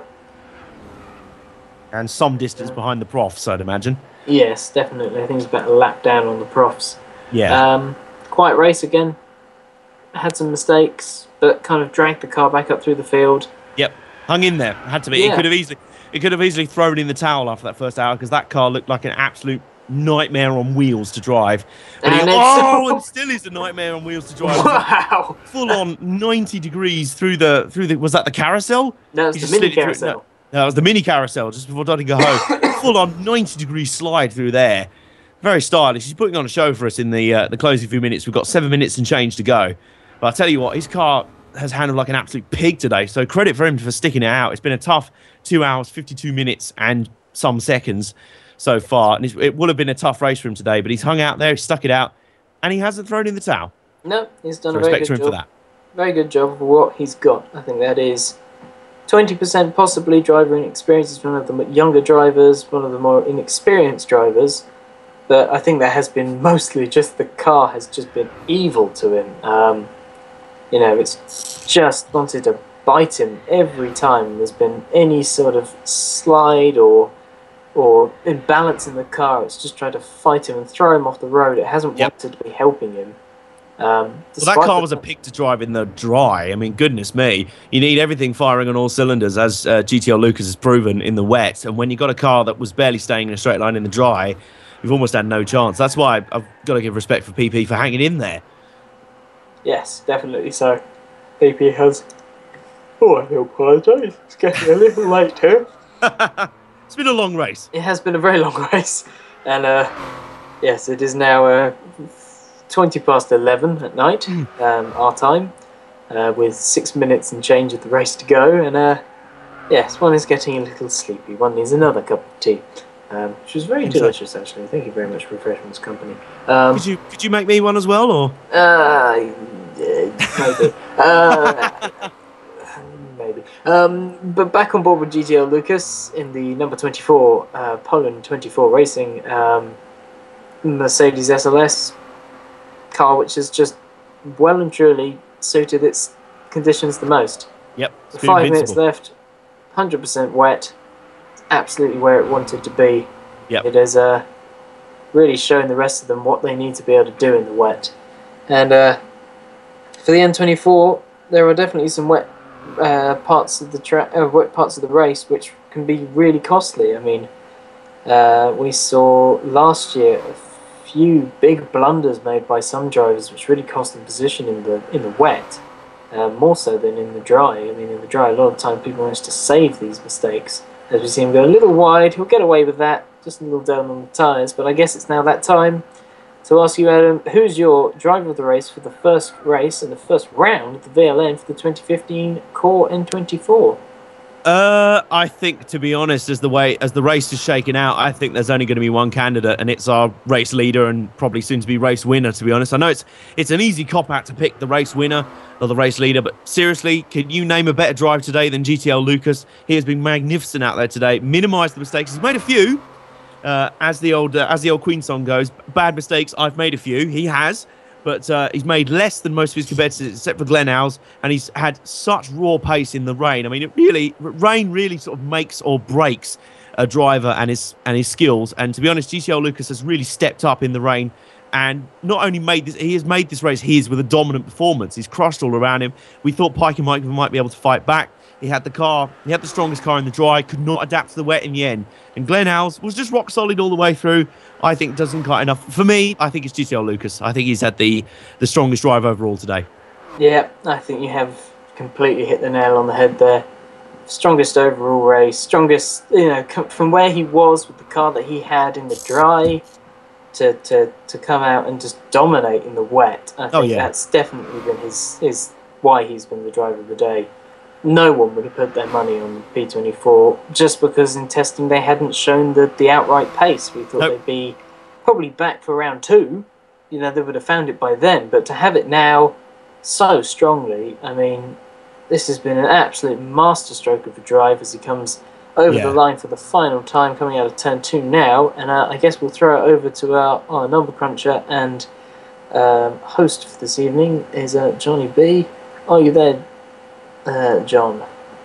B: And some distance behind the profs, I'd imagine.
A: Yes, definitely. I think it's about a lap down on the profs.
B: Yeah.
A: Um, quiet race again. Had some mistakes, but kind of dragged the car back up through the field.
B: Yep. Hung in there. Had to be.
A: Yeah.
B: It could have easily, it could have easily thrown in the towel after that first hour because that car looked like an absolute nightmare on wheels to drive. But
A: And
B: he,
A: it's-
B: oh, and still is a nightmare on wheels to drive.
A: Wow!
B: Full on ninety degrees through the through the. Was that the carousel?
A: That was
B: He
A: the
B: just
A: mini
B: slid it through-
A: carousel.
B: No, that was the mini carousel just before Donny go home. Full on ninety degree slide through there. Very stylish. He's putting on a show for us in the uh, the closing few minutes. We've got seven minutes and change to go. But I'll tell you what, his car has handled like an absolute pig today. So credit for him for sticking it out. It's been a tough two hours, fifty-two minutes and some seconds so far. And it's, it will have been a tough race for him today, but he's hung out there, he's stuck it out, and he hasn't thrown in the towel.
A: No, he's done
B: So
A: a very
B: respect to
A: good
B: him for
A: job.
B: that.
A: Very good job for what he's got. I think that is twenty percent possibly driver inexperience. He's one of the younger drivers, one of the more inexperienced drivers. But I think that has been mostly just the car has just been evil to him. Um, you know, it's just wanted to bite him every time there's been any sort of slide or or imbalance in the car. It's just tried to fight him and throw him off the road. It hasn't
B: Yep.
A: wanted to be helping him. Um,
B: Well, that
A: despite
B: car
A: the
B: was a
A: fact-
B: pig to drive in the dry. I mean, goodness me. You need everything firing on all cylinders, as uh, G T L Lucas has proven in the wet. And when you got a car that was barely staying in a straight line in the dry, you've almost had no chance. That's why I've got to give respect for P P for hanging in there.
A: Yes, definitely so. P P has... Oh, I do apologise. It's getting a little late here.
B: It's been a long race.
A: It has been a very long race. And, uh, yes, it is now uh, twenty past eleven at night, um, our time, uh, with six minutes and change of the race to go. And, uh, yes, one is getting a little sleepy. One needs another cup of tea, um, which was very
B: Exactly.
A: delicious, actually. Thank you very much for Refreshments Company. Um,
B: Could you could you make me one as well, or
A: Uh, yeah, maybe. uh, maybe. Um, but back on board with G T L Lucas in the number twenty-four, uh, Poland twenty-four Racing, um, Mercedes S L S car, which has just well and truly suited its conditions the most.
B: yep, it's
A: With
B: been
A: five minutes
B: invincible.
A: left, one hundred percent wet, it's absolutely where it wanted to be.
B: Yep.
A: It has uh, really shown the rest of them what they need to be able to do in the wet. And uh, for the N twenty-four, there are definitely some wet uh, parts of the track, uh, wet parts of the race, which can be really costly. I mean, uh, we saw last year a few big blunders made by some drivers, which really cost them position in the in the wet, uh, more so than in the dry. I mean, in the dry, a lot of time people manage to save these mistakes. As we see him go a little wide, he'll get away with that, just a little down on the tyres. But I guess it's now that time to ask you, Adam, who's your driver of the race for the first race and the first round of the V L N for the twenty fifteen Core N twenty-four?
B: Uh, I think, to be honest, as the way as the race is shaken out, I think there's only going to be one candidate, and it's our race leader and probably soon to be race winner. To be honest, I know it's it's an easy cop out to pick the race winner or the race leader, but seriously, can you name a better driver today than G T L Lucas? He has been magnificent out there today, minimised the mistakes. He's made a few, uh, as the old uh, as the old Queen song goes. Bad mistakes, I've made a few. He has. But uh, he's made less than most of his competitors, except for Glenn Howes, and he's had such raw pace in the rain. I mean, it really, rain really sort of makes or breaks a driver and his and his skills. And to be honest, G T L Lucas has really stepped up in the rain, and not only made this, he has made this race his with a dominant performance. He's crushed all around him. We thought Pike and Mike might be able to fight back. He had the car, he had the strongest car in the dry, could not adapt to the wet in the end. And Glenn Howes was just rock solid all the way through. I think doesn't quite enough. For me, I think it's G T L Lucas. I think he's had the, the strongest drive overall today.
A: Yeah, I think you have completely hit the nail on the head there. Strongest overall race, strongest, you know, from where he was with the car that he had in the dry to to, to come out and just dominate in the wet. I think
B: Oh, yeah.
A: that's definitely been his, his why he's been the driver of the day. No one would have put their money on the P twenty-four just because in testing they hadn't shown the, the outright pace. We thought
B: Nope.
A: they'd be probably back for round two. You know, they would have found it by then. But to have it now so strongly, I mean, this has been an absolute masterstroke of a drive as he comes over
B: Yeah.
A: the line for the final time, coming out of turn two now. And uh, I guess we'll throw it over to our, our number cruncher and um, host for this evening is uh, Johnny B. Are you there, uh, John?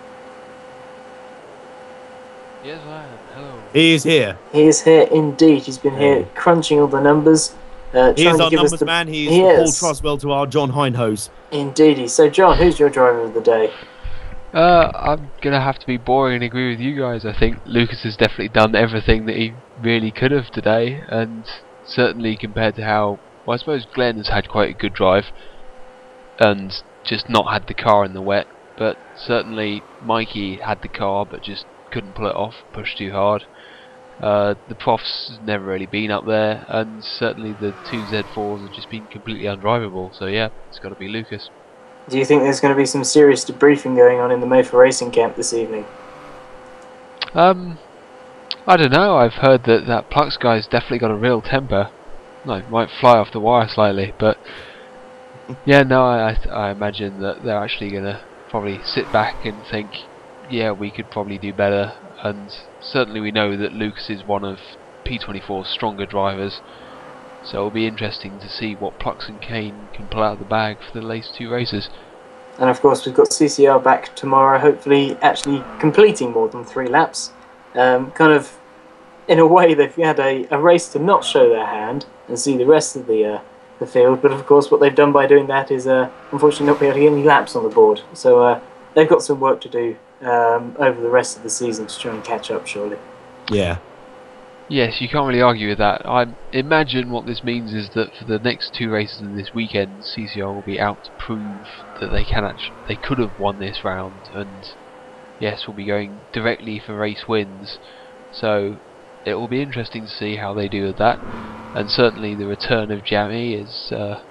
C: Yes, I am. Hello.
B: He is here.
A: He is here indeed. He's been here crunching all the numbers. Uh,
B: He
A: trying
B: is
A: to
B: our
A: give us
B: numbers
A: the,
B: man. He is
A: he
B: the Paul
A: is.
B: Truswell to our John Hindhose.
A: Indeedy. So, John, who's your driver of the day?
C: Uh, I'm gonna have to be boring and agree with you guys. I think Lucas has definitely done everything that he really could have today, and certainly compared to how, well, I suppose Glenn has had quite a good drive, and just not had the car in the wet. But certainly Mikey had the car, but just couldn't pull it off, pushed too hard. Uh, the Prof's never really been up there, and certainly the two Z fours have just been completely undrivable. So yeah, it's got to be Lucas.
A: Do you think there's going to be some serious debriefing going on in the Made for Racing camp this evening?
C: Um, I don't know. I've heard that that Plux guy's definitely got a real temper. No, might fly off the wire slightly, but yeah, no, I I imagine that they're actually gonna probably sit back and think, yeah, we could probably do better. And certainly we know that Lucas is one of P twenty-four's stronger drivers, so it'll be interesting to see what Plux and Kane can pull out of the bag for the last two races.
A: And of course, we've got C C R back tomorrow, hopefully actually completing more than three laps. Um, kind of, in a way, they've had a, a race to not show their hand and see the rest of the uh, the field. But of course, what they've done by doing that is, uh, unfortunately, not be able to get any laps on the board. So uh, they've got some work to do um, over the rest of the season to try and catch up, surely.
B: Yeah.
C: Yes, you can't really argue with that. I imagine what this means is that for the next two races in this weekend, C C R will be out to prove that they can actually, they could have won this round, and yes, we'll be going directly for race wins. So it will be interesting to see how they do with that, and certainly the return of Jamie is uh,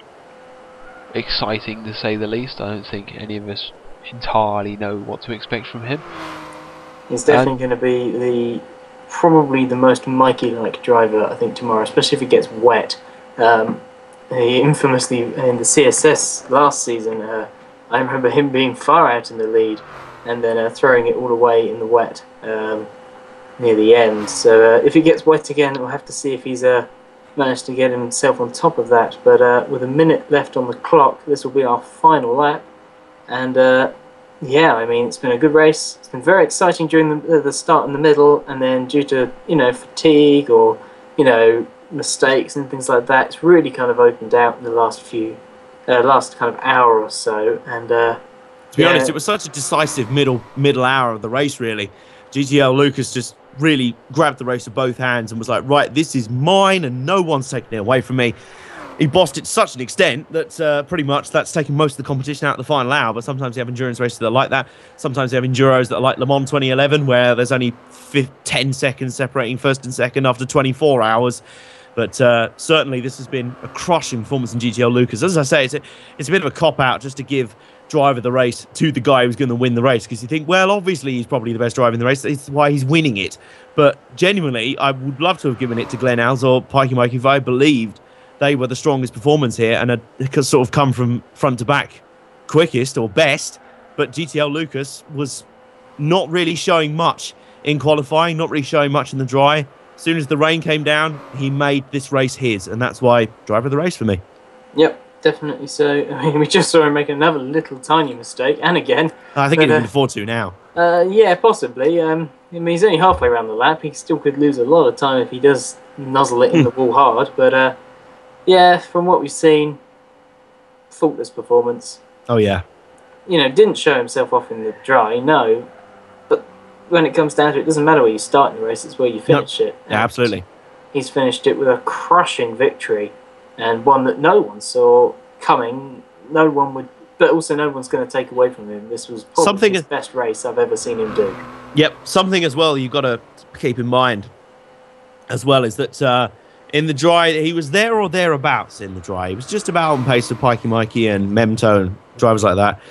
C: exciting to say the least. I don't think any of us entirely know what to expect from him.
A: He's definitely going to be the probably the most Mikey-like driver, I think, tomorrow, especially if it gets wet. Um, he infamously, in the C S S last season, uh, I remember him being far out in the lead and then uh, throwing it all away in the wet um, near the end. So uh, if it gets wet again, we'll have to see if he's uh, managed to get himself on top of that. But uh, with a minute left on the clock, this will be our final lap. And uh, yeah, I mean, it's been a good race. It's been very exciting during the, the start and the middle, and then due to, you know, fatigue or, you know, mistakes and things like that, it's really kind of opened out in the last few, uh, last kind of hour or so. And uh,
B: to be
A: yeah.
B: honest, it was such a decisive middle middle hour of the race, really. G T L Lucas just really grabbed the race with both hands and was like, right, this is mine and no one's taking it away from me. He bossed it to such an extent that uh, pretty much that's taken most of the competition out of the final hour. But sometimes you have endurance races that are like that. Sometimes you have enduros that are like Le Mans twenty eleven, where there's only ten seconds separating first and second after twenty-four hours. But uh, certainly this has been a crushing performance in G T L Lucas. As I say, it's a, it's a bit of a cop-out just to give driver the race to the guy who's going to win the race, because you think, well, obviously he's probably the best driver in the race. That's why he's winning it. But genuinely, I would love to have given it to Glenn Alls or Pikey Mike if I believed they were the strongest performance here and had sort of come from front to back quickest or best. But G T L Lucas was not really showing much in qualifying, not really showing much in the dry. As soon as the rain came down, he made this race his, and that's why driver of the race for me.
A: Yep, definitely so. I mean, we just saw him make another little tiny mistake, and again.
B: I think
A: but,
B: he can
A: uh,
B: afford to now.
A: Uh, yeah, possibly. Um, I mean, he's only halfway around the lap. He still could lose a lot of time if he does nuzzle it in the wall hard, but uh, yeah, from what we've seen, faultless performance.
B: Oh, yeah.
A: You know, didn't show himself off in the dry, no. But when it comes down to it, it doesn't matter where you start in the race, it's where you finish
B: no.
A: it. And
B: yeah, absolutely.
A: He's finished it with a crushing victory, and one that no one saw coming. No one would, but also no one's going to take away from him. This was probably
B: Something
A: his best race I've ever seen him do.
B: Yep, something as well you've got to keep in mind as well is that uh, in the dry, he was there or thereabouts in the dry. He was just about on pace with Pikey Mikey and Memto and drivers like that.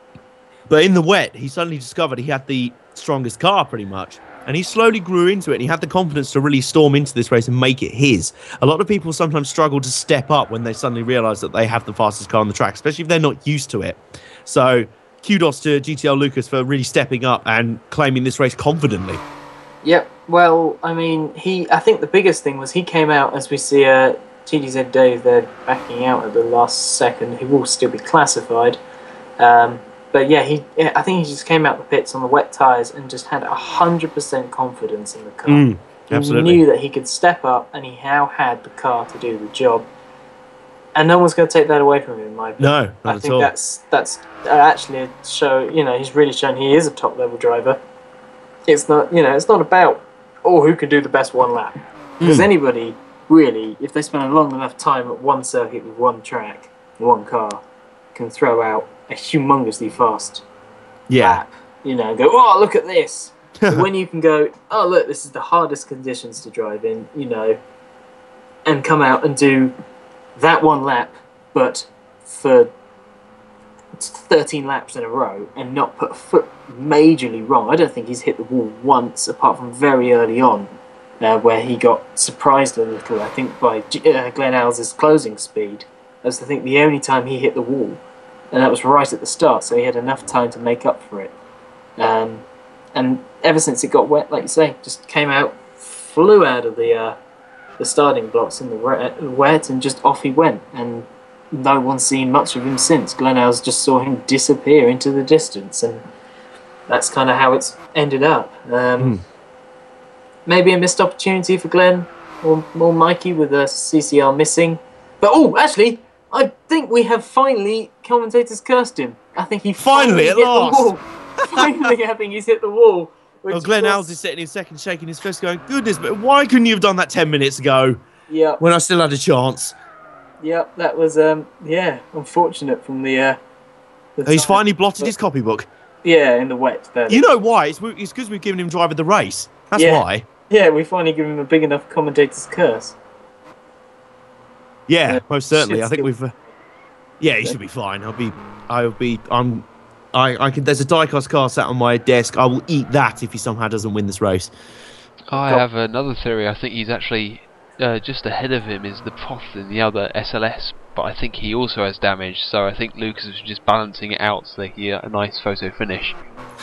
B: But in the wet, he suddenly discovered he had the strongest car pretty much. And he slowly grew into it, and he had the confidence to really storm into this race and make it his. A lot of people sometimes struggle to step up when they suddenly realise that they have the fastest car on the track, especially if they're not used to it. So kudos to G T L Lucas for really stepping up and claiming this race confidently.
A: Yep. Well, I mean, he. I think the biggest thing was he came out as we see uh, T D Z Dave there backing out at the last second. He will still be classified, um, but yeah, he. Yeah, I think he just came out the pits on the wet tyres and just had a hundred percent confidence in the car.
B: Mm,
A: he
B: absolutely.
A: knew that he could step up, and he now had the car to do the job. And no one's going to take that away from him, in my opinion.
B: No, not
A: I
B: at
A: think
B: all.
A: that's that's actually a show. You know, he's really shown he is a top level driver. It's not, you know, it's not about oh who can do the best one lap, because
B: Mm.
A: anybody really, if they spend a long enough time at one circuit with one track, one car, can throw out a humongously fast
B: Yeah.
A: lap. You know, and go oh look at this. But when you can go oh look, this is the hardest conditions to drive in. You know, and come out and do that one lap, but for thirteen laps in a row and not put a foot majorly wrong. I don't think he's hit the wall once, apart from very early on, uh, where he got surprised a little, I think, by G- uh, Glenn Alves' closing speed. That's, I think, the only time he hit the wall, and that was right at the start, so he had enough time to make up for it. Um, and ever since it got wet, like you say, just came out, flew out of the uh, the starting blocks in the wet, and just off he went. And no one's seen much of him since. Glenn Alves just saw him disappear into the distance, and that's kind of how it's ended up. Um,
B: Mm.
A: Maybe a missed opportunity for Glenn or, or Mikey with a C C R missing. But oh, actually, I think we have finally commentators cursed him. I think he
B: Finally,
A: finally,
B: at
A: hit
B: last.
A: the wall. Finally, I think he's hit the wall. Which
B: Well, Glenn
A: was-
B: Alves is sitting in second, shaking his fist, going, "Goodness, but why couldn't you have done that ten minutes ago
A: Yeah,
B: when I still had a chance?"
A: yeah, that was um, yeah, unfortunate from the. Uh, the
B: He's
A: time.
B: finally blotted his copybook.
A: Yeah, in the wet. There.
B: You know why? It's it's because we've given him drive of the race. That's
A: Yeah.
B: why.
A: Yeah, we finally give him a big enough commentator's curse.
B: Yeah,
A: Yeah,
B: most certainly.
A: should
B: I think
A: still-
B: we've. Uh, yeah, he should be fine. I'll be. I'll be. I'm. I. I can. There's a diecast car sat on my desk. I will eat that if he somehow doesn't win this race.
C: I
A: Go-
C: have another theory. I think he's actually uh, just ahead of him is the Prof in the other S L S, but I think he also has damage. So I think Lucas is just balancing it out so they can get a nice photo finish.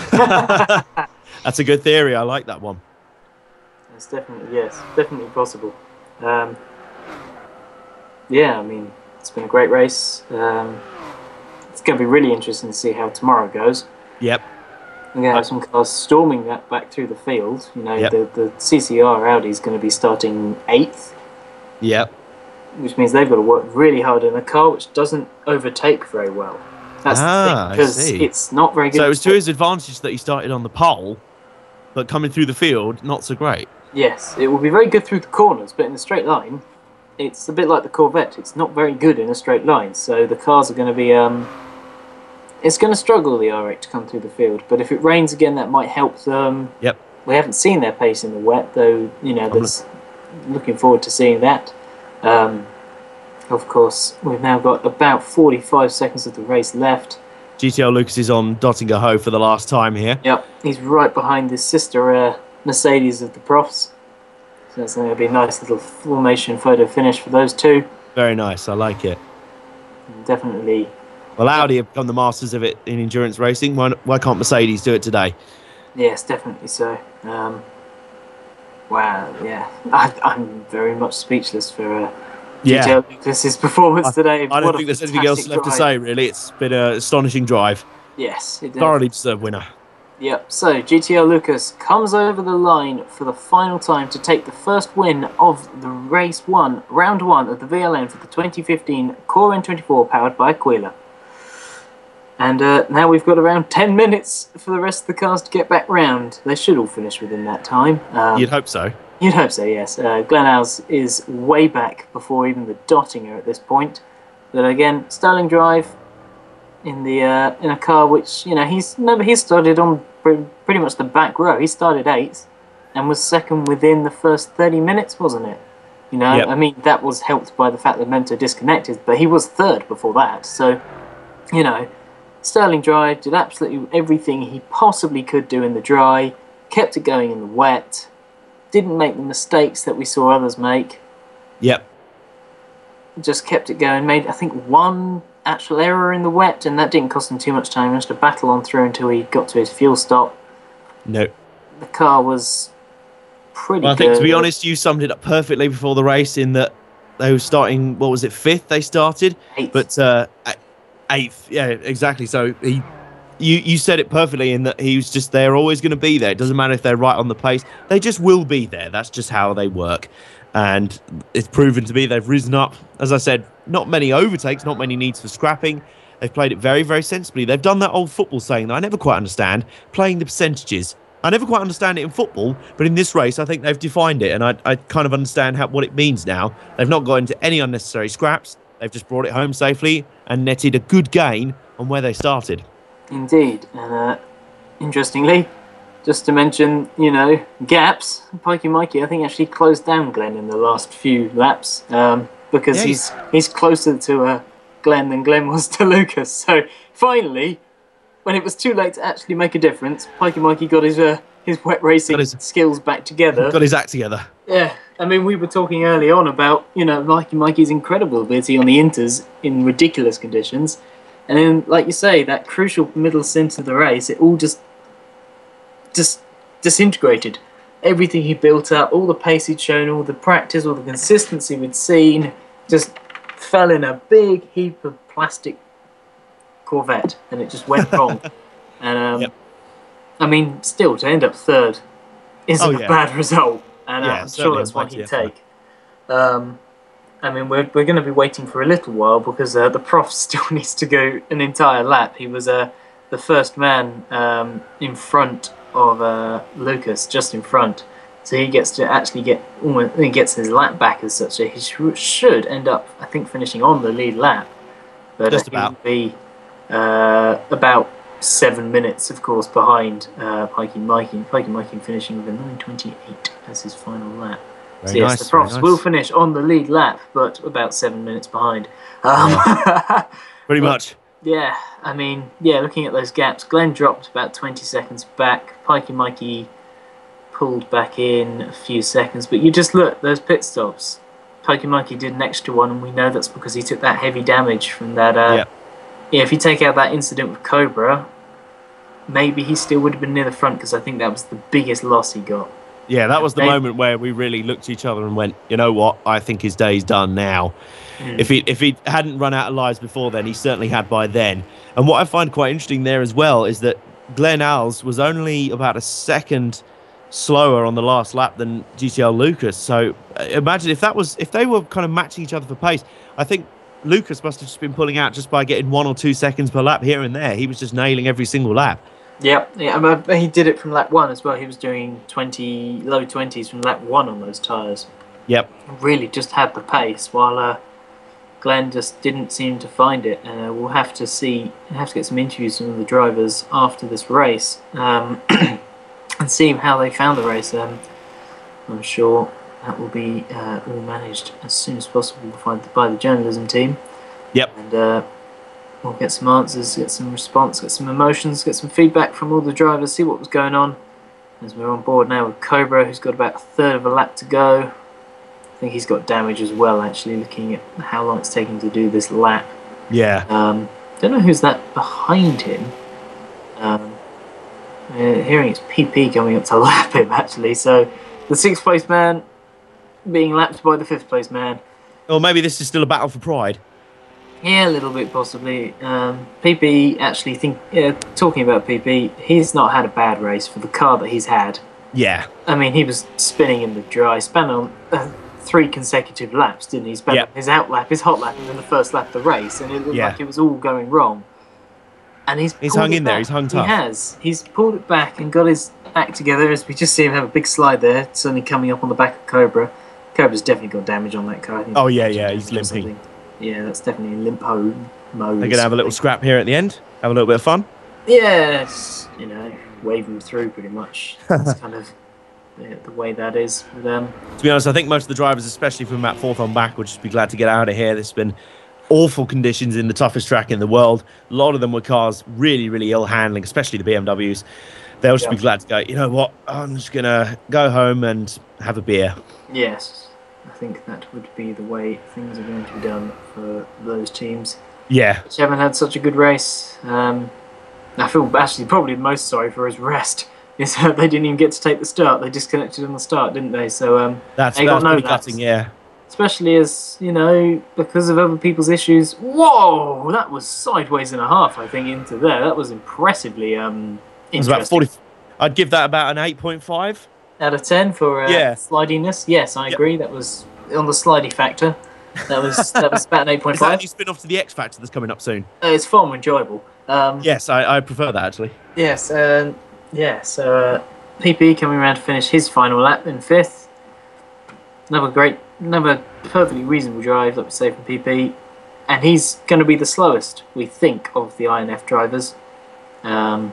B: That's a good theory. I like that one.
A: It's definitely yes, definitely possible. Um, yeah, I mean, it's been a great race. Um, it's going to be really interesting to see how tomorrow goes.
B: Yep.
A: We're going to have some cars storming that back through the field. You know,
B: Yep.
A: the the C C R Audi is going to be starting eighth,
B: Yep.
A: which means they've got to work really hard in a car which doesn't overtake very well. That's
B: Ah,
A: the
B: I
A: thing, because
B: see.
A: it's not very good.
B: So it was to his advantage that he started on the pole, but coming through the field, not so great.
A: Yes, it will be very good through the corners, but in a straight line, it's a bit like the Corvette. It's not very good in a straight line, so the cars are going to be... Um, it's going to struggle, the R eight, to come through the field. But if it rains again, that might help them.
B: Yep.
A: We haven't seen their pace in the wet, though, you know, that's looking forward to seeing that. Um, of course, we've now got about forty-five seconds of the race left.
B: G T L Lucas is on Dottinger Ho for the last time here.
A: Yep, he's right behind his sister uh, Mercedes of the Profs. So that's going to be a nice little formation photo finish for those two.
B: Very nice. I like it.
A: Definitely.
B: Well, Audi have become the masters of it in endurance racing. Why, why can't Mercedes do it today?
A: Yes, definitely so. Um, wow, yeah. I, I'm very much speechless for uh,
B: Yeah.
A: G T L Lucas's performance today.
B: I don't
A: What a
B: think there's anything else
A: fantastic
B: left to
A: drive.
B: say, really. It's been an astonishing drive.
A: Yes, it did.
B: Thoroughly deserved winner.
A: Yep, so G T L Lucas comes over the line for the final time to take the first win of the race one, round one of the V L N for the twenty fifteen Core N twenty-four powered by Aquila. And uh, now we've got around ten minutes for the rest of the cars to get back round. They should all finish within that time. Um,
B: You'd hope so.
A: You'd hope so, yes. Uh, Glenn Alves is way back before even the Dottinger at this point. But again, Sterling Drive in the uh, in a car which, you know, he's remember he started on pre- pretty much the back row. He started eighth and was second within the first thirty minutes, wasn't it? You know,
B: Yep.
A: I mean, that was helped by the fact that Mento disconnected, but he was third before that. So, you know, Sterling Drive did absolutely everything he possibly could do in the dry, kept it going in the wet, didn't make the mistakes that we saw others make,
B: Yep.
A: just kept it going, made, I think, one actual error in the wet, and that didn't cost him too much time. He managed to battle on through until he got to his fuel stop.
B: No.
A: The car was pretty
B: Well, I think,
A: good.
B: to be honest, you summed it up perfectly before the race in that they were starting, what was it, fifth they started?
A: Eighth.
B: But uh, eighth, yeah, exactly. So he, you, you said it perfectly in that he was just, they're always going to be there. It doesn't matter if they're right on the pace. They just will be there. That's just how they work. And it's proven to be they've risen up. As I said, not many overtakes, not many needs for scrapping. They've played it very, very sensibly. They've done that old football saying that I never quite understand, playing the percentages. I never quite understand it in football, but in this race, I think they've defined it, and I, I kind of understand how, what it means now. They've not got into any unnecessary scraps. They've just brought it home safely and netted a good gain on where they started.
A: Indeed. And uh, interestingly, just to mention, you know, gaps, Pikey Mikey, I think, actually closed down Glenn in the last few laps um, because
B: Yeah,
A: he's he's closer to uh, Glenn than Glenn was to Lucas. So finally, when it was too late to actually make a difference, Pikey Mikey got his uh, his wet racing
B: his-
A: skills back together.
B: Got his act together.
A: Yeah, I mean, we were talking early on about, you know, Mikey Mikey's incredible ability on the inters in ridiculous conditions. And then, like you say, that crucial middle stint of the race, it all just just disintegrated. Everything he built up, all the pace he'd shown, all the practice, all the consistency we'd seen, just fell in a big heap of plastic Corvette, and it just went wrong. And um,
B: Yep.
A: I mean, still to end up third isn't
B: Oh, yeah.
A: a bad result, and uh,
B: Yeah,
A: I'm sure
B: certainly
A: that's
B: a
A: one
B: mighty
A: he'd
B: effort.
A: take. Um, I mean, we're we're going to be waiting for a little while because uh, the prof still needs to go an entire lap. He was uh, the first man um, in front of uh, Lucas, just in front. So he gets to actually get almost, he gets his lap back as such. So he sh- should end up, I think, finishing on the lead lap. But
B: Just
A: uh,
B: about.
A: he'll be uh, about seven minutes, of course, behind uh, Pikey Mikey. Pikey Mikey finishing with a nine twenty-eight as his final lap.
B: Very
A: So yes,
B: nice,
A: the profs
B: very
A: will
B: nice.
A: finish on the lead lap, but about seven minutes behind. Um,
B: Pretty
A: But-
B: much.
A: yeah, I mean, yeah, looking at those gaps, Glenn dropped about twenty seconds back. Pikey Mikey pulled back in a few seconds, but you just look, those pit stops. Pikey Mikey did an extra one, and we know that's because he took that heavy damage from that. Uh,
B: Yep.
A: Yeah, if you take out that incident with Cobra, maybe he still would have been near the front because I think that was the biggest loss he got.
B: Yeah, that was the
A: They-
B: moment where we really looked at each other and went, you know what? I think his day's done now.
A: Mm.
B: If he if he hadn't run out of lives before then, he certainly had by then. And what I find quite interesting there as well is that Glenn Alls was only about a second slower on the last lap than G T L Lucas. So uh, imagine if that was if they were kind of matching each other for pace. I think Lucas must have just been pulling out just by getting one or two seconds per lap here and there. He was just nailing every single lap.
A: Yep, yeah, I mean, he did it from lap one as well. He was doing twenty low twenties from lap one on those tyres.
B: Yep.
A: Really just had the pace, while uh, Glenn just didn't seem to find it. And uh, we'll have to see, have to get some interviews from the drivers after this race um, and see how they found the race. Um, I'm sure that will be uh, all managed as soon as possible by the, by the journalism team.
B: Yep.
A: And uh, we'll get some answers, get some response, get some emotions, get some feedback from all the drivers, see what was going on. As we're on board now with Cobra, who's got about a third of a lap to go. I think he's got damage as well, actually, looking at how long it's taking to do this lap.
B: Yeah.
A: Um, don't know who's that behind him. Um, uh, hearing it's P P coming up to lap him, actually. So the sixth place man being lapped by the fifth place man.
B: Or maybe this is still a battle for pride.
A: Yeah, a little bit possibly. Um, P P actually think yeah, talking about P P, he's not had a bad race for the car that he's had.
B: Yeah.
A: I mean, he was spinning in the dry, span on uh, three consecutive laps, didn't he? Span
B: Yep.
A: on his out lap, his hot lap, and then the first lap of the race, and it looked
B: Yeah.
A: like it was all going wrong. And he's
B: He's
A: pulled
B: hung
A: it
B: in there,
A: back.
B: he's hung
A: He
B: tough.
A: has. He's pulled it back and got his act together. As we just see him have a big slide there, suddenly coming up on the back of Cobra. Cobra's definitely got damage on that car. I think
B: Oh,
A: it's
B: yeah,
A: engine
B: yeah, he's
A: damage or
B: limping.
A: something. Yeah, that's definitely limp home mode.
B: They're going to have a little scrap here at the end. Have a little bit of fun.
A: Yeah, it's, you know, wave them through pretty much. That's kind of yeah, the way that is. But, um,
B: To be honest, I think most of the drivers, especially from that fourth on back, would just be glad to get out of here. There's been awful conditions in the toughest track in the world. A lot of them were cars really, really ill handling, especially the B M Ws. They'll just
A: Yeah.
B: be glad to go, you know what, I'm just going to go home and have a beer.
A: yes, I think that would be the way things are going to be done for those teams
B: Yeah.
A: which haven't had such a good race. Um, I feel actually probably most sorry for his rest is that they didn't even get to take the start. They disconnected on the start, didn't they? So um,
B: That's
A: they
B: that's
A: got no
B: pretty
A: laps.
B: gutting, yeah.
A: Especially as, you know, because of other people's issues. Whoa, that was sideways and a half, I think, into there. That was impressively um,
B: It was about
A: interesting.
B: forty. I'd give that about an eight point five.
A: Out of ten for uh,
B: Yeah.
A: slidiness? Yes, I
B: Yep.
A: agree. That was on the slidey factor. That was that was about an eight point
B: Is that a
A: five.
B: new spin off to the X Factor that's coming up soon?
A: Uh, it's far more enjoyable. Um,
B: Yes, I, I prefer that actually.
A: Yes, um, yeah, so uh, P P coming around to finish his final lap in fifth. Another great, another perfectly reasonable drive, like we say, from P P. And he's going to be the slowest, we think, of the I N F drivers. Um,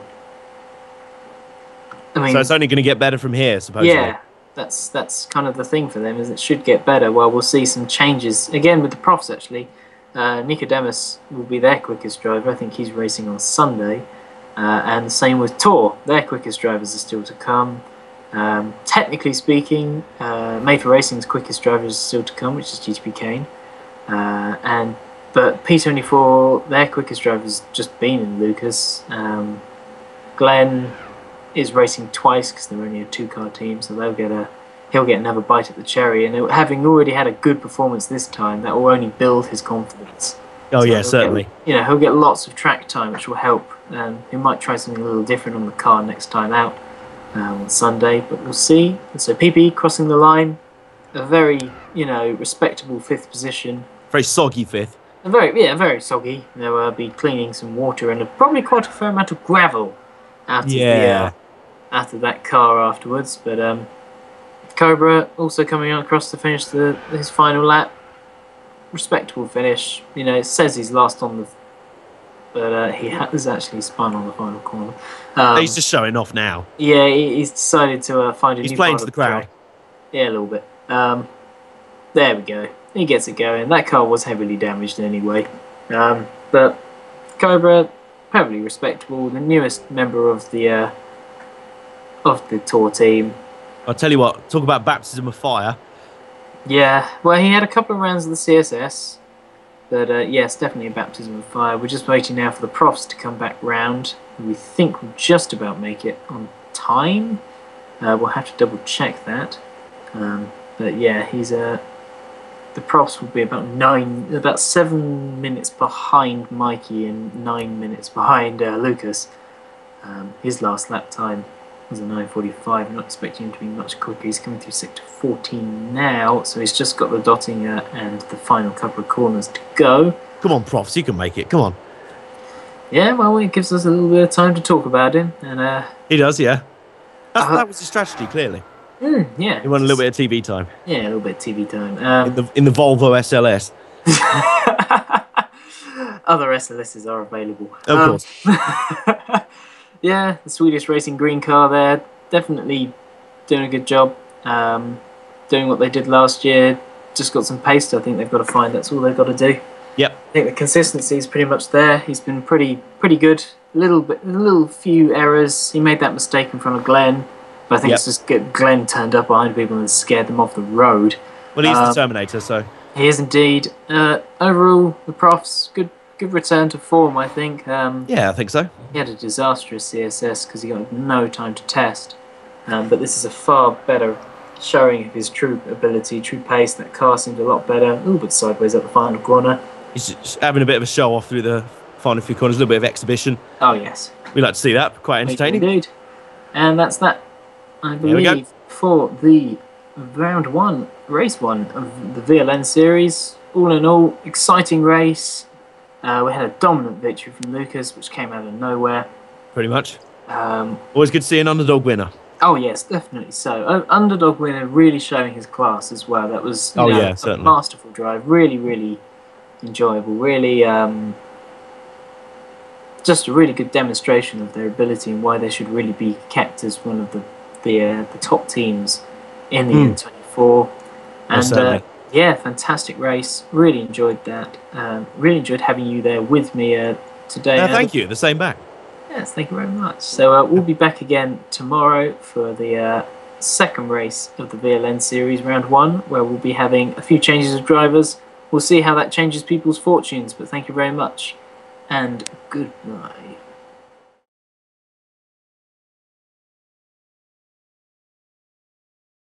A: I mean,
B: So it's only going to get better from here, supposedly.
A: yeah, that's that's kind of the thing for them, is it should get better. Well, we'll see some changes again with the profs. Actually, uh, Nicodemus will be their quickest driver. I think he's racing on Sunday, uh, and the same with Tor. Their quickest drivers are still to come. Um, technically speaking, uh, Made for Racing's quickest drivers are still to come, which is G T P Kane, uh, and but P twenty-four, their quickest driver's just been in Lucas. Um, Glenn is racing twice because they're only a two-car team, so they'll get a he'll get another bite at the cherry. And it, having already had a good performance this time, that will only build his confidence.
B: Oh
A: So
B: yeah,
A: he'll
B: certainly.
A: Get, you know, he'll get lots of track time, which will help. And he might try something a little different on the car next time out um, on Sunday, but we'll see. And so P P crossing the line, a very you know respectable fifth position.
B: Very soggy fifth.
A: A very yeah, very soggy. They'll uh, be cleaning some water and uh, probably quite a fair amount of gravel out of the.
B: Yeah.
A: Uh, out of that car afterwards, but um, Cobra also coming on across to finish the his final lap. Respectable finish. You know, it says he's last on the, but uh, he has actually spun on the final corner. Um,
B: He's just showing off now.
A: yeah, he, he's decided to uh, find a
B: He's
A: new
B: playing
A: part
B: to the
A: of track.
B: crowd.
A: Yeah, a little bit. Um, there we go. He gets it going. That car was heavily damaged anyway, um, but Cobra, perfectly respectable. The newest member of the. Uh, of the tour team.
B: I'll tell you what, talk about baptism of fire.
A: Yeah, well, he had a couple of rounds of the C S S, but uh, yes, definitely a baptism of fire. We're just waiting now for the profs to come back round. We think we'll just about make it on time. Uh, we'll have to double check that. Um, but yeah, he's uh, the profs will be about nine, about seven minutes behind Mikey and nine minutes behind uh, Lucas. Um, his last lap time was a nine forty-five. I'm not expecting him to be much quicker. He's coming through sector fourteen now, so he's just got the dotting uh, and the final couple of corners to go.
B: Come on, profs, you can make it. Come on.
A: Yeah, well, it gives us a little bit of time to talk about him, and uh,
B: He does, yeah. That's,
A: Uh,
B: that was his strategy, clearly.
A: mm, yeah,
B: He wanted a little bit of T V time
A: yeah, a little bit of T V time. Um,
B: in the in the Volvo S L S.
A: Other S L Ss are available.
B: Of
A: Um,
B: course.
A: Yeah, the Swedish racing green car there, definitely doing a good job. Um, doing what they did last year, just got some pace. I think they've got to find. That's all they've got to do.
B: Yep.
A: I think the consistency is pretty much there. He's been pretty pretty good. A little bit, a little few errors. He made that mistake in front of Glenn, but I think
B: Yep.
A: it's just get Glenn turned up behind people and scared them off the road.
B: Well, he's
A: um,
B: the Terminator, so
A: He is indeed. Uh, overall, the profs good good return to form. I think. Um,
B: yeah, I think so.
A: He had a disastrous C S S because he got no time to test. Um, but this is a far better showing of his true ability, true pace. That car seemed a lot better. A little bit sideways at the final corner.
B: He's just having a bit of a show off through the final few corners, a little bit of exhibition.
A: Oh, yes.
B: We like to see that. Quite entertaining.
A: Indeed. And that's that, I
B: There we go.
A: believe, for the round one, race one of the V L N series. All in all, exciting race. Uh, we had a dominant victory from Lucas, which came out of nowhere.
B: Pretty much.
A: Um,
B: Always good to see an underdog winner.
A: oh yes, definitely so. Uh, underdog winner, really showing his class as well. That was you
B: Oh,
A: know,
B: yeah,
A: a
B: certainly.
A: masterful drive. Really, really enjoyable. Really, um, just a really good demonstration of their ability and why they should really be kept as one of the the, uh, the top teams in the
B: Mm.
A: N twenty-four. And uh,
B: certainly.
A: yeah, fantastic race. Really enjoyed that. Um, really enjoyed having you there with me uh, today.
B: Uh,
A: Adam.
B: thank you. The same back.
A: Yes, thank you very much. So uh, we'll be back again tomorrow for the uh, second race of the V L N series, round one, where we'll be having a few changes of drivers. We'll see how that changes people's fortunes, but thank you very much, and goodbye.